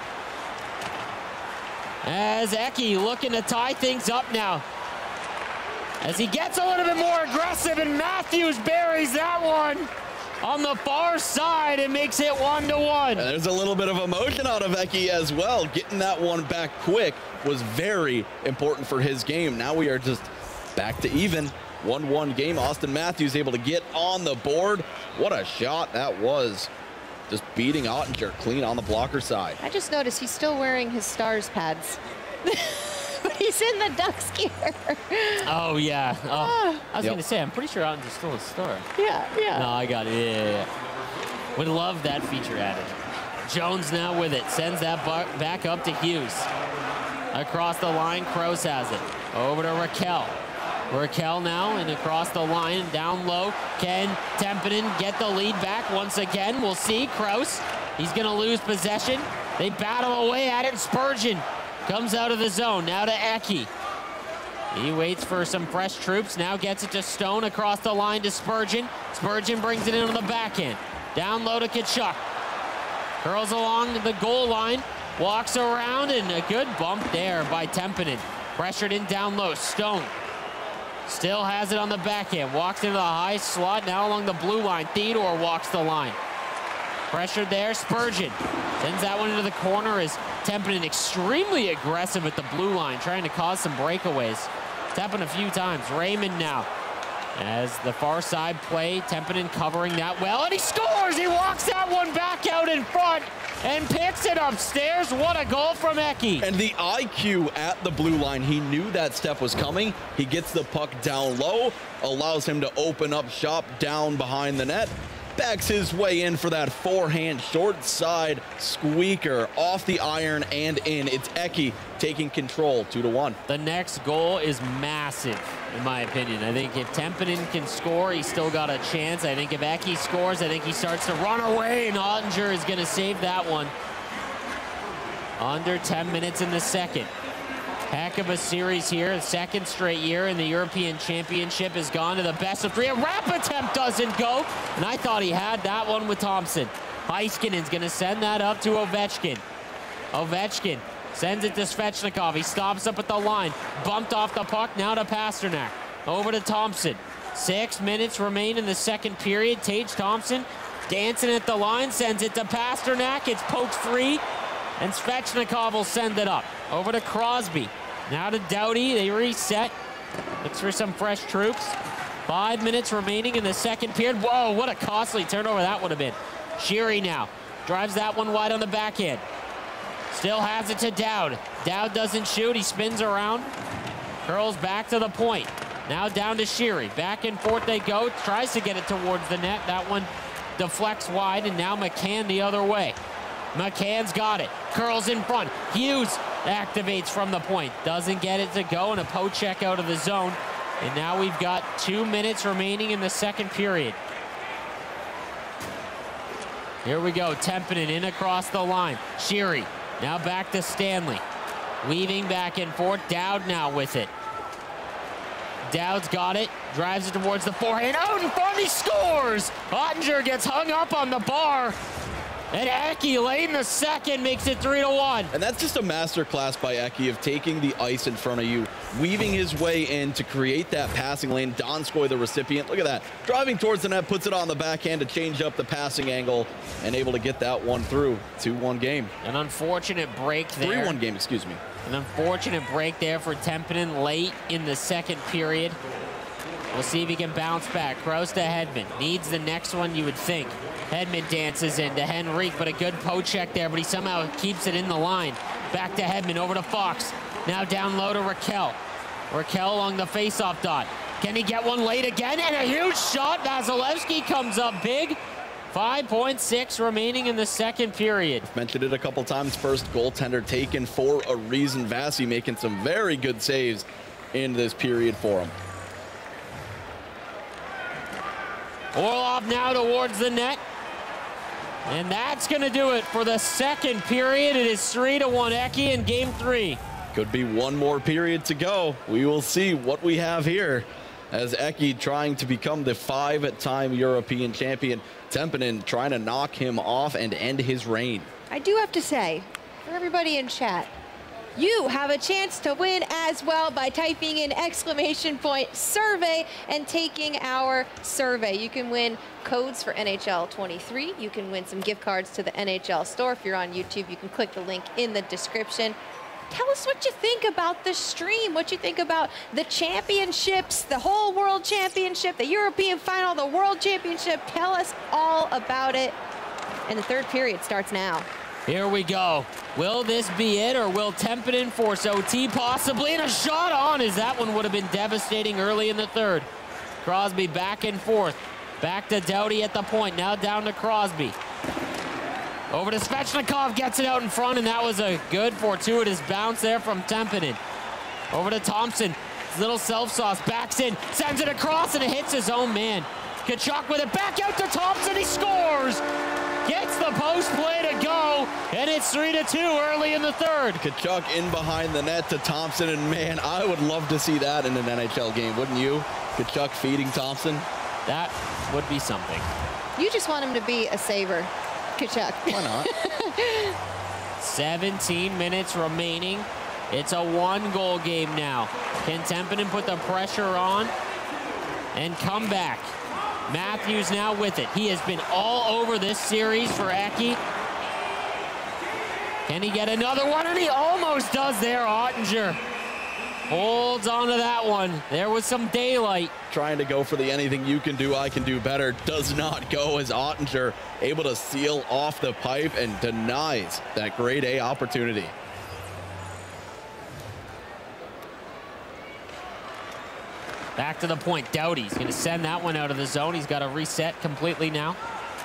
[SPEAKER 2] As Eki looking to tie things up now. As he gets a little bit more aggressive, and Matthews buries that one on the far side and makes it one to one.
[SPEAKER 3] And there's a little bit of emotion out of Eki as well. Getting that one back quick was very important for his game. Now we are just back to even. one one game. Austin Matthews able to get on the board. What a shot that was. Just beating Ottinger clean on the blocker side.
[SPEAKER 1] I just noticed he's still wearing his Stars pads. But he's in the Ducks gear.
[SPEAKER 2] Oh, yeah. Oh,
[SPEAKER 1] Ah.
[SPEAKER 2] I was
[SPEAKER 3] Yep.
[SPEAKER 2] going to say, I'm pretty sure Ottinger's still a Star.
[SPEAKER 1] Yeah, yeah.
[SPEAKER 2] No, I got it. Yeah, yeah, yeah. Would love that feature added. Jones now with it. Sends that bu- back up to Hughes. Across the line, Kroos has it. Over to Raquel. Raquel now and across the line, down low. Can Tempinen get the lead back once again? We'll see. Kroos, he's going to lose possession. They battle away at it. Spurgeon comes out of the zone. Now to Eki. He waits for some fresh troops. Now gets it to Stone across the line to Spurgeon. Spurgeon brings it in on the backhand. Down low to Kachuk. Curls along the goal line. Walks around, and a good bump there by Tempinen. Pressured in down low. Stone still has it on the backhand. Walks into the high slot. Now along the blue line. Theodore walks the line. Pressured there. Spurgeon sends that one into the corner as Tempinen extremely aggressive at the blue line, trying to cause some breakaways. It's happened a few times. Raymond now as the far side play. Tempinen covering that well, and he scores! He walks that one back out in front and picks it upstairs. What a goal from Eki.
[SPEAKER 3] And the I Q at the blue line, he knew that step was coming. He gets the puck down low, allows him to open up shop down behind the net. Backs his way in for that forehand short side squeaker off the iron and in. It's Eki taking control, two to one.
[SPEAKER 2] The next goal is massive, in my opinion. I think if Tempinen can score, he's still got a chance. I think if Eki scores, I think he starts to run away, and Ottinger is going to save that one. Under ten minutes in the second. Heck of a series here. The second straight year in the European Championship has gone to the best of three. A wrap attempt doesn't go, and I thought he had that one with Thompson. Heiskanen's going to send that up to Ovechkin. Ovechkin sends it to Svechnikov. He stops up at the line. Bumped off the puck. Now to Pasternak. Over to Thompson. Six minutes remain in the second period. Tage Thompson dancing at the line. Sends it to Pasternak. It's poked free. And Svechnikov will send it up. Over to Crosby. Now to Doughty. They reset. Looks for some fresh troops. Five minutes remaining in the second period. Whoa, what a costly turnover that would have been. Sheary now drives that one wide on the backhand. Still has it to Dowd. Dowd doesn't shoot. He spins around. Curls back to the point. Now down to Sheary. Back and forth they go. Tries to get it towards the net. That one deflects wide, and now McCann the other way. McCann's got it. Curls in front. Hughes activates from the point. Doesn't get it to go, and a poke check out of the zone. And now we've got two minutes remaining in the second period. Here we go. Tempinen in across the line. Sheary now back to Stanley. Weaving back and forth. Dowd now with it. Dowd's got it. Drives it towards the forehand. Out in front, he scores! Ottinger gets hung up on the bar. And Eki late in the second makes it three to one.
[SPEAKER 3] And that's just a masterclass by Eki of taking the ice in front of you, weaving his way in to create that passing lane. Donskoy, the recipient, look at that. Driving towards the net, puts it on the backhand to change up the passing angle and able to get that one through. two one game.
[SPEAKER 2] An unfortunate break there.
[SPEAKER 3] three one game, excuse me.
[SPEAKER 2] An unfortunate break there for Tempinen late in the second period. We'll see if he can bounce back. Kroos to Hedman. Needs the next one, you would think. Hedman dances into Henrique, but a good poke check there, but he somehow keeps it in the line. Back to Hedman, over to Fox. Now down low to Raquel. Raquel along the faceoff dot. Can he get one late again? And a huge shot. Vasilevsky comes up big five point six remaining in the second period.
[SPEAKER 3] Mentioned it a couple times. First goaltender taken for a reason. Vasi making some very good saves in this period for him.
[SPEAKER 2] Orlov now towards the net. And that's going to do it for the second period. It is three to one Eki in game three.
[SPEAKER 3] Could be one more period to go. We will see what we have here as Eki trying to become the five-time European champion. Tempinen trying to knock him off and end his reign.
[SPEAKER 1] I do have to say, for everybody in chat, you have a chance to win as well by typing in exclamation point survey and taking our survey. You can win codes for N H L twenty-three. You can win some gift cards to the N H L store. If you're on YouTube, you can click the link in the description. Tell us what you think about the stream, what you think about the championships, the whole world championship, the European final, the world championship. Tell us all about it. And the third period starts now.
[SPEAKER 2] Here we go. Will this be it, or will Tempinen force O T possibly? And a shot on, as that one would have been devastating early in the third. Crosby back and forth. Back to Doughty at the point. Now down to Crosby. Over to Svechnikov, gets it out in front, and that was a good fortuitous bounce there from Tempinen. Over to Thompson. Little self-sauce, backs in, sends it across, and it hits his own man. Tkachuk with it, back out to Thompson, he scores! Gets the post play to go, and it's three to two early in the third.
[SPEAKER 3] Tkachuk in behind the net to Thompson, and man, I would love to see that in an N H L game, wouldn't you? Tkachuk feeding Thompson.
[SPEAKER 2] That would be something.
[SPEAKER 1] You just want him to be a saver, Tkachuk.
[SPEAKER 3] Why not?
[SPEAKER 2] seventeen minutes remaining. It's a one-goal game now. Can Tempinen put the pressure on and come back? Matthews now with it. He has been all over this series for Eki. Can he get another one? And he almost does there. Ottinger holds on to that one. There was some daylight.
[SPEAKER 3] Trying to go for the anything you can do, I can do better. Does not go, as Ottinger able to seal off the pipe and denies that grade A opportunity.
[SPEAKER 2] Back to the point, Doughty's going to send that one out of the zone. He's got to reset completely now.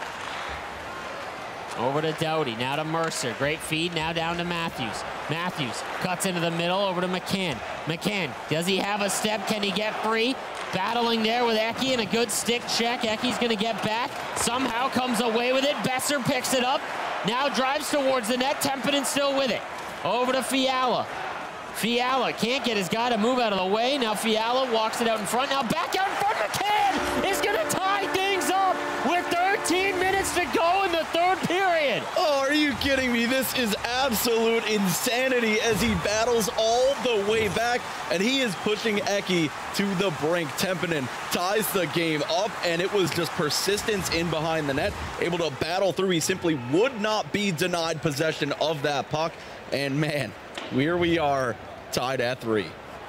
[SPEAKER 2] Over to Doughty, now to Mercer. Great feed, now down to Matthews. Matthews cuts into the middle, over to McCann. McCann, does he have a step? Can he get free? Battling there with Eki and a good stick check. Eki's going to get back. Somehow comes away with it. Besser picks it up. Now drives towards the net. Tempinen still with it. Over to Fiala. Fiala can't get his guy to move out of the way. Now Fiala walks it out in front. Now back out in front. McCann is going to tie things up with thirteen minutes to go in the third period.
[SPEAKER 3] Oh, are you kidding me? This is absolute insanity as he battles all the way back, and he is pushing Eki to the brink. Tempinen ties the game up, and it was just persistence in behind the net, able to battle through. He simply would not be denied possession of that puck, and man, here we are, tied at three.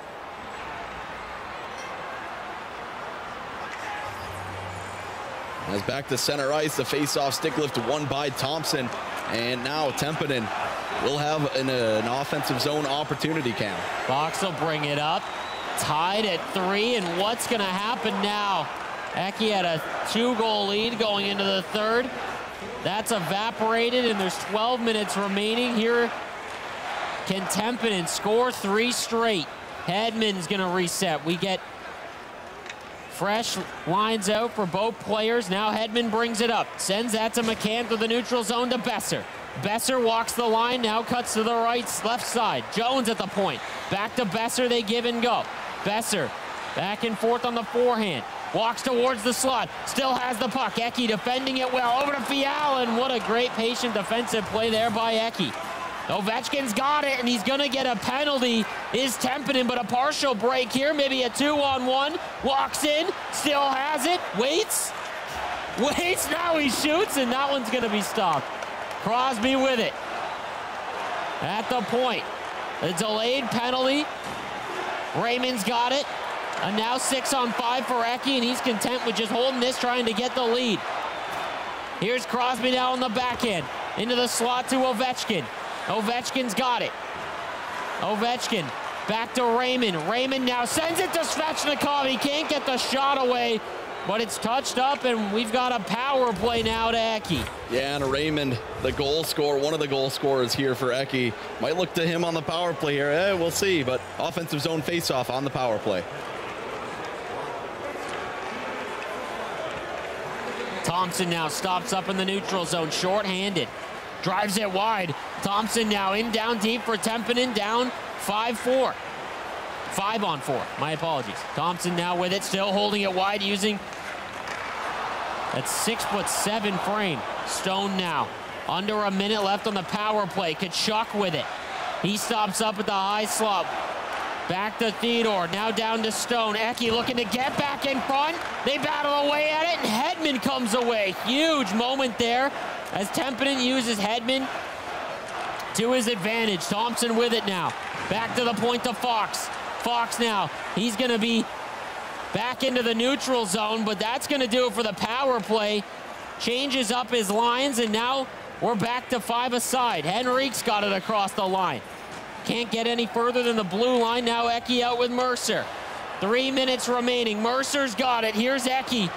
[SPEAKER 3] As back to center ice, the face-off stick lift won by Thompson, and now Tempinen will have an, uh, an offensive zone opportunity, Cam.
[SPEAKER 2] Box will bring it up, tied at three, and what's going to happen now? Eki had a two-goal lead going into the third. That's evaporated, and there's twelve minutes remaining here. Can Tempinen score three straight? Hedman's going to reset. We get fresh lines out for both players. Now Hedman brings it up. Sends that to McCann through the neutral zone to Besser. Besser walks the line, now cuts to the right, left side. Jones at the point. Back to Besser, they give and go. Besser back and forth on the forehand. Walks towards the slot. Still has the puck. Eki defending it well. Over to Fiala, and what a great patient defensive play there by Eki. Ovechkin's got it, and he's going to get a penalty, is Tempinen, but a partial break here, maybe a two-on-one. Walks in, still has it, waits, waits, now he shoots, and that one's going to be stopped. Crosby with it. At the point, a delayed penalty. Raymond's got it. And now six on five for Eki, and he's content with just holding this, trying to get the lead. Here's Crosby now on the backhand. Into the slot to Ovechkin. Ovechkin's got it. Ovechkin back to Raymond. Raymond now sends it to Svechnikov. He can't get the shot away. but it's touched up, and we've got a power play now to Eki.
[SPEAKER 3] Yeah, and Raymond, the goal scorer, one of the goal scorers here for Eki. Might look to him on the power play here. Eh, we'll see, but offensive zone faceoff on the power play.
[SPEAKER 2] Thompson now stops up in the neutral zone, short-handed. Drives it wide. Thompson now in down deep for Tempinen, down five four. Five on four, my apologies. Thompson now with it, still holding it wide, using that six foot seven frame. Stone now, under a minute left on the power play. Kachuk with it. He stops up at the high slot. Back to Theodore, now down to Stone. Eki looking to get back in front. They battle away at it, and Hedman comes away. Huge moment there as Tempinen uses Hedman to his advantage. Thompson with it now. Back to the point to Fox. Fox now, he's going to be back into the neutral zone, but that's going to do it for the power play. Changes up his lines, and now we're back to five aside. Henrique's got it across the line. Can't get any further than the blue line. Now Eki out with Mercer. Three minutes remaining. Mercer's got it. Here's Eki.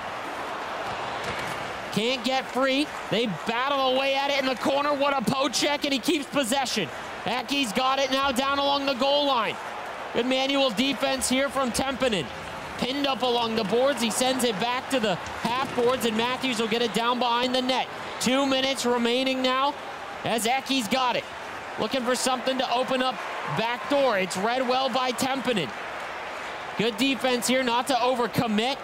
[SPEAKER 2] Can't get free. They battle away at it in the corner. What a poke check, and he keeps possession. Eki's got it now down along the goal line. Good manual defense here from Tempinen. Pinned up along the boards. He sends it back to the half boards, and Matthews will get it down behind the net. Two minutes remaining now as Eki's got it. Looking for something to open up back door. It's read well by Tempinen. Good defense here not to overcommit.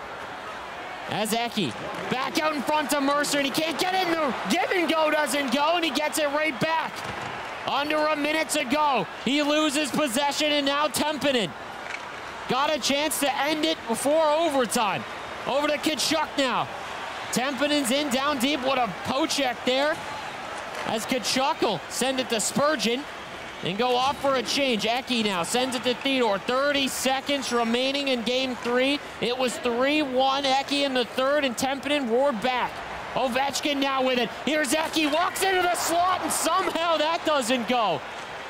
[SPEAKER 2] As Eki back out in front to Mercer, and he can't get in. The give and go doesn't go, and he gets it right back. Under a minute to go. He loses possession, and now Tempinen got a chance to end it before overtime. Over to Kachuk now. Tempinen's in down deep. What a poke check there. As Kachuk will send it to Spurgeon and go off for a change. Eki now sends it to Theodore. thirty seconds remaining in game three. It was three one Eki in the third, and Tempinen roared back. Ovechkin now with it. Here's Eki, walks into the slot, and somehow that doesn't go.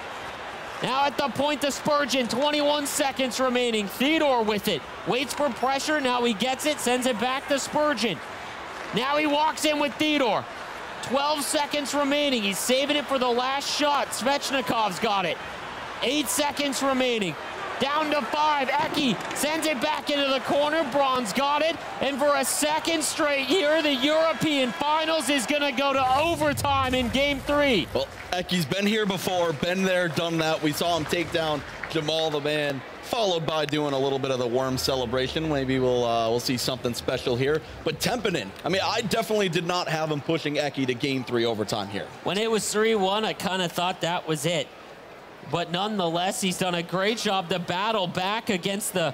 [SPEAKER 2] Now at the point to Spurgeon, twenty-one seconds remaining. Theodore with it. Waits for pressure, now he gets it, sends it back to Spurgeon. Now he walks in with Theodore. twelve seconds remaining. He's saving it for the last shot. Svechnikov's got it. Eight seconds remaining. Down to five. Eki sends it back into the corner. Braun's got it. And for a second straight year, the European Finals is going to go to overtime in game three.
[SPEAKER 3] Well, Eki's been here before, been there, done that. We saw him take down Jamal the Man, followed by doing a little bit of the worm celebration. Maybe we'll uh, we'll see something special here. But Tempinen, I mean, I definitely did not have him pushing Eki to game three overtime here.
[SPEAKER 2] When it was three one, I kind of thought that was it. But nonetheless, he's done a great job to battle back against the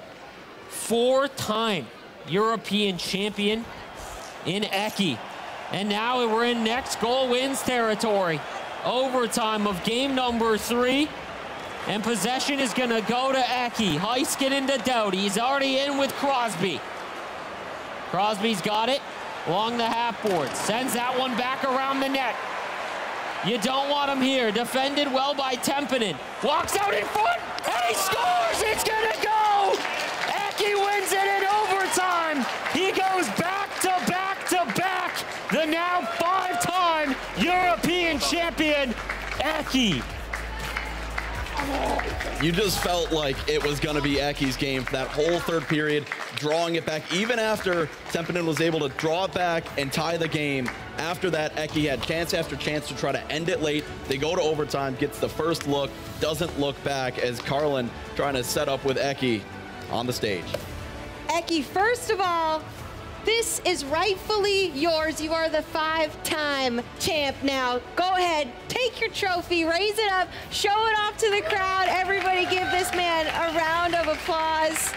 [SPEAKER 2] four-time European champion in Eki. And now we're in next goal wins territory. Overtime of game number three. And possession is going to go to Eki. Heiskin into Doughty. He's already in with Crosby. Crosby's got it along the half board. Sends that one back around the net. You don't want him here. Defended well by Tempinen. Walks out in front, and he scores! It's going to go! Eki wins it in overtime. He goes back to back to back. The now five-time European champion, Eki.
[SPEAKER 3] You just felt like it was going to be Eki's game for that whole third period, drawing it back. Even after Tempinen was able to draw it back and tie the game, after that, Eki had chance after chance to try to end it late. They go to overtime, gets the first look, doesn't look back as Carlin trying to set up with Eki on the stage.
[SPEAKER 1] Eki, first of all, this is rightfully yours. You are the five-time champ now. Go ahead, take your trophy, raise it up, show it off to the crowd. Everybody give this man a round of applause.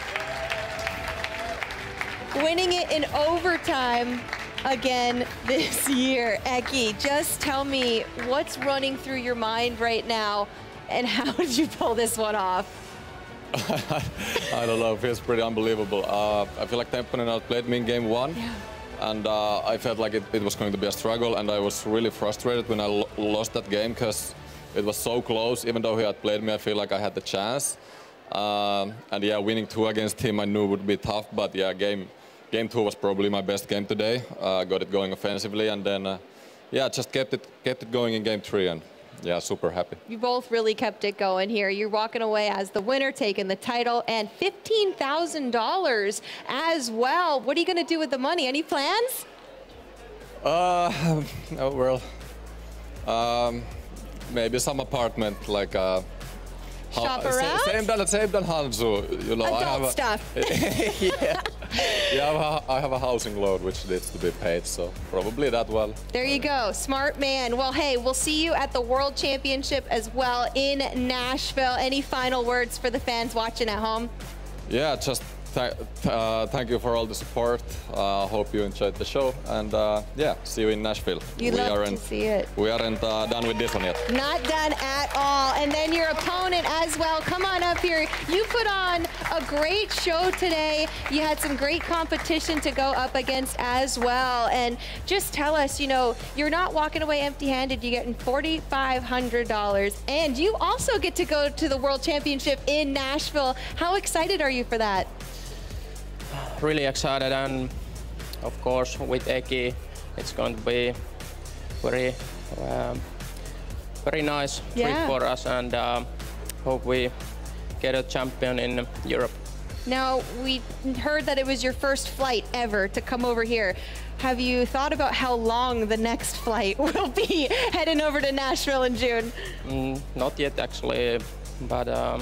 [SPEAKER 1] Winning it in overtime again this year. Eki, just tell me what's running through your mind right now, and how did you pull this one off?
[SPEAKER 9] I don't know, it feels pretty unbelievable. Uh, I feel like Tempinen outplayed me in game one, yeah. and uh, I felt like it, it was going to be a struggle, and I was really frustrated when I lo lost that game because it was so close. Even though he had played me, I feel like I had the chance. Um, and yeah, winning two against him I knew would be tough, but yeah, game game two was probably my best game today. Uh, got it going offensively, and then uh, yeah, just kept it kept it going in game three, and yeah, super happy.
[SPEAKER 1] You both really kept it going here. You're walking away as the winner, taking the title, and fifteen thousand dollars as well. What are you going to do with the money? Any plans?
[SPEAKER 9] Uh, oh, well, um, maybe some apartment, like uh,
[SPEAKER 1] shop around.
[SPEAKER 9] Same than same than Hansu, you know.
[SPEAKER 1] Adult
[SPEAKER 9] I have a,
[SPEAKER 1] stuff.
[SPEAKER 9] yeah, yeah. I have, a, I have a housing loan which needs to be paid, so probably that well.
[SPEAKER 1] There you go, smart man. Well, hey, we'll see you at the World Championship as well in Nashville. Any final words for the fans watching at home?
[SPEAKER 9] Yeah, just. Th uh, thank you for all the support. I uh, hope you enjoyed the show, and uh, yeah, see you in Nashville.
[SPEAKER 1] You
[SPEAKER 9] we
[SPEAKER 1] love
[SPEAKER 9] aren't,
[SPEAKER 1] to see it.
[SPEAKER 9] We aren't uh, done with this one yet.
[SPEAKER 1] Not done at all. And then your opponent as well. Come on up here. You put on a great show today. You had some great competition to go up against as well. And just tell us, you know, you're not walking away empty-handed. You're getting forty-five hundred dollars, and you also get to go to the World Championship in Nashville. How excited are you for that?
[SPEAKER 7] Really excited, and of course with Eki it's going to be very um, very nice trip
[SPEAKER 1] yeah.
[SPEAKER 7] for us, and um, hope we get a champion in Europe.
[SPEAKER 1] Now, we heard that it was your first flight ever to come over here. Have you thought about how long the next flight will be heading over to Nashville in June?
[SPEAKER 7] Mm, not yet actually, but um,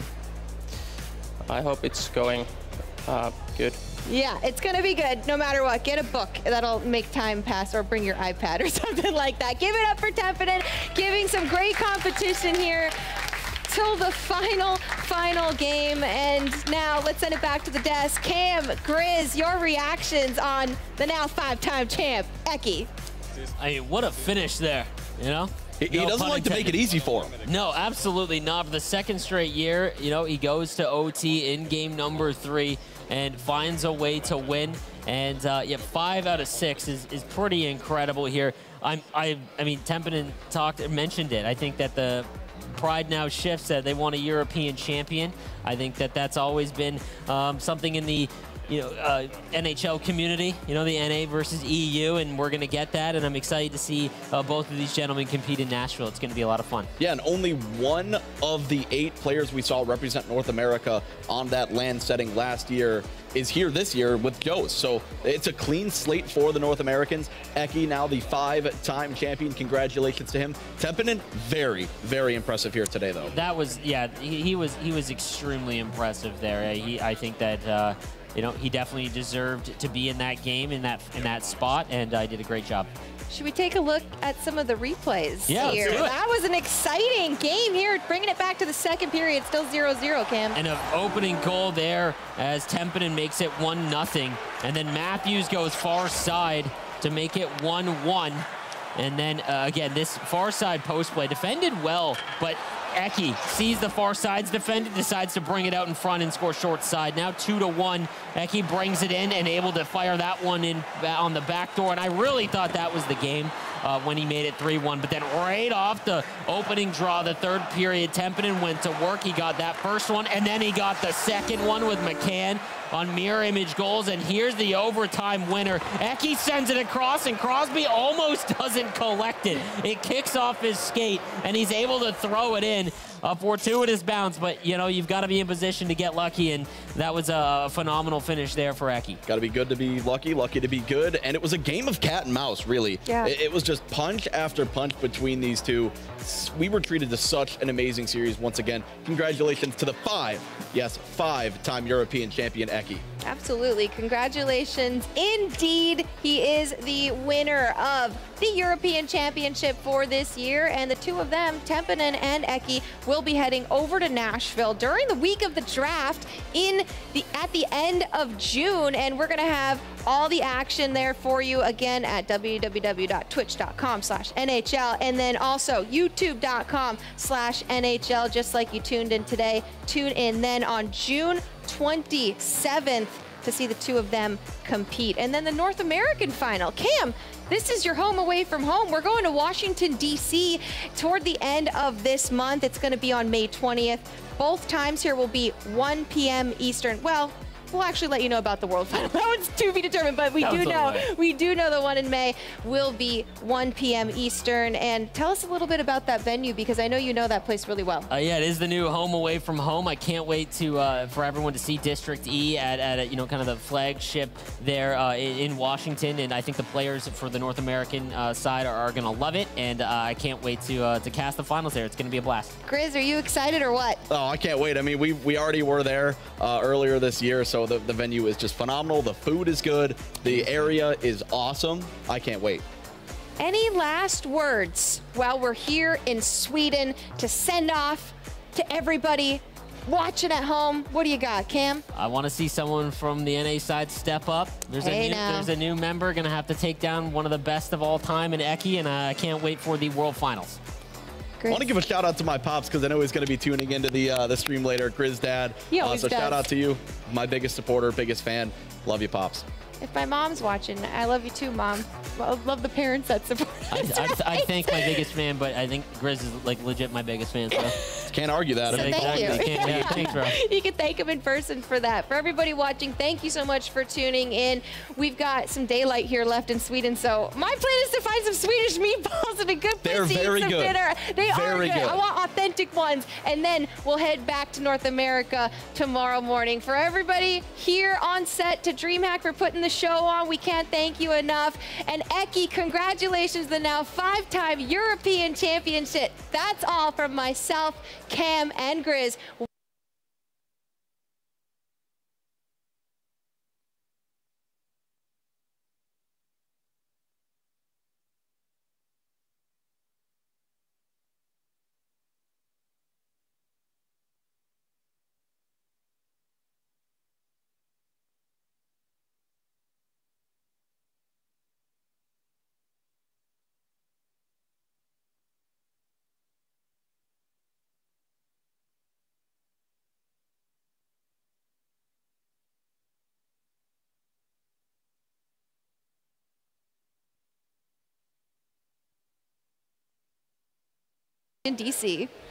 [SPEAKER 7] I hope it's going uh, good.
[SPEAKER 1] Yeah, it's going to be good no matter what. Get a book. That'll make time pass, or bring your iPad or something like that. Give it up for Tempinen, giving some great competition here till the final, final game. And now let's send it back to the desk. Cam, Grizz, your reactions on the now five-time champ, Eki.
[SPEAKER 2] I mean, what a finish there, you know?
[SPEAKER 3] He, he
[SPEAKER 2] no
[SPEAKER 3] doesn't like to make it easy for him.
[SPEAKER 2] No, absolutely not. For the second straight year, you know, he goes to O T in game number three and finds a way to win. And uh, yeah, five out of six is, is pretty incredible here. I'm, I, I mean, Tempinen talked, mentioned it. I think that the pride now shifts that they want a European champion. I think that that's always been um, something in the you know, uh, N H L community, you know, the N A versus E U, and we're going to get that, and I'm excited to see uh, both of these gentlemen compete in Nashville. It's going to be a lot of fun.
[SPEAKER 3] Yeah, and only one of the eight players we saw represent North America on that land setting last year is here this year with Joe. So it's a clean slate for the North Americans. Eki, now the five-time champion. Congratulations to him. Tempinen, very, very impressive here today, though.
[SPEAKER 2] That was, yeah, he, he was he was extremely impressive there. He, I think that, uh, you know, he definitely deserved to be in that game, in that in that spot, and I uh, did a great job.
[SPEAKER 1] Should we take a look at some of the replays
[SPEAKER 2] yeah,
[SPEAKER 1] here?
[SPEAKER 2] let's do it.
[SPEAKER 1] That was an exciting game here, bringing it back to the second period. Still zero zero, Cam.
[SPEAKER 2] And an opening goal there as Tempinen makes it one nothing. And then Matthews goes far side to make it one one. And then, uh, again, this far side post play defended well, but Eki sees the far side's defended, decides to bring it out in front and score short side. Now two to one. Eki brings it in and able to fire that one in on the back door. And I really thought that was the game uh, when he made it three one. But then right off the opening draw, the third period, Tempinen went to work. He got that first one, and then he got the second one with McCann on mirror image goals. And here's the overtime winner. Eki sends it across, and Crosby almost doesn't collect it. It kicks off his skate, and he's able to throw it in. A fortuitous bounce, but you know, you've got to be in position to get lucky, and that was a phenomenal finish there for Eki.
[SPEAKER 3] Got to be good to be lucky, lucky to be good, and it was a game of cat and mouse, really.
[SPEAKER 1] Yeah.
[SPEAKER 3] It, it was just punch after punch between these two. We were treated to such an amazing series once again. Congratulations to the five, yes, five-time European champion Eki.
[SPEAKER 1] Absolutely. Congratulations. Indeed, he is the winner of the European Championship for this year, and the two of them, Tempinen and Eki, will be heading over to Nashville during the week of the draft in the at the end of June, and we're going to have all the action there for you again at w w w dot twitch dot com slash N H L, and then also youtube dot com slash N H L, just like you tuned in today. Tune in then on June twenty-seventh to see the two of them compete. And then the North American final. Cam, this is your home away from home. We're going to Washington, D C toward the end of this month. It's going to be on May twentieth. Both times here will be one p m Eastern. Well, We'll actually let you know about the World Final. That one's to be determined, but we
[SPEAKER 2] That
[SPEAKER 1] do
[SPEAKER 2] was
[SPEAKER 1] know
[SPEAKER 2] away.
[SPEAKER 1] we do know the one in May will be one p m Eastern. And tell us a little bit about that venue, because I know you know that place really well.
[SPEAKER 2] Uh, yeah, it is the new home away from home. I can't wait to uh, for everyone to see District E at, at you know kind of the flagship there uh, in, in Washington, and I think the players for the North American uh, side are, are going to love it, and uh, I can't wait to uh, to cast the finals there. It's going to be a blast.
[SPEAKER 1] Grizz, are you excited or what?
[SPEAKER 3] Oh, I can't wait. I mean, we we already were there uh, earlier this year, so the, the venue is just phenomenal. The food is good. The area is awesome. I can't wait.
[SPEAKER 1] Any last words while we're here in Sweden to send off to everybody watching at home? What do you got, Cam?
[SPEAKER 2] I want to see someone from the N A side step up. There's
[SPEAKER 1] Hey
[SPEAKER 2] a new,
[SPEAKER 1] now.
[SPEAKER 2] there's a new member going to have to take down one of the best of all time in Eki, and I can't wait for the World Finals.
[SPEAKER 3] I want to give a shout out to my pops, because I know he's going to be tuning into the uh, the stream later. Grizz Dad.
[SPEAKER 1] He
[SPEAKER 3] Uh,
[SPEAKER 1] always
[SPEAKER 3] so
[SPEAKER 1] does.
[SPEAKER 3] shout out to you, my biggest supporter, biggest fan. Love you, pops.
[SPEAKER 1] If my mom's watching, I love you too, Mom. I love the parents that support
[SPEAKER 2] I,
[SPEAKER 1] us.
[SPEAKER 2] I, I thank my biggest fan, but I think Grizz is like legit my biggest fan. So.
[SPEAKER 3] Can't argue that.
[SPEAKER 1] So
[SPEAKER 3] I mean,
[SPEAKER 1] thank you.
[SPEAKER 2] Can't, yeah, thanks, bro.
[SPEAKER 1] You can thank him in person for that. For everybody watching, thank you so much for tuning in. We've got some daylight here left in Sweden, so my plan is to find some Swedish meatballs and a good place
[SPEAKER 3] They're
[SPEAKER 1] to eat
[SPEAKER 3] very
[SPEAKER 1] some
[SPEAKER 3] good.
[SPEAKER 1] dinner. They are
[SPEAKER 3] Very
[SPEAKER 1] good.
[SPEAKER 3] good.
[SPEAKER 1] I want authentic ones, and then we'll head back to North America tomorrow morning. For everybody here on set, to DreamHack for putting the show on, we can't thank you enough. And Eki, congratulations, the now five-time European championship. That's all from myself, Cam, and Grizz. In D C